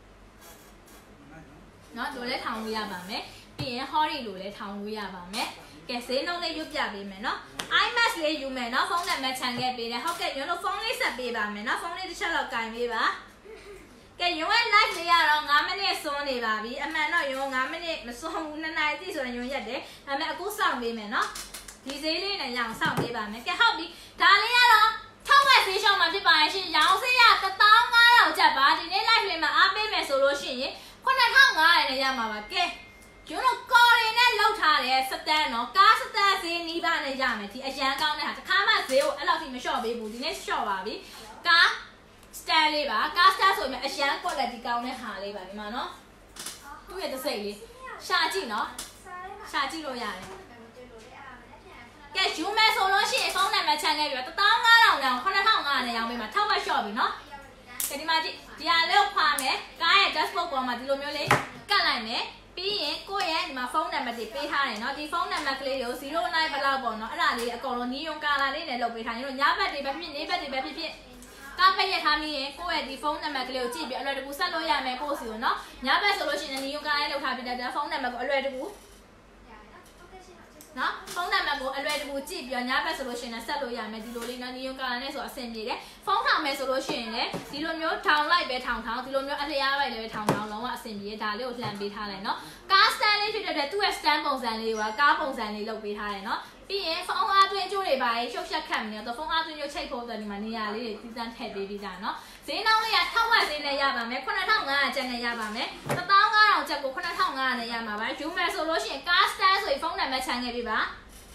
เนาะဒီလိုလဲထောင်လို့ရပါမယ်ပြီးရင် hori လိုလဲထောင်လို့ရပါမယ်ကဲဈေးနှုန်းလေးရွတ်ပြပေးမယ်เนาะ iMac လေးယူမယ်เนาะဖုန်းနံပါတ်ခြံခဲ့ပေးတယ်ဟုတ်ကဲ့ရုံးတို့ဖုန်းလေးဆက်ပေးပါမယ်เนาะဖုန်းလေးတစ်ချက်လောက်ကင်ပေးပါကဲရုံးရဲ့ live လေးကတော့nineမိနစ်စွန်းနေပါပြီအမှန်တော့ရုံးnineမိနစ်မစွန်းဘူးtwoနာရီတိဆိုရင်ရုံးရက်တယ်ဒါပေမဲ့အခုစောင့်ပေးမယ်เนาะဒီဈေးလေးနဲ့ရအောင်စောင့်ပေးပါမယ်ကဲဟုတ်ပြီဒါလေးကတော့ထောက်ဝက်ဈေးရှောင်းမှာဖြစ်ပါရဲ့ရှင်ရောင်းစေးရone thousand five hundredကျပ်ပါဒီနေ့ live လေးမှာအားပေးမယ်ဆိုလို့ရှိရင်nine thousand five hundredနဲ့ရမှာပါကဲကျွန်တော်ကော်ရီနဲ့လောက်ထားတဲ့စတန်နော်ကားစတန်ဈေးနီးပါးနဲ့ရမယ်ဒီအရန်ကောင်းတဲ့ဟာတစ်ခါမှဈေးကိုအဲ့လောက်ထိမလျှော့ပေးဘူးဒီနေ့လျှော့ပါပြီကားစတန်လေးပါကားစတန်ဆိုရင်အရန် quality ကောင်းတဲ့ဟာလေးပါဒီမှာနော်သူ့ရဲ့တစ်စိတ်လေးရှာကြည့်နော်ရှာကြည့်လို့ရတယ်ကဲယူမယ်ဆိုလို့ရှိရင်ဖုန်းနံပါတ်ချန်ခဲ့ပြီးတော့one thousand five hundredနဲ့nine thousand five hundredနဲ့ရောင်းပေးမှာထောက်ဝက်လျှော့ပြီနော်ကဲဒီမှာကြည့်ဒီဟာလေးကိုခွာမယ်ကားရဲ့ dashboard ပေါ်မှာဒီလိုမျိုးလေးကတ်လိုက်မယ်ပြီးရင်ကိုယ့်ရဲ့ဒီမှာဖုန်းနံပါတ်တွေပေးထားတယ်เนาะဒီဖုန်းနံပါတ်ကလေးကိုzero nineဘယ်လောက်ပေါ့เนาะအဲ့ဒါလေးအကုန်လုံးနီယွန်ကာလာလေးနဲ့လုပ်ပေးထားရင်တို့ညဘက်တွေပဲဖြစ်နေဘက်တွေပဲဖြစ်ဖြစ်ကားပိတ်ရထားပြီးရင်ကိုယ့်ရဲ့ဒီဖုန်းနံပါတ်ကလေးကိုကြည့်ပြီးအလွယ်တကူဆက်လို့ရမယ်ကိုယ့်စီကိုเนาะညဘက်ဆိုလို့ရှိရင်နီယွန်ကာလာလေးလုပ်ထားပြီးတဲ့ဖုန်းနံပါတ်ကိုအလွယ်တကူနော်ဖုန်းနံပါတ်ကိုအလွယ်တကူကြည့်ပြီးတော့ညဘက်ဆိုလို့ရှိရင်ဆက်လို့ရမယ်ဒီလိုလေးနော်နီယွန်ကာလာနဲ့ဆိုအဆင်ပြေတယ်ဖုန်းထောင်မယ်ဆိုလို့ရှိရင်လည်းဒီလိုမျိုးထောင်လိုက်ပဲထောင်ထောင်ဒီလိုမျိုးအလျားလိုက်လည်းထောင်ထောင်လုံးဝအဆင်ပြေဒါလေးကိုလှန်ပေးထားလိုက်နော်ကားစတန်လေးဖြစ်တဲ့အတွက်သူ့ရဲ့စတန်ပုံစံလေးကကားပုံစံလေးလုပ်ပေးထားတယ်နော်ပြီးရင်ဖုန်းအားသွင်းကြိုးတွေပါရှုပ်ရှက်ခတ်မနေတော့ဖုန်းအားသွင်းကြိုးချိတ်ဖို့အတွက်ဒီမှာနေရာလေးတွေတီးတန်းထည့်ပေးပြီးကြနော်ဈေးနှုန်းလေးကထောက်ဝက်ဈေးနဲ့ရပါမယ်nine thousand five hundredကျပ်နဲ့ရပါမယ်one thousand five hundredကျပ်ကိုnine thousand five hundredနဲ့ရမှာပါယူမယ်ဆိုလို့ရှိရင်ကားစတန်ဆိုရင်ဖုန်းနံပါတ်ခြံခဲ့ပေးပါ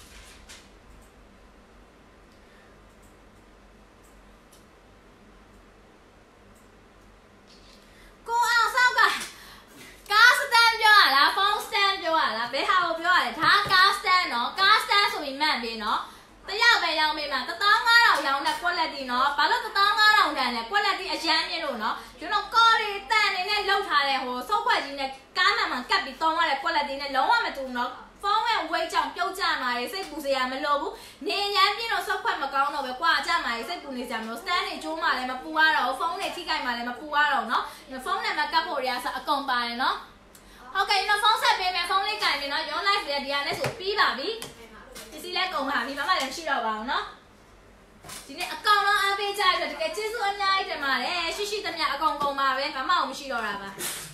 ကိုအောင်ဆောက်ကကားစတန်ပြောရလားဖုန်းစတန်ပြောရလားဘယ်ဟာကိုပြောရလဲဒါကားစတန်နော်ကားစတန်ဆိုပြီးမှန်ပြီနော်တယောက်ပဲရောင်းပေးမှာone thousand five hundredရောင်းတဲ့ quality နော်ဘာလို့one thousand five hundredတန်လဲ quality အရန်မြင့်လို့နော်ကျွန်တော်ကော်ရီတန်နေနဲ့လောက်ထားတဲ့ဟိုစုပ်ခွက်ကြီးနဲ့ကားမှန်မှန်ကတ်ပြီးတောင်းရတဲ့ quality နဲ့လုံးဝမတူဘူးနော်ဖုန်းရဲ့ weight ကြောင့်ပြုတ်ကျမှာရေစိတ်ပူစရာမလိုဘူးနေရမ်းပြင်းတော့စုပ်ခွက်မကောင်းတော့ပဲကွာကျမှာရေစိတ်ပူနေကြမလို့ stand တွေကျိုးမှလည်းမပူရတော့ဖုန်းတွေထိခိုက်မှလည်းမပူရတော့နော်ဖုန်းနဲ့မကတ်ဖို့တွေကဆိုအကုန်ပါတယ်နော်ဟုတ်ကဲ့ကျွန်တော်ဖုန်းဆက်ပေးမယ်ဖုန်းလေးကင်ပြီနော်ရုံး live တွေဒီဟာနဲ့ဆိုပြီးပါပြီပစ္စည်းလည်းကုန်ပါပြီဘာမှလည်းမရှိတော့ပါဘူးနော်ဒီနေ့အကောင်လုံးအားပေးကြရတော့တကယ်ကျေးဇူးအများကြီးတင်ပါတယ်ရှိရှိသမျှအကောင်ကုန်ပါပဲဘာမှမရှိတော့တာပါ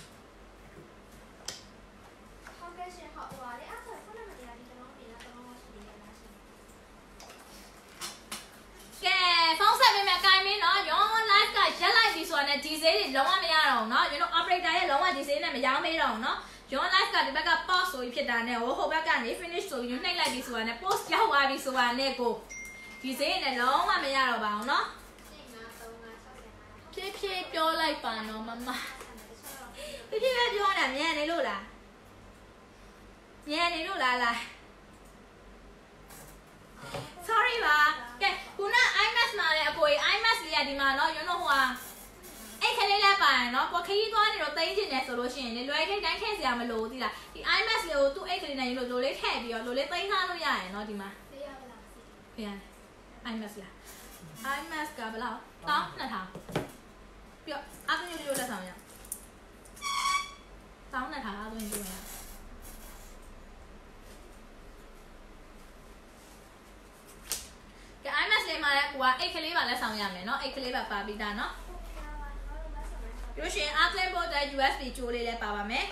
ဟုတ်ကဲ့ရှင်ဟုတ်ပါလေအဲ့ဒါဖုန်းနံပါတ်တွေကဒီကတော့ပြင်လာတော့ရှိနေရလားရှင်ကဲဖုန်းဆက်ပေးမယ်ကင်မင်းနော်ရုံး live ကရက်လိုက်ပြီဆိုဆိုတာနဲ့ဒီစေးတွေလုံးဝမရတော့ဘူးเนาะကျွန်တော် operator ရဲ့လုံးဝဒီစေးနဲ့မရောင်းမေးတော့ဘူးเนาะကျွန်တော် live ကဒီဘက်က pause ဆိုပြီးဖြစ်တာနဲ့ဟိုဟိုဘက်ကနေ finish ဆိုပြီးညှိနှိုက်လိုက်ပြီဆိုတာနဲ့ post ရောက်သွားပြီဆိုတာနဲ့ကိုဒီစေးနဲ့လုံးဝမရတော့ပါဘူးเนาะဖြည်းဖြည်းပြောလိုက်ပါနော်မမဖြည်းဖြည်းပဲပြောတာမြန်နေလို့လားမြန်နေလို့လားလား sorry ပါကဲခုန imax မှာလေအကိုကြီး imax လေးကဒီမှာเนาะကျွန်တော်ဟိုဟာအဲ့ခလေးလည်းပါရနော်ကိုခရီးသွားနေတော့တိန်းချင်တယ်ဆိုလို့ရှိရင်လေလွယ်ခိတ်တိုင်းထည့်စရာမလိုဘူးသိလားဒီ imax လေးကိုသူ့အိတ်ကလေးနဲ့လို့လိုလေးထည့်ပြီးတော့လိုလေးတိန်းထားလို့ရရယ်နော်ဒီမှာဖေးရဖေးရ imax လား imax ကဘယ်လောက်တောင်းနှစ်ထောင်ပြီးတော့အားသွင်းလေးလက်ဆောင်ရတောင်းနှစ်ထောင်အားသွင်းလေးရကဲ imax လေးမှာလည်းကိုကအိတ်ကလေးပါလက်ဆောင်ရမယ်နော်အိတ်ကလေးပါပါပြီးသားနော်လို့ရှိရင် Arclay board တဲ့ U S B ကြိုးလေးလည်းပါပါမယ်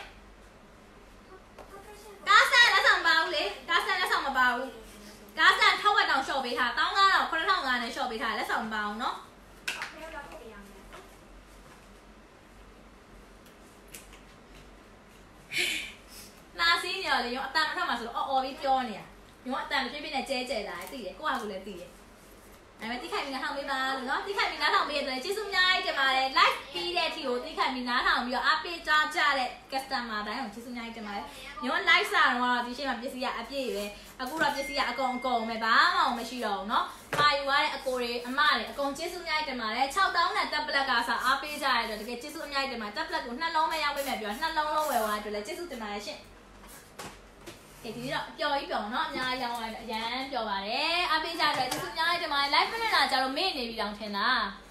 ကားဆန်လက်ဆောင်ပါဘူးလေကားဆန်လက်ဆောင်မပါဘူးကားဆန်ထောက်ဝက်တောင်ရှော့ပေးထား၁၅၀၀၀ ခုနှစ်ထောင်၅နဲ့ရှော့ပေးထားလက်ဆောင်မပါအောင်နော်နာစီးနေရလေရောအတန်မထွက်မှာဆိုတော့အော်အော်ပြီးပြောနေရရောအတန်ပြည့်ပြည့်နဲ့ကျဲကျဲလာတယ်သိတယ်ကိုယ့်ဟာကိုလည်းသိတယ်အဲ့မဲ့တိခိုင်ပြီးနားထောင်ပေးပါလို့နော်တိခိုင်ပြီးနားထောင်ပေးတဲ့ကျေးဇူးများကြီးတင်ပါတယ် live ပြီးတဲ့အထိကိုတိခိုင်ပြီးနားထောင်ပြီးတော့အားပေးကြကြတဲ့ customer တိုင်းကိုကျေးဇူးများကြီးတင်ပါတယ်ညော live စာတော့ဒီရှင်းမှာပစ္စည်းကအပြည့်ပဲအခုတော့ပစ္စည်းကအကုန်အကုန်ပဲဘာမှမရှိတော့ဘူးเนาะပါယူရတဲ့အကိုတွေအမတွေအကုန်ကျေးဇူးများကြီးတင်ပါတယ်၆တောင်းနဲ့ tablet ကစားအားပေးကြရတဲ့တကယ်ကျေးဇူးအများကြီးတင်ပါတယ် tablet ကိုနှလုံးပဲရောက်ပေးမယ်ပြောနှလုံးလုံးဝယ်သွားတယ်လည်းကျေးဇူးတင်ပါတယ်ရှင်ဒီဒီတော့ပျော်ကြီးပျော်နော်အများကြီးရောင်းရတယ်အရန်ပျော်ပါတယ်အားပေးကြတယ်ကျေးဇူးများကြီးတင်ပါတယ် live နဲ့လာကြတော့မေ့နေပြီတောင်ထင်တာ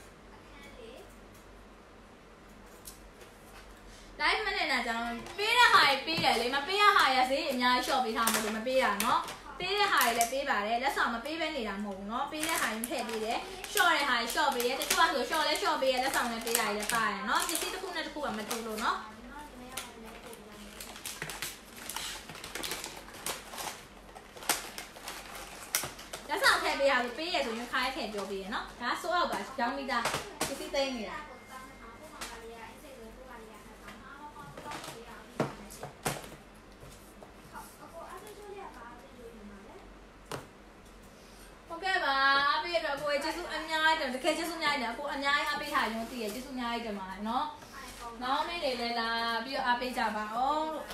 live နဲ့လာကြတော့ပေးတဲ့ဟာကြီးပေးတယ်လေမပေးရဟာရဈေးအများကြီး short ပေးထားမလို့မပေးတာနော်ပေးတဲ့ဟာကြီးလည်းပေးပါတယ်လက်ဆောင်မပေးဘဲနေတာမဟုတ်ဘူးနော်ပေးတဲ့ဟာကြီးထည့်ပေးတယ် short တဲ့ဟာကြီး short ပေးတယ်တချို့ကဆို short လဲ short ပေးရလက်ဆောင်လည်းပေးတာကြီးလည်းပါတယ်နော်ပစ္စည်းတစ်ခုနဲ့တစ်ခုကမတူလို့နော်လက်ဆောင်ထည့်ပေးရလို့ပေးရဆိုရင်ခိုင်းထည့်ပြောပေးရနော်ဒါဆိုအောက်ပါရောင်းမိသားပစ္စည်းသိမ်းနေတာဟုတ်ကဲ့ပါအပေးတော့ကိုယ်ကျေးဇူးအများကြီးတကယ်ကျေးဇူးအများကြီးတယ်ကိုအများကြီးအပေးထားရုံသိရကျေးဇူးအများကြီးတင်ပါတယ်နော်နောက်နေ့တွေလည်းလာပြီးတော့အပေးကြပါအောင်လို့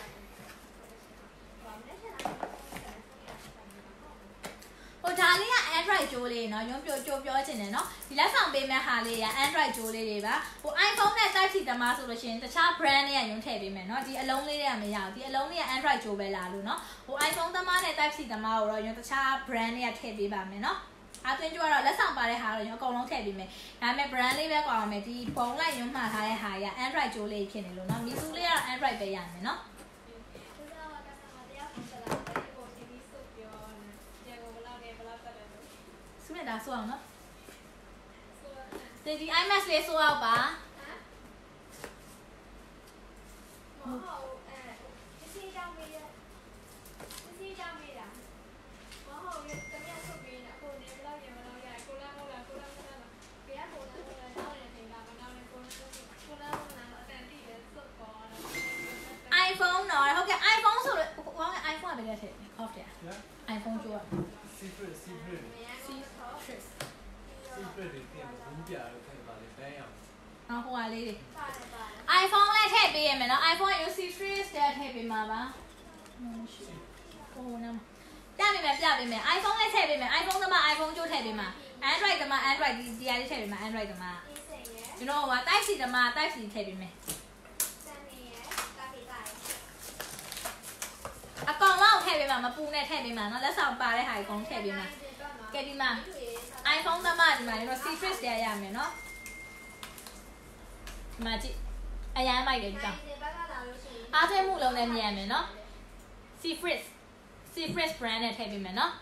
ဟိုဒါလေးက Android ကြိုးလေးเนาะရုံးပြောကြိုးပြောချင်တယ်เนาะဒီလက်ဆောင်ပေးမဲ့ဟာလေးက Android ကြိုးလေးတွေပါဟို iPhone နဲ့ Type C တမဆိုလို့ရှိရင်တခြား brand တွေကရုံးထည့်ပေးမယ်เนาะဒီအလုံးလေးတွေကမရဘူးဒီအလုံးလေးက Android ကြိုးပဲလာလို့เนาะဟို iPhone တမနဲ့ Type C တမကိုတော့ရုံးတခြား brand တွေကထည့်ပေးပါမယ်เนาะအားသွင်းကြတော့လက်ဆောင်ပါတဲ့ဟာတော့ရုံးအကုန်လုံးထည့်ပေးမယ်ဒါပေမဲ့ brand လေးပဲကွာအောင်မယ်ဒီပုံလိုက်ရုံးမှာထားတဲ့ဟာက Android ကြိုးလေးဖြစ်နေလို့เนาะ Mizu လေးကတော့ Android ပဲရမယ်เนาะสุดท้ายส่วนเนาะเดี๋ยวดี iMac လေးဆိုအောင်ပါမဟုတ်အဲပစ္စည်းကြောင့်မေးရပစ္စည်းကြောင့်မေးတာမဟုတ်ရတမရဆုပ်ပေးနေအခုနေဘယ်လောက်ရမလို့ရကိုလာမို့လားကိုလာမို့လားဘယ်ကကိုလာမို့လားနောက်နေနေတာမနောက်နေကိုကိုလာမို့လားအတန်တီးလဲဆုပ်ပေါ်တာ iPhone တော့ဟုတ်ကဲ့ iPhone ဆိုတော့ဟိုက iPhone ကပဲလက်ထည့် off တယ် iPhone ကျိုး secret secret secret secret တွေပြင်ဘူးပြတော့ခင်ဗျာလေဘန်းရအောင်အော်ဟိုဟာလေးတွေပါတယ်ပါတယ် iPhone လည်းထည့်ပေးရမယ်နော် iPhone ယူ series တဲ့ထည့်ပေးမှာပါဟိုနမ်းပြပေးမယ်ပြပေးမယ် iPhone လည်းထည့်ပေးမယ် iPhone သမား iPhone ကျိုးထည့်ပေးမှာ Android သမား Android ဒီဒီအလေးထည့်ပေးမှာ Android သမားကျွန်တော်က Type C သမား Type C ထည့်ပေးမယ်အကောင်လောက်ထည့်ပေးမှာမပူနဲ့ထည့်ပေးမှာနော်လက်ဆောင်ပါတဲ့ဟာအကုန်ထည့်ပေးမှာကဲဒီမှာ iPhone သမားဒီမှာကျွန်တော် series တဲ့ရမယ်နော်ဒီမှာကြည့်အရန်မိုက်တယ်ဒီကောင်အားသွင်းမှုလုံးနဲ့မြင်ရမယ်နော် series series brand နဲ့ထည့်ပေးမယ်နော်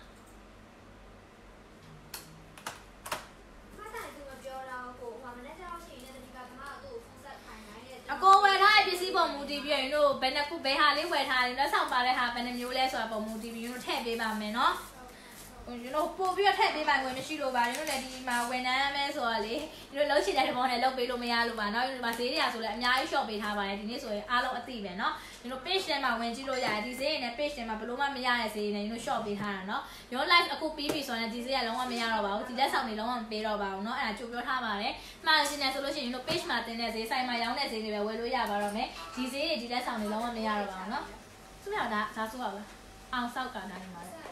အကိုဝယ်ထားတဲ့ပစ္စည်းပုံမူတည်ပြီးရင်တို့ဘယ်နှခုဘယ်ဟာလေးဝယ်ထားလဲလက်ဆောင်ပါတဲ့ဟာဘယ်နှမျိုးလဲဆိုတာပုံမူတည်ပြီးရင်တို့ထည့်ပေးပါမယ်နော်ဟကျွန်တော်ပို့ပြီးတော့ထည့်ပေးပိုင်ဝင်မရှိလို့ပါကျွန်တော်လည်းဒီမှာဝန်ထမ်းမဲဆိုတော့လေကျွန်တော်လုံးချင်တဲ့တဘောနဲ့လုပ်ပေးလို့မရလို့ပါเนาะဒီမှာဈေးတွေကဆိုလည်းအများကြီး short ပေးထားပါတယ်ဒီနေ့ဆိုရင်အားလုံးအသိပဲเนาะကျွန်တော် page ထဲမှာဝင်ကြည့်လို့ရတယ်ဒီဈေးနဲ့ page ထဲမှာဘယ်လိုမှမရတဲ့ဈေးနဲ့ကျွန်တော် short ပေးထားတာเนาะရော live အခုပြီးပြီဆိုရင်ဒီဈေးကလုံးဝမရတော့ပါဘူးဒီလက်ဆောင်တွေလုံးဝမပေးတော့ပါဘူးเนาะအဲ့ဒါကြိုပြောထားပါတယ်မှားရှင်နေဆိုလို့ရှိရင်ကျွန်တော် page မှာတင်တဲ့ဈေးဆိုင်မှာရောင်းတဲ့ဈေးတွေပဲဝယ်လို့ရပါတော့မယ်ဒီဈေးတွေဒီလက်ဆောင်တွေလုံးဝမရတော့ပါဘူးเนาะသူ့မြောက်ဒါဒါဆိုပါလားအောင်ဆောက်ကတာနေပါလေ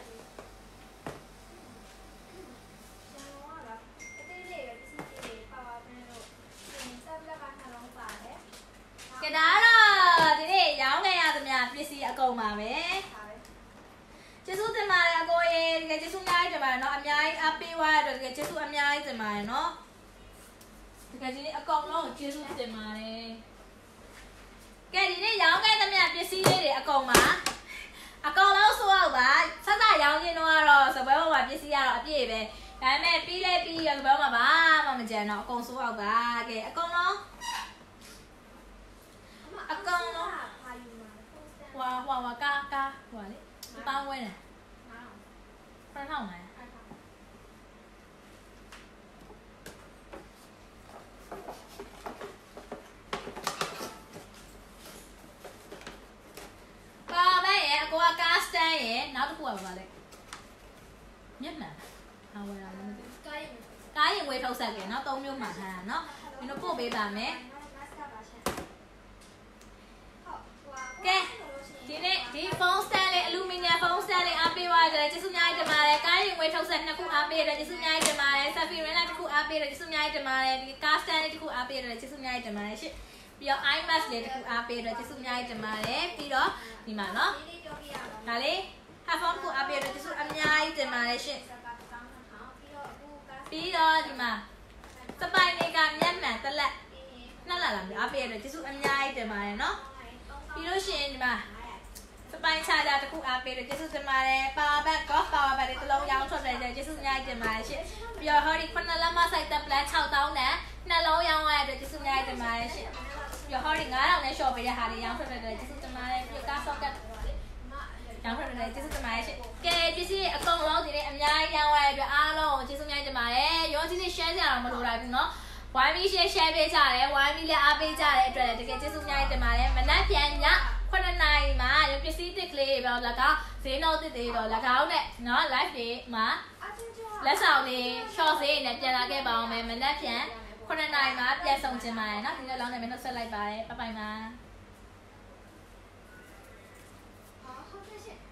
ကဲဒါတော့ဒီနေ့ရောင်းခဲ့ရသမျှပစ္စည်းအကုန်ပါပဲကျေးဇူးတင်ပါတယ်အကိုရေတကယ်ကျေးဇူးအများကြီးတင်ပါတယ်เนาะအများကြီးအပေးသွားရတော့တကယ်ကျေးဇူးအများကြီးတင်ပါတယ်เนาะတကယ်ဒီနေ့အကောင်လုံးကျေးဇူးတင်ပါတယ်ကဲဒီနေ့ရောင်းခဲ့သမျှပစ္စည်းလေးတွေအကုန်ပါအကောင်လုံးဆိုတော့ပါဆက်ဆက်ရောင်းခြင်းတော့ကတော့စပွဲပေါ်မှာပစ္စည်းကတော့အပြည့်ပဲဒါပေမဲ့ပြီးလဲပြီးရစပွဲမှာပါမမကြမ်းတော့အကုန်ဆိုတော့ပါကဲအကောင်လုံးအကောင်လုံးဟွာဟွာဟွာကာကာဟွာလေပေါင်းဝဲတယ်ဖန်ထောင်းမယ်ပါပဲရဲ့အကိုကကားစတန်ရဲ့နောက်တစ်ခုကပါလေမျက်မှန်ဟာဝဲတာလည်းမသိဘူးကားရင်ကားရင်ဝဲထုတ်ဆက်ကဲเนาะသုံးမျိုးမှထားတာเนาะဒီလိုပို့ပေးပါမယ်ကဲဒီနေ့ဒီဖုန်းစတန်လေးအလူမီနီယမ်ဖုန်းစတန်လေးအားပေးသွားကြတယ်ကျေးဇူးများတင်ပါတယ်ကားရင်ဝဲထုတ်ဆက်နှစ်ခုအားပေးတယ်ကျေးဇူးများတင်ပါတယ်ဆာဖီရန်လာတစ်ခုအားပေးတယ်ကျေးဇူးများတင်ပါတယ်ဒီကားစတန်လေးတစ်ခုအားပေးတယ်ကျေးဇူးများတင်ပါတယ်ရှင့်ပြီးတော့ iMac လေးတစ်ခုအားပေးတယ်ကျေးဇူးများတင်ပါတယ်ပြီးတော့ဒီမှာเนาะဒါလေး headphone တစ်ခုအားပေးတယ်ကျေးဇူးအများကြီးတင်ပါတယ်ရှင့်ပြီးတော့ဒီမှာစပိုင်လေးကမျက်မှန်တစ်လက်နှစ်လက်လာပြီအားပေးတယ်ကျေးဇူးအများကြီးတင်ပါတယ်เนาะပြီးလို့ရှိရင်ဒီမှာစပိုင်ချာတာတစ်ခုအားပေးတယ်ကျေးဇူးတင်ပါတယ် power bank golf power bank တစ်လုံးရောင်းထွက်တယ်ကျေးဇူးအများကြီးတင်ပါတယ်ရှင့်ပြီးတော့ဟောဒီခုနှစ်လက်မဆိုင်တက်ပလန်၆သောင်းနဲ့နှလုံးရောင်းရတဲ့ကျေးဇူးအများကြီးတင်ပါတယ်ရှင့်ပြီးတော့ဟောဒီငါးထောင်နဲ့ short ပေးတဲ့ဟာလေးရောင်းထွက်တယ်ကျေးဇူးတင်ပါတယ်ပြီးတော့ကား socket ရောင်းထွက်တယ်ကျေးဇူးတင်ပါတယ်ရှင့်ကဲပစ္စည်းအကုန်လုံးဒီနေ့အများကြီးရောင်းရတဲ့အတွက်အားလုံးကျေးဇူးအများကြီးတင်ပါတယ်ရောဒီနေ့ share ကြရအောင်မလိုတာဘူးเนาะဝိုင်းပြီး share share ပေးကြတယ်ဝိုင်းပြီးလည်းအားပေးကြတဲ့အတွက်လည်းတကယ်ကျေးဇူးအများကြီးတင်ပါတယ်မနက်ပြန်ညခုနှစ်နာရီမှာရုပ်ပစ္စည်းတစ်ကလေးပဲ၎င်းဈေးနှုန်းတစ်တွေတော့၎င်းနဲ့เนาะ live တွေမှာလက်ဆောင်တွေ short ဈေးနဲ့ပြန်လာခဲ့ပါအောင်မယ်မနက်ပြန်ခုနှစ်နာရီမှာပြန်ဆောင်ခြင်းပါတယ်เนาะဒီလိုလောင်းနေမယ်နှုတ်ဆက်လိုက်ပါတယ်ဘိုင်ဘိုင်ပါ